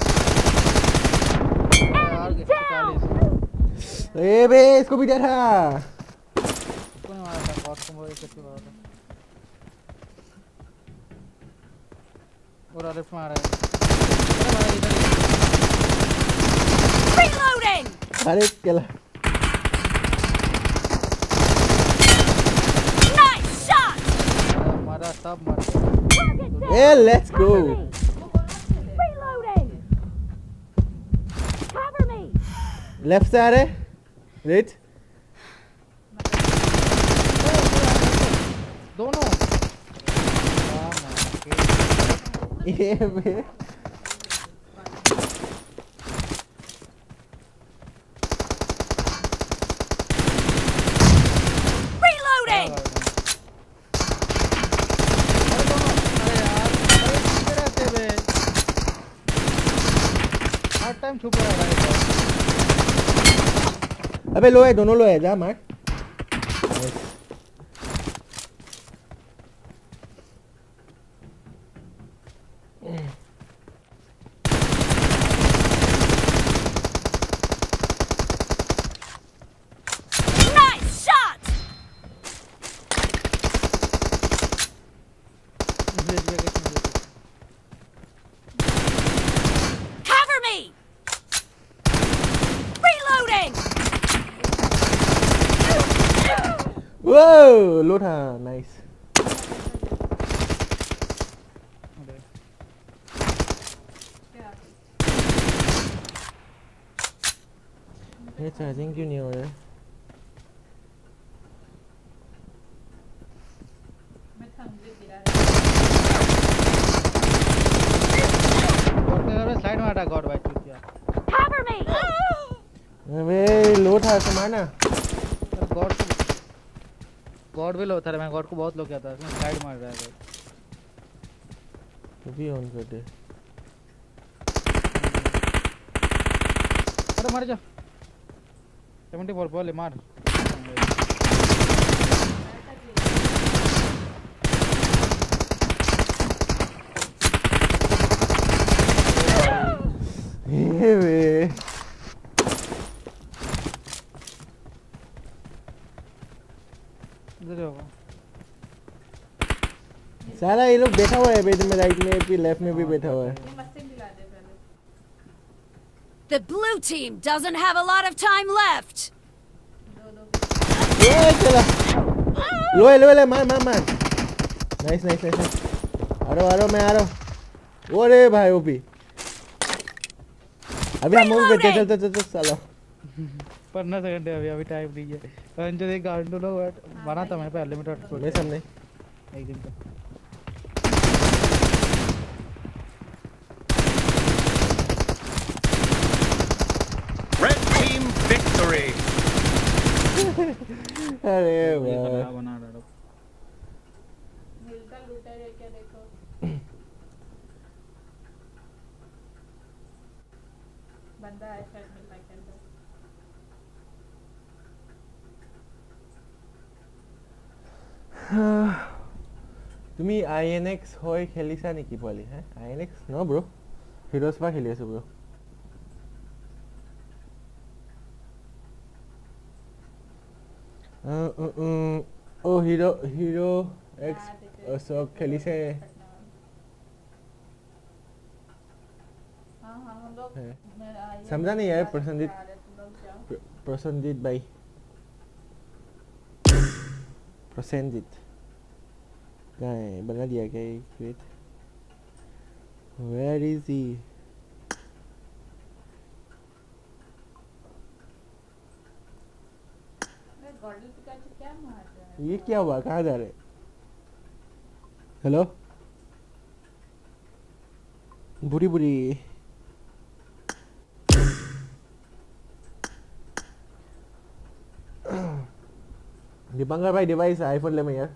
ए बे इसको भी डर था इसको नहीं मारा था बॉट को मारा कैसे मारा था और लेफ्ट में आ रहा है अरे इधर reloading अरे केला nice shot मारा सब मार ए let's go reloading cover me left से आ रहे राइट दोनों ये बे कौन छुप रहा है? अबे लो है, दोनों लो है, जा मार। Whoa, load her, nice. ये चार्जिंग क्यों नहीं हो रहा है? साइड में हटा गॉड भाई तू क्या? Cover me. अबे लोड था समाना। गॉड भी लो था, मैं गॉड को बहुत लो किया था, उसने साइड मार रहा है। तो भी ऑन कर दे। अरे मर जा। 74 बॉल मार। ये वे सारा ये लोग बैठा हुआ है बेड में, राइट में भी लेफ्ट में भी बैठा हुआ है। The blue team doesn't have a lot of time left. ये चला लो ले मार नाइस आ रहा मैं आ रहा हूँ। ओरे भाई ओपी अभी हम लोग बैठे चल साला पढ़ना सेकंड है अभी टाइम नहीं है। अंजो एक गांडू लोग बना था मैं पहले लिमिट हॉटस्पॉट मैं सामने एक दिन का। Red team victory. अरे वाह बना रहा मिलता लूटा है क्या देखो। बंदा है शायद मिल पाए के अंदर। তুমি INX হয় খেলিছা নেকি পোৱালি? হে INX ন ব্ৰো, হিৰোজ পা খেলি আছো ব্ৰো। ओ हीरो एक्स सब खेलिছে। हां हम लोग समझा नहीं यार प्रसन्नजीत भाई प्रसन्नजीत कहाँ है? बना दिया क्या क्रिएट? Where is he? ये क्या हुआ? कहाँ जा रहे? हेलो बुरी दीपांकर भाई डिवाइस आईफोन ले मैं यार।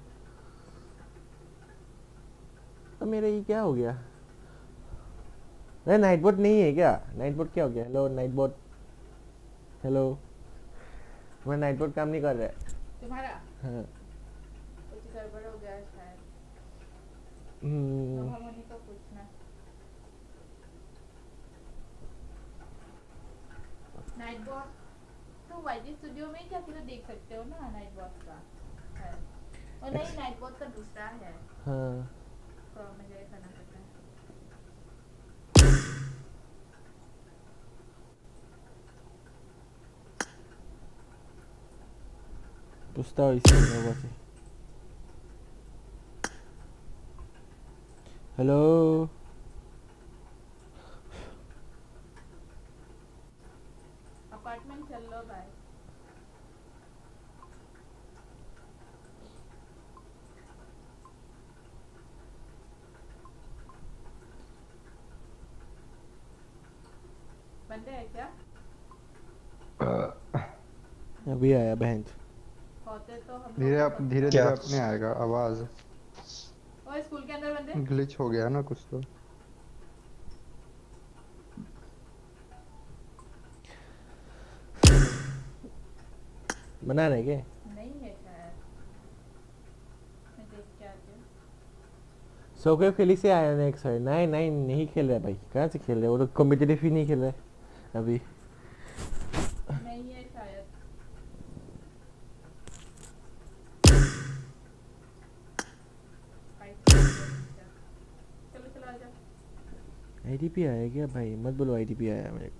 अब मेरा ये क्या हो गया? अरे नाइट बोट नहीं है क्या? नाइट बोट क्या हो गया? हेलो नाइट बोट, हेलो मैं नाइट बोट काम नहीं कर रहा है तुम्हारा। हाँ कुछ गड़बड़ हो गया शायद। हमने तो पूछना नाइट बोट तो वाईजी स्टूडियो में क्या फिर देख सकते हो ना नाइट बोट का है। और नहीं नाइट बोट का दूसरा है। हाँ तो मुझे करना पड़ता है। पूछता हूँ इसी लोगों से। हेलो अपार्टमेंट चल लो भाई। बंदे है क्या? अभी आया बहन। धीरे धीरे अपने आएगा आवाज। ओए स्कूल के अंदर बंदे ग्लिच हो गया ना कुछ तो। बना रहे क्या? नहीं है शायद, मैं देख के आती हूँ। सोके खेली से आया ना एक साइड। नहीं खेल रहा है भाई, कहाँ से खेल रहे? वो तो कॉम्पिटिटिव ही नहीं खेल रहा है अभी। नहीं है शायद। चलो आ जाओ। आईडीपी आया क्या भाई? मत बोलो आईडीपी आया मेरे को।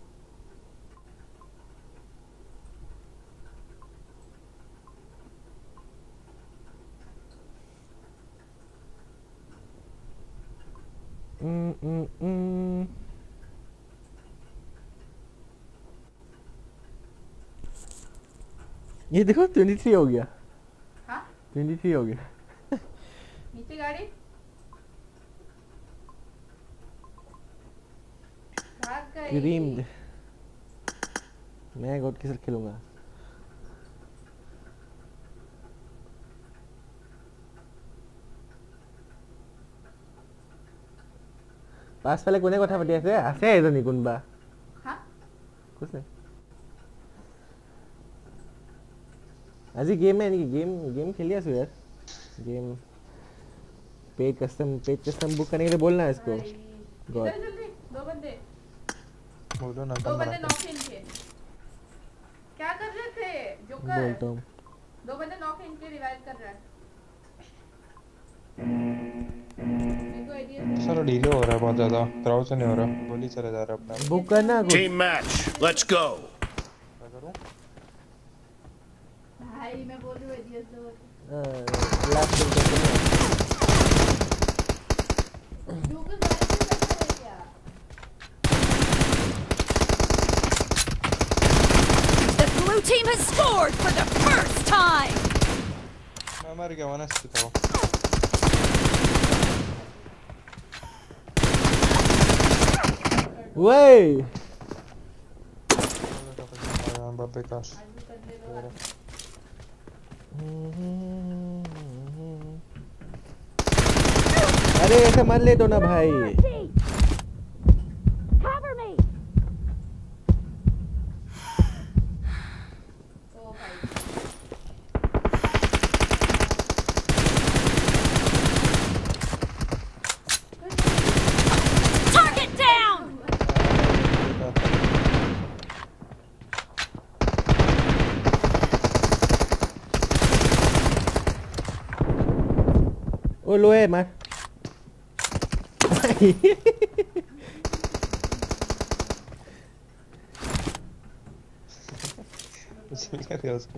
ये देखो 23 हो गया। हाँ 23 हो गया। नीचे गाड़ी भाग गई। क्रीम्ड। मैं गॉड के साथ खेलूंगा। पास वाले कोने কথা পাতি আছে আছে এজনী কোনবা। হ্যাঁ कुछ नहीं। আজি गेम है नहीं गेम खेलिया सो यार। गेम पेज कस्टम बुक करने के लिए बोलना है इसको। गॉड जल्दी दो बंदे बोलो ना। दो बंदे नॉक इनके क्या कर रहे थे जोकर? बोलता हूँ दो बंदे नॉक इनके रिवाइव कर रहा है। सर डिले हो रहा है बहुत ज्यादा, क्राउड से नहीं हो रहा, गोली चला जा रहा है अपना। बुक करना टीम मैच लेट्स गो। क्या करूं भाई मैं बोल रही हूं एडीएस दो लास्ट जोकर क्या? The blue team has scored for the first time. मैं मर गया वनस की तो। Way! बापे काश। अरे ऐसे मत ले दो ना भाई। Cover me. Target down. ओ लो है मार। चल क्या किया उसको?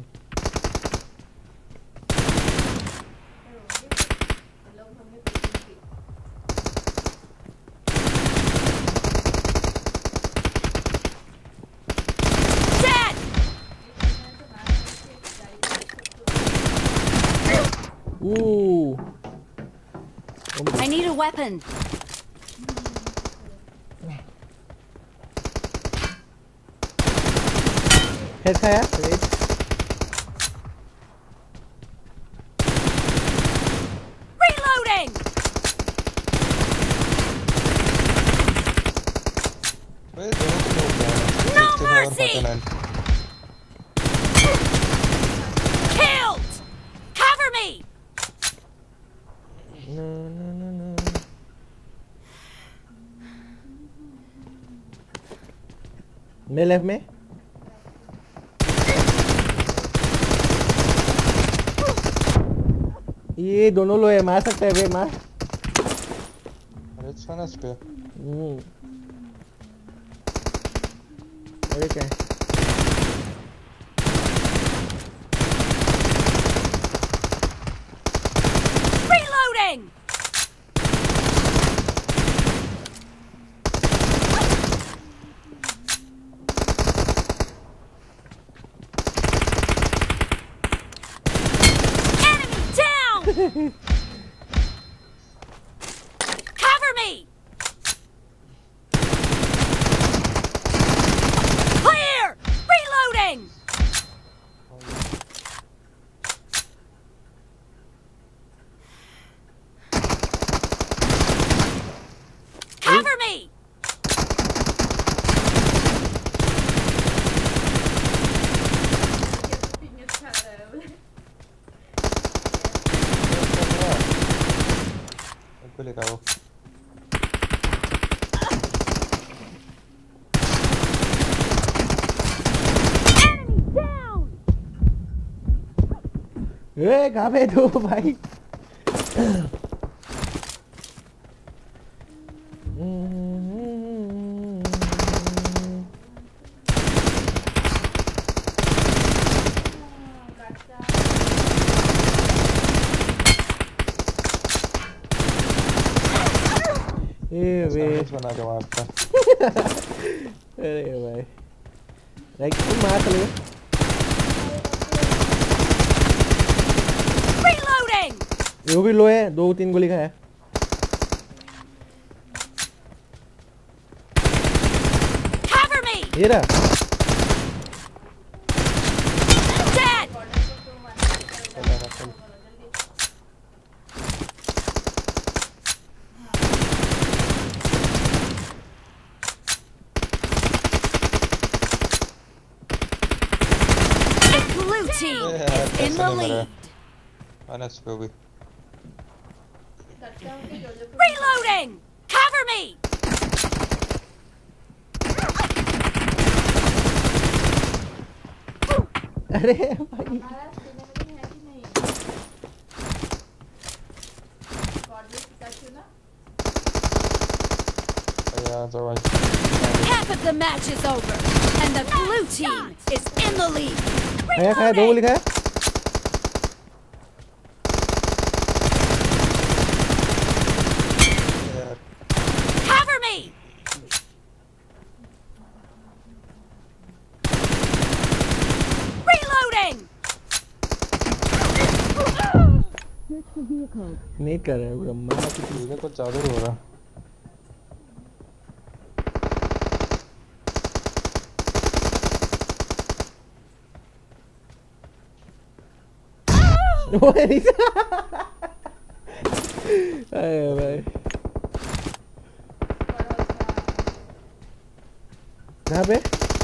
Ooh. I need a weapon. Head खाया? Reloading. No mercy. Killed. Cover me. No. मेरे लेफ्ट में ये दोनों लोग मार सकते हैं वे मार। अरे छाना पे। अरे क्या है? Reloading. Cover me! Clear! Reloading! Cover me! लिखा वो ए कहाँ पे तू भाई? बना के मारता। अरे भाई लाइक तुम मार चले वो भी लो है, 2-3 गोली का है। ये रहा in the lead. Reloading! Cover me! अरे भाई Half of the match is over, and the blue team is in the lead. है 2 लिखा है। Cover me. Reloading. नहीं कर रहा है ब्रह्मा की कुछ चादर हो रहा। अरे भाई कहाँ पे?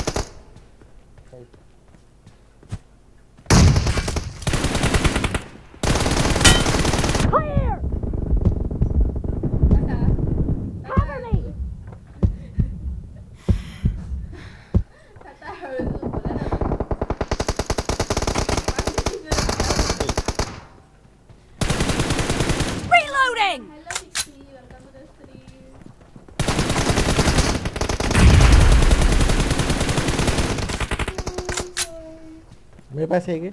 मेरे पास है क्या?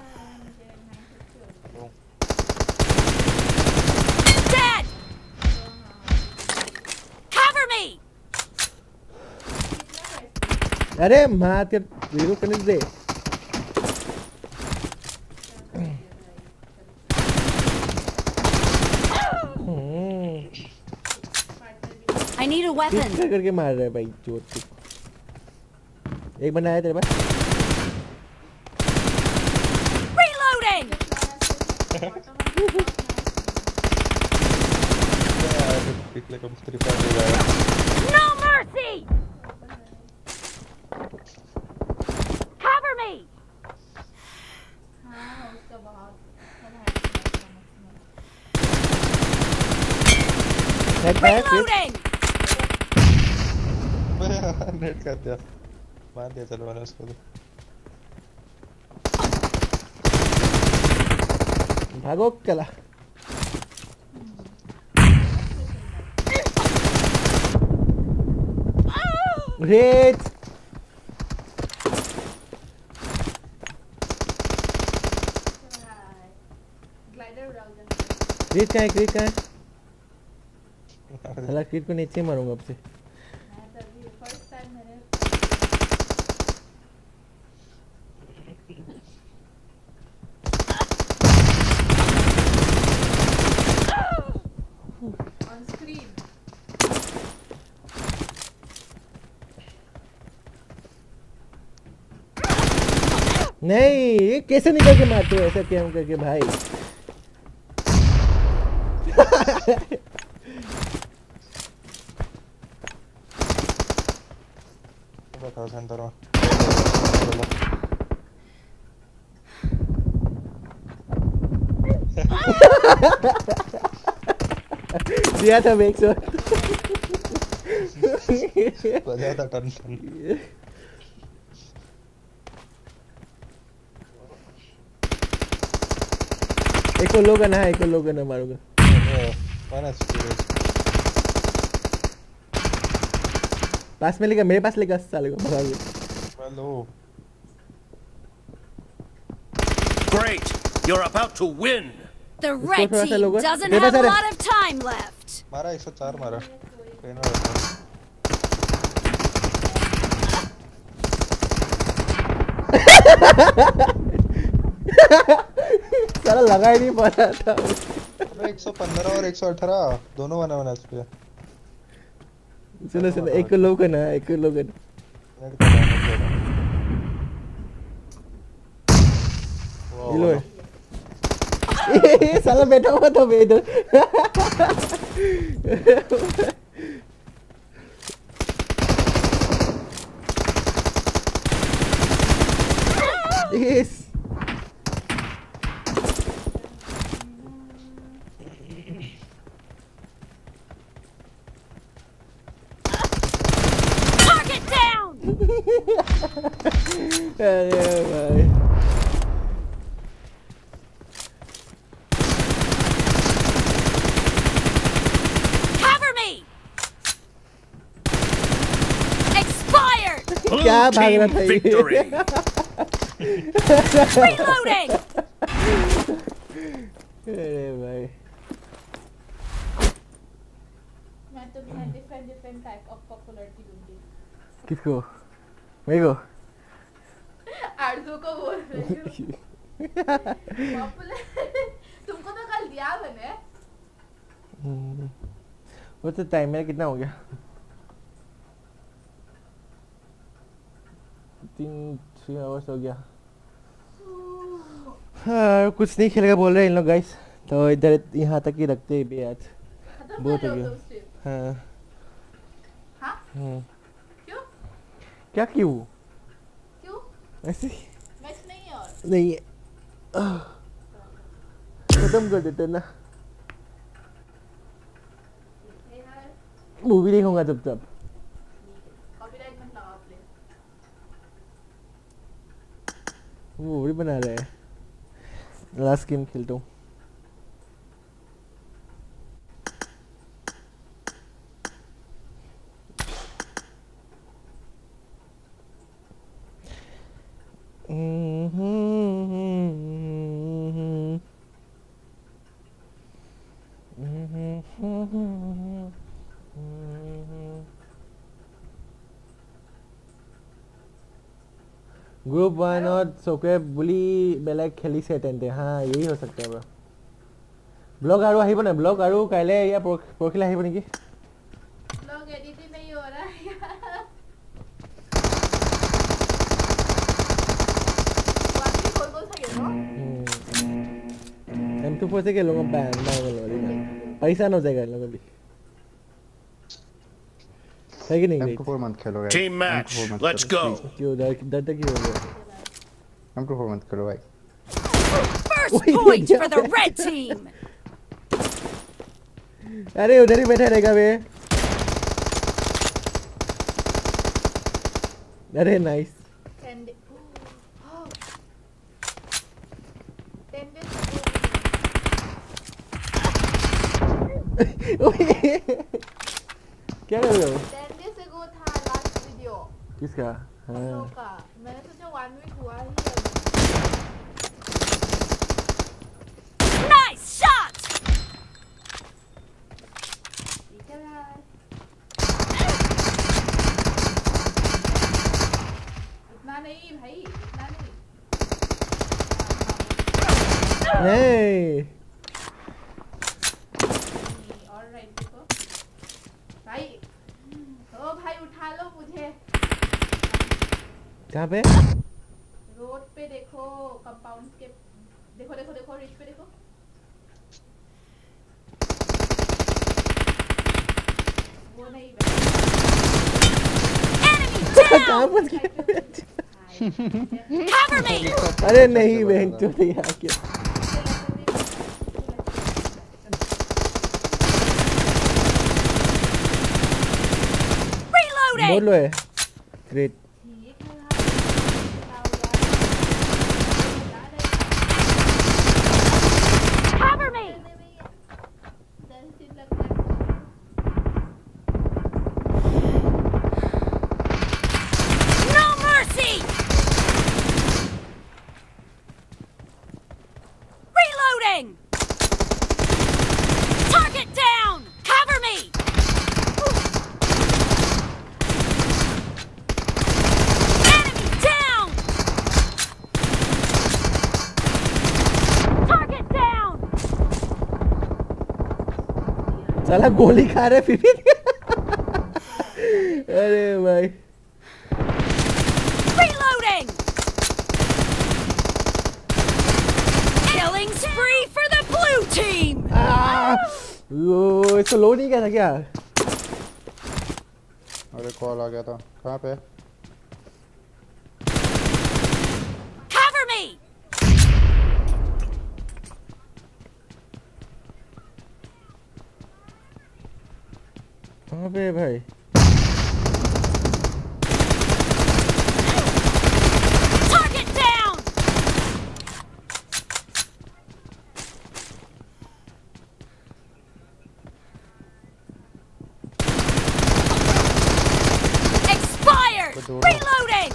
Dead. Cover me. अरे मार के वीडियो करने दे। I need a weapon. करके मार रहा है भाई चोट। एक बंदा है तेरे पास? No mercy! Cover me! Reloading! नेट कर दिया, मार दिया। चलो मैंने उसको भागो चला। Great. क्रीट का है, क्रीट का है। साला क्रीट को नीचे मारूंगा अब से। नहीं, ये कैसे निकल के मारते हो ऐसा क्या करके भाई? बताओ सेंटर दिया था मैं 100 बजा था टन टन। एक को लोग ना है, एक को लोग ना मारूंगा। पास में लेगा, मेरे पास लेगा साले को भगा दो। Hello. Great, you're about to win. The red team doesn't have a lot of time left. मारा 104 मारा। साला लगा ही नहीं पा रहा था। 115 और 118 दोनों बना बना इस पे। सुनो सुनो, एक को लो करना, एक को लो करना। ये लो। ये साला बैठा हुआ था मैं इधर। Yes. Target down. अरे भाई। Cover me. Expired. क्या भाग रहा था ये? Reloading. अरे भाई। मैं तो different type of popularity दूंगी। किसको? मेरे को? आरज़ू को बोल रही हूँ। Popular तुमको तो कल दिया मैंने। वो तो टाइम मेरा कितना हो गया? 3 आवर्स हो गया। हाँ, कुछ नहीं खेलेगा बोल रहे हैं इन लोग गाइस, तो इधर यहाँ तक ही रखते हैं भी आज। बहुत हो गया। हाँ। हाँ? क्यों? क्या क्यों? क्यों? ऐसे? मैच नहीं है और? नहीं है। खत्म कर देते ना। मूवी देखूंगा तब तब। कॉपीराइट मत लगाओ प्लीज। मूवी बना रहे हैं। लास्ट गेम खेलता हूँ। ग्रुप 1 और सोके बुली बेलेग खेली से तेंते। हाँ यही हो सकता है ब्रो। ब्लॉग आरो आही बने, ब्लॉग आरो काले या प्रोखिला आही बने की? ब्लॉग एडिट ही नहीं हो रहा है यार। वाकई बोल सके तो? M24 से खेलूंगा बैन ना बोलो पैसा ना हो जाएगा इन लोगों भी। है कि नहीं? M24 मत खेलो यार। Team match, let's go. क्यों डर क्यों हो गया? M24 मत खेलो भाई। First point for the red team. अरे उधर ही बैठा रहेगा बे। अरे नाइस। क्या कर रहे हो? 10 days ago था लास्ट वीडियो। किसका? हाँ। मैंने सोचा 1 week हुआ ही है। Nice shot. ठीक है यार। इतना नहीं भाई, इतना नहीं। नहीं। ऑलराइट देखो। भाई, ओ भाई उठा लो मुझे। कहाँ पे? रोड पे देखो, कंपाउंड के देखो देखो देखो रिच पे देखो। वो नहीं कहाँ पर? Cover me. अरे नहीं बहन तो यहाँ क्या? बहुत लो है great Cover me. No mercy. Reloading. Target down. Cover me. Enemy down. Target down. साला गोली खा रहे फिर अरे भाई Reloading. Killing spree for the blue team. वो इसको लो नहीं किया था क्या अरे कॉल आ गया था कहाँ पे Cover me. कहाँ पे है भाई Target down. Expired. Reloading.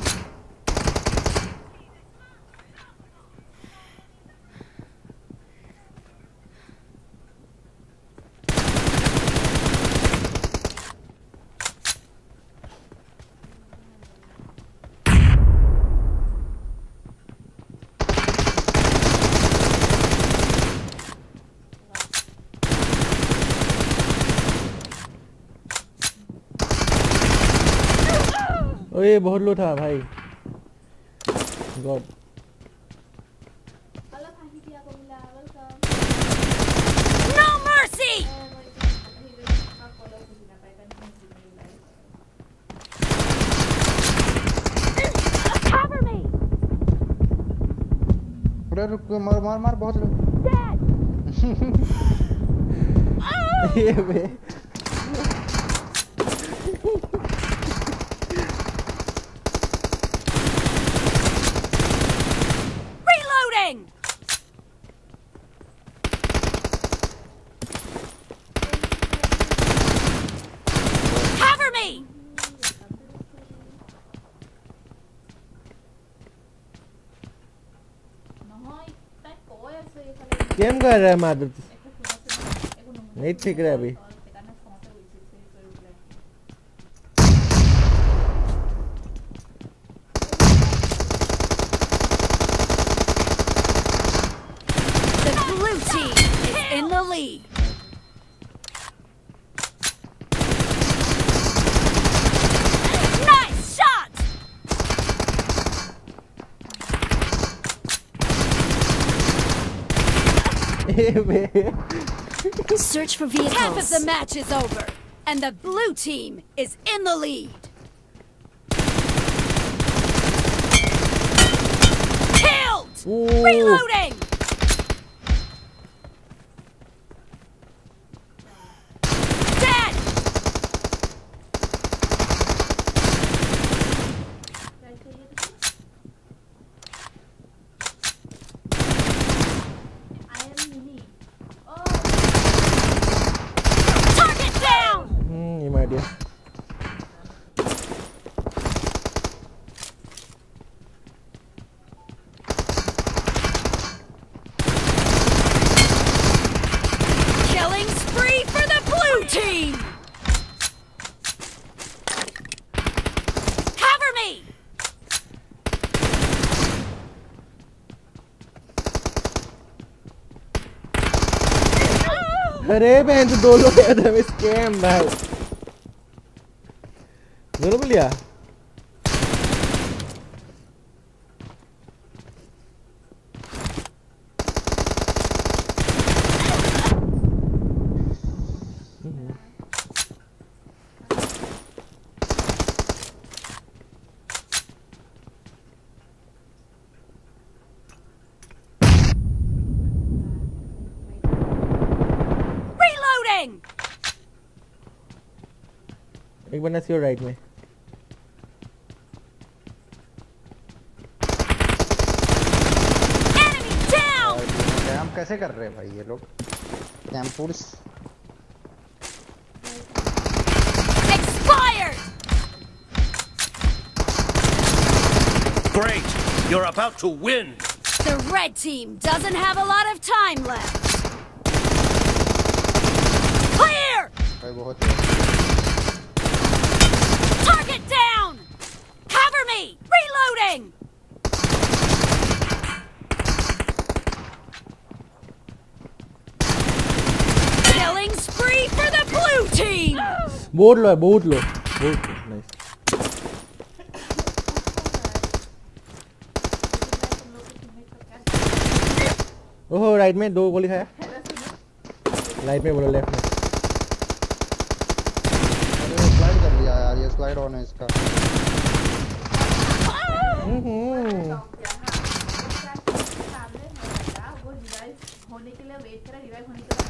ओए बहुत लो था भाई god No mercy. Cover me. अरे रुक मार मार मार बहुत लो ये बे Reloading. Cover me. गेम कर रहा है मादर नहीं ठीक रहा है अभी The blue team is in the lead. Nice shot. ये बे Search for vehicles. Half of the match is over, and the blue team is in the lead. Killed. Ooh. Reloading. Dead. Target down. ये मार दिया Killing spree for the blue team. Cover me. अरे बहन तो दो लोग हैं तो स्कैम भाई दोनों को लिया Reloading. एक बंदा सी और राइट में कैसे कर रहे हैं भाई ये लोग कैंपूर्स Great! You're about to win! The red team doesn't have a lot of time left. Clear! Target down! Cover me! Reloading! Killing spree for the blue team! बहुत लो nice. ओहो राइट में 2 गोली खाया राइट में बोलो लेफ्ट में अरे slide कर लिया यार ये स्लाइड ऑन है इसका वो रिवाइव होने के लिए वेट करा रिवाइव होने के बाद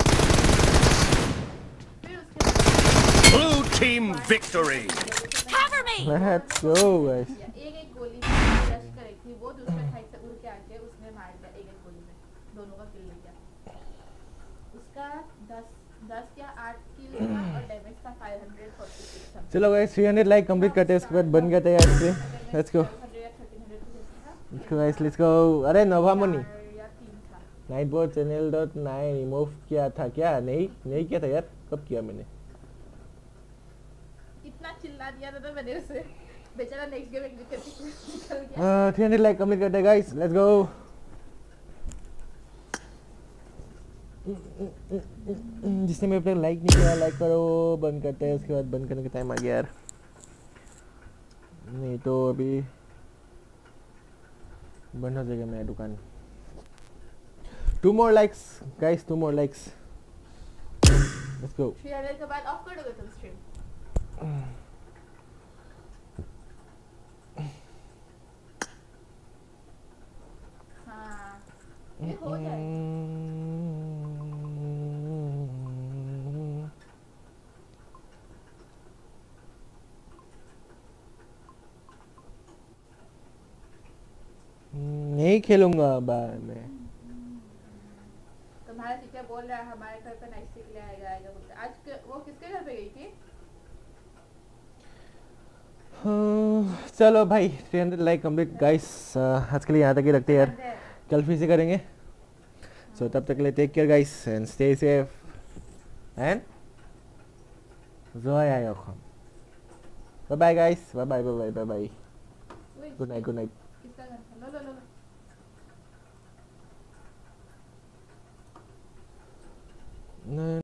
फिर उसके Blue team victory Cover me Let's go guys एक गोली रश करी थी वो दूसरे साइड से उड़ के आके उसने मार दिया एक गोली में दोनों का किल लिया उसका 10 या 8 किल था और डैमेज था 546 चलो गाइस 300 लाइक कंप्लीट करते हैं उसके बाद बन गया तैयार से let's go guys let's go अरे नोवामोनी nightbotchannel.9 रिमूव किया था क्या नहीं किया था यार कब किया मैंने इतना चिल्ला दिया था मैंने उसे बेचारा नेक्स्ट गेम एग्जिट करके निकल गया 300 लाइक कंप्लीट करते हैं गाइस लेट्स गो जिसने मेरे पे लाइक नहीं किया लाइक करो बंद करते हैं उसके बाद बंद करने का टाइम आ गया यार नहीं तो अभी बंद हो जाएगा मेरा दुकान 2 more likes guys 2 more likes let's go 300 के बाद ऑफ कर दोगे तुम स्ट्रीम हाँ ये हो जाएगा नहीं खेलूंगा बार में तुम्हारा टीचर बोल रहा है हमारे घर पे नाइट के लिए आएगा बोलते आज वो किसके घर पे गई थी चलो भाई 300 लाइक कंप्लीट गाइस आज के लिए यहाँ तक ही रखते हैं यार कल फिर से करेंगे सो तब तक के लिए take care guys and stay safe and जोया योखम bye bye guys bye bye bye bye bye good night किसका घर लो No.